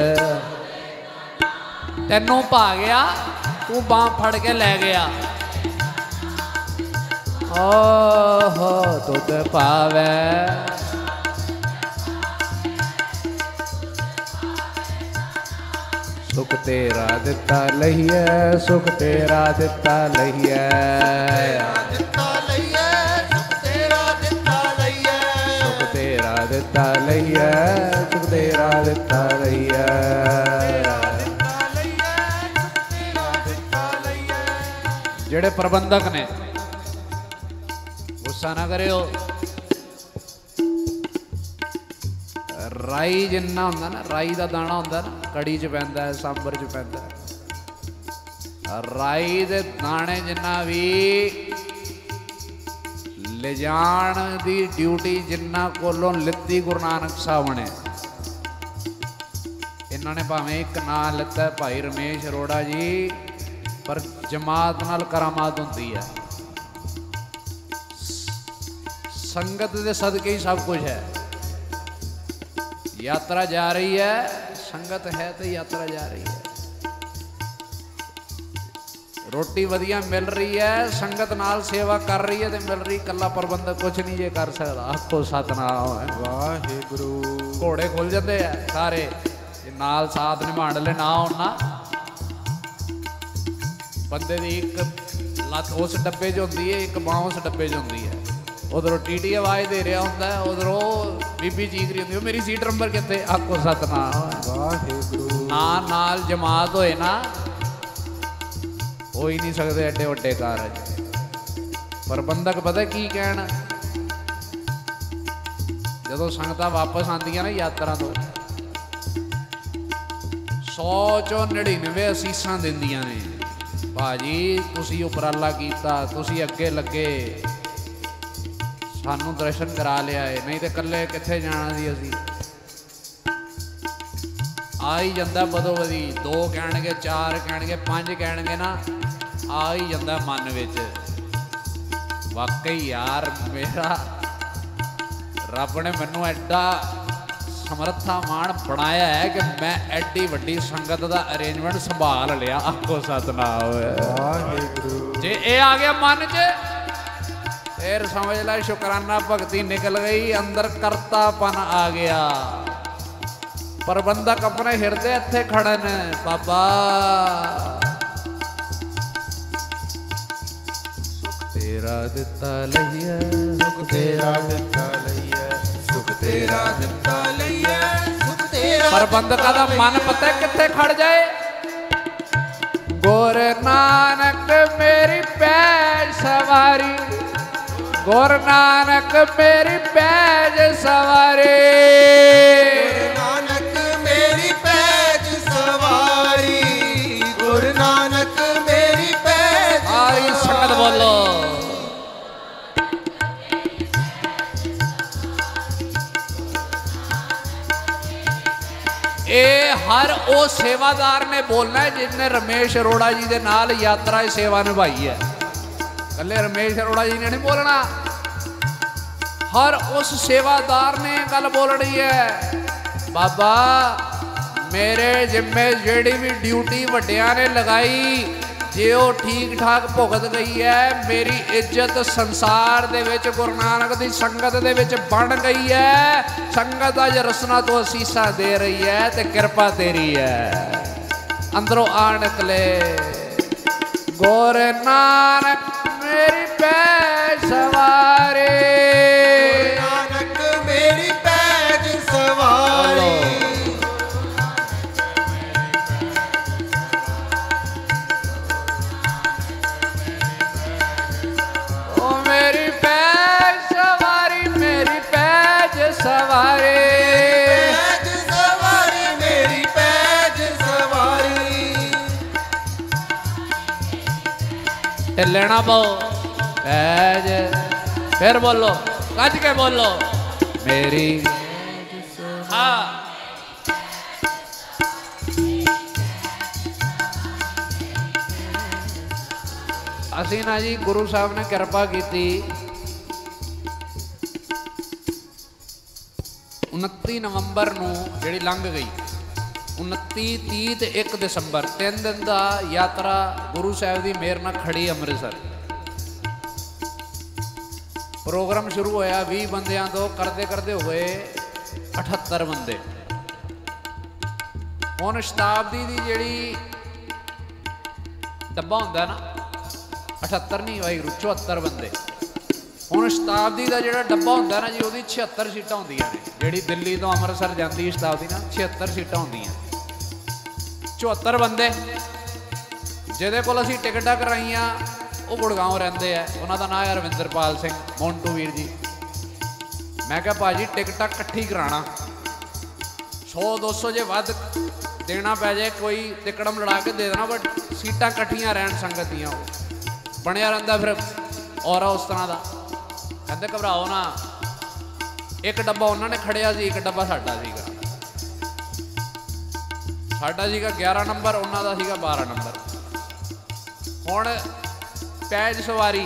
तेनू पा गया, तू बांह फड़ के ले गया। ओहो दुध पावे सुख तेरा दिता लहिए, सुख तेरा दिता लहिए, दिता लइया, सुख तेरा दिता लइया, सुख तेरा दिता लहिए, सुख तेरा दिता लहिए। जेड़े प्रबंधक ने गुस्सा ना करो, राई जिन्ना होंदा ना, राई का दाना होंदा ना, कड़ी च पैंदा है, सांबर च पैंदा है। राई दे दाने जिन्ना भी ले जान दी ड्यूटी जिन्ना कोलों लित्ती गुरु नानक साहब ने। इन्होंने भावें एक नाम लिता है भाई रमेश अरोड़ा जी, पर जमात नाल करामात होंदी है। संगत दे सदके ही सब कुछ है। यात्रा जा रही है, संगत है तो यात्रा जा रही है। रोटी वधिया मिल रही है, संगत नाल सेवा कर रही है तो मिल रही। कला प्रबंधक कुछ नहीं जे कर सकता। आखो सतनाम वाहिगुरु। घोड़े खुल जाते हैं सारे, नाल साथ निभाण ले ना होना। बंदे दी एक लत उस डब्बे च होंदी है, एक बांह उस डब्बे च होंदी है। उधरों टीटी आवाज़ दे रहा होंदा है, उधरों बीबी चीख रही होंदी है मेरी सीट नंबर कितने। आखो सतनाम वाहिगुरु। ना नाल जमात होए ना, हो ही नहीं सकते एडे वड्डे कारज। प्रबंधक पता की कहना, ਜਦੋਂ ਸੰਗਤਾਂ ਵਾਪਸ ਆਉਂਦੀਆਂ ਨੇ ਯਾਤਰਾ ਤੋਂ ਸੌ ਚੋਂ ਨੜਿਨਵੇਂ ਅਸੀਸਾਂ ਦਿੰਦੀਆਂ ਨੇ, ਭਾਜੀ ਤੁਸੀਂ ਉਪਰਾਲਾ ਕੀਤਾ, ਤੁਸੀਂ ਅੱਗੇ ਲੱਗੇ, ਸਾਨੂੰ ਦਰਸ਼ਨ ਕਰਾ ਲਿਆ ਏ, ਨਹੀਂ ਤੇ ਇਕੱਲੇ ਕਿੱਥੇ ਜਾਣਾ ਸੀ ਅਸੀਂ। ਆ ਹੀ ਜਾਂਦਾ ਬਦੋ ਬਦੀ, ਦੋ ਕਹਿਣਗੇ, ਚਾਰ ਕਹਿਣਗੇ, ਪੰਜ ਕਹਿਣਗੇ ਨਾ, ਆ ਹੀ ਜਾਂਦਾ ਮਨ ਵਿੱਚ ਵਾਕਈ ਯਾਰ ਮੇਰਾ ਰੱਬ ਨੇ ਮੈਨੂੰ ਐਡਾ ਸਮਰੱਥਾਵਾਨ ਬਣਾਇਆ ਹੈ ਕਿ ਮੈਂ ਐਡੀ ਵੱਡੀ ਸੰਗਤ ਦਾ ਅਰੇਂਜਮੈਂਟ ਸੰਭਾਲ ਲਿਆ। ਆਖੋ ਸਤਨਾਮ ਵਾਹਿਗੁਰੂ। ਜੇ ਇਹ ਆ ਗਿਆ ਮਨ 'ਚ ਫਿਰ ਸਮਝ ਲੈ ਸ਼ੁਕਰਾਨਾ ਭਗਤੀ ਨਿਕਲ ਗਈ, ਅੰਦਰ ਕਰਤਾਪਨ ਆ ਗਿਆ। ਪ੍ਰਬੰਧਕ ਆਪਣੇ ਹਿਰਦੇ ਇੱਥੇ ਖੜੇ ਨੇ, ਬਾਬਾ ਤੇਰਾ ਦਿੱਤਾ ਲਈਏ, ਸੁਖ ਤੇਰਾ ਦਿੱਤਾ ਲਈਏ, ਸੁਖ ਤੇਰਾ ਦਿੱਤਾ ਲਈਏ, ਸੁਖ ਤੇਰਾ। ਪ੍ਰਬੰਧਕਾਂ ਦਾ ਮਨ ਪਤਾ ਕਿੱਥੇ ਖੜ ਜਾਏ, ਗੁਰ ਨਾਨਕ ਮੇਰੀ ਪੈਜ ਸਵਾਰੀ, ਗੁਰ ਨਾਨਕ ਮੇਰੀ ਪੈਜ ਸਵਾਰੀ, ਗੁਰ ਨਾਨਕ ਮੇਰੀ ਪੈਜ ਸਵਾਰੀ, ਗੁਰ ਨਾਨਕ ਮੇਰੀ ਪੈਜ। ਸਾਰੀ ਸੰਗਤ ਬੋਲੋ। ਇਹ ਹਰ ਉਹ ਸੇਵਾਦਾਰ ਨੇ ਬੋਲਣਾ ਜਿਸਨੇ ਰਮੇਸ਼ ਅਰੋੜਾ ਜੀ ਦੇ ਨਾਲ ਯਾਤਰਾ ਸੇਵਾ ਨਿਭਾਈ ਹੈ। ਕੱਲੇ ਰਮੇਸ਼ ਅਰੋੜਾ ਜੀ ਨੇ ਨਹੀਂ ਬੋਲਣਾ, ਹਰ ਉਸ ਸੇਵਾਦਾਰ ਨੇ ਗੱਲ ਬੋਲਣੀ ਹੈ। ਬਾਬਾ ਮੇਰੇ ਜਿੰਮੇ ਜਿਹੜੀ ਵੀ ਡਿਊਟੀ ਵੱਡਿਆਂ ਨੇ ਲਗਾਈ, ਜੇ ਉਹ ਠੀਕ ਠਾਕ ਭੁਗਤ ਗਈ ਹੈ, ਮੇਰੀ ਇੱਜ਼ਤ ਸੰਸਾਰ ਦੇ ਵਿੱਚ ਗੁਰੂ ਨਾਨਕ ਦੀ ਸੰਗਤ ਦੇ ਵਿੱਚ ਬਣ ਗਈ ਹੈ। ਸੰਗਤ ਅੱਜ ਰਸਨਾ ਤੋਂ ਅਸੀਸਾਂ ਦੇ ਰਹੀ ਹੈ ਤੇ ਕਿਰਪਾ ਤੇਰੀ ਹੈ। ਅੰਦਰੋਂ ਆ ਨਿਕਲੇ ਗੁਰੂ ਨਾਨਕ ਮੇਰੀ ਪੈਜ ਸਵਾਰੀ, ਗੁਰੂ ਨਾਨਕ ਮੇਰੀ ਪੈਜ ਸਵਾਰੀ, ਮੇਰੀ ਪੈਜ ਸਵਾਰੀ, ਮੇਰੀ ਪੈਜ ਸਵਾਰੀ, ਪੈਜ ਸਵਾਰੀ, ਮੇਰੀ ਪੈਜ ਸਵਾਰੀ। ਢਿੱਲਣਾ ਪਾਓ ਪੈਜ, ਫਿਰ ਬੋਲੋ ਕੱਜ ਕੇ ਬੋਲੋ ਮੇਰੀ। ਹਾਂ ਅਸੀਂ ਨਾ ਜੀ ਗੁਰੂ ਸਾਹਿਬ ਨੇ ਕਿਰਪਾ ਕੀਤੀ, ਉਨੱਤੀ ਨਵੰਬਰ ਨੂੰ ਜਿਹੜੀ ਲੰਘ ਗਈ, ਉਨੱਤੀ ਤੀਹ ਤੇ ਇੱਕ ਦਸੰਬਰ, ਤਿੰਨ ਦਿਨ ਦਾ ਯਾਤਰਾ ਗੁਰੂ ਸਾਹਿਬ ਦੀ ਮਿਹਰ ਨਾਲ ਖੜੀ ਅੰਮ੍ਰਿਤਸਰ। ਪ੍ਰੋਗਰਾਮ ਸ਼ੁਰੂ ਹੋਇਆ ਵੀਹ ਬੰਦਿਆਂ ਤੋਂ, ਕਰਦੇ ਕਰਦੇ ਹੋਏ ਅਠੱਤਰ ਬੰਦੇ। ਹੁਣ ਸ਼ਤਾਬਦੀ ਦੀ ਜਿਹੜੀ ਡੱਬਾ ਹੁੰਦਾ ਨਾ, ਅਠੱਤਰ ਨਹੀਂ ਵਾਹਿਗੁਰੂ ਚੁਹੱਤਰ ਬੰਦੇ। ਹੁਣ ਸ਼ਤਾਬਦੀ ਦਾ ਜਿਹੜਾ ਡੱਬਾ ਹੁੰਦਾ ਨਾ ਜੀ, ਉਹਦੀ ਛਿਹੱਤਰ ਸੀਟਾਂ ਹੁੰਦੀਆਂ ਨੇ। ਜਿਹੜੀ ਦਿੱਲੀ ਤੋਂ ਅੰਮ੍ਰਿਤਸਰ ਜਾਂਦੀ ਸ਼ਤਾਬਦੀ ਨਾ, ਛਿਹੱਤਰ ਸੀਟਾਂ ਹੁੰਦੀਆਂ, ਚੁਹੱਤਰ ਬੰਦੇ। ਜਿਹਦੇ ਕੋਲ ਅਸੀਂ ਟਿਕਟਾਂ ਕਰਾਈਆਂ ਉਹ ਗੁੜਗਾਉਂ ਰਹਿੰਦੇ ਆ, ਉਹਨਾਂ ਦਾ ਨਾਂ ਹੈ ਰਵਿੰਦਰਪਾਲ ਸਿੰਘ ਮੋਂਟੂ ਵੀਰ ਜੀ। ਮੈਂ ਕਿਹਾ ਭਾਜੀ ਟਿਕਟਾਂ ਇਕੱਠੀ ਕਰਾਉਣਾ, ਸੌ ਦੋ ਸੌ ਜੇ ਵੱਧ ਦੇਣਾ ਪੈ ਜਾਏ ਕੋਈ ਤਿਕੜਮ ਲੜਾ ਕੇ ਦੇ ਦੇਣਾ, ਬਟ ਸੀਟਾਂ ਇਕੱਠੀਆਂ ਰਹਿਣ ਸੰਗਤ ਦੀਆਂ। ਉਹ ਬਣਿਆ ਰਹਿੰਦਾ ਫਿਰ ਔਰਾ ਉਸ ਤਰ੍ਹਾਂ ਦਾ। ਕਹਿੰਦੇ ਘਬਰਾਓ ਨਾ, ਇੱਕ ਡੱਬਾ ਉਹਨਾਂ ਨੇ ਖੜਿਆ ਸੀ, ਇੱਕ ਡੱਬਾ ਸਾਡਾ ਸੀਗਾ। ਸਾਡਾ ਸੀਗਾ ਗਿਆਰਾਂ ਨੰਬਰ, ਉਹਨਾਂ ਦਾ ਸੀਗਾ ਬਾਰਾਂ ਨੰਬਰ। ਹੁਣ ਪੈਜ ਸਵਾਰੀ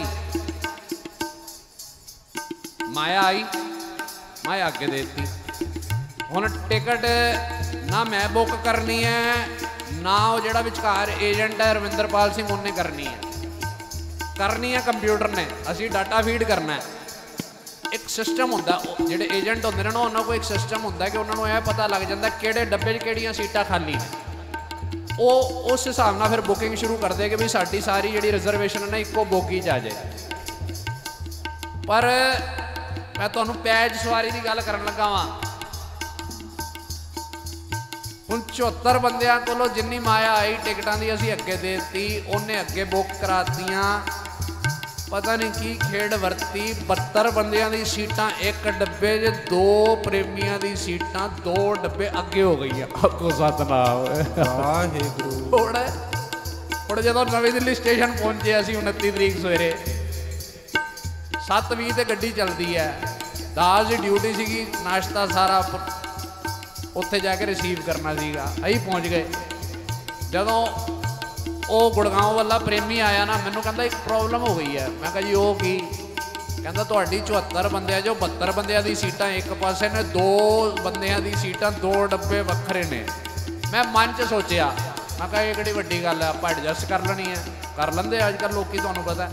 ਮਾਇਆ ਆਈ, ਮਾਇਆ ਅੱਗੇ ਦੇ ਦਿੱਤੀ। ਹੁਣ ਟਿਕਟ ਨਾ ਮੈਂ ਬੁੱਕ ਕਰਨੀ ਹੈ, ਨਾ ਉਹ ਜਿਹੜਾ ਵਿਚਕਾਰ ਏਜੰਟ ਹੈ ਰਵਿੰਦਰਪਾਲ ਸਿੰਘ ਉਹਨੇ ਕਰਨੀ ਹੈ। ਕਰਨੀ ਹੈ ਕੰਪਿਊਟਰ ਨੇ, ਅਸੀਂ ਡਾਟਾ ਫੀਡ ਕਰਨਾ ਹੈ। ਇੱਕ ਸਿਸਟਮ ਹੁੰਦਾ, ਜਿਹੜੇ ਏਜੰਟ ਹੁੰਦੇ ਨੇ ਨਾ, ਉਹਨਾਂ ਕੋਲ ਇੱਕ ਸਿਸਟਮ ਹੁੰਦਾ ਕਿ ਉਹਨਾਂ ਨੂੰ ਇਹ ਪਤਾ ਲੱਗ ਜਾਂਦਾ ਕਿਹੜੇ ਡੱਬੇ 'ਚ ਕਿਹੜੀਆਂ ਸੀਟਾਂ ਖਾਲੀ ਨੇ। ਉਹ ਉਸ ਹਿਸਾਬ ਨਾਲ ਫਿਰ ਬੁਕਿੰਗ ਸ਼ੁਰੂ ਕਰਦੇ ਕਿ ਵੀ ਸਾਡੀ ਸਾਰੀ ਜਿਹੜੀ ਰਿਜ਼ਰਵੇਸ਼ਨ ਹੈ ਨਾ ਇੱਕੋ ਬੋਗੀ 'ਚ ਆ ਜਾਏ। ਪਰ ਮੈਂ ਤੁਹਾਨੂੰ ਪੈਜ ਸਵਾਰੀ ਦੀ ਗੱਲ ਕਰਨ ਲੱਗਾ ਵਾਂ। ਹੁਣ ਚੁਹੱਤਰ ਬੰਦਿਆਂ ਕੋਲੋਂ ਜਿੰਨੀ ਮਾਇਆ ਆਈ ਟਿਕਟਾਂ ਦੀ ਅਸੀਂ ਅੱਗੇ ਦੇ ਦਿੱਤੀ, ਉਹਨੇ ਅੱਗੇ ਬੁੱਕ ਕਰਾਤੀਆਂ। ਪਤਾ ਨਹੀਂ ਕੀ ਖੇਡ ਵਰਤੀ। ਬਹੱਤਰ ਬੰਦਿਆਂ ਦੀ ਸੀਟਾਂ ਇੱਕ ਡੱਬੇ 'ਚ, ਦੋ ਪ੍ਰੇਮੀਆਂ ਦੀ ਸੀਟਾਂ ਦੋ ਡੱਬੇ ਅੱਗੇ ਹੋ ਗਈਆਂ। ਆਖੋ ਸਤਨਾਮ ਵਾਹਿਗੁਰੂ। ਹੁਣ ਹੁਣ ਜਦੋਂ ਨਵੀਂ ਦਿੱਲੀ ਸਟੇਸ਼ਨ ਪਹੁੰਚੇ ਅਸੀਂ ਉਨੱਤੀ ਤਰੀਕ ਸਵੇਰੇ ਸੱਤ ਵੀਹ ਤੇ ਗੱਡੀ ਚੱਲਦੀ ਹੈ। ਦਾਸ ਦੀ ਡਿਊਟੀ ਸੀਗੀ, ਨਾਸ਼ਤਾ ਸਾਰਾ ਉੱਥੇ ਜਾ ਕੇ ਰਿਸੀਵ ਕਰਨਾ ਸੀਗਾ। ਅਸੀਂ ਪਹੁੰਚ ਗਏ। ਜਦੋਂ ਉਹ ਗੁੜਗਾਉਂ ਵਾਲਾ ਪ੍ਰੇਮੀ ਆਇਆ ਨਾ, ਮੈਨੂੰ ਕਹਿੰਦਾ ਇੱਕ ਪ੍ਰੋਬਲਮ ਹੋ ਗਈ ਹੈ। ਮੈਂ ਕਿਹਾ ਜੀ ਉਹ ਕੀ? ਕਹਿੰਦਾ ਤੁਹਾਡੀ ਚੁਹੱਤਰ ਬੰਦਿਆਂ 'ਚੋਂ ਬਹੱਤਰ ਬੰਦਿਆਂ ਦੀ ਸੀਟਾਂ ਇੱਕ ਪਾਸੇ ਨੇ, ਦੋ ਬੰਦਿਆਂ ਦੀ ਸੀਟਾਂ ਦੋ ਡੱਬੇ ਵੱਖਰੇ ਨੇ। ਮੈਂ ਮਨ 'ਚ ਸੋਚਿਆ, ਮੈਂ ਕਿਹਾ ਇਹ ਕਿਹੜੀ ਵੱਡੀ ਗੱਲ ਹੈ, ਆਪਾਂ ਐਡਜਸਟ ਕਰ ਲੈਣੀ ਹੈ। ਕਰ ਲੈਂਦੇ ਅੱਜ ਕੱਲ੍ਹ ਲੋਕੀ, ਤੁਹਾਨੂੰ ਪਤਾ।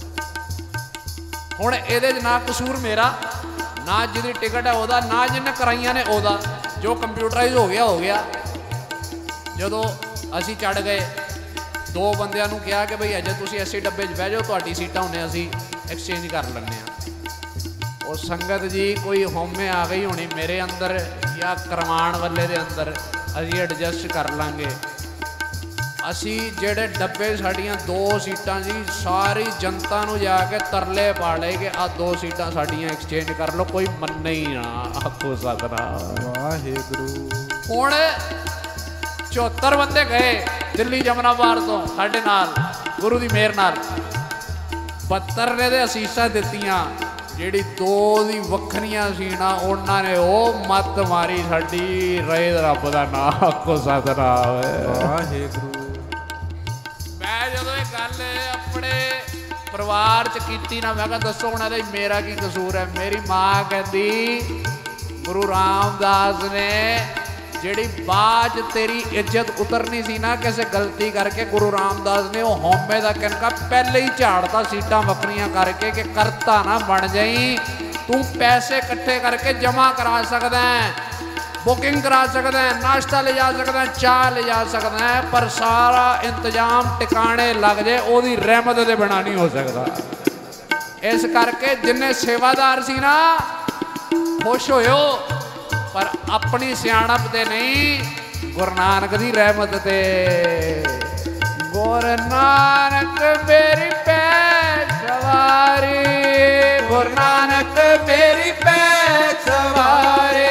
ਹੁਣ ਇਹਦੇ 'ਚ ਨਾ ਕਸੂਰ ਮੇਰਾ, ਨਾ ਜਿਹਦੀ ਟਿਕਟ ਹੈ ਉਹਦਾ, ਨਾ ਜਿਹਨੇ ਕਰਾਈਆਂ ਨੇ ਉਹਦਾ। ਜੋ ਕੰਪਿਊਟਰਾਈਜ਼ ਹੋ ਗਿਆ ਹੋ ਗਿਆ। ਜਦੋਂ ਅਸੀਂ ਚੜ੍ਹ ਗਏ, ਦੋ ਬੰਦਿਆਂ ਨੂੰ ਕਿਹਾ ਕਿ ਬਈ ਅਜੇ ਤੁਸੀਂ ਐਸੇ ਡੱਬੇ 'ਚ ਬਹਿ ਜਾਓ, ਤੁਹਾਡੀ ਸੀਟਾਂ ਹੁੰਨੇ ਅਸੀਂ ਐਕਸਚੇਂਜ ਕਰ ਲੈਂਦੇ ਹਾਂ। ਉਹ ਸੰਗਤ ਜੀ ਕੋਈ ਹਉਮੈ ਆ ਗਈ ਹੋਣੀ ਮੇਰੇ ਅੰਦਰ ਜਾਂ ਕਰਵਾਉਣ ਵਾਲੇ ਦੇ ਅੰਦਰ, ਅਸੀਂ ਐਡਜਸਟ ਕਰ ਲਾਂਗੇ। ਅਸੀਂ ਜਿਹੜੇ ਡੱਬੇ, ਸਾਡੀਆਂ ਦੋ ਸੀਟਾਂ ਜੀ, ਸਾਰੀ ਜਨਤਾ ਨੂੰ ਜਾ ਕੇ ਤਰਲੇ ਪਾ ਲਏ ਕਿ ਆਹ ਦੋ ਸੀਟਾਂ ਸਾਡੀਆਂ ਐਕਸਚੇਂਜ ਕਰ ਲਓ। ਕੋਈ ਮੰਨੇ ਹੀ ਨਾ। ਆਖੋ ਸਤਨਾਮ ਵਾਹਿਗੁਰੂ। ਹੁਣ ਚੌਹੱਤਰ ਬੰਦੇ ਗਏ ਦਿੱਲੀ ਜਮਨਾਬਾਦ ਤੋਂ ਸਾਡੇ ਨਾਲ, ਗੁਰੂ ਦੀ ਮਿਹਰ ਨਾਲ। ਬਹੱਤਰ ਨੇ ਤੇ ਅਸੀਸਾਂ ਦਿੱਤੀਆਂ। ਜਿਹੜੀ ਦੋ ਦੀ ਵੱਖਰੀਆਂ ਸੀ ਨਾ, ਉਹਨਾਂ ਨੇ ਉਹ ਮੱਤ ਮਾਰੀ ਸਾਡੀ। ਰਹੇ ਰੱਬ ਦਾ ਨਾਮ। ਆਖੋ ਸਤਨਾਮ ਵਾਹਿਗੁਰੂ। ਮੈਂ ਜਦੋਂ ਇਹ ਗੱਲ ਆਪਣੇ ਪਰਿਵਾਰ 'ਚ ਕੀਤੀ ਨਾ, ਮੈਂ ਕਿਹਾ ਦੱਸੋ ਹੁਣ ਇਹਦਾ ਮੇਰਾ ਕੀ ਕਸੂਰ ਹੈ? ਮੇਰੀ ਮਾਂ ਕਹਿੰਦੀ ਗੁਰੂ ਰਾਮਦਾਸ ਨੇ ਜਿਹੜੀ ਬਾਅਦ ਤੇਰੀ ਇੱਜ਼ਤ ਉਤਰਨੀ ਸੀ ਨਾ ਕਿਸੇ ਗਲਤੀ ਕਰਕੇ, ਗੁਰੂ ਰਾਮਦਾਸ ਨੇ ਉਹ ਹਉਮੈ ਦਾ ਕਿਨਕਾ ਪਹਿਲੇ ਹੀ ਝਾੜਤਾ ਸੀਟਾਂ ਵੱਖਰੀਆਂ ਕਰਕੇ ਕਿ ਕਰਤਾ ਨਾ ਬਣ ਜਾਈ। ਤੂੰ ਪੈਸੇ ਇਕੱਠੇ ਕਰਕੇ ਜਮ੍ਹਾਂ ਕਰਾ ਸਕਦਾ ਹੈ, ਬੁਕਿੰਗ ਕਰਾ ਸਕਦਾ ਹੈ, ਨਾਸ਼ਤਾ ਲੈ ਜਾ ਸਕਦਾ ਹੈ, ਚਾਹ ਲੈ ਜਾ ਸਕਦਾ ਹੈ, ਪਰ ਸਾਰਾ ਇੰਤਜ਼ਾਮ ਟਿਕਾਣੇ ਲੱਗ ਜਾਏ ਉਹਦੀ ਰਹਿਮਤ ਦੇ ਬਿਨਾਂ ਨਹੀਂ ਹੋ ਸਕਦਾ। ਇਸ ਕਰਕੇ ਜਿੰਨੇ ਸੇਵਾਦਾਰ ਸੀ ਨਾ, ਖੁਸ਼ ਹੋਇਓ, ਪਰ ਆਪਣੀ ਸਿਆਣਪ ਤੇ ਨਹੀਂ, ਗੁਰੂ ਨਾਨਕ ਦੀ ਰਹਿਮਤ ਤੇ। ਗੁਰੂ ਨਾਨਕ ਮੇਰੀ ਪੈ ਸਵਾਰੀ, ਗੁਰੂ ਨਾਨਕ ਮੇਰੀ ਪੈ ਸਵਾਰੀ।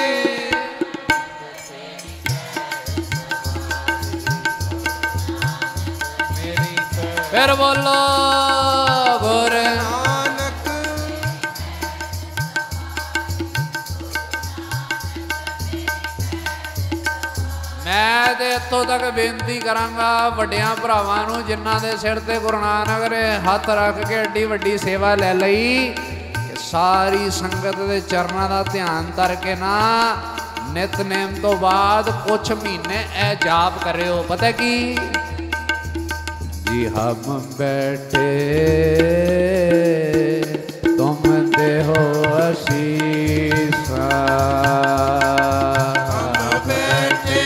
ਫਿਰ ਬੋਲੋ ਗੁਰੂ ਨਾਨਕ। ਮੈਂ ਤੇ ਇੱਥੋਂ ਤੱਕ ਬੇਨਤੀ ਕਰਾਂਗਾ ਵੱਡਿਆਂ ਭਰਾਵਾਂ ਨੂੰ, ਜਿਨ੍ਹਾਂ ਦੇ ਸਿਰ ਤੇ ਗੁਰੂ ਨਾਨਕ ਨੇ ਹੱਥ ਰੱਖ ਕੇ ਐਡੀ ਵੱਡੀ ਸੇਵਾ ਲੈ ਲਈ, ਕਿ ਸਾਰੀ ਸੰਗਤ ਦੇ ਚਰਨਾਂ ਦਾ ਧਿਆਨ ਧਰ ਕੇ ਨਾ ਨਿਤਨੇਮ ਤੋਂ ਬਾਅਦ ਕੁਛ ਮਹੀਨੇ ਇਹ ਜਾਪ ਕਰਿਓ। ਪਤਾ ਕੀ ਜੀ, ਹਮ ਬੈਠੇ ਤੁਮ ਦੇਹੋ ਅਸੀਸਾ, ਹਮ ਬੈਠੇ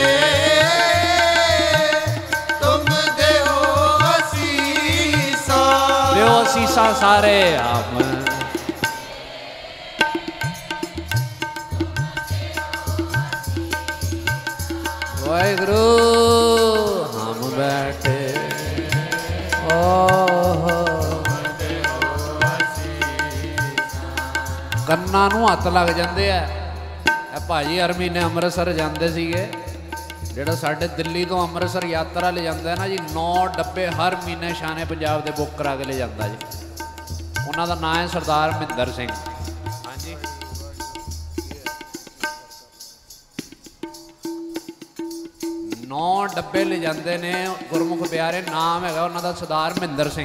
ਤੁਮ ਦੇਹੋ ਅਸੀਸਾ, ਦਿਓ ਅਸੀਸਾਂ ਸਾਰੇ ਆਪ। ਵਾਹਿਗੁਰੂ ਹਮ ਬੈਠੇ ਕੰਨਾਂ ਨੂੰ ਹੱਥ ਲੱਗ ਜਾਂਦੇ ਆ। ਇਹ ਭਾਜੀ ਹਰ ਮਹੀਨੇ ਅੰਮ੍ਰਿਤਸਰ ਜਾਂਦੇ ਸੀਗੇ, ਜਿਹੜਾ ਸਾਡੇ ਦਿੱਲੀ ਤੋਂ ਅੰਮ੍ਰਿਤਸਰ ਯਾਤਰਾ ਲੈ ਜਾਂਦਾ ਨਾ ਜੀ, ਨੌ ਡੱਬੇ ਹਰ ਮਹੀਨੇ ਸ਼ਾਨੇ ਪੰਜਾਬ ਦੇ ਬੁੱਕ ਕਰਾ ਕੇ ਲੈ ਜਾਂਦਾ ਜੀ। ਉਹਨਾਂ ਦਾ ਨਾਂ ਹੈ ਸਰਦਾਰ ਮਹਿੰਦਰ ਸਿੰਘ। ਹਾਂਜੀ, ਨੌ ਡੱਬੇ ਲੈ ਜਾਂਦੇ ਨੇ ਗੁਰਮੁਖ ਪਿਆਰੇ। ਨਾਮ ਹੈਗਾ ਉਹਨਾਂ ਦਾ ਸਰਦਾਰ ਮਹਿੰਦਰ ਸਿੰਘ।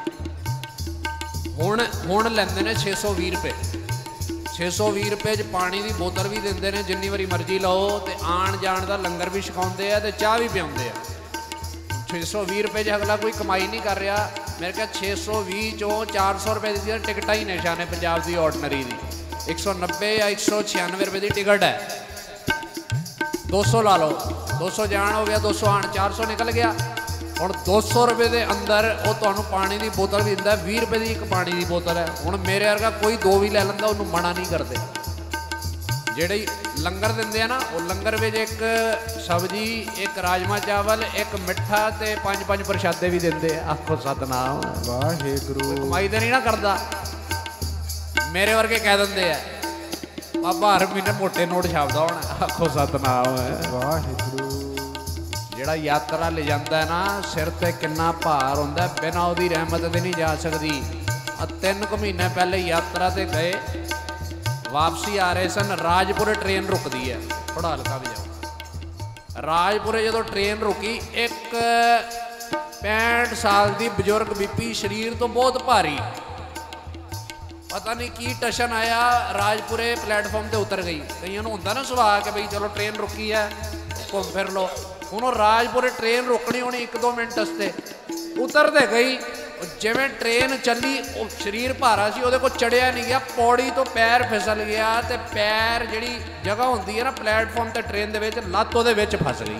ਹੁਣ ਹੁਣ ਲੈਂਦੇ ਨੇ ਛੇ ਸੌ ਵੀਹ ਰੁਪਏ। ਛੇ ਸੌ ਵੀਹ ਰੁਪਏ 'ਚ ਪਾਣੀ ਦੀ ਬੋਤਲ ਵੀ ਦਿੰਦੇ ਨੇ ਜਿੰਨੀ ਵਾਰੀ ਮਰਜ਼ੀ ਲਓ, ਤੇ ਆਣ ਜਾਣ ਦਾ ਲੰਗਰ ਵੀ ਛਕਾਉਂਦੇ ਆ ਤੇ ਚਾਹ ਵੀ ਪਿਆਉਂਦੇ ਆ। ਛੇ ਸੌ ਵੀਹ ਰੁਪਏ 'ਚ ਅਗਲਾ ਕੋਈ ਕਮਾਈ ਨਹੀਂ ਕਰ ਰਿਹਾ। ਮੇਰੇ ਖਿਆਲ ਛੇ ਸੌ ਵੀਹ 'ਚੋਂ ਚਾਰ ਸੌ ਰੁਪਏ ਦੀ ਟਿਕਟਾਂ ਹੀ ਨੇ ਸ਼ਾਨੇ ਪੰਜਾਬ ਦੀ ਆਰਡੀਨਰੀ ਦੀ। ਇੱਕ ਸੌ ਨੱਬੇ ਜਾਂ ਇੱਕ ਸੌ ਛਿਆਨਵੇਂ ਰੁਪਏ ਦੀ ਟਿਕਟ ਹੈ। ਦੋ ਸੌ ਲਾ ਲਓ, ਦੋ ਸੌ ਜਾਣ ਹੋ ਗਿਆ, ਦੋ ਸੌ ਆਣ, ਚਾਰ ਸੌ ਨਿਕਲ ਗਿਆ। ਹੁਣ ਦੋ ਸੌ ਰੁਪਏ ਦੇ ਅੰਦਰ ਉਹ ਤੁਹਾਨੂੰ ਪਾਣੀ ਦੀ ਬੋਤਲ ਵੀ ਦਿੰਦਾ। ਵੀਹ ਰੁਪਏ ਦੀ ਇੱਕ ਪਾਣੀ ਦੀ ਬੋਤਲ ਹੈ। ਹੁਣ ਮੇਰੇ ਵਰਗਾ ਕੋਈ ਦੋ ਵੀ ਲੈ ਲੈਂਦਾ, ਉਹਨੂੰ ਮਨਾ ਨਹੀਂ ਕਰਦੇ। ਜਿਹੜੇ ਲੰਗਰ ਦਿੰਦੇ ਆ ਨਾ, ਉਹ ਲੰਗਰ ਵਿੱਚ ਇੱਕ ਸਬਜ਼ੀ, ਇੱਕ ਰਾਜਮਾ ਚਾਵਲ, ਇੱਕ ਮਿੱਠਾ ਤੇ ਪੰਜ ਪੰਜ ਪ੍ਰਸ਼ਾਦੇ ਵੀ ਦਿੰਦੇ ਆ। ਆਖੋ ਸਤਨਾਮ ਵਾਹਿਗੁਰੂ। ਕਮਾਈ ਤੇ ਨਹੀਂ ਨਾ ਕਰਦਾ। ਮੇਰੇ ਵਰਗੇ ਕਹਿ ਦਿੰਦੇ ਆ ਬਾਬਾ ਹਰ ਮਹੀਨੇ ਮੋਟੇ ਨੋਟ ਛਾਪਦਾ ਹੁਣ। ਆਖੋ ਸਤਨਾਮ ਵਾਹਿਗੁਰੂ। ਜਿਹੜਾ ਯਾਤਰਾ ਲੈ ਜਾਂਦਾ ਨਾ, ਸਿਰ ਤੇ ਕਿੰਨਾ ਭਾਰ ਹੁੰਦਾ, ਬਿਨਾਂ ਉਹਦੀ ਰਹਿਮਤ ਦੇ ਨਹੀਂ ਜਾ ਸਕਦੀ। ਆ ਤਿੰਨ ਕੁ ਮਹੀਨੇ ਪਹਿਲੇ ਯਾਤਰਾ ਤੇ ਗਏ, ਵਾਪਸੀ ਆ ਰਹੇ ਸਨ, ਰਾਜਪੁਰੇ ਟ੍ਰੇਨ ਰੁਕਦੀ ਹੈ। ਥੋੜਾ ਹਲਕਾ ਵੀ ਜਾਓ। ਰਾਜਪੁਰੇ ਜਦੋਂ ਟ੍ਰੇਨ ਰੁਕੀ, ਇੱਕ ਪੈਂਹਠ ਸਾਲ ਦੀ ਬਜ਼ੁਰਗ ਬੀਬੀ, ਸਰੀਰ ਤੋਂ ਬਹੁਤ ਭਾਰੀ, ਪਤਾ ਨਹੀਂ ਕੀ ਟਸ਼ਨ ਆਇਆ, ਰਾਜਪੁਰੇ ਪਲੇਟਫਾਰਮ ਤੇ ਉਤਰ ਗਈ। ਕਈਆਂ ਨੂੰ ਹੁੰਦਾ ਨਾ ਸੁਭਾਅ ਕਿ ਬਈ ਚਲੋ ਟ੍ਰੇਨ ਰੁਕੀ ਹੈ, ਘੁੰਮ ਫਿਰ ਲਓ। ਹੁਣ ਉਹ ਰਾਜਪੁਰੇ ਟ੍ਰੇਨ ਰੁਕਣੀ ਹੋਣੀ ਇੱਕ ਦੋ ਮਿੰਟ ਵਾਸਤੇ, ਉਤਰਦੇ ਗਈ। ਜਿਵੇਂ ਟ੍ਰੇਨ ਚੱਲੀ, ਉਹ ਸਰੀਰ ਭਾਰਾ ਸੀ, ਉਹਦੇ ਕੋਲ ਚੜਿਆ ਨਹੀਂ ਗਿਆ, ਪੌੜੀ ਤੋਂ ਪੈਰ ਫਿਸਲ ਗਿਆ ਤੇ ਪੈਰ, ਜਿਹੜੀ ਜਗ੍ਹਾ ਹੁੰਦੀ ਹੈ ਨਾ ਪਲੇਟਫਾਰਮ ਤੇ ਟ੍ਰੇਨ ਦੇ ਵਿੱਚ, ਲੱਤ ਉਹਦੇ ਵਿੱਚ ਫਸ ਗਈ।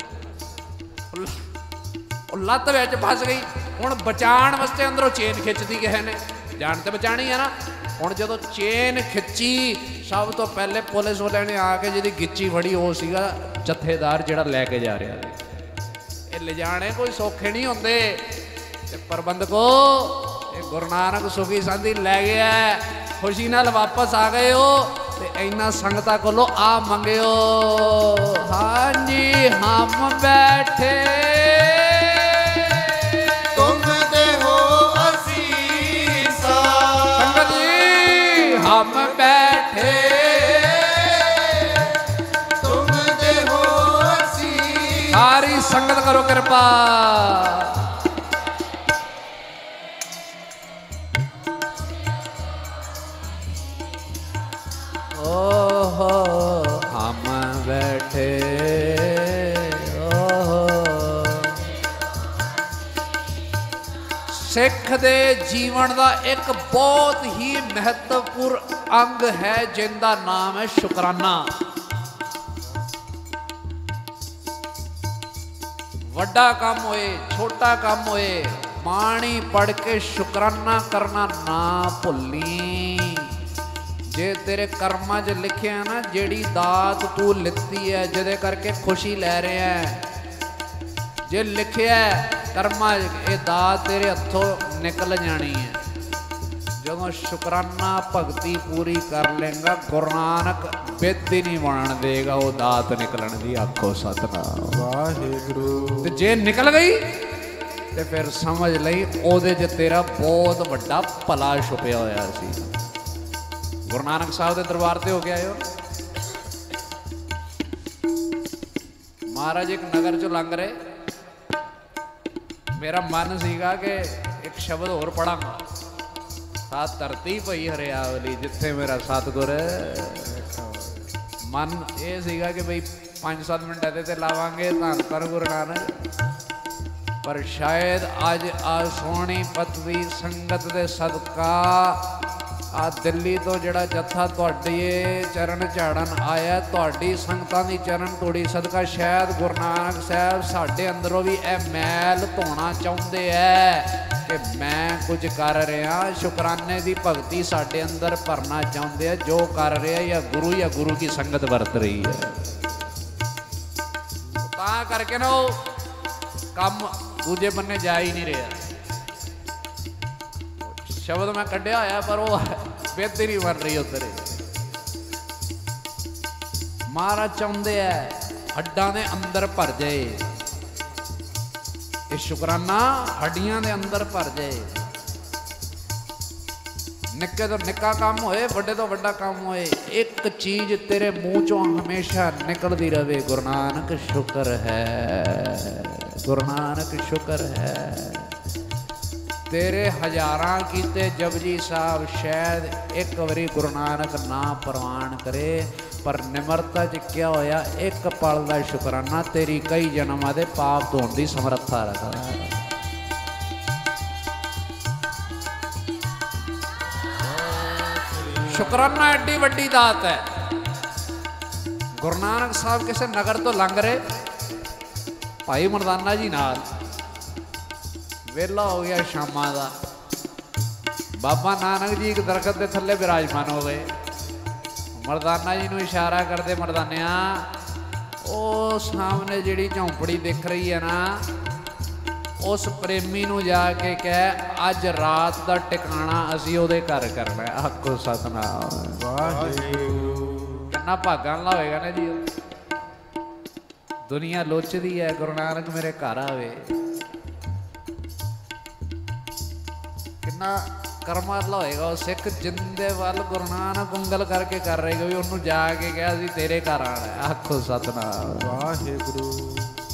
ਉਹ ਲੱਤ ਵਿੱਚ ਫਸ ਗਈ। ਹੁਣ ਬਚਾਉਣ ਵਾਸਤੇ ਅੰਦਰੋਂ ਚੇਨ ਖਿੱਚਦੀ ਕਿਸੇ ਨੇ, ਜਾਨ ਤੇ ਬਚਾਣੀ ਹੈ ਨਾ। ਹੁਣ ਜਦੋਂ ਚੇਨ ਖਿੱਚੀ, ਸਭ ਤੋਂ ਪਹਿਲੇ ਪੁਲਿਸ ਵਾਲਿਆਂ ਨੇ ਆ ਕੇ ਜਿਹਦੀ ਗਿੱਚੀ ਫੜੀ, ਉਹ ਸੀਗਾ ਜਥੇਦਾਰ ਜਿਹੜਾ ਲੈ ਕੇ ਜਾ ਰਿਹਾ ਸੀ। ਇਹ ਲਿਜਾਣੇ ਕੋਈ ਸੌਖੇ ਨਹੀਂ ਹੁੰਦੇ। ਤੇ ਪ੍ਰਬੰਧਕੋ, ਇਹ ਗੁਰੂ ਨਾਨਕ ਸੁਖੀ ਸੰਧੀ ਲੈ ਗਿਆ, ਖੁਸ਼ੀ ਨਾਲ ਵਾਪਸ ਆ ਗਏ ਹੋ ਤੇ ਇਹਨਾਂ ਸੰਗਤਾਂ ਕੋਲੋਂ ਆ ਮੰਗਿਓ। ਹਾਂਜੀ ਹਮ ਬੈਠੇ ਤੁਮ ਦੇ ਹੋ ਅਸੀਸਾਂ, ਸੰਗਤ ਜੀ ਹਮ ਬੈਠੇ ਤੁਮ ਦੇ ਹੋ ਅਸੀਸਾਂ। ਸਾਰੀ ਸੰਗਤ ਕਰੋ ਕਿਰਪਾ। ਹਮ ਬੈਠੇ ਸਿੱਖ ਦੇ ਜੀਵਨ ਦਾ ਇੱਕ ਬਹੁਤ ਹੀ ਮਹੱਤਵਪੂਰਨ ਅੰਗ ਹੈ, ਜਿਹਦਾ ਨਾਮ ਹੈ ਸ਼ੁਕਰਾਨਾ। ਵੱਡਾ ਕੰਮ ਹੋਏ, ਛੋਟਾ ਕੰਮ ਹੋਏ, ਬਾਣੀ ਪੜ੍ਹ ਕੇ ਸ਼ੁਕਰਾਨਾ ਕਰਨਾ ਨਾ ਭੁੱਲੀ। ਜੇ ਤੇਰੇ ਕਰਮਾਂ 'ਚ ਲਿਖਿਆ ਨਾ, ਜਿਹੜੀ ਦਾਤ ਤੂੰ ਲਿੱਤੀ ਹੈ, ਜਿਹਦੇ ਕਰਕੇ ਖੁਸ਼ੀ ਲੈ ਰਿਹਾ ਹੈ, ਜੇ ਲਿਖਿਆ ਕਰਮਾਂ 'ਚ ਇਹ ਦਾਤ ਤੇਰੇ ਹੱਥੋਂ ਨਿਕਲ ਜਾਣੀ ਹੈ। ਜਦੋਂ ਸ਼ੁਕਰਾਨਾ ਭਗਤੀ ਪੂਰੀ ਕਰ ਲੇਗਾ, ਗੁਰੂ ਨਾਨਕ ਬਿੱਦ ਹੀ ਨਹੀਂ ਬਣਨ ਦੇਗਾ ਉਹ ਦਾਤ ਨਿਕਲਣ ਦੀ। ਆਖੋ ਸਤਨਾਮ ਵਾਹਿਗੁਰੂ। ਤੇ ਜੇ ਨਿਕਲ ਗਈ ਤੇ ਫਿਰ ਸਮਝ ਲਈ ਉਹਦੇ 'ਚ ਤੇਰਾ ਬਹੁਤ ਵੱਡਾ ਭਲਾ ਛੁਪਿਆ ਹੋਇਆ ਸੀ। ਗੁਰੂ ਨਾਨਕ ਸਾਹਿਬ ਦੇ ਦਰਬਾਰ ਤੇ ਹੋ ਕੇ ਆਇਓ। ਮਹਾਰਾਜ ਇੱਕ ਨਗਰ ਚੋਂ ਲੰਘ ਰਹੇ, ਮੇਰਾ ਮਨ ਸੀਗਾ ਕਿ ਇੱਕ ਸ਼ਬਦ ਹੋਰ ਪੜਾਂਗਾ। ਸਾਤ ਧਰਤੀ ਪਈ ਹਰਿਆਵਲੀ, ਜਿੱਥੇ ਮੇਰਾ ਸਤਿਗੁਰ। ਮਨ ਇਹ ਸੀਗਾ ਕਿ ਬਈ ਪੰਜ ਸੱਤ ਮਿੰਟ ਇਹਦੇ ਤੇ ਲਾਵਾਂਗੇ, ਧੰਨ ਧੰਨ ਗੁਰੂ ਨਾਨਕ। ਪਰ ਸ਼ਾਇਦ ਅੱਜ ਆ ਸੋਹਣੀ ਪਤਵੀ ਸੰਗਤ ਦੇ ਸਦਕਾ, ਆ ਦਿੱਲੀ ਤੋਂ ਜਿਹੜਾ ਜੱਥਾ ਤੁਹਾਡੇ ਚਰਨ ਝਾੜਨ ਆਇਆ, ਤੁਹਾਡੀ ਸੰਗਤਾਂ ਦੀ ਚਰਨ ਤੋੜੀ ਸਦਕਾ, ਸ਼ਾਇਦ ਗੁਰੂ ਨਾਨਕ ਸਾਹਿਬ ਸਾਡੇ ਅੰਦਰੋਂ ਵੀ ਇਹ ਮੈਲ ਧੋਣਾ ਚਾਹੁੰਦੇ ਐ ਕਿ ਮੈਂ ਕੁਝ ਕਰ ਰਿਹਾ। ਸ਼ੁਕਰਾਨੇ ਦੀ ਭਗਤੀ ਸਾਡੇ ਅੰਦਰ ਭਰਨਾ ਚਾਹੁੰਦੇ ਆ। ਜੋ ਕਰ ਰਿਹਾ ਜਾਂ ਗੁਰੂ ਜਾਂ ਗੁਰੂ ਕੀ ਸੰਗਤ ਵਰਤ ਰਹੀ ਹੈ, ਤਾਂ ਕਰਕੇ ਨਾ ਉਹ ਕੰਮ ਦੂਜੇ ਬੰਨੇ ਜਾ ਹੀ ਨਹੀਂ ਰਿਹਾ। ਸ਼ਬਦ ਮੈਂ ਕੱਢਿਆ ਹੋਇਆ, ਪਰ ਉਹ ਬਿੱਦ ਨਹੀਂ ਬਣ ਰਹੀ ਉੱਧਰ। ਮਹਾਰਾਜ ਚਾਹੁੰਦੇ ਐ ਹੱਡਾਂ ਦੇ ਅੰਦਰ ਭਰ ਜਾਏ ਇਹ ਸ਼ੁਕਰਾਨਾ, ਹੱਡੀਆਂ ਦੇ ਅੰਦਰ ਭਰ ਜਾਏ। ਨਿੱਕੇ ਤੋਂ ਨਿੱਕਾ ਕੰਮ ਹੋਏ, ਵੱਡੇ ਤੋਂ ਵੱਡਾ ਕੰਮ ਹੋਏ, ਇੱਕ ਚੀਜ਼ ਤੇਰੇ ਮੂੰਹ ਚੋਂ ਹਮੇਸ਼ਾ ਨਿਕਲਦੀ ਰਵੇ, ਗੁਰੂ ਨਾਨਕ ਸ਼ੁਕਰ ਹੈ, ਗੁਰੂ ਨਾਨਕ ਸ਼ੁਕਰ ਹੈ। ਤੇਰੇ ਹਜ਼ਾਰਾਂ ਕੀਤੇ ਜਪਜੀ ਸਾਹਿਬ, ਸ਼ਾਇਦ ਇੱਕ ਵਾਰੀ ਗੁਰੂ ਨਾਨਕ ਨਾ ਪ੍ਰਵਾਨ ਕਰੇ, ਪਰ ਨਿਮਰਤਾ 'ਚ ਕਿਹਾ ਹੋਇਆ, ਇੱਕ ਪਲ ਦਾ ਸ਼ੁਕਰਾਨਾ ਤੇਰੀ ਕਈ ਜਨਮਾਂ ਦੇ ਪਾਪ ਧੋਣ ਦੀ ਸਮਰੱਥਾ ਰੱਖਦਾ। ਸ਼ੁਕਰਾਨਾ ਐਡੀ ਵੱਡੀ ਦਾਤ ਹੈ। ਗੁਰੂ ਨਾਨਕ ਸਾਹਿਬ ਕਿਸੇ ਨਗਰ ਤੋਂ ਲੰਘ ਰਹੇ, ਭਾਈ ਮਰਦਾਨਾ ਜੀ ਨਾਲ, ਵੇਲਾ ਹੋ ਗਿਆ ਸ਼ਾਮਾਂ ਦਾ। ਬਾਬਾ ਨਾਨਕ ਜੀ ਇੱਕ ਦਰਖਤ ਦੇ ਥੱਲੇ ਵਿਰਾਜਮਾਨ ਹੋ ਗਏ। ਮਰਦਾਨਾ ਜੀ ਨੂੰ ਇਸ਼ਾਰਾ ਕਰਦੇ, ਮਰਦਾਨਿਆ ਉਹ ਸਾਹਮਣੇ ਜਿਹੜੀ ਝੌਂਪੜੀ ਦਿਖ ਰਹੀ ਹੈ ਨਾ, ਉਸ ਪ੍ਰੇਮੀ ਨੂੰ ਜਾ ਕੇ ਕਹਿ ਅੱਜ ਰਾਤ ਦਾ ਟਿਕਾਣਾ ਅਸੀਂ ਉਹਦੇ ਘਰ ਕਰਨਾ। ਆਖੋ ਸਤਨਾਮ ਵਾਹਿਗੁਰੂ। ਕਿੰਨਾ ਭਾਗਾਂ ਵਾਲਾ ਹੋਏਗਾ ਨਾ ਜੀ। ਦੁਨੀਆ ਲੋਚਦੀ ਹੈ ਗੁਰੂ ਨਾਨਕ ਮੇਰੇ ਘਰ ਆਵੇ। ਕਿੰਨਾ ਕਰਮਾਂ ਵਾਲਾ ਹੋਏਗਾ ਉਹ ਸਿੱਖ ਜਿੰਦੇ ਵੱਲ ਗੁਰੂ ਨਾਨਕ ਉਂਗਲ ਕਰਕੇ ਕਰ ਰਹੇਗਾ ਵੀ ਉਹਨੂੰ ਜਾ ਕੇ ਕਿਹਾ ਸੀ ਤੇਰੇ ਘਰ ਆਣਾ। ਆਖੋ ਸਤਨਾਮ ਵਾਹਿਗੁਰੂ।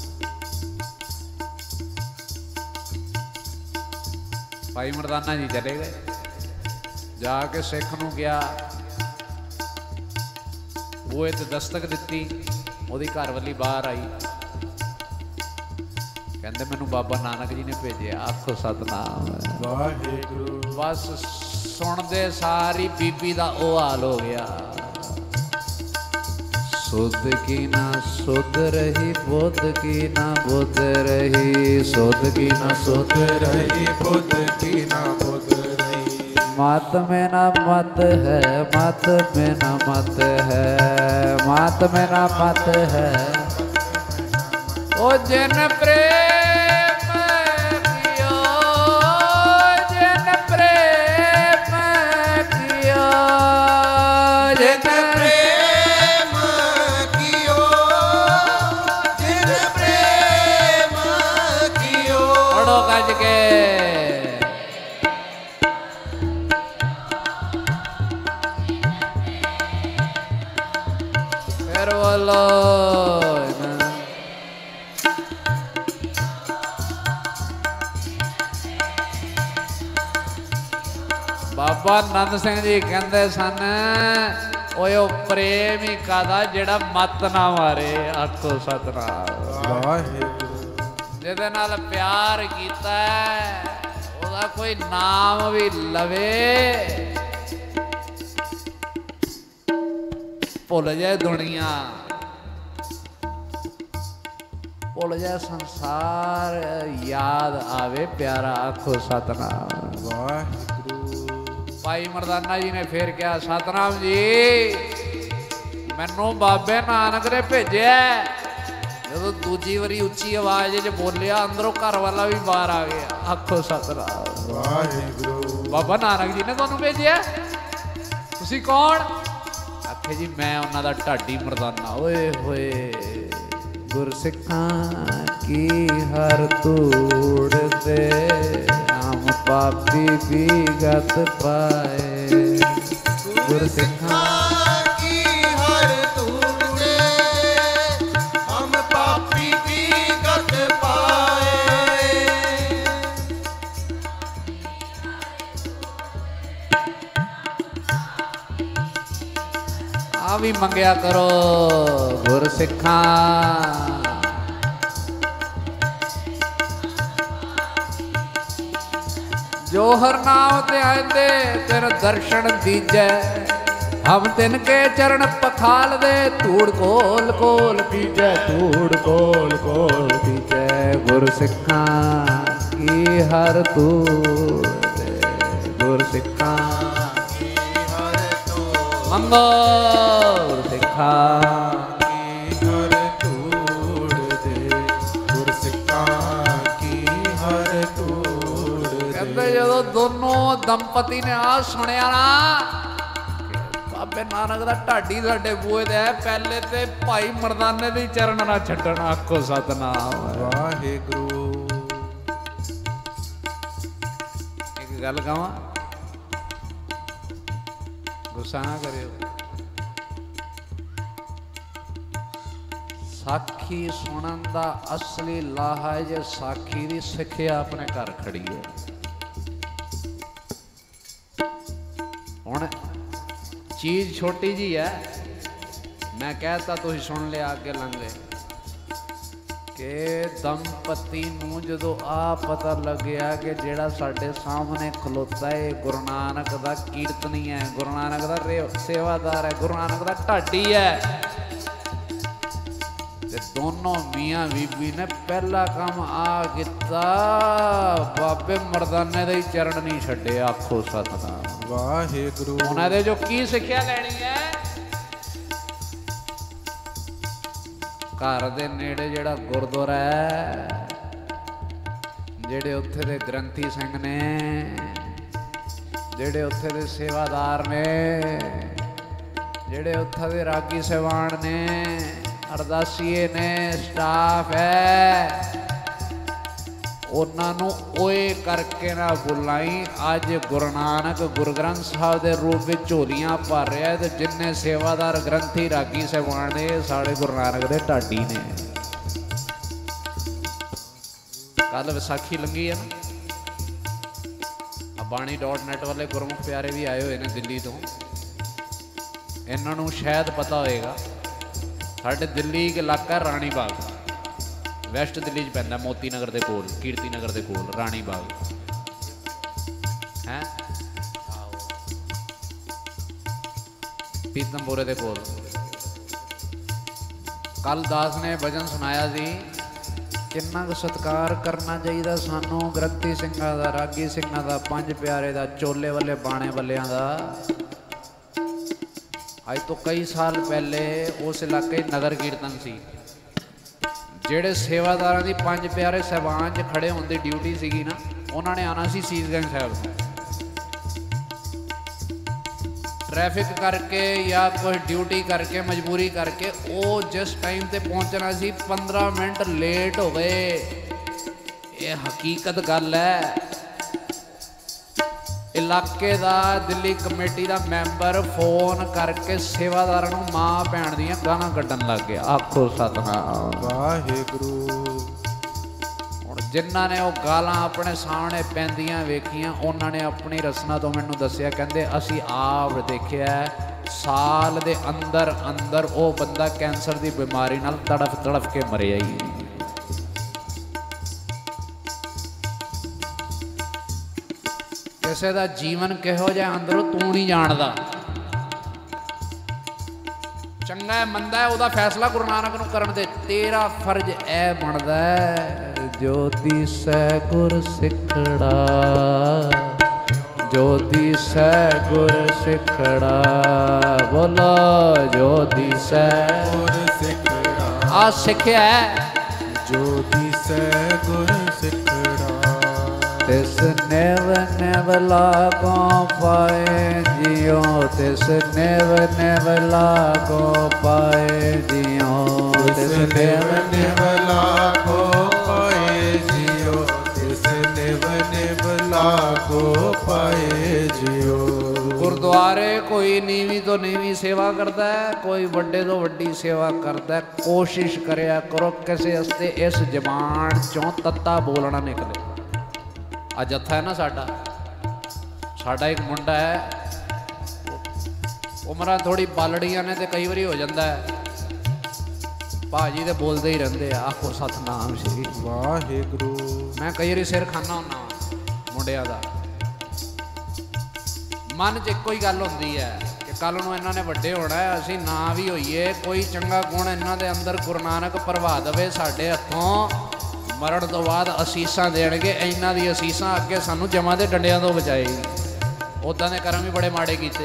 ਭਾਈ ਮਰਦਾਨਾ ਜੀ ਚਲੇ ਗਏ, ਜਾ ਕੇ ਸਿੱਖ ਨੂੰ ਕਿਹਾ, ਬੂਹੇ ਤੇ ਦਸਤਕ ਦਿੱਤੀ, ਉਹਦੀ ਘਰ ਵਾਲੀ ਬਾਹਰ ਆਈ, ਕਹਿੰਦੇ ਮੈਨੂੰ ਬਾਬਾ ਨਾਨਕ ਜੀ ਨੇ ਭੇਜਿਆ। ਆਖੋ ਸਤਨਾਮ ਵਾਹਿਗੁਰੂ। ਬਸ ਸੁਣਦੇ ਸਾਰੀ ਬੀਬੀ ਦਾ ਉਹ ਹਾਲ ਹੋ ਗਿਆ। ਸੁਧ ਕੀ ਨਾ ਸੁਧ ਰਹੀ, ਬੁੱਧ ਕੀ ਨਾ ਬੁੱਧ ਰਹੀ, ਸੁਧ ਕੀ ਨਾ ਸੁਧ ਰਹੀ, ਬੁੱਧ ਕੀ ਨਾ ਬੁੱਧ ਰਹੀ। मत में न मत है, मत में न मत है, मत में न मत है। ओ जिन प्रेम कियो, जिन प्रेम कियो, जिन प्रेम कियो, जिन प्रेम कियो। पढ़ो गज के बोलो बाबा नंद सिंह जी कहते सन, ओए ओ प्रेम ही कादा जेड़ा मत ना मारे। आखो सतनाम। जिहदे नाल प्यार कीता ओदा कोई नाम भी लवे भुल जाए दुनिया, भुल जाए संसार, याद आवे प्यारा। आखो सतनाम वाहिगुरू। भाई मरदाना जी ने फिर कहा, सतनाम जी मैनू बाबे नानक ने भेजे। जो दूजी वारी उच्ची आवाज च बोलिया, अंदरों घर वाला भी बाहर आ गया। आखो सतनाम वाहिगुरू। बाबा नानक जी ने तुहानू भेजिया, तुसी कौन? आखे जी मैं उन्हां दा ढाडी मरदाना। ओए होए गुरसिखां की हर तूड़ दे, हम पापी भी गत पाए। गुरसिखां की हर तूड़ दे, हम पापी भी गत पाए। आ भी मंगया करो गुरसिखां। जो हर नाम ते आंदे तेरा दर्शन दीजै, हम तिनके चरण पखाल दे। धूड़ कोल कोल पीजै, धूड़ कोल कोल पीजै। गुरसिखां की हर तूड़ दे, गुरसिखां मंगो गुरसिखां की हर तूड़ दे, गुरसिखां की हर तूड़ दे। कहते जो दोनों दंपति ने आ सुनिया ना, बाबे नानक दा ढाडी साडे बूहे ते है, पहले ते भाई मरदाने दी चरण ना छड्डण। आखो सतनाम वाहिगुरू। एक गल कहां, गुस्सा ना करियो। साखी सुनन दा असली लाहा है जे साखी दी सिक्ख्या अपने घर खड़ी है। हुण चीज छोटी जी है, मैं कहता तुसीं सुन लिया, अगे लंघे कि दंपति नूं जदों आ पता लग्या कि जेड़ा साडे सामने खलोता है गुरु नानक दा कीर्तनी है, गुरु नानक दा सेवादार है, गुरु नानक दा ढाडी है, ते दोनों मियाँ बीबी ने पहला काम आ किता, बाबे मरदाने दे चरण नहीं छड्डे। आखो सतनाम वाहिगुरू। उन्हां दे जो की सिक्ख्या लैनी है, घर दे नेड़े जिहड़ा गुरुद्वारा है, जिहड़े उत्थे दे ग्रंथी सिंह ने, जिहड़े उत्थे दे सेवादार ने, जिहड़े उत्थे दे रागी सेवान ने, अरदासीए ने, स्टाफ है, उन्होंने ओए करके ना बुलाई। अज गुरु नानक गुरु ग्रंथ साहब के रूप में झोलियां भर रहा है, तो जिन्ने सेवादार ग्रंथी रागी सेवान ने साढ़े गुरु नानक के ढाडी ने। कल विसाखी लंघी है ना, बाणी डॉट नैट वाले गुरमुख प्यारे भी आए हुए हैं दिल्ली तो, इन्हों शायद पता होएगा साढ़े दिल्ली एक इलाका है रानी बाग, वैस्ट दिल्ली च पैंदा, मोती नगर के कोल, कीर्ति नगर के कोल रानी बाग है, पीतमपुरे के कोल। कल दास ने भजन सुनाया सी, किन्ना क सत्कार करना चाहिए सानू ग्रंथी सिंघां दा, रागी सिंघां दा, पंज प्यारे दा, चोले वाले बाणे वालियां दा। अज तो कई साल पहले उस इलाके नगर कीर्तन सी, ਜਿਹੜੇ सेवादार की पंज प्यारे साहबान च खड़े होने की ड्यूटी सी ना, उन्होंने आना सी सीसगंज साहब ਤੋਂ। ट्रैफिक करके या कोई ड्यूटी करके मजबूरी करके वो जिस टाइम ते पहुँचना सी पंद्रह मिनट लेट हो गए। ये हकीकत गल है। इलाके का दिल्ली कमेटी का मैंबर फोन करके सेवादार माँ भैन दियां गालां कड्ढन लग गया। आखो सतनाम वाहिगुरू। हुण जिन्हां ने वो गालां अपने सामने पैंदियां वेखियां, उन्होंने अपनी रसना तो मैनूं दस्सिया, कहंदे असीं आप देखिया साल दे अंदर अंदर वो बंदा कैंसर की बीमारी नाल तड़फ तड़फ के मरिया ही। किसी का जीवन किहो जिहा अंदरों तू नहीं जानदा। चंगा है मंदा है वह फैसला गुरु नानक नूं करन दे। तेरा फर्ज ए बनदा है, ज्योति सै गुर सिखड़ा, ज्योति सै गुर सिखड़ा, बोलो ज्योति सै गुर सिखड़ा। आ सिखया है ज्योति सै गुर सिखड़ा। तिस नेव नेव लागो पाए जियो, तिस नेव नेव लागो पाए जियो, तिस नेव नेव लागो पाए जियो, तिस नेव नेव लागो पाए जियो। गुरुद्वारे कोई नीवी तो नीवी सेवा करता है, कोई वड्डे तो वड्डी सेवा करता है। कोशिश करया करो किसी हस्ते इस जबान चों तत्ता बोलना निकले। आ जत्था है ना साडा, साडा एक मुंडा है, उम्र थोड़ी बालड़ियां ने तो कई बारी हो जाता है, भाजी तो बोलते ही रहते। आखो सतनाम श्री वाहिगुरू। मैं कई बारी सिर खाना होना मुंडिया का। मन च एको ही गल होंदी है कि कल नूं इन्हां ने वड्डे होना है, असीं ना भी होईए, कोई चंगा गुण इन्हां दे अंदर गुरु नानक भरवा देवे साडे हत्थों। मरण तो बाद असीसां देणगे, इन्हां दी असीसां अगे सानूं जमां दे डंडियां तो बचाएगी। उदां दे कर्म भी बड़े माड़े कीते।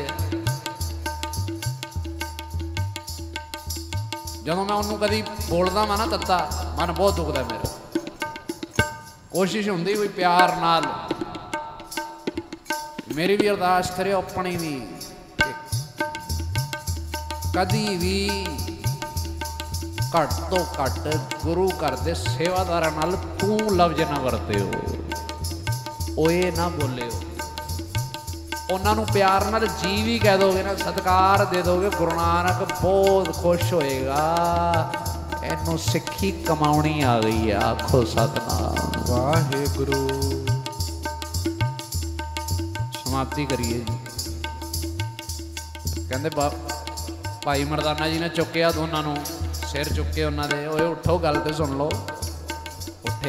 जदों मैं उन्होंने कभी बोलदा वा ना तत्ता, मन बहुत दुखदा मेरा। कोशिश हुंदी कोई प्यार नाल, मेरी भी अरदास करे अपनी भी, कदी भी घट तो घट गुरु घर दे सेवादारां नाल तू लफ्ज ना वरते हो, ओए ना बोले हो। उन्होंने प्यार नाल जी भी कह दोगे ना, सत्कार दे दोगे, गुरु नानक बहुत खुश होएगा। इनू सिक्खी कमाउणी आ गई है। आखो सतनाम वाहिगुरू। समाप्ति करिए जी। कहते भाई मरदाना जी ने चुकया दोनों, सिर चुके उन्होंने, ओए उठो गल तो सुन लो। उठे,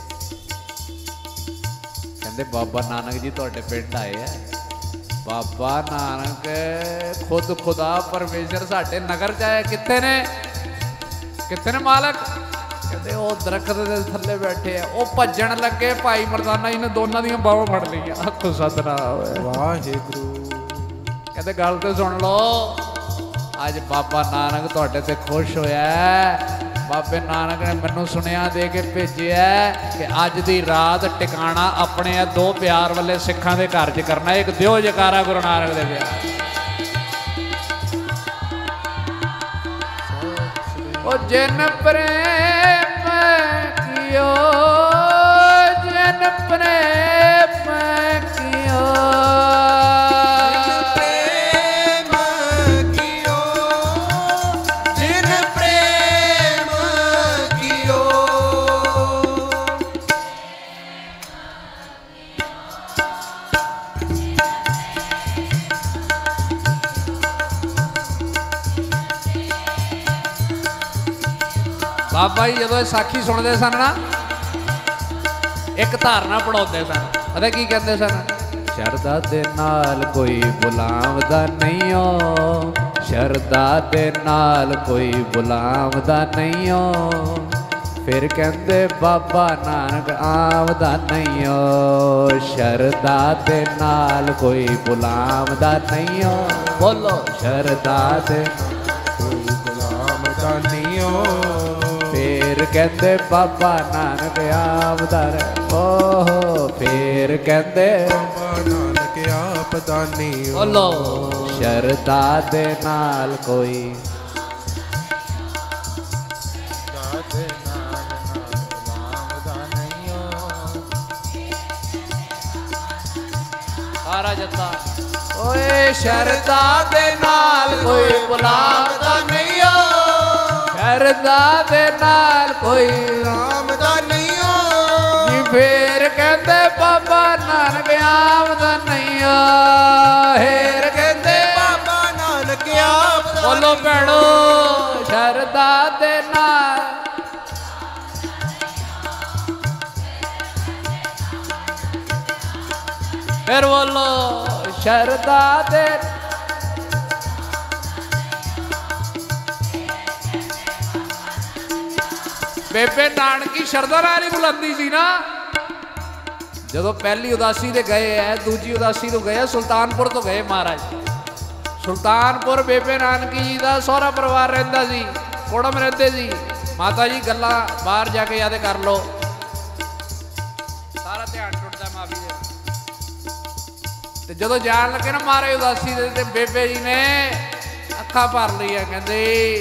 कहते बाबा नानक जी तुहाडे पिंड आए है। बाबा नानक खुद खुदा परमेश्वर साडे नगर च आए। कित्थे ने, कित्थे ने मालक? कहते वो दरख्त के थले बैठे है। वो भजन लगे, भाई मरदाना जी ने दोनों दी बाहों फड़ लिया। आखो सतनाम वाहिगुरू। कहते गल तो सुन लो, अज बाबा नानक तुहाडे ते खुश होया। बाबे नानक ने मैनू सुनिया दे के भेजिया कि अज दी रात टिकाणा अपने दो प्यार वाले सिखां दे घर च करना। एक दिओ जयकारा गुरु नानक दे प्यार। ओ जिन प्रेम कियो जिन प्रेम कियो बाबा जी जो साखी सुनते सन ना एक धारना पढ़ाते सन। पता की कहते सन? शरदा दे नाल कोई बुलावदा नहीं हो, शरदा दे नाल कोई बुलावदा नहीं हो, फिर कहते बाबा नानक आवदा नहीं हो। शरदा दे नाल कोई बुलावदा नहीं हो, बोलो शरदा दे कोई बुलावदा नहीं हो, फिर कहते बाबा नानक आवदा रे। ओहो फिर कहते बाबा नानक आपदा नहीं हो, बोलो शरदा दे नाल कोई दादे नाल बुलावदा नहीं हो। सारा जत्था ओए शरदा दे नाल कोई बुलावदा नहीं हो, शरदा दे नाल कोई बुलावदा नहीं हो, जी फिर कहते बाबा नानक आवदा नहीं हो। फिर कहते बाबा नानक आपदा बोलो भैणो शरदा दे नाल फिर बोलो शरदा दे बेबे नानकी शरदा नाल ही बुलांदी सी ना। जो पहली उदासी ते गए है दूजी उदासी तो गए सुल्तानपुर तो गए महाराज। सुल्तानपुर बेबे नानकी जी का सहुरा परिवार रहिंदा सी, कोड़म रहते सी। माता जी गल्लां बाहर जाके याद कर लो, सारा ध्यान टुटदा माफी दे। ते जदों जान लगे ना महाराज उदासी दे ते बेबे जी ने अखां भर लईआं, कहंदे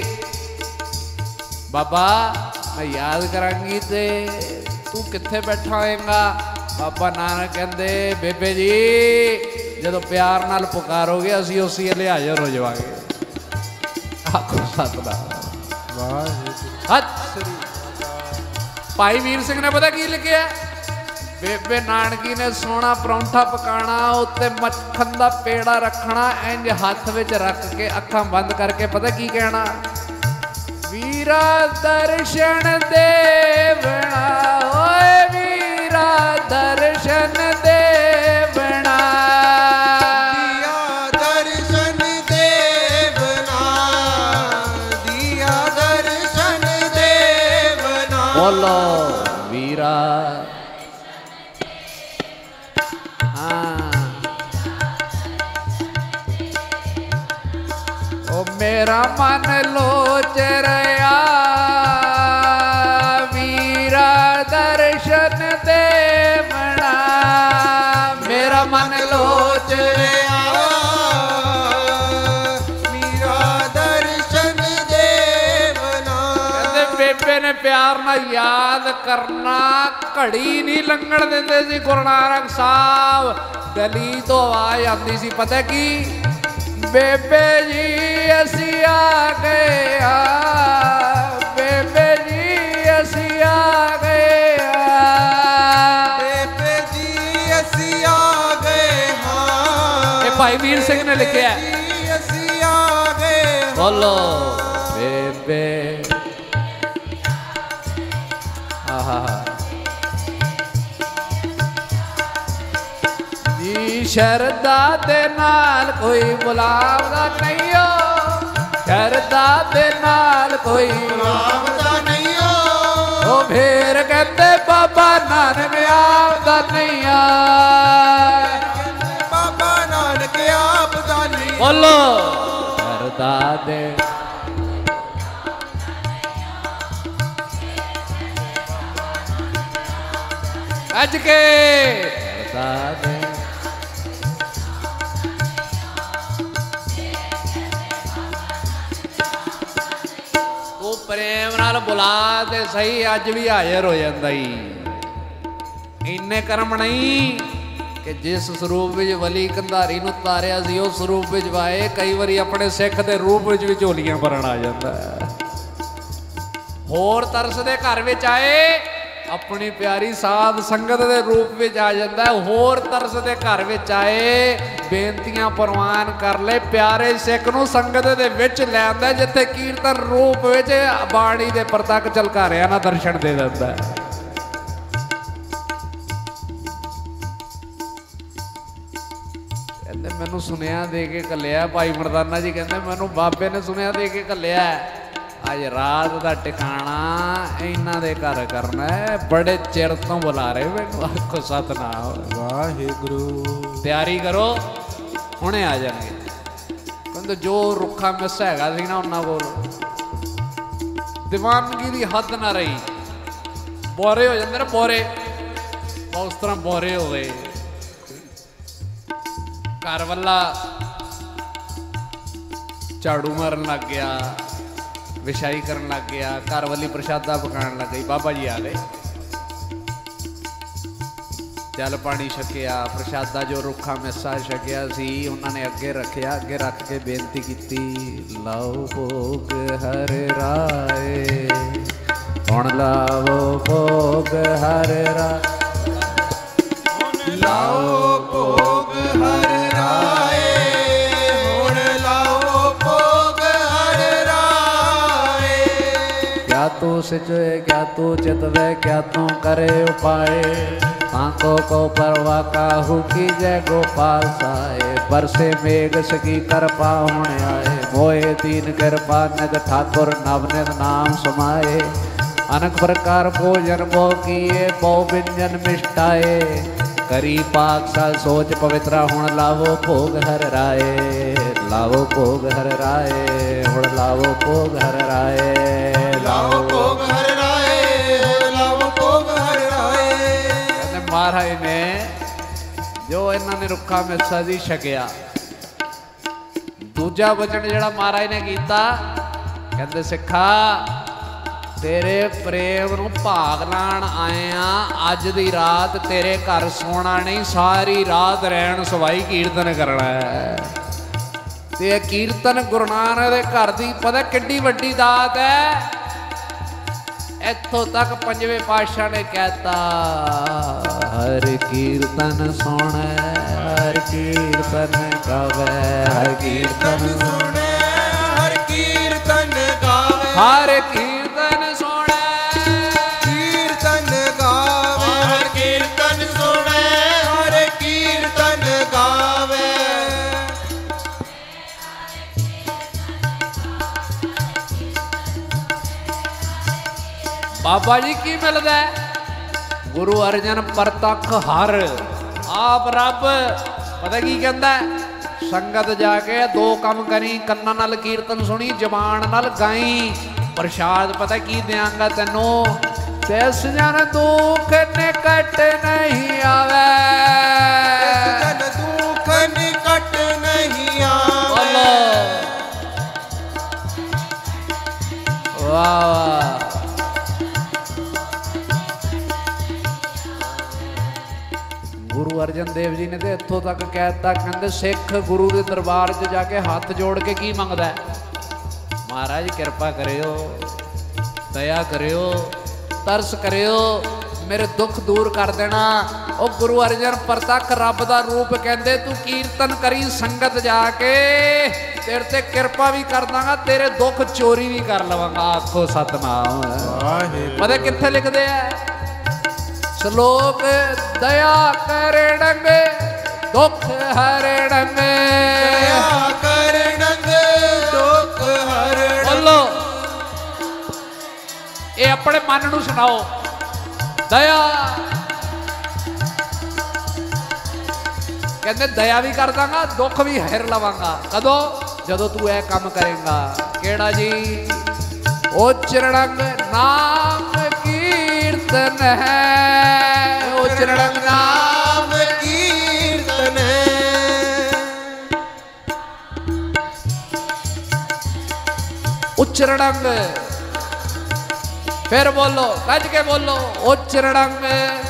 बाबा मैं याद करांगी ते तू कित्थे बैठा होएगा। बाबा नानक कहंदे बेबे जी जदों प्यार नाल पुकारोगे असीं उसी वेले हाज़र हो जावांगे। आखो सतनाम वाहिगुरू। भाई वीर सिंह ने पता की लिखिया? बेबे नानकी ने सोना परौंठा पकाना, उत्ते मक्खन दा पेड़ा रखना, इंज हथ विच रख के अखां बंद करके पता की कहना? वीरा दर्शन देवना, ओए वीरा दर्शन देवना, दिया दर्शन देवना, दिया दर्शन देवना। बोलो वीरा। हाँ ओ मेरा मन लोच रहा वीरा दर्शन देवना, मेरा मन लोच रहा वीरा दर्शन देवना। कहते बेबे ने प्यार ना याद करना, घड़ी नहीं लंघण देंदे सी गुरु नानक साहब। गली तो आवाज आती सी पता की? बेबे जी असी आ गए, बेबे जी असी आ गए, बेबे जी असी आ गए हाँ। ये भाई वीर सिंह ने लिखा है। जी असी आ गए हाँ। बोलो बेबे। आहा जी शरदा दे नाल कोई बुलावदा नहीं हो, शरदा दे नाल कोई बुलावदा नहीं हो, ओ फिर कहते बाबा नानक आवदा नहीं आ। बाबा नानक आपदा नहीं। बोलो शरदा दे अज के करता दे तू प्रेम नाल बुला ते सही अज भी हाजिर हो जाता ही इन्ने कर्म नहीं कि जिस स्वरूप विच वली कंधारी नूं तारिया सी उस स्वरूप विच वाए कई वारी अपने सिख दे रूप विच भी झोलियां भरन आ जांदा है होर तरस दे घर विच आए अपनी प्यारी साध संगत दे रूप विच आ जांदा है होर तरस दे घर विच आए बेनतियां प्रवान कर ले प्यारे सिख नूं संगत दे विच लै आंदा जिथे कीर्तन रूप विच बाणी दे प्रतक झलकारियां ना दर्शन दे दिंदा है मैनू सुनिया दे के घलिया भाई मरदाना जी कहते मैनू बाबे ने सुनिया दे के घलिया अज रात का टिकाणा इन्हां दे घर करना है बड़े चिर तो बुला रहे मैनू आखो सतनाम वाहिगुरू तैयारी करो हुणे आ जाएंगे कहते जो रुखा मिस हैगा सी ना उन्हां कोल दीवानगी की हद ना रही बोरे हो जाते ना बोरे उस तरह बोरे हो गए घर वाला झाड़ू मारन लग गया विछाई करन लग गया घर वाली प्रसादा पकाने लग गई बाबा जी आ गए जल पानी छकिया प्रसादा जो रुखा मिसा छकिया सी उन्होंने अगे रखिया अगे रख के बेनती की लाओ भोग हर राय हुण लाओ भोग हर राय लाओ भोग हर राय हुण लाओ भोग हर राय क्या तू सिचवे क्या तू चितवे क्या तू करे उपाय आंखों को परवा काहू की जय गोपाल साए बरसे मेघ सकी कृपा होने आए मोए दीन कृपा नग ठाकुर नवनित नाम समाए अनेक प्रकार भोजन भो किए बहु व्यंजन मिष्टाए करी पाक साल सोच पवित्रा हुण लावो भोग हर राय लावो भोग हर राय हुण लावो भोग हर राय लाओ भोग हर राय लाओ भोग हर राय कहते महाराज ने जो इन्होंने रुखा मिसा जी छकिया दूजा वचन जिहड़ा महाराज ने कीता कहते सिखा तेरे प्रेम नूं भाग लाण आए आ अज दी रात तेरे घर सोना नहीं सारी रात रहन सवाई कीर्तन करना है ते कीर्तन गुरु नानक दे घर दी पता किड्डी वड्डी दात है इत्थों तक पंजवें पातशाह ने कहता हर कीर्तन सुने हर कीर्तन गावे हर कीर्तन सुने हर कीर्तन गावे हर कीर्तन बाबा जी की मिलता है गुरु अर्जन परतख हर आप रब पता की कहता है संगत जाके दो काम करी कन्ना नाल कीर्तन सुनी जबान नाल गाई प्रसाद पता की देंगा तेनों तिस जन दुख निकट नहीं आवे जन दुख निकट नहीं आवे वाह वाह गुरु अर्जन देव जी ने तो इतों तक कहता कहते सिख गुरु के दरबार च जाके हाथ जोड़ के की मंगदा है महाराज कृपा करियो दया करियो तरस करियो मेरे दुख दूर कर देना। ओ गुरु अर्जन परतख रब दा रूप कहते तू कीर्तन करी संगत जाके तेरे ते कृपा भी कर दांगा तेरे दुख चोरी भी कर लवांगा। आखो सतनाम। पता कित्थे लिखदे है श्लोक दया करे डंगे दुख हरे डंगे दया कर डंगे दुख हर बोलो ये अपने मन नू सुनाओ। दया कहते दया भी कर दांगा दुख भी हर लवांगा। कदों जदों तू यह काम करेगा। केड़ा जी उच्चरणंग नाम कीर्तन है उचरड़ंग नाम कीर्तन उचरड़ंग फिर बोलो गज के बोलो उचरड़ंग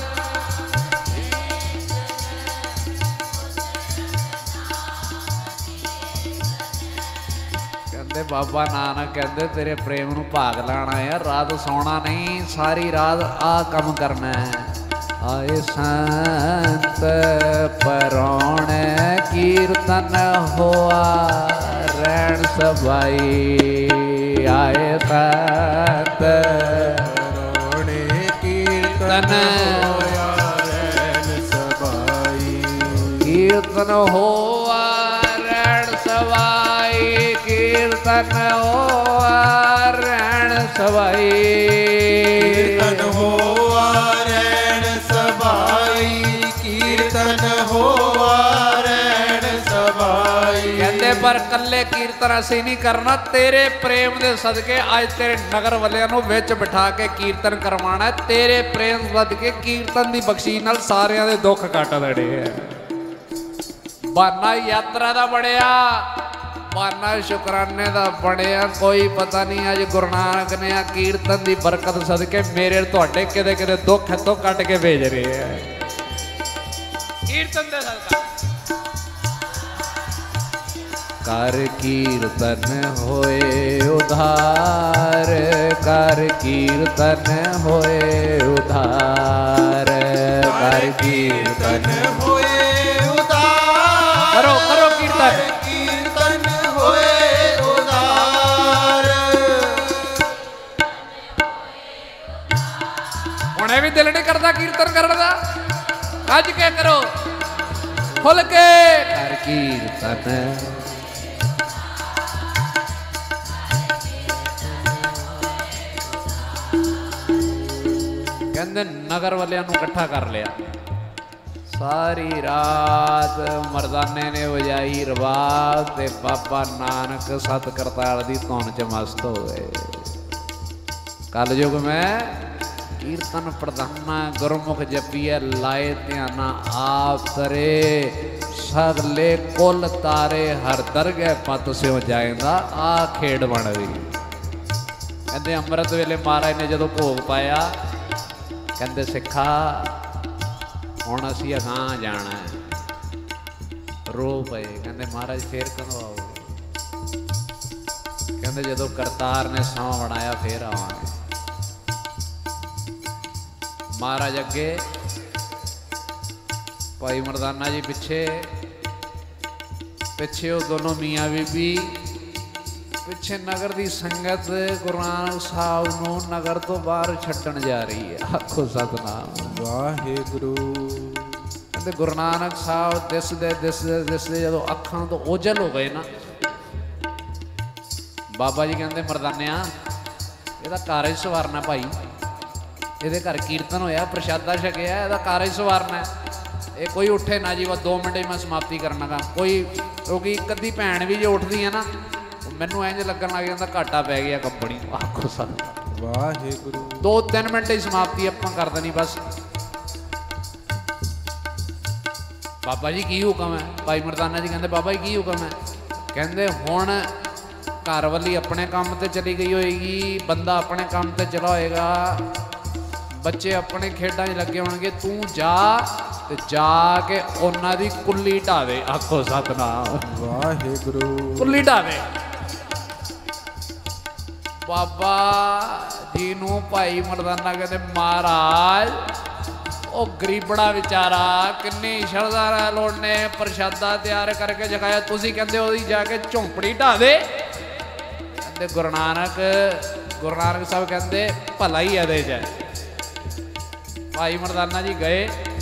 कहते बाबा नानक कहते तेरे प्रेम नूं भाग लाना है रात सोना नहीं सारी रात आ कम करना है आए संत परौणे कीर्तन होआ रैन सभाई आए संत परौणे कीर्तन होया रैन सभाई कीर्तन होआ रैन सभाई कीर्तन होआ रैन सभाई कीर्तन होआ रैन सभाई कीर्तन होआ रैन सभाई कहते पर कल्ले कीर्तन असी नहीं करना तेरे प्रेम दे सदके आज तेरे नगर वालियां नूं विच बिठा के कीर्तन करवाना है तेरे प्रेम सदके कीर्तन दी बख्शी नाल सारियां दे दुख कट देने है बहाना यात्रा दा बड़िया बहाना शुकराने दा बड़िया कोई पता नहीं अज गुरु नानक ने कीर्तन दी बरकत सदके मेरे तुहाडे किते किते दुख है तो कट के भेज रहे हैं कीर्तन दे सदका कर कीर्तन होए उधार कर कीर्तन होए उधार कर कीर्तन होए उधार करो करो कीर्तन कीर्तन होए उधार हुणे भी दिल नहीं करता कीर्तन करने का कज के करो खुल के कर कीर्तन कहते नगर वालियां नूं इकट्ठा कर लिया सारी रात मर्दाने ने वजाई रबाब ते बाबा नानक सत करताल दी धुन च मस्त हो गए कल युग में कीर्तन प्रधाना गुरमुख जपिए लाए ध्याना आप तरे सगले कुल तारे हर दरगह पत स्यों जाएंदा आ खेड़ बन गई कहते अमृत वेले महाराज ने जदों भोग पाया कहते सिखा हुण असीं अगां जाना है रो पे कहते महाराज फिर कदों आओगे कहते जदों करतार ने सौ बनाया फिर आवांगे महाराज अगे भाई मर्दाना जी पिछे पिछे वो दोनों मियाँ बीबी पिछे नगर की संगत गुरु नानक साहब नूं नगर तो बाहर छड्डण जा रही है आखो सतनाम वाहिगुरु कहते गुरु नानक साहब दिसदे दिसदे दिसदे जदों अखां तो ओझल हो गए ना बाबा जी कहते मर्दानिया इहदा घर ही सवारना भाई इहदे घर कीर्तन होया प्रशादा छकिया इहदा घर ही सवारना ये कोई उठे ना जी बस दो मिनट में समाप्ति करना गा कोई क्योंकि एक अद्धी भैन भी जो उठदी है ना मैनू इंज लगन लग जाता घाटा पै गया कंपनी आखो सन वाहिगुरु दो तीन मिनट ही समाप्ति आपां कर देनी बस बाबा जी की हुक्म है भाई मर्दाना जी कहते बाबा जी की हुक्म है कहते हुण घर वाली अपने काम ते चली गई होएगी बंदा अपने काम ते चला होएगा बच्चे अपने खेडां च लगे होणगे तू जा ते जाके उन्हां दी कुल्ली ढा दे आखो सतनाम वाहिगुरु कुल्ली ढा दे बाबा जी नूं भाई मर्दाना कहते महाराज ओ गरीबड़ा बेचारा किन्नी शरदा लोड़ ने प्रशादा तैयार करके जगाया तुसी कहते हो जाके झोंपड़ी ढा दे कहते गुरु नानक गुरु नानक साहब कहते भला ही है च भाई मर्दाना जी गए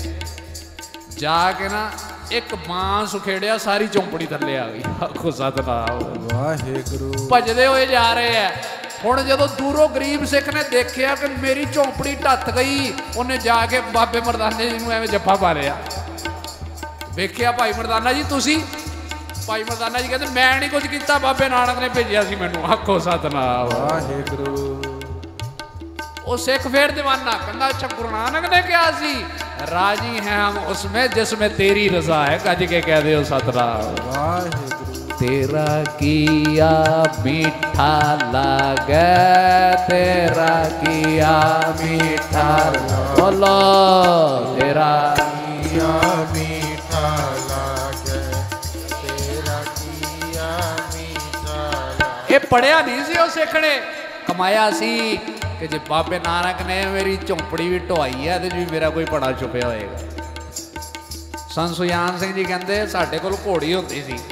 जाके ना एक बांस उखेड़िया सारी झोंपड़ी थले आ गई आखो सतनाम वाहिगुरु भजदे हुए जा रहे हैं हुण जदों दूरों गरीब सिख ने देखिया कि मेरी झोंपड़ी ढत गई उन्हें जाके बाबे मर्दाने जी नूं एवें जप्फा पा लिया वेखिया भाई मर्दाना जी तुसी भाई मर्दाना जी कहते मैं नहीं कुछ किया बाबे नानक ने भेजिया सी मैनूं आखो सतनाम वाहिगुरु वो सिख फिर दीवाना कहता अच्छा गुरु नानक ने क्या सी राजी हैं हम उसमें जिसमें तेरी रजा है। गज के कह दे सतनाम। तेरा किया मीठा लागे तेरा किया मीठा बोलो तेरा किया मीठा लागे तेरा किया मीठा लागे। ये पढ़िया नहीं सी उस सिख ने कमाया सी कि जे बाबे नानक ने मेरी झोंपड़ी भी ढोई है तो जी मेरा कोई बड़ा छुपया होएगा। संत सुजान सिंह जी कहते साढ़े कोल घोड़ी होती सी।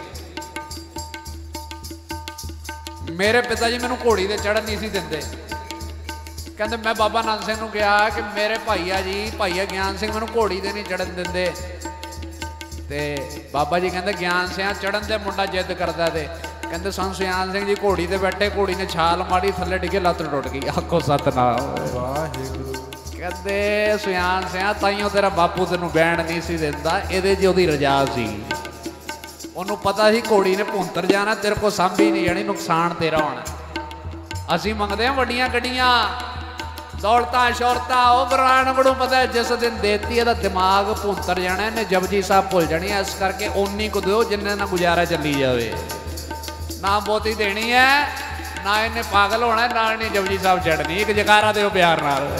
मेरे पिता जी मैनू घोड़ी ते चढ़न नहीं सी दिंदे। कहते मैं बाबा नंद सिंह नूं कहा कि मेरे भाईया जी भाईया ज्ञान सिंह मैनू घोड़ी ते नहीं चढ़न दिंदे। ते बाबा जी कहते ज्ञान सिंह चढ़न दे मुंडा जिद करदा ते कहते संत सुजान सिंह जी घोड़ी ते बैठे घोड़ी ने छाल मारी थले डिगे लत्त टुट गई। आखो सतनाम वाहिगुरू। कहते सुजान सिंह ताइयों तेरा बापू तेनू बैण नहीं सी दिंदा इहदे च ओहदी रजा सी। ਉਹਨੂੰ ਪਤਾ ਸੀ ਘੋੜੀ ਨੇ ਭੁੰਤਰ ਜਾਣਾ ਤੇਰੇ ਕੋ ਸਾਂਭੀ ਨਹੀਂ ਜਾਣੀ ਨੁਕਸਾਨ ਤੇਰਾ ਹੋਣਾ। ਅਸੀਂ ਮੰਗਦੇ ਹਾਂ ਵੱਡੀਆਂ ਗੱਡੀਆਂ ਦੌਲਤਾਂ ਸ਼ੌਹਰਤਾਂ ਉਹ ਗੁਰਾਨ ਨੂੰ ਪਤਾ ਜਿਸ ਦਿਨ ਦੇਤੀ ਇਹਦਾ ਦਿਮਾਗ ਭੁੰਤਰ ਜਾਣਾ ਇਹਨੇ ਜਪਜੀ ਸਾਹਿਬ ਭੁੱਲ ਜਾਣੀ। ਇਸ ਕਰਕੇ ਓਨੀ ਕੁ ਦਿਓ ਜਿੰਨੇ ਨਾਲ ਗੁਜ਼ਾਰਾ ਚੱਲੀ ਜਾਵੇ। ਨਾ ਬਹੁਤੀ ਦੇਣੀ ਹੈ ਨਾ ਇਹਨੇ ਪਾਗਲ ਹੋਣਾ ਨਾ ਇਹਨੇ ਜਪਜੀ ਸਾਹਿਬ ਛੱਡਣੀ। ਇੱਕ ਜਕਾਰਾ ਦਿਓ ਪਿਆਰ ਨਾਲ।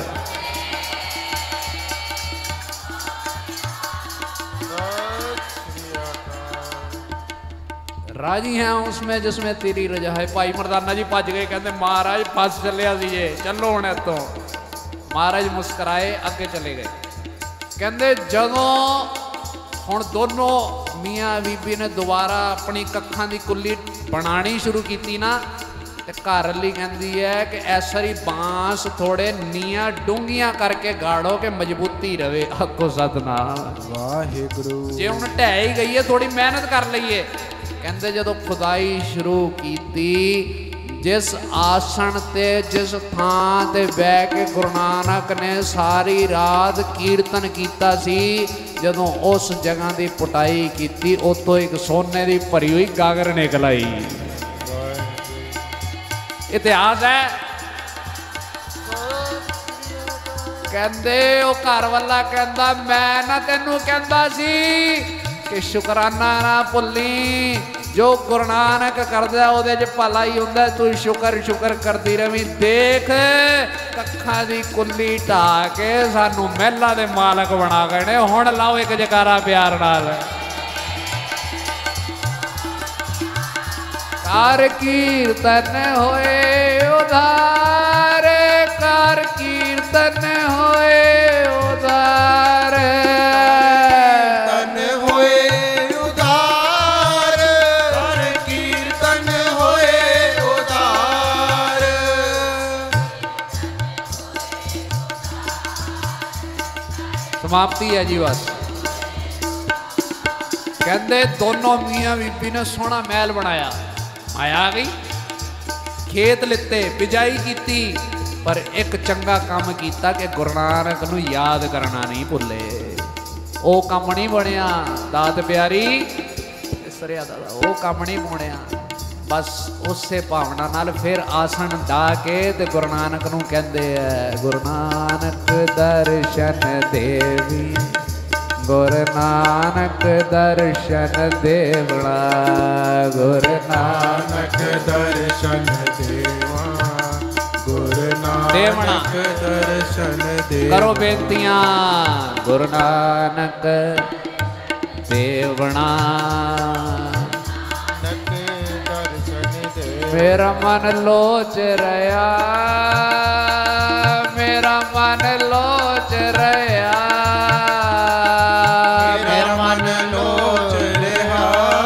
राजी हैं उसमें जिसमें तेरी रजा है। भाई मरदाना जी भज गए कहते महाराज फस चलिया सी जे चलो हुण इत्थों। महाराज मुस्कराए अगे चले गए। कहते जदों हुण दोनों मियाँ बीबी ने दोबारा अपनी कखां दी कुल्ली बनानी शुरू की ना ते घर वाली कहती है कि ऐसा ही बांस थोड़े नीआं डूंघियां करके गाड़ो कि मजबूती रहे। आखो सतनाम वाहिगुरू। जे हुण ढह ही गई है थोड़ी मेहनत कर लईए। कहते जदों खुदाई शुरू की जिस आसन ते जिस थां ते बह के गुरु नानक ने सारी रात कीर्तन कीता सी जदों उस जगह की पुटाई की उतों एक सोने की भरी हुई गागर निकल आई। इतिहास है। कहते वो घर वाला कहता मैं ना तेनू कहता सी कि शुकराना ना भुल्ली जो गुरु नानक करदा ओहदे च भला ही हुंदा। तू शुकर शुकर करती रवी। देख कखां दी कुल्ली ढा के सानू महलां दे मालक बना गए ने। हुण लाओ एक जकारा प्यार नाल। कर कीर्तन होए उधार कर कीर्तन होए उधार समाप्ति है जी बस। कहते दोनों मियाँ बीबी ने सोहना महल बनाया। आया गई खेत लिते बिजाई की पर एक चंगा काम किया कि गुरु नानक नूं याद करना नहीं भुले। वो काम नहीं बनया दात प्यारी सरिया दा वो काम नहीं बनया। बस उसे भावना नाल फिर आसन ढा के ते गुरु नानक नूं कहंदे है गुरु नानक दर्शन देवी गुरु नानक दर्शन देवड़ा गुरु नानक दर्शन देवा गुरु नानक दर्शन देवा। करो बेनतियां गुरु नानक देवना मेरा मन लोच रहा मेरा मन लोच रहा मेरा मन लोच रहा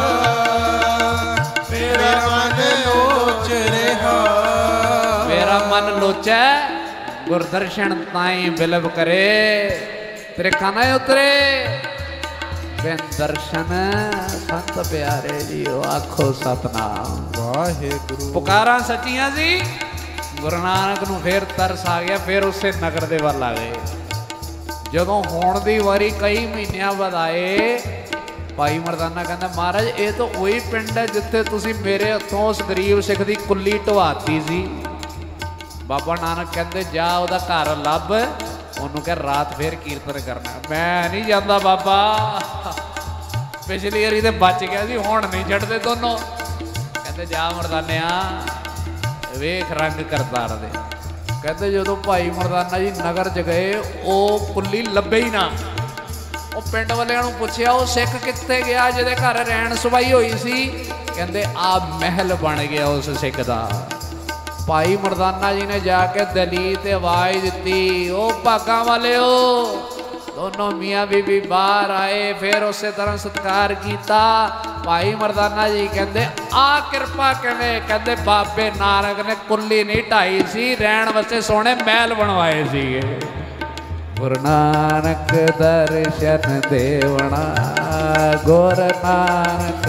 मेरा मन लोच रहा मेरा मन लोचे गुरदर्शन ताई बिलब करे तेरे खाना उतरे बिन दर्शन संत प्यारे जी आखो सतनाम वाहिगुरू। पुकारा सचियां सी गुरु नानक नूं फिर तरस आ गया। फिर उसे नगर दे वल आ गए। जदों होण दी वारी कई महीनों बाद आए भाई मरदाना कहंदा महाराज ये तो वही पिंड है जिथे तुसीं मेरे हथों उस गरीब सिख दी कुल्ली ढवाती सी। बाबा नानक कहते जा ਉਹਦਾ घर ਲੱਭ ਉਹਨੂੰ कह रात फिर कीर्तन करना। मैं नहीं जाता बाबा, पिछली वारी तो बच गया सी, हुण नहीं छड्डदे दोनों। कहते जा मर्दानिया वेख रंग करतार दे। कहते जो भाई मर्दाना जी नगर च गए वो कुल्ली लभे ही ना। वो पिंड वालियां नूं पुछया वो सिख कित्थे गया जिहदे घर रैन सवाई होई सी। कहते आ महल बन गया उस सिख दा। भाई मर्दाना जी ने जाके दलीत आवाज़ दी, ओ भागा वाले हो। दोनों मियाँ बीबी बाहर आए, फिर उस तरह सत्कार किया। भाई मर्दाना जी कहते आ कृपा किवें? कहते बाबे नानक ने कुल्ली नहीं ढाई सी, रहन वास्ते सोहणे महल बनवाए सीगे। गुरु नानक दर्शन देवना, गुरु नानक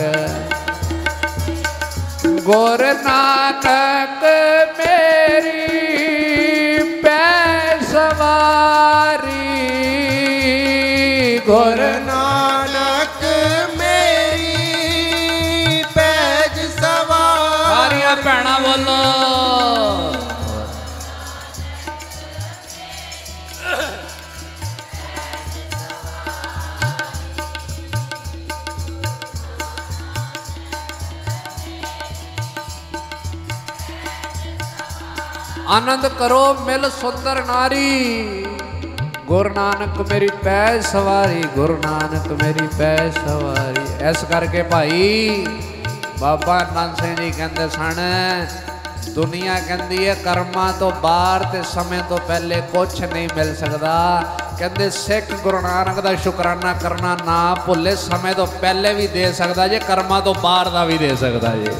गुरु नानक मेरी पैसवारी, गुरु नानक मेरी पैज सवारी। सारियां भैणां बोलो आनंद करो मिल सुंदर नारी। गुरु नानक मेरी पैज सवारी, गुरु नानक मेरी पैज सवारी। इस करके भाई बाबा नानक सिंह जी कहते सन, दुनिया कहती है कर्मां तो बाहर ते समय तो पहले कुछ नहीं मिल सकता। कहते सिख गुरु नानक का शुकराना करना ना भुले, समय तो पहले भी दे सकता जे, कर्मां तो बाहर का भी दे सकता जे।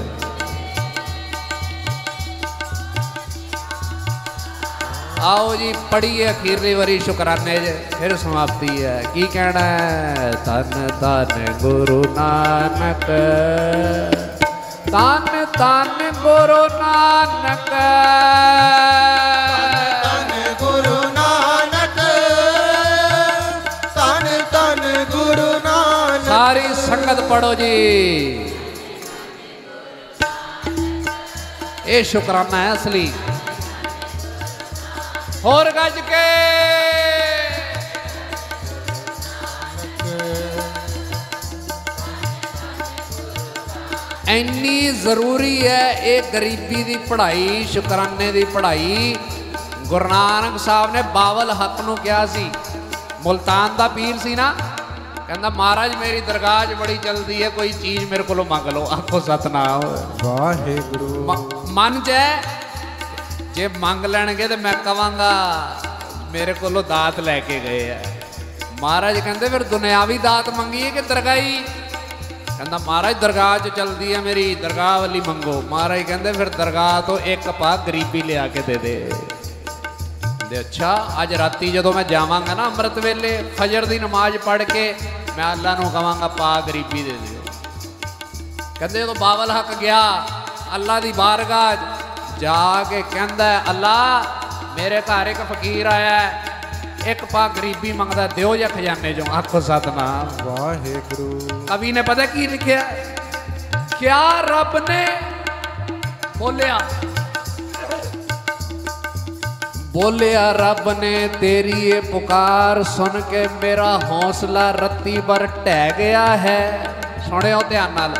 आओ जी पढ़िए अखीरली वारी शुकराने फिर समाप्ति है। की कहना है? धन धन गुरु नानक, धन धन गुरु नानक, धन गुरु नानक, धन धन गुरु नानक। सारी संगत पढ़ो जी, ये शुकराना है असली। और गज के इन्नी जरूरी है ये गरीबी की पढ़ाई, शुकराने की पढ़ाई। गुरु नानक साहब ने बावल हक नूं कहा सी, मुल्तान का पीर सी ना, कहता महाराज मेरी दरगाह च बड़ी चलती है, कोई चीज़ मेरे को मंग लो। आखो सतनाम वाहिगुरू। मन च जे मंग लैणगे तो मैं कहांगा मेरे को दात लैके गए है। महाराज कहते फिर दुनियावी दात मंगीए कि दरगाही? कहता महाराज दरगाह च चलती है मेरी, दरगाह वाली मंगो। महाराज कहते फिर दरगाह तो एक पा गरीबी लिया के दे दे। दे अच्छा अज राती जो मैं जावांगा ना अमृत वेले फजर की नमाज पढ़ के मैं अल्लाह नूं कहांगा पा गरीबी दे दिओ। कहते जो बावल हक गया अल्लाह की बारगाह जाके कहता है अल्लाह मेरे घर एक फकीर आया है, एक पा गरीबी मंगता, दिओ या खजाने चो। आखो सतनाम वाहिगुरू। कवि ने पता की लिखा? क्या रब ने बोलिया बोलिया रब ने तेरी ये पुकार सुन के मेरा हौसला रत्ती पर ढह गया है। सुनियो ध्यान नाल,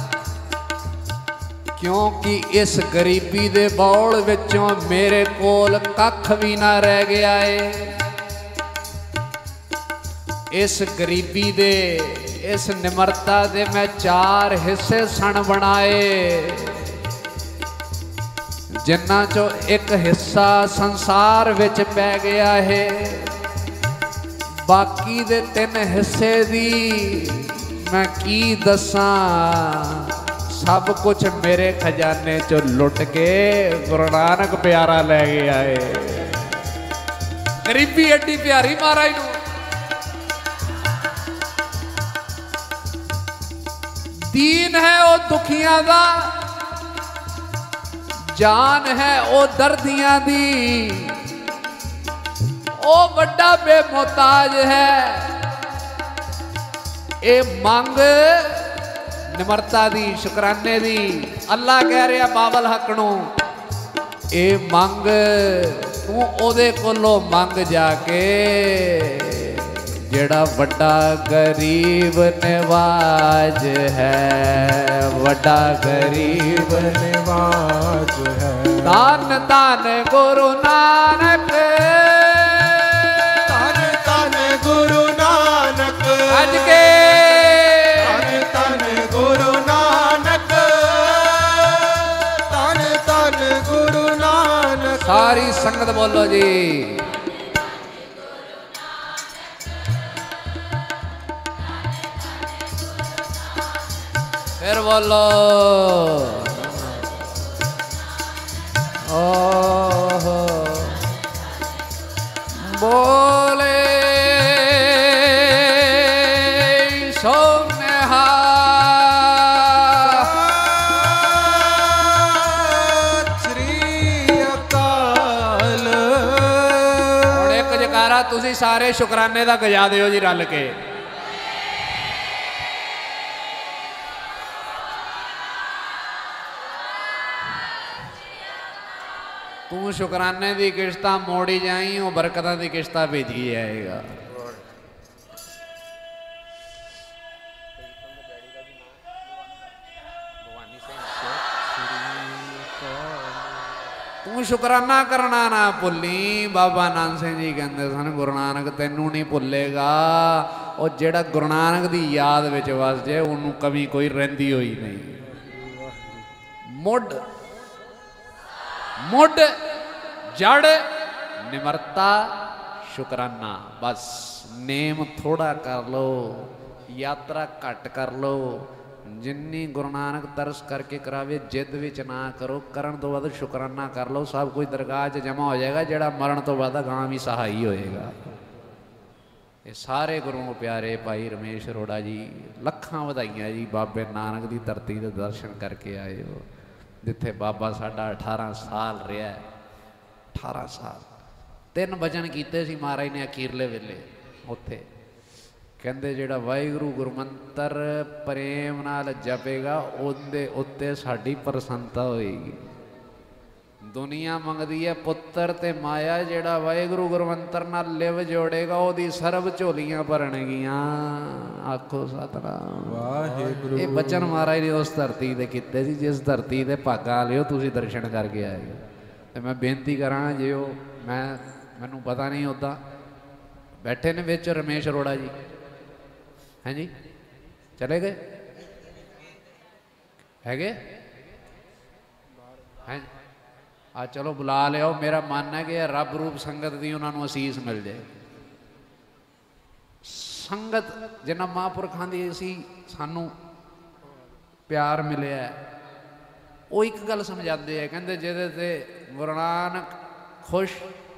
क्योंकि इस गरीबी दे बौल विचों मेरे कोल कख भी ना रह गया है। इस गरीबी दे इस निमरता दे मैं चार हिस्से सन बनाए, जिन्हां चों एक हिस्सा संसार विच पै गया है। बाकी दे तीन हिस्से दी मैं की दसां, सब कुछ मेरे खजाने चो लुट के गुरु नानक प्यारा ले गया है। गरीबी एडी प्यारी महाराज नूं, दीन है वो दुखियां दा, जान है वो दर्दियां दी, ओ बड़ा बेमोहताज है। ए मंग निमरता दी, शुकराने दी। अल्लाह कह रहा बाबल हक नूं ਇਹ ਮੰਗ ਤੂੰ ਉਹਦੇ ਕੋਲੋਂ ਮੰਗ ਜਾ ਕੇ ਜਿਹੜਾ ਵੱਡਾ ਗਰੀਬ ਨਿਵਾਜ ਹੈ, ਵੱਡਾ ਗਰੀਬ ਨਿਵਾਜ ਹੈ। ਧੰਨ ਧੰਨ ਗੁਰੂ ਨਾਨਕ, ਧੰਨ ਧੰਨ ਗੁਰੂ ਨਾਨਕ, ਅੱਜ ਕੇ ਧੰਨ ਧੰਨ ਗੁਰੂ ਨਾਨਕ, ਧੰਨ ਧੰਨ ਗੁਰੂ ਨਾਨਕ। ਸਾਰੀ ਸੰਗਤ ਬੋਲੋ ਜੀ। ਫਿਰ ਬੋਲੋ ਓਹ ਬੋਲੇ ਸੋ ਨਿਹਾਲ। ਸ੍ਰੀ ਅਕਾਲ। ਹੁਣ ਇੱਕ ਜਕਾਰਾ ਤੁਸੀਂ ਸਾਰੇ ਸ਼ੁਕਰਾਨੇ ਦਾ ਗਜਾ ਦਿਓ ਜੀ ਰਲ ਕੇ। ਤੂੰ ਸ਼ੁਕਰਾਨੇ ਦੀ ਕਿਸ਼ਤਾਂ ਮੋੜੀ ਜਾਈ, ਉਹ ਬਰਕਤਾਂ ਦੀ ਕਿਸ਼ਤਾਂ ਭੇਜੀ ਜਾਏਗਾ। ਤੂੰ ਸ਼ੁਕਰਾਨਾ ਕਰਨਾ ਨਾ ਭੁੱਲੀ। ਬਾਬਾ ਨਾਨਕ ਸਿੰਘ ਜੀ ਕਹਿੰਦੇ ਸਨ ਗੁਰੂ ਨਾਨਕ ਤੈਨੂੰ ਨਹੀਂ ਭੁੱਲੇਗਾ। ਉਹ ਜਿਹੜਾ ਗੁਰੂ ਨਾਨਕ ਦੀ ਯਾਦ ਵਿੱਚ ਵਸ ਜੇ ਉਹਨੂੰ ਕਮੀ ਕੋਈ ਰਹਿੰਦੀ ਹੋਈ ਨਹੀਂ। ਮੁੱਢ ਮੁੱਢ ਜੜ ਨਿਮਰਤਾ ਸ਼ੁਕਰਾਨਾ। ਬਸ ਨੇਮ ਥੋੜਾ ਕਰ ਲੋ, ਯਾਤਰਾ ਘੱਟ ਕਰ ਲੋ। ਜਿੰਨੀ ਗੁਰੂ ਨਾਨਕ ਤਰਸ ਕਰਕੇ ਕਰਾਵੇ ਜਿੱਦ ਵਿੱਚ ਨਾ ਕਰੋ। ਕਰਨ ਤੋਂ ਬਾਅਦ ਸ਼ੁਕਰਾਨਾ ਕਰ ਲਓ, ਸਭ ਕੁਝ ਦਰਗਾਹ 'ਚ ਜਮ੍ਹਾਂ ਹੋ ਜਾਏਗਾ। ਜਿਹੜਾ ਮਰਨ ਤੋਂ ਬਾਅਦ ਅਗਾਂਹ ਵੀ ਸਹਾਈ ਹੋਏਗਾ। ਇਹ ਸਾਰੇ ਗੁਰੂ ਪਿਆਰੇ ਭਾਈ ਰਮੇਸ਼ ਅਰੋੜਾ ਜੀ, ਲੱਖਾਂ ਵਧਾਈਆਂ ਜੀ। ਬਾਬੇ ਨਾਨਕ ਦੀ ਧਰਤੀ ਦੇ ਦਰਸ਼ਨ ਕਰਕੇ ਆਏ ਹੋ, ਜਿੱਥੇ ਬਾਬਾ ਸਾਡਾ ਅਠਾਰਾਂ ਸਾਲ ਰਿਹਾ। ਅਠਾਰਾਂ ਸਾਲ ਤਿੰਨ ਵਚਨ ਕੀਤੇ ਸੀ ਮਹਾਰਾਜ ਨੇ ਅਖੀਰਲੇ ਵੇਲੇ ਉੱਥੇ। ਕਹਿੰਦੇ ਜਿਹੜਾ ਵਾਹਿਗੁਰੂ ਗੁਰਮੰਤਰ ਪ੍ਰੇਮ ਨਾਲ ਜਪੇਗਾ ਉਹਦੇ ਉੱਤੇ ਸਾਡੀ ਪ੍ਰਸੰਨਤਾ ਹੋਏਗੀ। ਦੁਨੀਆ ਮੰਗਦੀ ਹੈ ਪੁੱਤਰ ਤੇ ਮਾਇਆ, ਜਿਹੜਾ ਵਾਹਿਗੁਰੂ ਗੁਰਮੰਤਰ ਨਾਲ ਲਿਵ ਜੋੜੇਗਾ ਉਹਦੀ ਸਰਬ ਝੋਲੀਆਂ ਭਰਨਗੀਆਂ। ਆਖੋ ਸਤਿਨਾਮ ਵਾਹਿਗੁਰੂ। ਇਹ ਬਚਨ ਮਹਾਰਾਜ ਨੇ ਉਸ ਧਰਤੀ ਤੇ ਕੀਤੇ ਸੀ ਜਿਸ ਧਰਤੀ ਤੇ ਭਾਗਾ ਲਿਓ ਤੁਸੀਂ ਦਰਸ਼ਨ ਕਰਕੇ ਆਏ ਹੋ। ਤੇ ਮੈਂ ਬੇਨਤੀ ਕਰਾਂ, ਜੇ ਉਹ ਮੈਂ ਮੈਨੂੰ ਪਤਾ ਨਹੀਂ ਉੱਦਾਂ ਬੈਠੇ ਨੇ ਵਿੱਚ ਰਮੇਸ਼ ਅਰੋੜਾ ਜੀ, ਹਾਂਜੀ ਚਲੇ ਗਏ ਹੈਗੇ ਹੈ? ਆ ਚਲੋ ਬੁਲਾ ਲਿਓ। ਮੇਰਾ ਮਨ ਹੈ ਕਿ ਰੱਬ ਰੂਪ ਸੰਗਤ ਦੀ ਉਹਨਾਂ ਨੂੰ ਅਸੀਸ ਮਿਲ ਜਾਏ। ਸੰਗਤ ਜਿਨ੍ਹਾਂ ਮਹਾਂਪੁਰਖਾਂ ਦੀ ਅਸੀਂ ਸਾਨੂੰ ਪਿਆਰ ਮਿਲਿਆ, ਉਹ ਇੱਕ ਗੱਲ ਸਮਝਾਉਂਦੇ ਆ। ਕਹਿੰਦੇ ਜਿਹਦੇ ਤੇ ਗੁਰੂ ਨਾਨਕ ਖੁਸ਼,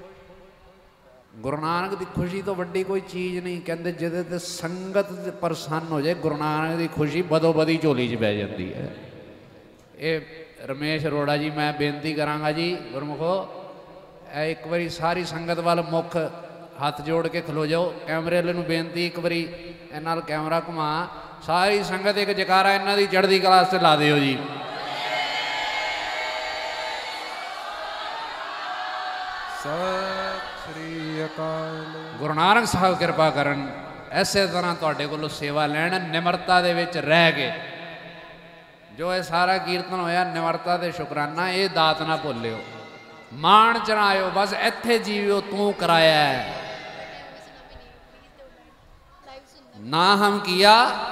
ਗੁਰੂ ਨਾਨਕ ਦੀ ਖੁਸ਼ੀ ਤੋਂ ਵੱਡੀ ਕੋਈ ਚੀਜ਼ ਨਹੀਂ। ਕਹਿੰਦੇ ਜਿਹਦੇ ਤੇ ਸੰਗਤ ਪ੍ਰਸੰਨ ਹੋ ਜਾਏ, ਗੁਰੂ ਨਾਨਕ ਦੀ ਖੁਸ਼ੀ ਬਦੋ ਬਦੀ ਝੋਲੀ 'ਚ ਪੈ ਜਾਂਦੀ ਹੈ। ਇਹ ਰਮੇਸ਼ ਅਰੋੜਾ ਜੀ, ਮੈਂ ਬੇਨਤੀ ਕਰਾਂਗਾ ਜੀ ਗੁਰਮੁਖੋ, ਇਹ ਇੱਕ ਵਾਰੀ ਸਾਰੀ ਸੰਗਤ ਵੱਲ ਮੁੱਖ ਹੱਥ ਜੋੜ ਕੇ ਖਲੋ ਜਾਓ। ਕੈਮਰੇ ਵਾਲੇ ਨੂੰ ਬੇਨਤੀ, ਇੱਕ ਵਾਰੀ ਇਹਨਾਂ ਨਾਲ ਕੈਮਰਾ ਘੁਮਾ। ਸਾਰੀ ਸੰਗਤ ਇੱਕ ਜਕਾਰਾ ਇਹਨਾਂ ਦੀ ਚੜ੍ਹਦੀ ਕਲਾ ਤੇ ਲਾ ਦਿਓ ਜੀ। ਸਤਿ ਸ੍ਰੀ ਅਕਾਲ। ਗੁਰੂ ਨਾਨਕ ਸਾਹਿਬ ਕਿਰਪਾ ਕਰਨ, ਐਸੇ ਤਰ੍ਹਾਂ ਤੁਹਾਡੇ ਕੋਲੋਂ ਸੇਵਾ ਲੈਣ, ਨਿਮਰਤਾ ਦੇ ਵਿੱਚ ਰਹਿ ਕੇ। ਜੋ ਇਹ ਸਾਰਾ ਕੀਰਤਨ ਹੋਇਆ ਨਿਮਰਤਾ ਤੇ ਸ਼ੁਕਰਾਨਾ, ਇਹ ਦਾਤ ਨਾ ਭੁੱਲਿਓ। ਮਾਣ ਚੜਾਇਓ, ਬਸ ਇੱਥੇ ਜੀਵਿਓ ਤੂੰ ਕਰਾਇਆ। ਨਾ ਹਮ ਕੀਆ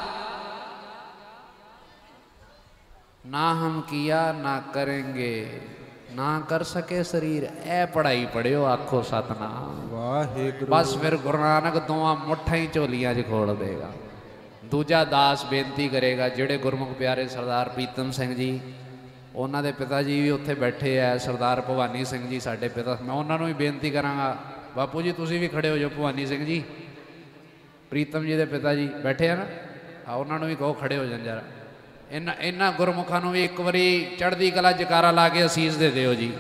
ਨਾ ਹਮ ਕੀਆ ਨਾ ਕरेंगे, ਨਾ ਕਰ ਸਕੇ ਸਰੀਰ। ਇਹ ਪੜ੍ਹਾਈ ਪੜ੍ਹਿਓ। ਆਖੋ ਸਤਨਾਮ ਵਾਹਿਗੁਰੂ। ਬਸ ਫਿਰ ਗੁਰੂ ਨਾਨਕ ਦੋਵਾਂ ਮੁੱਠਾਂ ਹੀ ਝੋਲੀਆਂ 'ਚ ਖੋਲ ਦੇਗਾ। ਦੂਜਾ ਦਾਸ ਬੇਨਤੀ ਕਰੇਗਾ, ਜਿਹੜੇ ਗੁਰਮੁਖ ਪਿਆਰੇ ਸਰਦਾਰ ਪ੍ਰੀਤਮ ਸਿੰਘ ਜੀ, ਉਹਨਾਂ ਦੇ ਪਿਤਾ ਜੀ ਵੀ ਉੱਥੇ ਬੈਠੇ ਆ। ਸਰਦਾਰ ਭਵਾਨੀ ਸਿੰਘ ਜੀ ਸਾਡੇ ਪਿਤਾ, ਮੈਂ ਉਹਨਾਂ ਨੂੰ ਵੀ ਬੇਨਤੀ ਕਰਾਂਗਾ, ਬਾਪੂ ਜੀ ਤੁਸੀਂ ਵੀ ਖੜੇ ਹੋ ਜਾਓ। ਭਵਾਨੀ ਸਿੰਘ ਜੀ ਪ੍ਰੀਤਮ ਜੀ ਦੇ ਪਿਤਾ ਜੀ ਬੈਠੇ ਆ ਨਾ, ਆ ਉਹਨਾਂ ਨੂੰ ਵੀ ਕਹੋ ਖੜੇ ਹੋ ਜਾਣ ਜਰਾ। ਇਹਨਾਂ ਇਹਨਾਂ ਗੁਰਮੁਖਾਂ ਨੂੰ ਵੀ ਇੱਕ ਵਾਰੀ ਚੜ੍ਹਦੀ ਕਲਾ ਜਕਾਰਾ ਲਾ ਕੇ ਅਸੀਸ ਦੇ ਦਿਓ ਜੀ।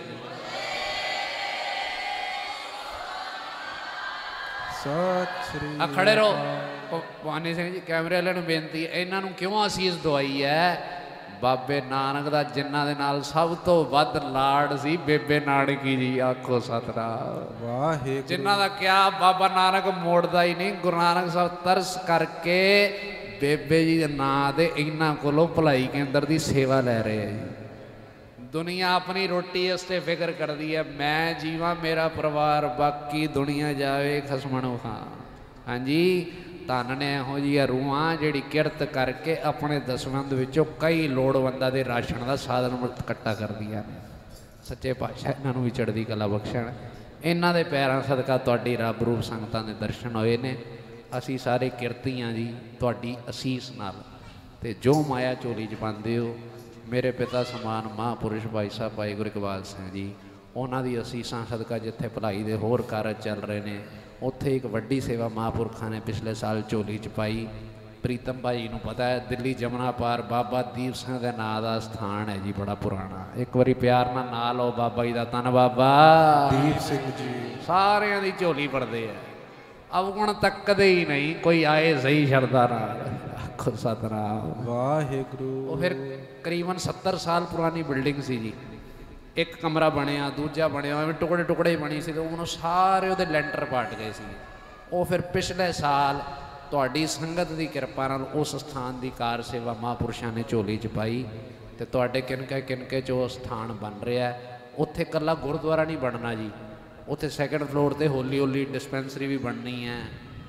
ਸਤਿ ਸ੍ਰੀ ਆ ਖੜੇ ਰਹੋ। ਭਵਾਨੀ ਸਿੰਘ ਜੀ ਕੈਮਰੇ ਵਾਲਿਆਂ ਨੂੰ ਬੇਨਤੀ ਹੈ, ਇਹਨਾਂ ਨੂੰ ਕਿਉਂ ਅਸੀਸ ਦਵਾਈ ਹੈ? ਬਾਬੇ ਨਾਨਕ ਦਾ ਜਿਨ੍ਹਾਂ ਦੇ ਨਾਲ ਸਭ ਤੋਂ ਵੱਧ ਲਾਡ ਸੀ ਬੇਬੇ ਨਾਨਕੀ ਜੀ। ਆਖੋ ਸਤਿਨਾਮ ਵਾਹਿਗੁਰੂ। ਜਿਨ੍ਹਾਂ ਦਾ ਕਿਹਾ ਬਾਬਾ ਨਾਨਕ ਮੋੜਦਾ ਹੀ ਨਹੀਂ। ਗੁਰੂ ਨਾਨਕ ਸਾਹਿਬ ਤਰਸ ਕਰਕੇ ਬੇਬੇ ਜੀ ਦੇ ਨਾਂ ਦੇ ਇਹਨਾਂ ਕੋਲੋਂ ਭਲਾਈ ਕੇਂਦਰ ਦੀ ਸੇਵਾ ਲੈ ਰਹੇ ਆ ਜੀ। ਦੁਨੀਆ ਆਪਣੀ ਰੋਟੀ ਵਾਸਤੇ ਫਿਕਰ ਕਰਦੀ ਹੈ, ਮੈਂ ਜੀਵਾਂ ਮੇਰਾ ਪਰਿਵਾਰ, ਬਾਕੀ ਦੁਨੀਆ ਜਾਵੇ ਖਸਮਾਂ ਨੂੰ ਖਾਂ। ਹਾਂਜੀ, ਧੰਨ ਨੇ ਇਹੋ ਜਿਹੀਆਂ ਰੂਹਾਂ ਜਿਹੜੀ ਕਿਰਤ ਕਰਕੇ ਆਪਣੇ ਦਸਵੰਧ ਵਿੱਚੋਂ ਕਈ ਲੋੜਵੰਦਾਂ ਦੇ ਰਾਸ਼ਨ ਦਾ ਸਾਧਨ ਇਕੱਠਾ ਕਰਦੀਆਂ ਨੇ। ਸੱਚੇ ਪਾਤਸ਼ਾਹ ਇਹਨਾਂ ਨੂੰ ਵੀ ਚੜ੍ਹਦੀ ਕਲਾ ਬਖਸ਼ਣ। ਇਹਨਾਂ ਦੇ ਪੈਰਾਂ ਸਦਕਾ ਤੁਹਾਡੀ ਰੱਬ ਰੂਪ ਸੰਗਤਾਂ ਦੇ ਦਰਸ਼ਨ ਹੋਏ ਨੇ। ਅਸੀਂ ਸਾਰੇ ਕਿਰਤੀਆਂ ਜੀ ਤੁਹਾਡੀ ਅਸੀਸ ਨਾਲ, ਅਤੇ ਜੋ ਮਾਇਆ ਝੋਲੀ 'ਚ ਪਾਉਂਦੇ ਹੋ ਮੇਰੇ ਪਿਤਾ ਸਮਾਨ ਮਹਾਂਪੁਰਸ਼ ਭਾਈ ਸਾਹਿਬ ਭਾਈ ਗੁਰੂ ਇਕਬਾਲ ਸਿੰਘ ਜੀ, ਉਹਨਾਂ ਦੀ ਅਸੀਸਾਂ ਸਦਕਾ ਜਿੱਥੇ ਭਲਾਈ ਦੇ ਹੋਰ ਕਾਰਜ ਚੱਲ ਰਹੇ ਨੇ ਉੱਥੇ ਇੱਕ ਵੱਡੀ ਸੇਵਾ ਮਹਾਂਪੁਰਖਾਂ ਨੇ ਪਿਛਲੇ ਸਾਲ ਝੋਲੀ 'ਚ ਪਾਈ। ਪ੍ਰੀਤਮ ਭਾਈ ਨੂੰ ਪਤਾ ਹੈ, ਦਿੱਲੀ ਜਮਨਾ ਪਾਰ ਬਾਬਾ ਦੀਪ ਸਿੰਘ ਦੇ ਨਾਂ ਦਾ ਸਥਾਨ ਹੈ ਜੀ, ਬੜਾ ਪੁਰਾਣਾ। ਇੱਕ ਵਾਰੀ ਪਿਆਰ ਨਾਲ ਨਾਂ ਲਓ ਬਾਬਾ ਜੀ ਦਾ। ਧੰਨ ਬਾਬਾ ਦੀਪ ਸਿੰਘ ਜੀ। ਸਾਰਿਆਂ ਦੀ ਝੋਲੀ ਭਰਦੇ ਆ, ਅਵਗੁਣ ਤੱਕਦੇ ਹੀ ਨਹੀਂ, ਕੋਈ ਆਏ ਸਹੀ ਸ਼ਰਧਾ ਨਾਲ। ਆਖੋ ਸਤਿਨਾਮ ਵਾਹਿਗੁਰੂ। ਉਹ ਫਿਰ ਕਰੀਬਨ ਸੱਤਰ ਸਾਲ ਪੁਰਾਣੀ ਬਿਲਡਿੰਗ ਸੀ ਜੀ। ਇੱਕ ਕਮਰਾ ਬਣਿਆ, ਦੂਜਾ ਬਣਿਆ, ਐਵੇਂ ਟੁਕੜੇ ਟੁਕੜੇ ਬਣੀ ਸੀ, ਅਤੇ ਉਹਨੂੰ ਸਾਰੇ ਉਹਦੇ ਲੈਂਟਰ ਪਾਟ ਗਏ ਸੀ। ਉਹ ਫਿਰ ਪਿਛਲੇ ਸਾਲ ਤੁਹਾਡੀ ਸੰਗਤ ਦੀ ਕਿਰਪਾ ਨਾਲ ਉਸ ਸਥਾਨ ਦੀ ਕਾਰ ਸੇਵਾ ਮਹਾਂਪੁਰਸ਼ਾਂ ਨੇ ਝੋਲੀ 'ਚ ਪਾਈ, ਅਤੇ ਤੁਹਾਡੇ ਕਿਨਕੇ ਕਿਨਕੇ 'ਚ ਉਹ ਸਥਾਨ ਬਣ ਰਿਹਾ। ਉੱਥੇ ਇਕੱਲਾ ਗੁਰਦੁਆਰਾ ਨਹੀਂ ਬਣਨਾ ਜੀ, ਉੱਥੇ ਸੈਕਿੰਡ ਫਲੋਰ 'ਤੇ ਹੌਲੀ ਹੌਲੀ ਡਿਸਪੈਂਸਰੀ ਵੀ ਬਣਨੀ ਹੈ।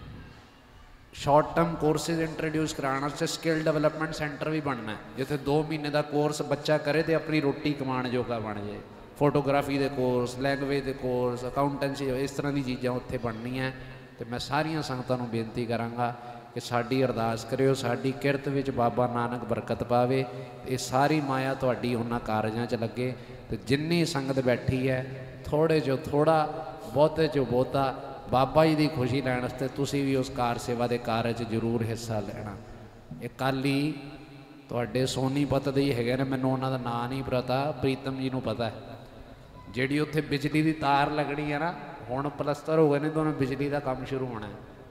ਸ਼ਾਰਟ ਟਰਮ ਕੋਰਸਿਸ ਇੰਟਰੋਡਿਊਸ ਕਰਾਉਣ ਵਾਸਤੇ ਸਕਿੱਲ ਡਿਵੈਲਪਮੈਂਟ ਸੈਂਟਰ ਵੀ ਬਣਨਾ, ਜਿੱਥੇ ਦੋ ਮਹੀਨੇ ਦਾ ਕੋਰਸ ਬੱਚਾ ਕਰੇ ਅਤੇ ਆਪਣੀ ਰੋਟੀ ਕਮਾਉਣ ਜੋਗਾ ਬਣ ਜਾਏ। ਫੋਟੋਗ੍ਰਾਫੀ ਦੇ ਕੋਰਸ, ਲੈਂਗੁਏਜ ਦੇ ਕੋਰਸ, ਅਕਾਊਂਟੈਂਸੀ, ਇਸ ਤਰ੍ਹਾਂ ਦੀ ਚੀਜ਼ਾਂ ਉੱਥੇ ਬਣਨੀਆਂ। ਅਤੇ ਮੈਂ ਸਾਰੀਆਂ ਸੰਗਤਾਂ ਨੂੰ ਬੇਨਤੀ ਕਰਾਂਗਾ ਕਿ ਸਾਡੀ ਅਰਦਾਸ ਕਰਿਓ, ਸਾਡੀ ਕਿਰਤ ਵਿੱਚ ਬਾਬਾ ਨਾਨਕ ਬਰਕਤ ਪਾਵੇ, ਇਹ ਸਾਰੀ ਮਾਇਆ ਤੁਹਾਡੀ ਉਹਨਾਂ ਕਾਰਜਾਂ 'ਚ ਲੱਗੇ। ਅਤੇ ਜਿੰਨੀ ਸੰਗਤ ਬੈਠੀ ਹੈ, ਥੋੜ੍ਹੇ 'ਚੋਂ ਥੋੜ੍ਹਾ, ਬਹੁਤੇ 'ਚੋਂ ਬਹੁਤਾ ਬਾਬਾ ਜੀ ਦੀ ਖੁਸ਼ੀ ਲੈਣ ਵਾਸਤੇ ਤੁਸੀਂ ਵੀ ਉਸ ਕਾਰ ਸੇਵਾ ਦੇ ਕਾਰਜ 'ਚ ਜ਼ਰੂਰ ਹਿੱਸਾ ਲੈਣਾ। ਇਹ ਕੱਲ੍ਹ ਹੀ ਤੁਹਾਡੇ ਸੋਨੀਪਤ ਦੇ ਹੀ ਹੈਗੇ ਨੇ, ਮੈਨੂੰ ਉਹਨਾਂ ਦਾ ਨਾਂ ਨਹੀਂ ਪਤਾ, ਪ੍ਰੀਤਮ ਜੀ ਨੂੰ ਪਤਾ ਹੈ। ਜਿਹੜੀ ਉੱਥੇ ਬਿਜਲੀ ਦੀ ਤਾਰ ਲੱਗਣੀ ਹੈ ਨਾ, ਹੁਣ ਪਲਸਤਰ ਹੋ ਗਏ ਨੇ, ਤੁਹਾਨੂੰ ਬਿਜਲੀ ਦਾ ਕੰਮ ਸ਼ੁਰੂ ਹੋਣਾ।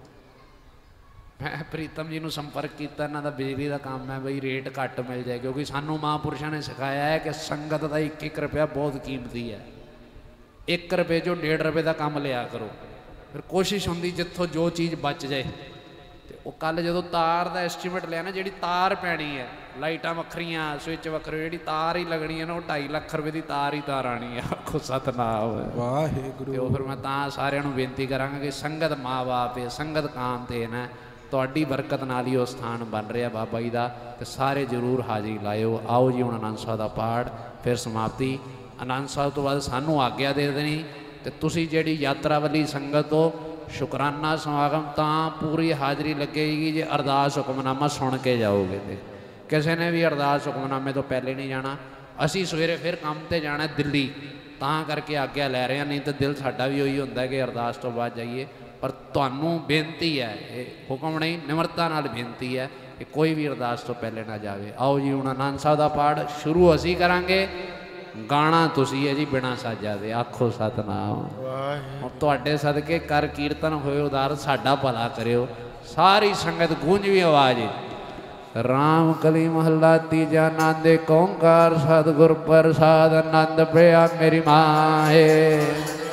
ਮੈਂ ਪ੍ਰੀਤਮ ਜੀ ਨੂੰ ਸੰਪਰਕ ਕੀਤਾ, ਇਹਨਾਂ ਦਾ ਬਿਜਲੀ ਦਾ ਕੰਮ ਹੈ ਬਈ, ਰੇਟ ਘੱਟ ਮਿਲ ਜਾਏ, ਕਿਉਂਕਿ ਸਾਨੂੰ ਮਹਾਂਪੁਰਸ਼ਾਂ ਨੇ ਸਿਖਾਇਆ ਹੈ ਕਿ ਸੰਗਤ ਦਾ ਇੱਕ ਇੱਕ ਰੁਪਇਆ ਬਹੁਤ ਕੀਮਤੀ ਹੈ। ਇੱਕ ਰੁਪਏ 'ਚੋਂ ਡੇਢ ਰੁਪਏ ਦਾ ਕੰਮ ਲਿਆ ਕਰੋ। ਫਿਰ ਕੋਸ਼ਿਸ਼ ਹੁੰਦੀ ਜਿੱਥੋਂ ਜੋ ਚੀਜ਼ ਬਚ ਜਾਏ। ਅਤੇ ਉਹ ਕੱਲ੍ਹ ਜਦੋਂ ਤਾਰ ਦਾ ਐਸਟੀਮੇਟ ਲਿਆ ਨਾ, ਜਿਹੜੀ ਤਾਰ ਪੈਣੀ ਹੈ, ਲਾਈਟਾਂ ਵੱਖਰੀਆਂ, ਸਵਿੱਚ ਵੱਖਰੇ, ਜਿਹੜੀ ਤਾਰ ਹੀ ਲੱਗਣੀ ਹੈ ਨਾ, ਉਹ ਢਾਈ ਲੱਖ ਰੁਪਏ ਦੀ ਤਾਰ ਹੀ ਤਾਰ ਆਉਣੀ ਹੈ। ਆਖੋ ਸਤਿਨਾਮ ਵਾਹਿਗੁਰੂ। ਅਤੇ ਉਹ ਫਿਰ ਮੈਂ ਤਾਂ ਸਾਰਿਆਂ ਨੂੰ ਬੇਨਤੀ ਕਰਾਂਗਾ ਕਿ ਸੰਗਤ ਮਾਂ ਬਾਪ ਹੈ, ਸੰਗਤ ਕਾਮ ਤੇ ਨਾ, ਤੁਹਾਡੀ ਬਰਕਤ ਨਾਲ ਹੀ ਉਹ ਸਥਾਨ ਬਣ ਰਿਹਾ ਬਾਬਾ ਜੀ ਦਾ, ਅਤੇ ਸਾਰੇ ਜ਼ਰੂਰ ਹਾਜ਼ਰੀ ਲਾਇਓ। ਆਓ ਜੀ ਹੁਣ ਆਨੰਦ ਸਾਹਿਬ ਦਾ ਪਾਠ, ਫਿਰ ਸਮਾਪਤੀ। ਆਨੰਦ ਸਾਹਿਬ ਤੋਂ ਬਾਅਦ ਸਾਨੂੰ ਆਗਿਆ ਦੇ ਦੇਣੀ, ਅਤੇ ਤੁਸੀਂ ਜਿਹੜੀ ਯਾਤਰਾ ਵਾਲੀ ਸੰਗਤ ਹੋ, ਸ਼ੁਕਰਾਨਾ ਸਮਾਗਮ ਤਾਂ ਪੂਰੀ ਹਾਜ਼ਰੀ ਲੱਗੇਗੀ ਜੇ ਅਰਦਾਸ ਹੁਕਮਨਾਮਾ ਸੁਣ ਕੇ ਜਾਓਗੇ। ਅਤੇ ਕਿਸੇ ਨੇ ਵੀ ਅਰਦਾਸ ਹੁਕਮਨਾਮੇ ਤੋਂ ਪਹਿਲੇ ਨਹੀਂ ਜਾਣਾ। ਅਸੀਂ ਸਵੇਰੇ ਫਿਰ ਕੰਮ 'ਤੇ ਜਾਣਾ ਦਿੱਲੀ, ਤਾਂ ਕਰਕੇ ਆਗਿਆ ਲੈ ਰਹੇ ਹਾਂ, ਨਹੀਂ ਤਾਂ ਦਿਲ ਸਾਡਾ ਵੀ ਉਹੀ ਹੁੰਦਾ ਕਿ ਅਰਦਾਸ ਤੋਂ ਬਾਅਦ ਜਾਈਏ। ਪਰ ਤੁਹਾਨੂੰ ਬੇਨਤੀ ਹੈ, ਇਹ ਹੁਕਮ ਨਹੀਂ, ਨਿਮਰਤਾ ਨਾਲ ਬੇਨਤੀ ਹੈ ਕਿ ਕੋਈ ਵੀ ਅਰਦਾਸ ਤੋਂ ਪਹਿਲੇ ਨਾ ਜਾਵੇ। ਆਓ ਜੀ ਹੁਣ ਆਨੰਦ ਸਾਹਿਬ ਦਾ ਪਾਠ ਸ਼ੁਰੂ ਅਸੀਂ ਕਰਾਂਗੇ, ਗਾਣਾ ਤੁਸੀਂ ਹੈ ਜੀ ਬਿਨਾਂ ਸਾਜਾਂ ਦੇ। ਆਖੋ ਸਤਿਨਾਮ। ਹੁਣ ਤੁਹਾਡੇ ਸਦਕੇ ਕਰ ਕੀਰਤਨ ਹੋਏ ਉਦਾਰ, ਸਾਡਾ ਭਲਾ ਕਰਿਓ। ਸਾਰੀ ਸੰਗਤ ਗੂੰਜਵੀਂ ਆਵਾਜ਼। ਰਾਮ ਕਲੀ ਮਹੱਲਾ ਤੀਜਾ। ਆਨੰਦ ਏਕ ਓਂਕਾਰ ਸਤਿਗੁਰ ਪ੍ਰਸਾਦ, ਆਨੰਦ ਪਿਆ ਮੇਰੀ ਮਾਹੇ।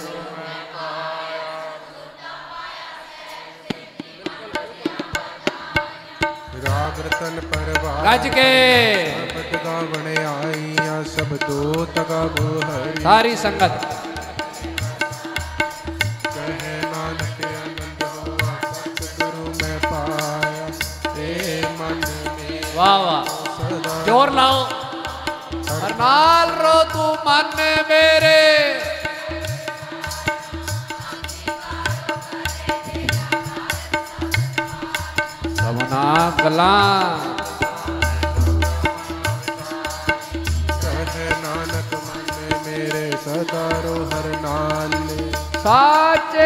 ਰਾਗ ਰਤਨ ਪਰਵਾਰ ਗੱਜ ਕੇ ਸਬਦ ਗਾਵਣ ਆਈਆਂ, ਸਭ ਤੋਂ ਤਗਾਵੋ ਹਰੀ। ਸਾਰੀ ਸੰਗਤ ਕਹੇ ਨਾਨਕ ਆਨੰਦ ਹੋਆ, ਸਤਿਗੁਰੂ ਮੈਂ ਪਾਇਆ, ਏ ਮਨ ਮੇ ਵਾਹ ਵਾਹ, ਸਦਾ ਜ਼ੋਰ ਲਾਓ। ਹਰ ਨਾਲ ਰੋ ਤੂੰ ਮਨ ਮੇਰੇ, ਸਭਨਾ ਗਲਾਂ। ਕਹੇ ਨਾਨਕ ਮਨ ਮੇਰੇ, ਸਦਾ ਰੋ ਹਰ ਨਾਲੇ। ਸਾਚੇ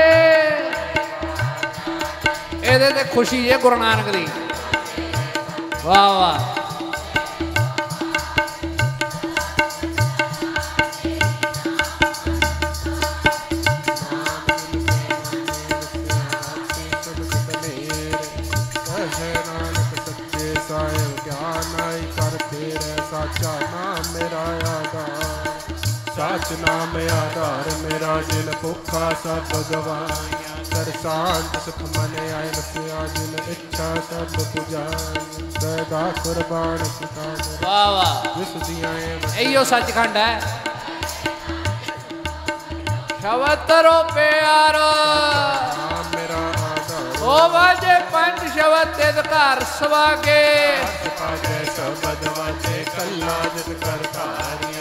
ਇਹਦੇ ਤੇ ਖੁਸ਼ੀ ਹੈ ਗੁਰੂ ਨਾਨਕ ਦੀ। ਵਾਹ ਵਾਹ। ਕਹੇ ਨਾਨਕ ਸੱਚੇ ਸਾਹਿਬ, ਗਿਆਨ ਆਈ ਕਰ तेरे साचा नाम मेरा आधार, साच नाम आधार मेरा जिन भुखा सब गवाया। कर शांत सुख मन आए नसिया जिन इच्छा सब पुजाई, सदा कुर्बान पिता वाह वाह विसुदियां इहो सचखंड है। शब्द रो प्यारो मेरा आधार, ओ वाजे पंच शब्द तिद घर सवागे, पाजे शब्द वाजे कल्ला जित कर धारियां।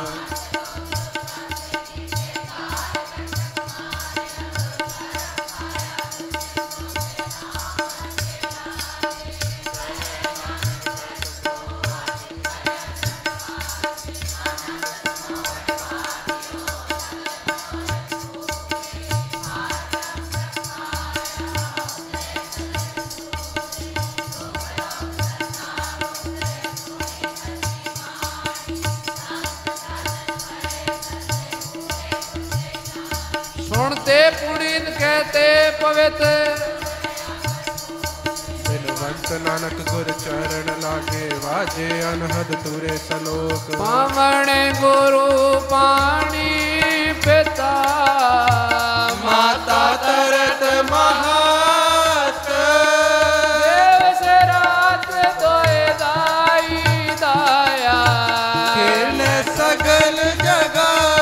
सुनते पुनीत कहते पवित्र, बिनवंत नानक गुर चरण लागे, वाजे अनहद तुरे सलोक। पावण गुरु पाणी पिता, माता तरत महात, देव से रात दोए दाई दाया, खेल सगल जगत।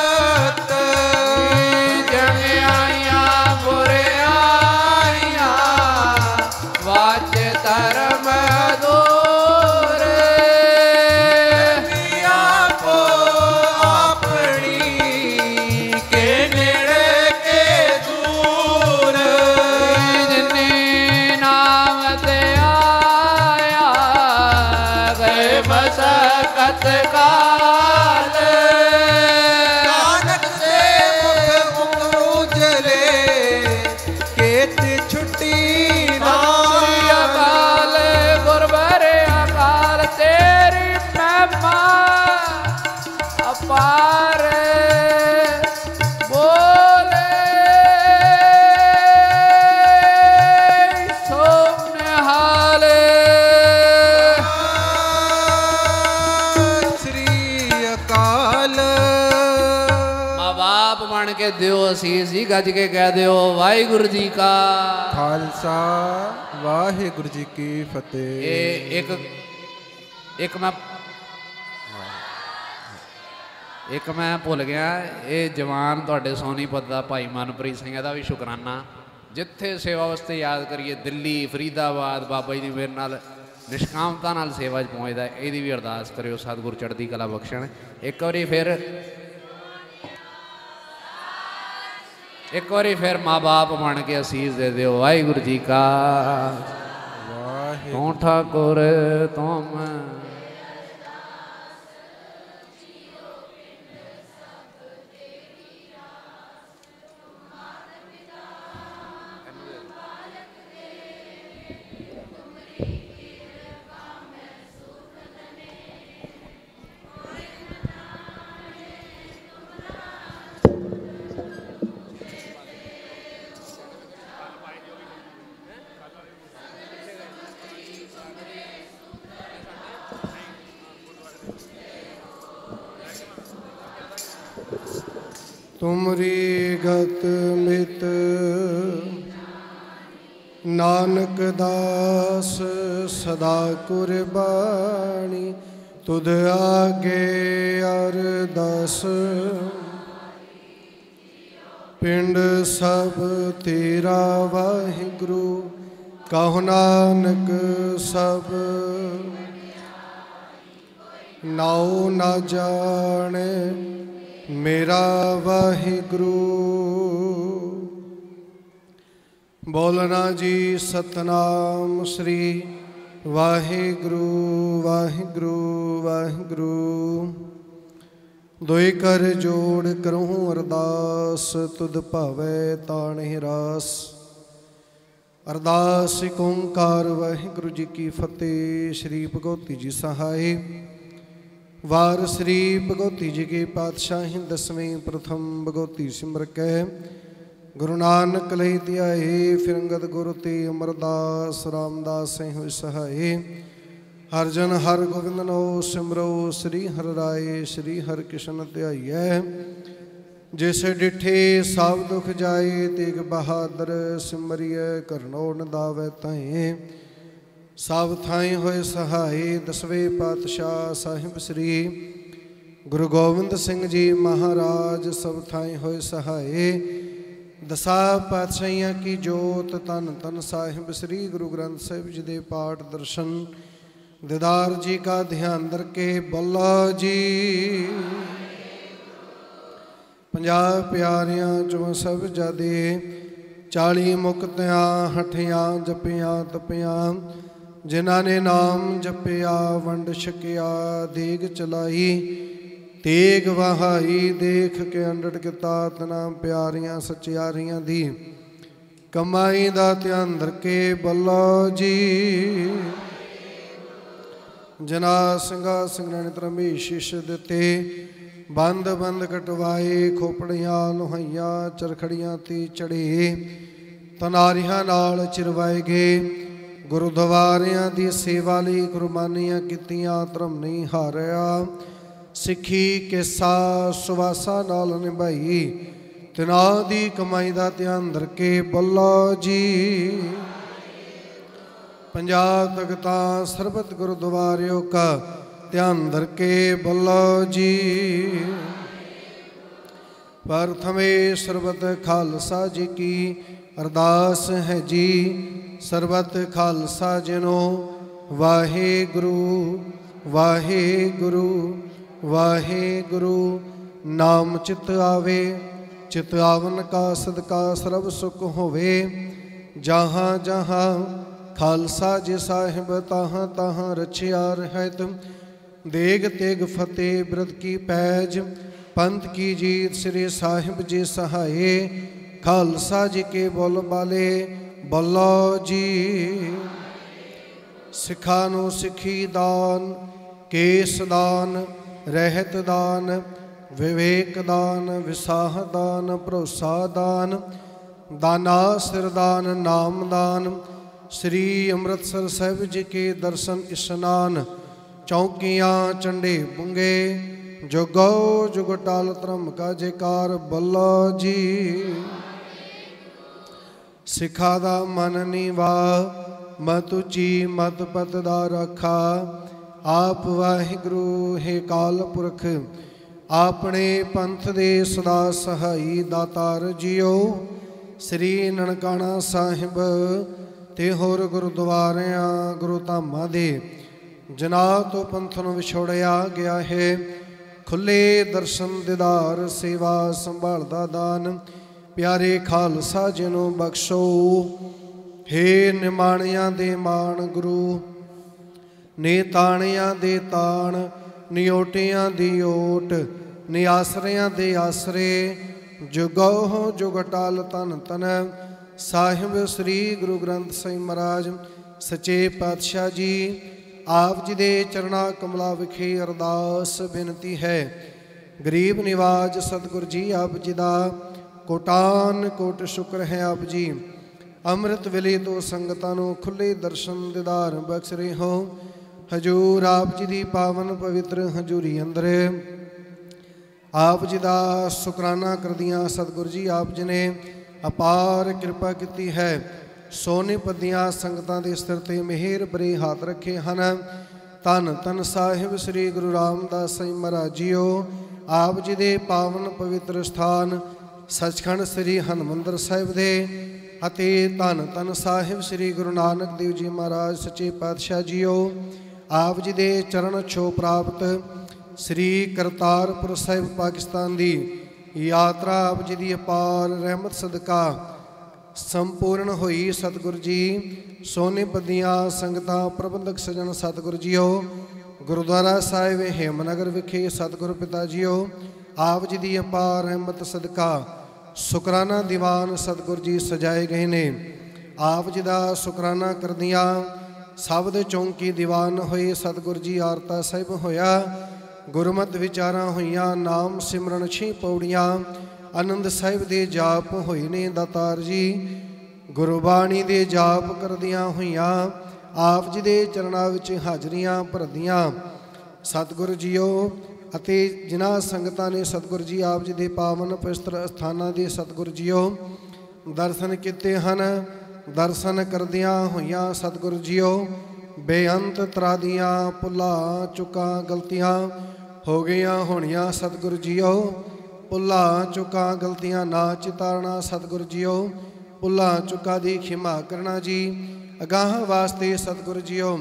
ਦਿਓ ਅਸੀਸ ਜੀ, ਗੱਜ ਕੇ ਕਹਿ ਦਿਓ ਵਾਹਿਗੁਰੂ ਜੀ ਕਾ ਖਾਲਸਾ ਵਾਹਿਗੁਰੂ ਜੀ ਕੀ ਫਤਿਹ। ਇਹ ਇੱਕ ਇੱਕ ਮੈਂ ਇੱਕ ਮੈਂ ਭੁੱਲ ਗਿਆ, ਇਹ ਜਵਾਨ ਤੁਹਾਡੇ ਸੋਨੀਪਤ ਦਾ ਭਾਈ ਮਨਪ੍ਰੀਤ ਸਿੰਘ, ਇਹਦਾ ਵੀ ਸ਼ੁਕਰਾਨਾ। ਜਿੱਥੇ ਸੇਵਾ ਵਾਸਤੇ ਯਾਦ ਕਰੀਏ, ਦਿੱਲੀ ਫਰੀਦਾਬਾਦ ਬਾਬਾ ਜੀ ਦੀ ਮੇਰੇ ਨਾਲ ਨਿਸ਼ਕਾਮਤਾ ਨਾਲ ਸੇਵਾ 'ਚ ਪਹੁੰਚਦਾ, ਇਹਦੀ ਵੀ ਅਰਦਾਸ ਕਰਿਓ ਸਤਿਗੁਰੂ ਚੜ੍ਹਦੀ ਕਲਾ ਬਖਸ਼ਣ। ਇੱਕ ਵਾਰੀ ਫਿਰ ਇੱਕ ਵਾਰੀ ਫਿਰ ਮਾਂ ਬਾਪ ਬਣ ਕੇ ਅਸੀਸ ਦੇ ਦਿਓ ਵਾਹਿਗੁਰੂ ਜੀ ਕਾ ਵਾਹਿਗੁਰੂ। ਤੂੰ ਠਾਕੁਰ ਤੁਮ ਤੁਮਰੀ ਗਤ ਮਿਤ ਨਾਨਕ ਦਾਸ ਸਦਾ ਕੁਰਬਾਨੀ, ਤੁਧ ਆਗੇ ਅਰਦਾਸ ਪਿੰਡ ਸਭ ਤੇਰਾ ਵਾਹਿਗੁਰੂ, ਕਹੋ ਨਾਨਕ ਸਭ ਨਾਉ ਨਾ ਜਾਣੇ ਮੇਰਾ ਵਾਹਿਗੁਰੂ। ਬੋਲਣਾ ਜੀ ਸਤਨਾਮ ਸ੍ਰੀ ਵਾਹਿਗੁਰੂ ਵਾਹਿਗੁਰੂ ਵਾਹਿਗੁਰੂ। ਦੋਇ ਕਰ ਜੋੜ ਕਰੂੰ ਅਰਦਾਸ, ਤੁਧ ਭਾਵੈ ਤਾਣਹਿ ਰਾਸ। ਅਰਦਾਸ ਏਕ ਓੰਕਾਰ ਵਾਹਿਗੁਰੂ ਜੀ ਕੀ ਫਤਿਹ। ਸ਼੍ਰੀ ਭਗਵਤੀ ਜੀ ਸਹਾਇ। ਵਾਰ ਸ੍ਰੀ ਭਗਵਤੀ ਜੀ ਕੀ ਪਾਤਸ਼ਾਹੀ ਦਸਵੇਂ ਪ੍ਰਥਮ ਭਗਵਤੀ ਸਿਮਰ ਕੈ, ਗੁਰੂ ਨਾਨਕ ਲਈ ਧਿਆਏ। ਫਿਰ ਅੰਗਦ ਗੁਰੂ ਤੇ ਅਮਰਦਾਸ ਰਾਮਦਾਸ ਹੋਇ ਸਹਾਏ। ਹਰ ਜਨ ਹਰ ਗੋਬਿੰਦ ਨੋ ਸਿਮਰੋ ਸ੍ਰੀ ਹਰਿ ਰਾਏ ਸ੍ਰੀ ਹਰਿ ਕ੍ਰਿਸ਼ਨ ਧਿਆਈਐ। ਜਿਸ ਡਿਠੇ ਸਭ ਦੁਖ ਜਾਏ ਤੇਗ ਬਹਾਦਰ ਸਿਮਰਿਐ ਕਰਨੋ ਨਦਾਵੈ ਤਾਏ। ਸਭ ਥਾਈ ਹੋਏ ਸਹਾਏ ਦਸਵੇਂ ਪਾਤਸ਼ਾਹ ਸਾਹਿਬ ਸ੍ਰੀ ਗੁਰੂ ਗੋਬਿੰਦ ਸਿੰਘ ਜੀ ਮਹਾਰਾਜ ਸਭ ਥਾਈ ਹੋਏ ਸਹਾਏ। ਦਸਾਂ ਪਾਤਸ਼ਾਹੀਆਂ ਕੀ ਜੋਤ ਧੰਨ ਧੰਨ ਸਾਹਿਬ ਸ੍ਰੀ ਗੁਰੂ ਗ੍ਰੰਥ ਸਾਹਿਬ ਜੀ ਦੇ ਪਾਠ ਦਰਸ਼ਨ ਦੀਦਾਰ ਜੀ ਕਾ ਧਿਆਨ ਕਰਕੇ ਬੱਲਾ ਜੀ। ਪੰਜਾਹ ਪਿਆਰਿਆਂ ਚੋਂ ਸਭ ਜਾਦੇ ਚਾਲੀ ਮੁਕਤਿਆਂ ਹਠਿਆਂ ਜਪਿਆਂ ਤਪਿਆਂ। ਜਿਨ੍ਹਾਂ ਨੇ ਨਾਮ ਜਪਿਆ ਵੰਡ ਛਕਿਆ ਦੇਗ ਚਲਾਈ ਤੇਗ ਵਹਾਈ। ਦੇਖ ਕੇ ਅੰਡਟ ਕੀਤਾ ਤਨਾ ਪਿਆਰੀਆਂ ਸਚਿਆਰੀਆਂ ਦੀ ਕਮਾਈ ਦਾ ਧਿਆਨ ਧਰਕੇ ਬੱਲਾ ਜੀ। ਜਨਾ ਸਿੰਘਾ ਸਿੰਘਾਂ ਧਰਮੀ ਸ਼ੀਸ਼ ਦਿੱਤੇ ਬੰਦ ਬੰਦ ਕਟਵਾਏ। ਖੋਪੜੀਆਂ ਲੋਹਾਈਆਂ ਚਰਖੜੀਆਂ ਤੇ ਚੜੇ ਤਨਾਰੀਆਂ ਨਾਲ ਚਿਰਵਾਏ ਗਏ। ਗੁਰਦੁਆਰਿਆਂ ਦੀ ਸੇਵਾ ਲਈ ਕੁਰਬਾਨੀਆਂ ਕੀਤੀਆਂ ਧਰਮ ਨਹੀਂ ਹਾਰਿਆ। ਸਿੱਖੀ ਕਿੱਸਾ ਸੁਵਾਸਾ ਨਾਲ ਨਿਭਾਈ ਤਿਨਾਂ ਦੀ ਕਮਾਈ ਦਾ ਧਿਆਨ ਧਰਕੇ ਬੱਲਾ ਜੀ। ਪੰਜਾਹ ਤਖਤਾਂ ਸਰਬਤ ਗੁਰਦੁਆਰਿਓ ਕਾ ਧਿਆਨ ਧਰਕੇ ਬੱਲਾ ਜੀ। ਪ੍ਰਥਮੇ ਸਰਬਤ ਖਾਲਸਾ ਜੀ ਕੀ ਅਰਦਾਸ ਹੈ ਜੀ। ਸਰਬਤ ਖਾਲਸਾ ਜਿਨੋ ਵਾਹਿਗੁਰੂ ਵਾਹਿਗੁਰੂ ਵਾਹਿਗੁਰੂ। ਨਾਮ ਚਿਤ ਆਵੇ ਚਿਤ ਆਵਨ ਕਾ ਸਦਕਾ ਸਰਬ ਸੁਖ ਹੋਵੇ। ਜਹਾਂ ਜਹਾਂ ਖਾਲਸਾ ਜੀ ਸਾਹਿਬ ਤਾਹਾਂ ਤਾਹਾਂ ਰਚਿਆ ਰਹਿਤ। ਦੇਗ ਤੇਗ ਫਤਿਹ ਬਿਰਧ ਕੀ ਪੈਜ ਪੰਥ ਕੀ ਜੀਤ ਸ੍ਰੀ ਸਾਹਿਬ ਜੀ ਸਹਾਏ। ਖਾਲਸਾ ਜੀ ਕੇ ਬੋਲ ਬਾਲੇ ਬੱਲਾ ਜੀ। ਸਿੱਖਾਂ ਨੂੰ ਸਿੱਖੀ ਦਾਨ ਕੇਸ ਦਾਨ ਰਹਿਤ ਦਾਨ ਵਿਵੇਕ ਦਾਨ ਵਿਸਾਹ ਦਾਨ ਭਰੋਸਾ ਦਾਨ ਦਾਨਾ ਸਿਰਦਾਨ ਨਾਮ ਦਾਨ। ਸ੍ਰੀ ਅੰਮ੍ਰਿਤਸਰ ਸਾਹਿਬ ਜੀ ਕੇ ਦਰਸ਼ਨ ਇਸ਼ਨਾਨ ਚੌਕੀਆਂ ਚੰਡੇ ਬੁੰਗੇ ਜੁਗੋ ਜੁਗ ਟਾਲ ਧਰਮ ਕਾ ਜੈਕਾਰ ਬੱਲਾ ਜੀ। ਸਿੱਖਾਂ ਦਾ ਮਨ ਨੀਵਾ ਮਤ ਉੱਚੀ ਮਤ ਪਤ ਦਾ ਰਾਖਾ। ਆਪ ਵਾਹਿਗੁਰੂ ਹੈ ਕਾਲ ਪੁਰਖ ਆਪਣੇ ਪੰਥ ਦੇ ਸਦਾ ਸਹਾਈ ਦਾਤਾਰ ਜੀਓ। ਸ੍ਰੀ ਨਨਕਾਣਾ ਸਾਹਿਬ ਤੇ ਹੋਰ ਗੁਰਦੁਆਰਿਆਂ ਗੁਰੂ ਧਾਮਾਂ ਦੇ ਜਨਾਹ ਤੋਂ ਪੰਥ ਨੂੰ ਵਿਛੋੜਿਆ ਗਿਆ ਹੈ। ਖੁੱਲੇ ਦਰਸ਼ਨ ਦੀਦਾਰ ਸੇਵਾ ਸੰਭਾਲ ਦਾ ਦਾਨ ਪਿਆਰੇ ਖਾਲਸਾ ਜੀ ਨੂੰ ਬਖਸ਼ੋ। ਹੇ ਨਿਮਾਣਿਆਂ ਦੇ ਮਾਣ ਗੁਰੂ ਨੇ ਤਾਣਿਆਂ ਦੇ ਤਾਣ ਨਿਓਟਿਆਂ ਦੀ ਓਟ ਨਿਆਸਰਿਆਂ ਦੇ ਆਸਰੇ। ਜੁਗੋ ਜੁਗ ਟਾਲ ਧੰਨ ਧੰਨ ਸਾਹਿਬ ਸ੍ਰੀ ਗੁਰੂ ਗ੍ਰੰਥ ਸਾਹਿਬ ਮਹਾਰਾਜ ਸੱਚੇ ਪਾਤਸ਼ਾਹ ਜੀ। ਆਪ ਜੀ ਦੇ ਚਰਣਾ ਕਮਲਾ ਵਿਖੇ ਅਰਦਾਸ ਬੇਨਤੀ ਹੈ। ਗਰੀਬ ਨਿਵਾਜ ਸਤਿਗੁਰ ਜੀ ਆਪ ਜੀ ਦਾ ਕੋਟਾਨ ਕੋਟ ਸ਼ੁਕਰ ਹੈ। ਆਪ ਜੀ ਅੰਮ੍ਰਿਤ ਵੇਲੇ ਤੋਂ ਸੰਗਤਾਂ ਨੂੰ ਖੁੱਲੇ ਦਰਸ਼ਨ ਦੀਦਾਰ ਬਖਸ਼ ਰਹੇ ਹੋ। ਹਜੂਰ ਆਪ ਜੀ ਦੀ ਪਾਵਨ ਪਵਿੱਤਰ ਹਜੂਰੀ ਅੰਦਰ ਆਪ ਜੀ ਦਾ ਸ਼ੁਕਰਾਨਾ ਕਰਦੀਆਂ ਸਤਿਗੁਰ ਜੀ ਆਪ ਜੀ ਨੇ ਅਪਾਰ ਕਿਰਪਾ ਕੀਤੀ ਹੈ। ਸੋਨੇ ਪੱਦੀਆਂ ਸੰਗਤਾਂ ਦੇ ਸਿਰ ਤੇ ਮਿਹਰ ਭਰੇ ਹੱਥ ਰੱਖੇ ਹਨ। ਧੰਨ ਧੰਨ ਸਾਹਿਬ ਸ੍ਰੀ ਗੁਰੂ ਰਾਮਦਾਸ ਜੀ ਮਹਾਰਾਜ ਜੀਓ। ਆਪ ਜੀ ਦੇ ਪਾਵਨ ਪਵਿੱਤਰ ਸਥਾਨ ਸੱਚਖੰਡ ਸ੍ਰੀ ਹਰਿਮੰਦਰ ਸਾਹਿਬ ਦੇ ਅਤੇ ਧੰਨ ਧੰਨ ਸਾਹਿਬ ਸ੍ਰੀ ਗੁਰੂ ਨਾਨਕ ਦੇਵ ਜੀ ਮਹਾਰਾਜ ਸੱਚੇ ਪਾਤਸ਼ਾਹ ਜੀਓ। ਆਪ ਜੀ ਦੇ ਚਰਨ ਛੋਹ ਪ੍ਰਾਪਤ ਸ੍ਰੀ ਕਰਤਾਰਪੁਰ ਸਾਹਿਬ ਪਾਕਿਸਤਾਨ ਦੀ ਯਾਤਰਾ ਆਪ ਜੀ ਦੀ ਅਪਾਰ ਰਹਿਮਤ ਸਦਕਾ ਸੰਪੂਰਨ ਹੋਈ। ਸਤਿਗੁਰ ਜੀ ਸੋਨੇ ਪੱਦੀਆਂ ਸੰਗਤਾਂ ਪ੍ਰਬੰਧਕ ਸਜਣ ਸਤਿਗੁਰ ਜੀਓ। ਗੁਰਦੁਆਰਾ ਸਾਹਿਬ ਹੇਮਨਗਰ ਵਿਖੇ ਸਤਿਗੁਰ ਪਿਤਾ ਜੀਓ ਆਪ ਜੀ ਦੀ ਅਪਾਰ ਰਹਿਮਤ ਸਦਕਾ ਸ਼ੁਕਰਾਨਾ ਦੀਵਾਨ ਸਤਿਗੁਰ ਜੀ ਸਜਾਏ ਗਏ ਨੇ। ਆਪ ਜੀ ਦਾ ਸ਼ੁਕਰਾਨਾ ਕਰਦਿਆਂ ਸਭ ਦੇ ਚੌਂਕੀ ਦੀਵਾਨ ਹੋਏ। ਸਤਿਗੁਰ ਜੀ ਆਰਤਾ ਸਾਹਿਬ ਹੋਇਆ। ਗੁਰਮਤਿ ਵਿਚਾਰਾਂ ਹੋਈਆਂ। ਨਾਮ ਸਿਮਰਨ ਛੇ ਪੌੜੀਆਂ ਆਨੰਦ ਸਾਹਿਬ ਦੇ ਜਾਪ ਹੋਏ ਨੇ। ਦਾਤਾਰ ਜੀ ਗੁਰਬਾਣੀ ਦੇ ਜਾਪ ਕਰਦਿਆਂ ਹੋਈਆਂ ਆਪ ਜੀ ਦੇ ਚਰਨਾਂ ਵਿੱਚ ਹਾਜ਼ਰੀਆਂ ਭਰਦੀਆਂ ਸਤਿਗੁਰੂ ਜੀਓ ਅਤੇ ਜਿਨ੍ਹਾਂ ਸੰਗਤਾਂ ਨੇ ਸਤਿਗੁਰੂ ਜੀ ਆਪ ਜੀ ਦੇ ਪਾਵਨ ਪਵਿੱਤਰ ਅਸਥਾਨਾਂ ਦੇ ਸਤਿਗੁਰੂ ਜੀਓ ਦਰਸ਼ਨ ਕੀਤੇ ਹਨ, ਦਰਸ਼ਨ ਕਰਦਿਆਂ ਹੋਈਆਂ ਸਤਿਗੁਰੂ ਜੀਓ ਬੇਅੰਤ ਤਰ੍ਹਾਂ ਦੀਆਂ ਭੁੱਲਾਂ ਚੁੱਕਾਂ ਗਲਤੀਆਂ ਹੋ ਗਈਆਂ ਹੋਣੀਆਂ ਸਤਿਗੁਰੂ ਜੀਓ, ਭੁੱਲਾਂ ਚੁੱਕਾਂ ਗਲਤੀਆਂ ਨਾ ਚਿਤਾਰਨਾ ਸਤਿਗੁਰੂ ਜੀਓ, ਭੁੱਲਾਂ ਚੁੱਕਾਂ ਦੀ ਖਿਮਾ ਕਰਨਾ ਜੀ। ਅਗਾਹਾਂ ਵਾਸਤੇ ਸਤਿਗੁਰੂ ਜੀਓ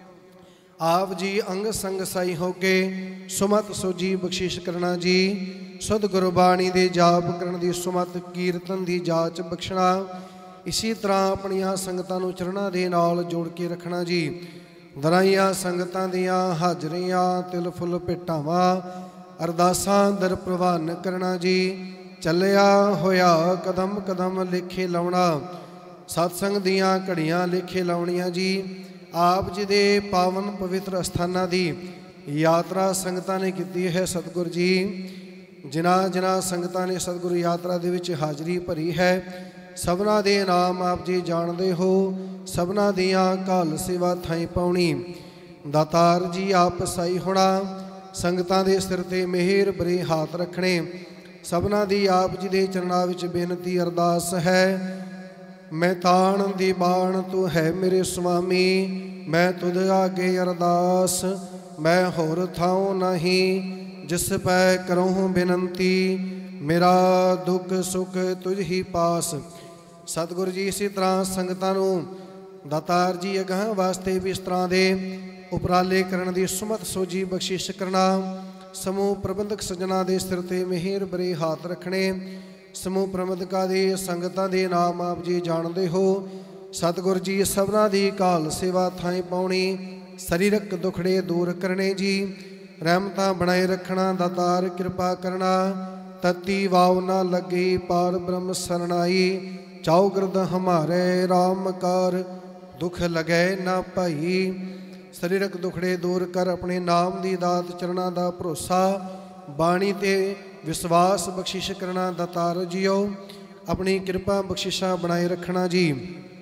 ਆਪ ਜੀ ਅੰਗ ਸੰਗ ਸਾਈ ਹੋ ਕੇ ਸੁਮਤ ਸੋਜੀ ਬਖਸ਼ਿਸ਼ ਕਰਨਾ ਜੀ। ਸੁਧ ਗੁਰਬਾਣੀ ਦੇ ਜਾਪ ਕਰਨ ਦੀ ਸੁਮਤ, ਕੀਰਤਨ ਦੀ ਜਾਚ ਬਖਸ਼ਣਾ। ਇਸੇ ਤਰ੍ਹਾਂ ਆਪਣੀਆਂ ਸੰਗਤਾਂ ਨੂੰ ਚਰਨਾਂ ਦੇ ਨਾਲ ਜੋੜ ਕੇ ਰੱਖਣਾ ਜੀ। ਦਰਾਈਆਂ ਸੰਗਤਾਂ ਦੀਆਂ ਹਾਜ਼ਰੀਆਂ ਤਿਲ ਫੁੱਲ ਭੇਟਾਵਾਂ ਅਰਦਾਸਾਂ ਦਰ ਪ੍ਰਵਾਨ ਕਰਨਾ ਜੀ। ਚੱਲਿਆ ਹੋਇਆ ਕਦਮ ਕਦਮ ਲੇਖੇ ਲਾਉਣਾ, ਸਤਸੰਗ ਦੀਆਂ ਘੜੀਆਂ ਲੇਖੇ ਲਾਉਣੀਆਂ ਜੀ। ਆਪ ਜੀ ਦੇ ਪਾਵਨ ਪਵਿੱਤਰ ਅਸਥਾਨਾਂ ਦੀ ਯਾਤਰਾ ਸੰਗਤਾਂ ਨੇ ਕੀਤੀ ਹੈ ਸਤਿਗੁਰੂ ਜੀ। ਜਿਨ੍ਹਾਂ ਜਿਨ੍ਹਾਂ ਸੰਗਤਾਂ ਨੇ ਸਤਿਗੁਰੂ ਯਾਤਰਾ ਦੇ ਵਿੱਚ ਹਾਜ਼ਰੀ ਭਰੀ ਹੈ ਸਭਨਾਂ ਦੇ ਨਾਮ ਆਪ ਜੀ ਜਾਣਦੇ ਹੋ, ਸਭਨਾਂ ਦੀਆਂ ਘਾਲ ਸੇਵਾ ਥਾਈ ਪਾਉਣੀ। ਦਾਤਾਰ ਜੀ ਆਪ ਸਾਈ ਹੋਣਾ, ਸੰਗਤਾਂ ਦੇ ਸਿਰ ਤੇ ਮਿਹਰ ਭਰੇ ਹੱਥ ਰੱਖਣੇ। ਸਭਨਾਂ ਦੀ ਆਪ ਜੀ ਦੇ ਚਰਨਾਂ ਵਿੱਚ ਬੇਨਤੀ ਅਰਦਾਸ ਹੈ। ਮੈਂ ਤਾਣ ਦੀ ਬਾਣ ਤੂੰ ਹੈ ਮੇਰੇ ਸੁਆਮੀ, ਮੈਂ ਤੁਧ ਆਗੇ ਅਰਦਾਸ ਮੈਂ ਹੋਰ ਥਾਉ ਨਹੀਂ। ਜਿਸ ਪੈ ਕਰਹੁ ਬੇਨੰਤੀ ਮੇਰਾ ਦੁੱਖ ਸੁਖ ਤੁਝ ਹੀ ਪਾਸ। ਸਤਿਗੁਰੂ ਜੀ ਇਸੇ ਤਰ੍ਹਾਂ ਸੰਗਤਾਂ ਨੂੰ ਦਾਤਾਰ ਜੀ ਅਗਾਹਾਂ ਵਾਸਤੇ ਵੀ ਇਸ ਤਰ੍ਹਾਂ ਦੇ ਉਪਰਾਲੇ ਕਰਨ ਦੀ ਸੁਮਤ ਸੋਜੀ ਬਖਸ਼ਿਸ਼ ਕਰਨਾ। ਸਮੂਹ ਪ੍ਰਬੰਧਕ ਸੱਜਣਾ ਦੇ ਸਿਰ ਤੇ ਮਿਹਰ ਭਰੇ ਹੱਥ ਰੱਖਣੇ। ਸਮੂਹ ਪ੍ਰਬੰਧਕਾਂ ਦੇ ਸੰਗਤਾਂ ਦੇ ਨਾਮ ਆਪ ਜੀ ਜਾਣਦੇ ਹੋ। ਸਤਿਗੁਰੂ ਜੀ ਸਭਨਾਂ ਦੀ ਘਾਲ ਸੇਵਾ ਥਾਈ ਪਾਉਣੀ, ਸਰੀਰਕ ਦੁਖੜੇ ਦੂਰ ਕਰਨੇ ਜੀ। ਰਹਿਮਤਾਂ ਬਣਾਏ ਰੱਖਣਾ, ਦਾਤਾਰ ਕਿਰਪਾ ਕਰਨਾ। ਤਤੀ ਵਾਵ ਨਾ ਲੱਗੀ ਪਾਰ ਬ੍ਰਹਮ ਸਰਣਾਈ, ਚੌਗਿਰਦ ਹਮਾਰੇ ਰਾਮ ਕਾਰ ਦੁਖ ਲਗੈ ਨਾ ਭਾਈ। ਸਰੀਰਕ ਦੁਖੜੇ ਦੂਰ ਕਰ ਆਪਣੇ ਨਾਮ ਦੀ ਦਾਤ ਚਰਨਾਂ ਦਾ ਭਰੋਸਾ, ਬਾਣੀ ਤੇ ਵਿਸ਼ਵਾਸ ਬਖਸ਼ਿਸ਼ ਕਰਨਾ। ਦਾਤਾਰ ਜੀਓ ਆਪਣੀ ਕਿਰਪਾ ਬਖਸ਼ਿਸ਼ਾਂ ਬਣਾਏ ਰੱਖਣਾ ਜੀ।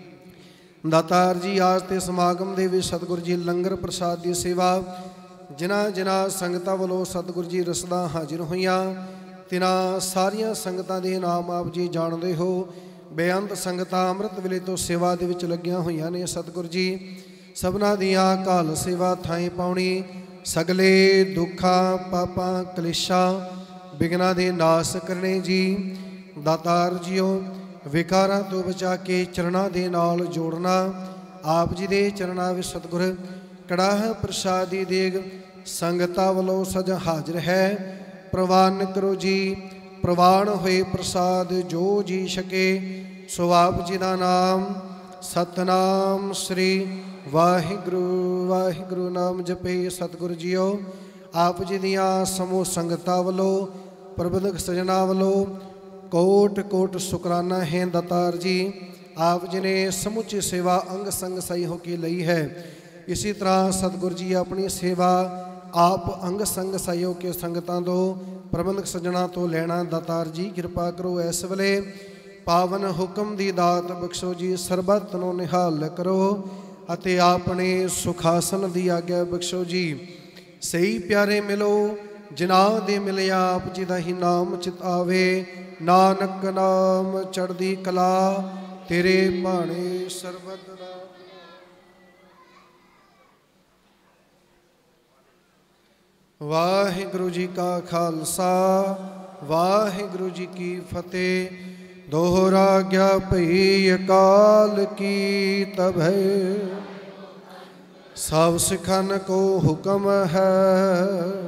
ਦਾਤਾਰ ਜੀ ਆਜ ਤੇ ਸਮਾਗਮ ਦੇ ਵਿੱਚ ਸਤਿਗੁਰੂ ਜੀ ਲੰਗਰ ਪ੍ਰਸਾਦ ਦੀ ਸੇਵਾ ਜਿਨ੍ਹਾਂ ਜਿਨ੍ਹਾਂ ਸੰਗਤਾਂ ਵੱਲੋਂ ਸਤਿਗੁਰੂ ਜੀ ਰਸਦਾਂ ਹਾਜ਼ਰ ਹੋਈਆਂ ਤਿਨਾਂ ਸਾਰੀਆਂ ਸੰਗਤਾਂ ਦੇ ਨਾਮ ਆਪ ਜੀ ਜਾਣਦੇ ਹੋ। ਬੇਅੰਤ ਸੰਗਤਾਂ ਅੰਮ੍ਰਿਤ ਵੇਲੇ ਤੋਂ ਸੇਵਾ ਦੇ ਵਿੱਚ ਲੱਗੀਆਂ ਹੋਈਆਂ ਨੇ ਸਤਿਗੁਰੂ ਜੀ। ਸਭਨਾਂ ਦੀਆਂ ਘਾਲ ਸੇਵਾ ਥਾਈ ਪਾਉਣੀ, ਸਗਲੇ ਦੁੱਖਾਂ ਪਾਪਾਂ ਕਲੇਸ਼ਾਂ ਬਿਘਨਾਂ ਦੇ ਨਾਸ ਕਰਨੇ ਜੀ। ਦਾਤਾਰ ਜੀਓ ਵਿਕਾਰਾਂ ਤੋਂ ਬਚਾ ਕੇ ਚਰਨਾਂ ਦੇ ਨਾਲ ਜੋੜਨਾ। ਆਪ ਜੀ ਦੇ ਚਰਨਾਂ ਵਿੱਚ ਸਤਿਗੁਰ ਕੜਾਹ ਪ੍ਰਸਾਦੀ ਦੇਗ ਸੰਗਤਾਂ ਵੱਲੋਂ ਸਜ ਹਾਜ਼ਰ ਹੈ। ਪ੍ਰਵਾਨ ਕਰੋ ਜੀ। ਪ੍ਰਵਾਨ ਹੋਏ ਪ੍ਰਸਾਦ ਜੋ ਜੀ ਛਕੇ ਸੋ ਆਪ ਜੀ ਦਾ ਨਾਮ ਸਤਨਾਮ ਸ੍ਰੀ ਵਾਹਿਗੁਰੂ ਵਾਹਿਗੁਰੂ ਨਾਮ ਜਪੇ। ਸਤਿਗੁਰੂ ਜੀਓ ਆਪ ਜੀ ਦੀਆਂ ਸਮੂਹ ਸੰਗਤਾਂ ਵੱਲੋਂ ਪ੍ਰਬੰਧਕ ਸਜਣਾ ਵੱਲੋਂ ਕੋਟ ਕੋਟ ਸ਼ੁਕਰਾਨਾ ਹੈ। ਦਾਤਾਰ ਜੀ ਆਪ ਜੀ ਨੇ ਸਮੁੱਚੀ ਸੇਵਾ ਅੰਗ ਸੰਗ ਸਹੀ ਹੋ ਕੇ ਲਈ ਹੈ। ਇਸੇ ਤਰ੍ਹਾਂ ਸਤਿਗੁਰੂ ਜੀ ਆਪਣੀ ਸੇਵਾ ਆਪ ਅੰਗ ਸੰਗ ਸਹੀ ਹੋ ਕੇ ਸੰਗਤਾਂ ਤੋਂ ਪ੍ਰਬੰਧਕ ਸੱਜਣਾ ਤੋਂ ਲੈਣਾ। ਦਾਤਾਰ ਜੀ ਕਿਰਪਾ ਕਰੋ ਇਸ ਵੇਲੇ ਪਾਵਨ ਹੁਕਮ ਦੀ ਦਾਤ ਬਖਸ਼ੋ ਜੀ। ਸਰਬੱਤ ਨੂੰ ਨਿਹਾਲ ਕਰੋ ਅਤੇ ਆਪਣੇ ਸੁਖਾਸਨ ਦੀ ਆਗਿਆ ਬਖਸ਼ੋ ਜੀ। ਸਹੀ ਪਿਆਰੇ ਮਿਲੋ ਜਿਨ੍ਹਾਂ ਦੇ ਮਿਲਿਆ ਆਪ ਜੀ ਦਾ ਹੀ ਨਾਮ ਚਿਤ ਆਵੇ। ਨਾਨਕ ਨਾਮ ਚੜ੍ਹਦੀ ਕਲਾ ਤੇਰੇ ਭਾਣੇ ਸਰਬੱਤ ਦਾ। ਵਾਹਿਗੁਰੂ ਜੀ ਕਾ ਖਾਲਸਾ ਵਾਹਿਗੁਰੂ ਜੀ ਕੀ ਫਤਿਹ। ਦੋਹਰਾ ਗਿਆ ਭਈ ਅਕਾਲ ਕੀ ਤਬੈ ਸਭ ਸਿਖਨ ਕੋ ਹੁਕਮ ਹੈ।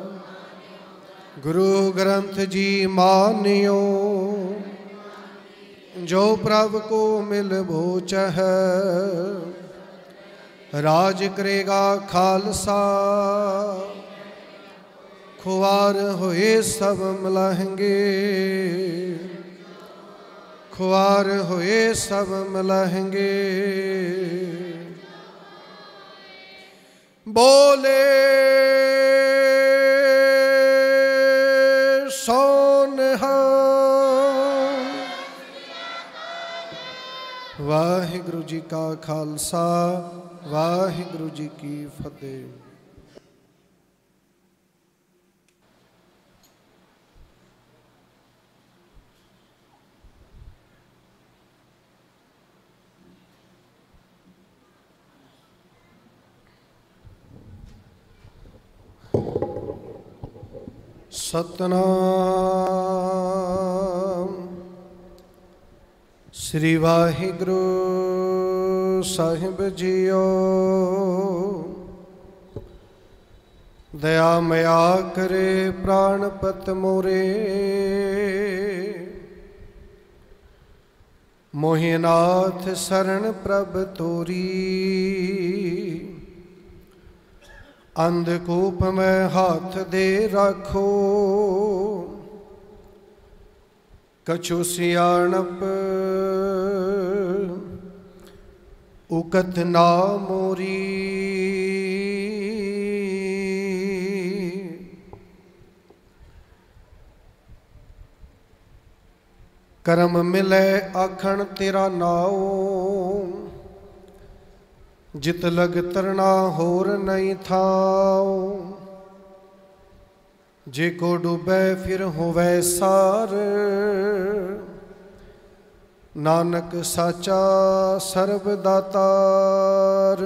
ਗੁਰੂ ਗ੍ਰੰਥ ਜੀ ਮਾਨਿਓ ਜੋ ਪ੍ਰਭ ਕੋ ਮਿਲ ਭੋਚ ਹੈ। ਰਾਜ ਕਰੇਗਾ ਖਾਲਸਾ ਖੁਆਰ ਹੋਏ ਸਭ ਮਲਹਿੰਗੇ। ਖੁਆਰ ਹੋਏ ਸਭ ਮਲਹਿੰਗੇ। ਬੋਲੇ ਸੋਨਿਹਾ। ਵਾਹਿਗੁਰੂ ਜੀ ਕਾ ਖਾਲਸਾ ਵਾਹਿਗੁਰੂ ਜੀ ਕੀ ਫਤਿਹ। ਸਤਨਾਮ ਸ੍ਰੀ ਵਾਹਿਗੁਰੂ ਸਾਹਿਬ ਜੀਓ। ਦਇਆ ਮਇਆ ਕਰੇ ਪ੍ਰਾਣਪਤ ਮੋਰੇ, ਮੋਹਿਨਾਥ ਸਰਣ ਪ੍ਰਭ ਤੋਰੀ। ਅੰਧਕੂਪ ਮੈਂ ਹੱਥ ਦੇ ਰਾਖੋ, ਕਛੂ ਸਿਆਣਪ ਉਕਤ ਨਾ ਮੋਰੀ। ਕਰਮ ਮਿਲੈ ਆਖਣ ਤੇਰਾ ਨਾਉ, ਜਿਤ ਲਗ ਤਰਨਾ ਹੋਰ ਨਹੀਂ ਥਾਉ। ਜੇ ਕੋ ਡੁਬੈ ਫਿਰ ਹੋਵੈ ਸਾਰ, ਨਾਨਕ ਸਾਚਾ ਸਰਬ ਦਾਤਾਰ।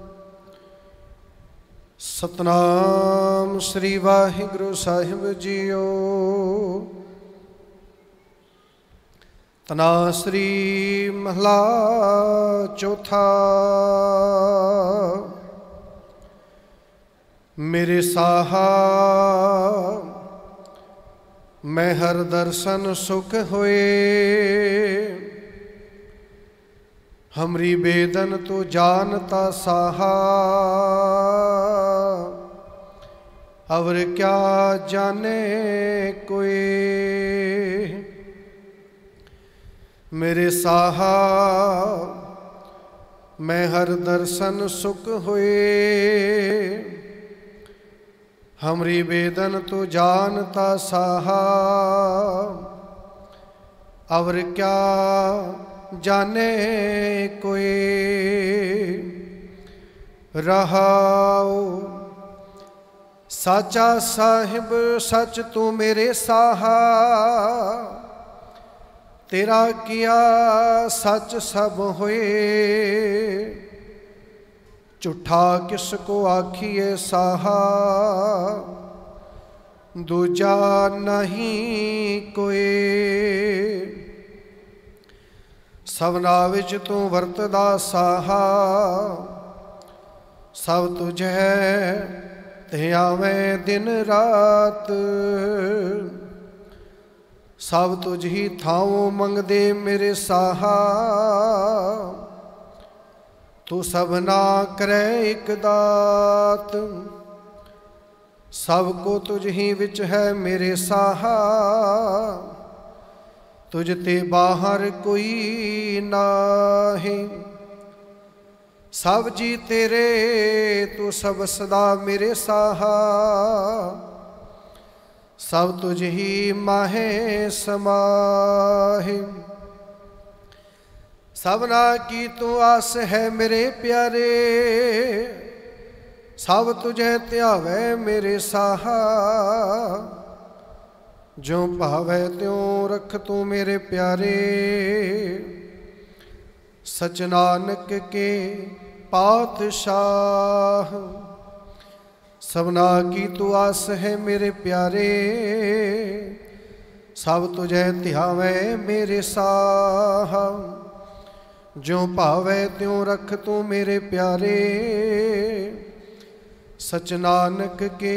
ਸਤਨਾਮ ਸ੍ਰੀ ਵਾਹਿਗੁਰੂ ਸਾਹਿਬ ਜੀਓ। ਤਨਾਸਰੀ ਮਹਲਾ ਚੌਥਾ। ਮੇਰੇ ਸਾਹਾ ਮੈਂ ਹਰ ਦਰਸ਼ਨ ਸੁਖ ਹੋਏ, ਹਮਰੀ ਬੇਦਨ ਤੂੰ ਜਾਨਤਾ ਸਾਹਾ। ਅਵਰ ਕਿਆ ਜਾਣੇ ਕੋਏ, ਮੇਰੇ ਸਾਹਾ ਮੈਂ ਹਰ ਦਰਸ਼ਨ ਸੁਖ ਹੋਏ, ਹਮਰੀ ਬੇਦਨ ਤੂੰ ਜਾਨਤਾ ਸਾਹਾ। ਅਵਰ ਕਿਆ ਜਾਣੇ ਕੋਏ, ਰਹਾਉ ਸਾਚਾ ਸਾਹਿਬ ਸੱਚ ਤੂੰ ਮੇਰੇ ਸਾਹਾ। ਤੇਰਾ ਕੀਆ ਸੱਚ ਸਭ ਹੋਏ, ਝੂਠਾ ਕਿਸ ਕੋ ਆਖੀਏ ਸਾਹਾ। ਦੂਜਾ ਨਹੀਂ ਕੋਏ, ਸਭਨਾ ਵਿੱਚ ਤੂੰ ਵਰਤਦਾ ਸਾਹਾ। ਸਭ ਤੁਝੈ ਤੇ ਆਵੇਂ ਦਿਨ ਰਾਤ, ਸਭ ਤੁਝ ਹੀ ਥਾਉ ਮੰਗਦੇ ਮੇਰੇ ਸਾਹਾ। ਤੂੰ ਸਭਨਾ ਕਰੈ ਇਕ ਦਾਤ, ਸਭ ਕੋ ਤੁਝ ਹੀ ਵਿੱਚ ਹੈ ਮੇਰੇ ਸਾਹਾ। ਤੁਝ ਤੇ ਬਾਹਰ ਕੋਈ ਨਾਹੀਂ, ਸਭ ਜੀ ਤੇਰੇ ਤੂੰ ਸਭ ਸਦਾ ਮੇਰੇ ਸਾਹਾ। ਸਭ ਤੁਝ ਹੀ ਮਾਹੇ ਸਮਾਹਿ, ਸਭਨਾ ਕੀ ਤੂੰ ਆਸ ਹੈ ਮੇਰੇ ਪਿਆਰੇ। ਸਭ ਤੁਝੇ ਧਿਆਵੈ ਮੇਰੇ ਸਾਹਾ, ਜੋ ਭਾਵੈ ਤਿਉ ਰਖ ਤੂੰ ਮੇਰੇ ਪਿਆਰੇ। ਸਚ ਨਾਨਕ ਕੇ ਪਾਤਸ਼ਾਹ, ਸਭਨਾ ਕੀ ਤੂੰ ਆਸ ਹੈ ਮੇਰੇ ਪਿਆਰੇ। ਸਭ ਤੁਝੇ ਧਿਆਵੈ ਮੇਰੇ ਸਾਹਾ, ਜੋ ਭਾਵੈ ਤਿਉ ਰਖ ਤੂੰ ਮੇਰੇ ਪਿਆਰੇ। ਸਚ ਨਾਨਕ ਕੇ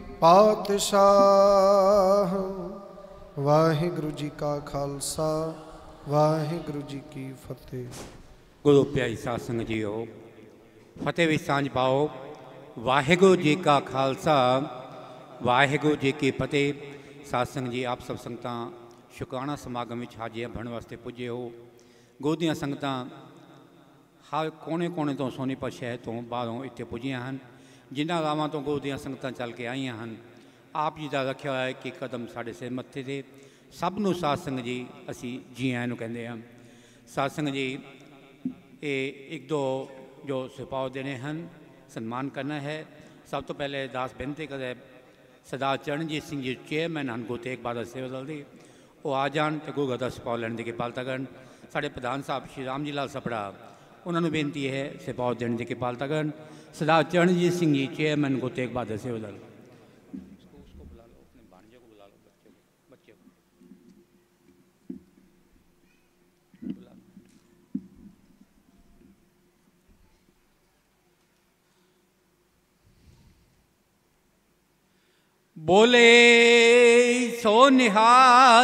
ਪਾਤਸ਼ਾਹ। ਵਾਹਿਗੁਰੂ ਜੀ ਕਾ ਖਾਲਸਾ, ਵਾਹਿਗੁਰੂ ਜੀ ਕੀ ਫਤਿਹ। ਗੁਰੂ ਪਿਆਰੀ ਸਾਧ ਸੰਗਤ ਜੀਓ, ਫਤਿਹ ਵਿੱਚ ਸਾਂਝ ਪਾਓ। ਵਾਹਿਗੁਰੂ ਜੀ ਕਾ ਖਾਲਸਾ, ਵਾਹਿਗੁਰੂ ਜੀ ਕੀ ਫਤਿਹ। ਸਾਧ ਸੰਗਤ ਜੀ, ਆਪ ਸਭ ਸੰਗਤਾਂ ਸ਼ੁਕਰਾਨਾ ਸਮਾਗਮ ਵਿੱਚ ਹਾਜ਼ਰੀਆਂ ਭਰਨ ਵਾਸਤੇ ਪੁੱਜੇ ਹੋ। ਗੁਰੂ ਦੀਆਂ ਸੰਗਤਾਂ ਹਰ ਕੋਨੇ ਕੋਨੇ ਤੋਂ, ਸੋਨੀਪਤ ਸ਼ਹਿਰ ਤੋਂ, ਬਾਹਰੋਂ ਇੱਥੇ ਪੁੱਜੀਆਂ ਹਨ। ਜਿਨ੍ਹਾਂ ਰਾਵਾਂ ਤੋਂ ਗੁਰੂ ਦੀਆਂ ਸੰਗਤਾਂ ਚੱਲ ਕੇ ਆਈਆਂ ਹਨ, ਆਪ ਜੀ ਦਾ ਰੱਖਿਆ ਹੋਇਆ ਕਿ ਕਦਮ ਸਾਡੇ ਸਿਰ ਮੱਥੇ 'ਤੇ। ਸਭ ਨੂੰ ਸਾਧ ਸੰਗਤ ਜੀ ਅਸੀਂ ਜੀ ਆਇਆਂ ਨੂੰ ਕਹਿੰਦੇ ਹਾਂ। ਸਾਧ ਸੰਗਤ ਜੀ, ਇਹ ਇੱਕ ਦੋ जो सिपाह देने हैं, सन्मान करना है। सब तो पहले दास बेनती करे सरदार चरणजीत सिंह जी चेयरमैन हैं गुरु तेग बहादुर सेवा दल दी, वो आ जान तो गुरु का सिपाह लैन की किफालत करन। साढ़े प्रधान साहब श्री राम जी लाल सपड़ा उन्होंने बेनती है सिपाह देने की किफालत करन। सरदार चरणजीत सिंह जी चेयरमैन गुरु तेग बहादुर सेवा दल। बोले सो निहाल।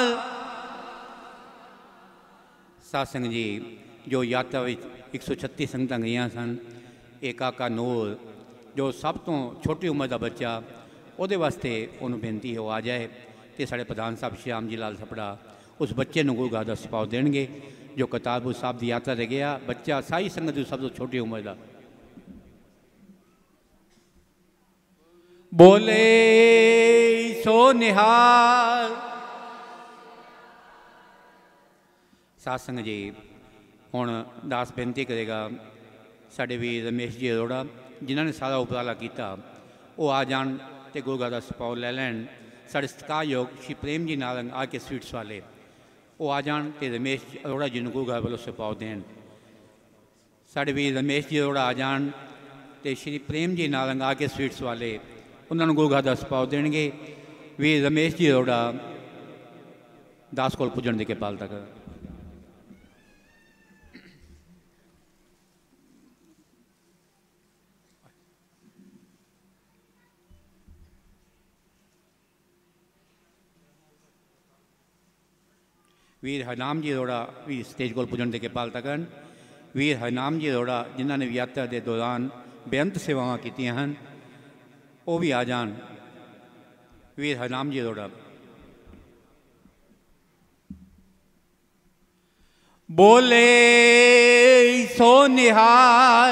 सत्संग जी जो यात्रा एक सौ छत्तीस संगतां गई सन, एक काका नूर जो सब तो छोटी उम्र का बच्चा, वो वास्ते उन्होंने बेनती है वो आ जाए तो साढ़े प्रधान साहब श्याम जी लाल सपड़ा उस बच्चे को गुरु का सिपाह देंगे जो करतारपुर साहब की यात्रा से गया। बच्चा साई संगत सब तो छोटी उम्र का। बोले सो निहाल। सत्संग जी हुण दास बेनती करेगा साढ़े वीर रमेश जी अरोड़ा जिन्होंने सारा उपराला किया, वो आ जान तो गुरु का सिपाह लै लैन। साढ़े सत्कारयोग श्री प्रेम जी नारंग आ के स्वीट्स वाले वो आ जान तो रमेश अरोड़ा जी गुरु घर वालों सिपाह देन। साढ़े वीर रमेश जी अरोड़ा आ जान तो श्री प्रेम जी नारंग आ के स्वीट्स वाले उन्होंने गुरु घर का सिपाह देंगे। वीर रमेश जी अरोड़ा दास को पुजन की किफालत कर। वीर हरनाम जी अरोड़ा भी स्टेज को पुजन की किफालत करन। वीर हरनाम जी अरोड़ा जिन्होंने यात्रा के दौरान बेअंत सेवावां कीतियां हन, वो भी आ जान। वीर हरनाम जी अरोड़ा। बोले सो निहाल।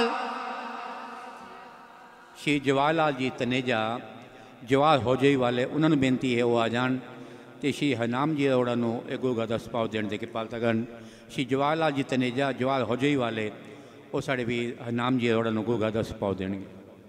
श्री जवाहर लाल जी तनेजा जवाहर होजई वाले उन्होंने बेनती है वो आ जान तो श्री हरनाम जी अरोड़ा को गुरु का सिपाह देने की किफालत करन। श्री जवाहर लाल जी तनेजा जवाहर होजई वाले वो साढ़े वीर हरनाम जी अरोड़ा को गुरु का सिपाह देंगे।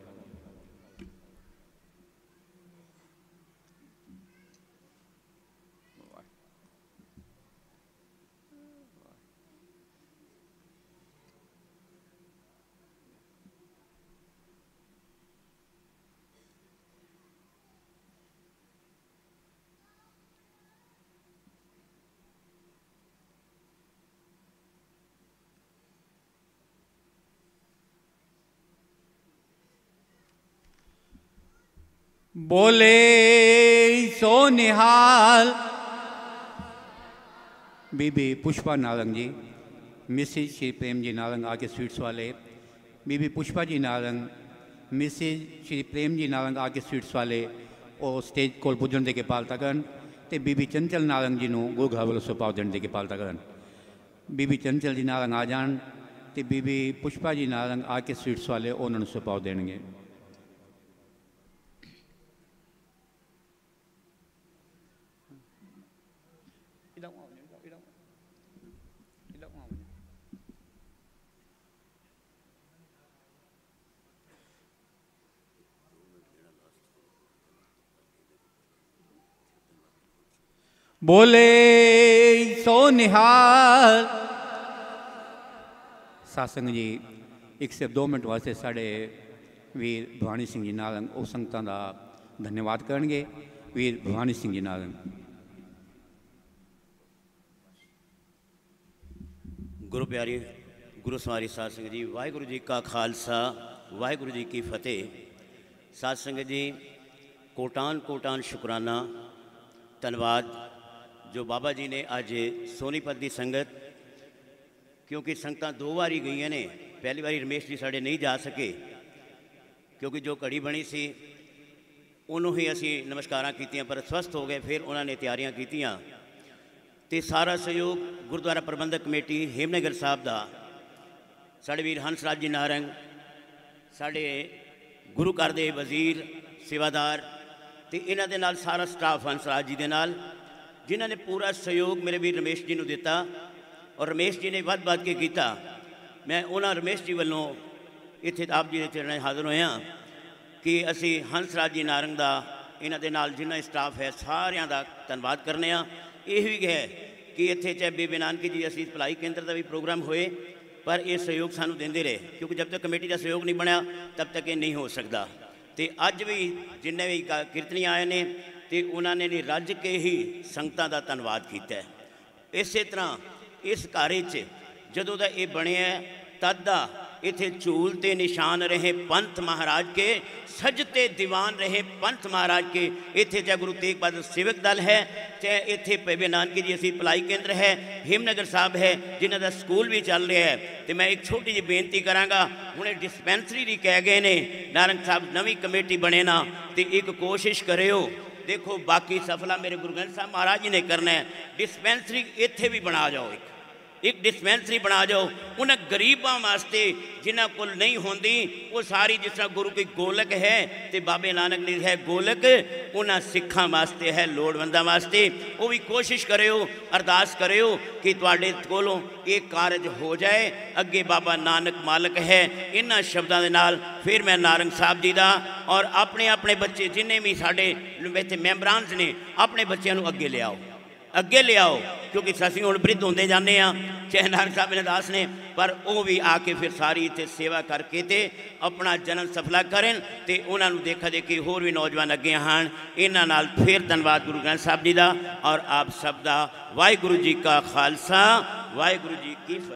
बोले सो निहाल। बीबी पुष्पा नारंग जी मिसिज श्री प्रेम जी नारंग आके स्वीट्स वाले, बीबी पुष्पा जी नारंग मिसिज श्री प्रेम जी नारंग आके स्वीट्स वाले और स्टेज को पुजन की किफालत करन। तो बीबी चंचल नारंग जी को गुरु घर वालों सिपाह देने की किफालत करन। बीबी चंचल जी नारंग आ जान तो बीबी पुष्पा जी नारंग आके स्वीट्स वाले उन्होंने सिपाह देंगे। बोले सो निहाल। सत्संग जी एक से दो मिनट वास्ते साढ़े वीर भवानी सिंह जी नारंग उस संगतां का धन्यवाद करेंगे। वीर भवानी सिंह जी नारंग। गुरु प्यारी गुरु सवारी साध संगत जी, वाहिगुरु जी का खालसा वाहिगुरु जी की फतेह। साध संगत जी कोटान कोटान शुकराना धन्यवाद जो बाबा जी ने अज सोनीपत की संगत, क्योंकि संगतां दो बारी गई ने। पहली बारी रमेश जी साढ़े नहीं जा सके क्योंकि जो घड़ी बनी सी उन्होंने ही असी नमस्कारां कीतियां, पर स्वस्थ हो गए। फिर उन्होंने तैयारियां कीतियां ते सारा सहयोग गुरुद्वारा प्रबंधक कमेटी हेमनगर साहब का, साढ़े वीर हंसराज जी नारंग, साढ़े गुरु घर दे वजीर सेवादार ते इन्हां दे नाल सारा स्टाफ हंसराज जी दे नाल, जिन्हां ने पूरा सहयोग मेरे वीर रमेश जी नूं दिता और रमेश जी ने वध वध के किया। मैं उन्हां रमेश जी वालों ਇੱਥੇ ਆਪ ਜੀ ਦੇ ਚਰਨਾਂ 'ਚ ਹਾਜ਼ਰ ਹੋਏ ਹਾਂ ਕਿ ਅਸੀਂ ਹੰਸ ਰਾਜ ਜੀ ਨਾਰੰਗ ਦਾ ਇਹਨਾਂ ਦੇ ਨਾਲ ਜਿੰਨਾ ਸਟਾਫ ਹੈ ਸਾਰਿਆਂ ਦਾ ਧੰਨਵਾਦ ਕਰਨੇ ਆ। ਇਹ ਵੀ ਹੈ ਕਿ ਇੱਥੇ ਚਾਹੇ ਬੇਬੇ ਨਾਨਕੀ ਜੀ ਅਸੀਂ ਭਲਾਈ ਕੇਂਦਰ ਦਾ ਵੀ ਪ੍ਰੋਗਰਾਮ ਹੋਏ ਪਰ ਇਹ ਸਹਿਯੋਗ ਸਾਨੂੰ ਦਿੰਦੇ ਰਹੇ, ਕਿਉਂਕਿ ਜਦ ਤੱਕ ਕਮੇਟੀ ਦਾ ਸਹਿਯੋਗ ਨਹੀਂ ਬਣਿਆ ਤਬ ਤੱਕ ਇਹ ਨਹੀਂ ਹੋ ਸਕਦਾ। ਤੇ ਅੱਜ ਵੀ ਜਿੰਨੇ ਵੀ ਕੀਰਤਨੀਆਂ ਆਏ ਨੇ ਤੇ ਉਹਨਾਂ ਨੇ ਰੱਜ ਕੇ ਹੀ ਸੰਗਤਾਂ ਦਾ ਧੰਨਵਾਦ ਕੀਤਾ। ਇਸੇ ਤਰ੍ਹਾਂ ਇਸ ਘਰ 'ਚ ਜਦੋਂ ਦਾ ਇਹ ਬਣਿਆ ਤਦ ਦਾ इथे झूलते निशान रहे पंथ महाराज के, सजते दीवान रहे पंथ महाराज के। इथे चाहे गुरु तेग बहादुर सेवक दल है, चाहे इथे बेबे नानकी जी असी भलाई केंद्र है, हिमनगर साहब है जिन्हों का स्कूल भी चल रहा है। तो मैं एक छोटी जी बेनती कराँगा, हुणे डिस्पेंसरी भी कह गए ने, नारंग साहब नवी कमेटी बने ना तो एक कोशिश करो। देखो बाकी सफला मेरे गुरु ग्रंथ साहब महाराज जी ने करना है, डिस्पेंसरी इत्थे भी बना जाओ, एक एक डिस्पेंसरी बना जाओ उन्हें गरीबों वास्ते जिन्हों को नहीं होंदी वो सारी। जिस तरह गुरु की गोलक है तो बाबे नानक ने है गोलक, उन्होंने सिखा वास्ते है, लोड़वंदा वास्ते। वो भी कोशिश करो, अरदास करो कि तुहाडे कोलों ये कारज हो जाए। अगे बाबा नानक मालक है। इन्हां शब्दों के नाल फिर मैं नारंग साहब जी का और अपने अपने बच्चे जिन्हें भी साढ़े इत्थे मैंबरान ने अपने बच्चों को अगे लियाओ, अगे ले आओ, क्योंकि असीं हुण वृद्ध होंदे जाने आ, चाहे नानक साहब ने दास ने, पर वो भी आके फिर सारी इत्थे सेवा करके ते अपना जन्म सफला करें ते उन्हां नूं देखा देखी होर भी नौजवान अगे आण। इन्हां नाल फिर धन्नवाद गुरु ग्रंथ साहब जी का और आप सब का। वाहिगुरू जी का खालसा, वाहिगुरू जी की।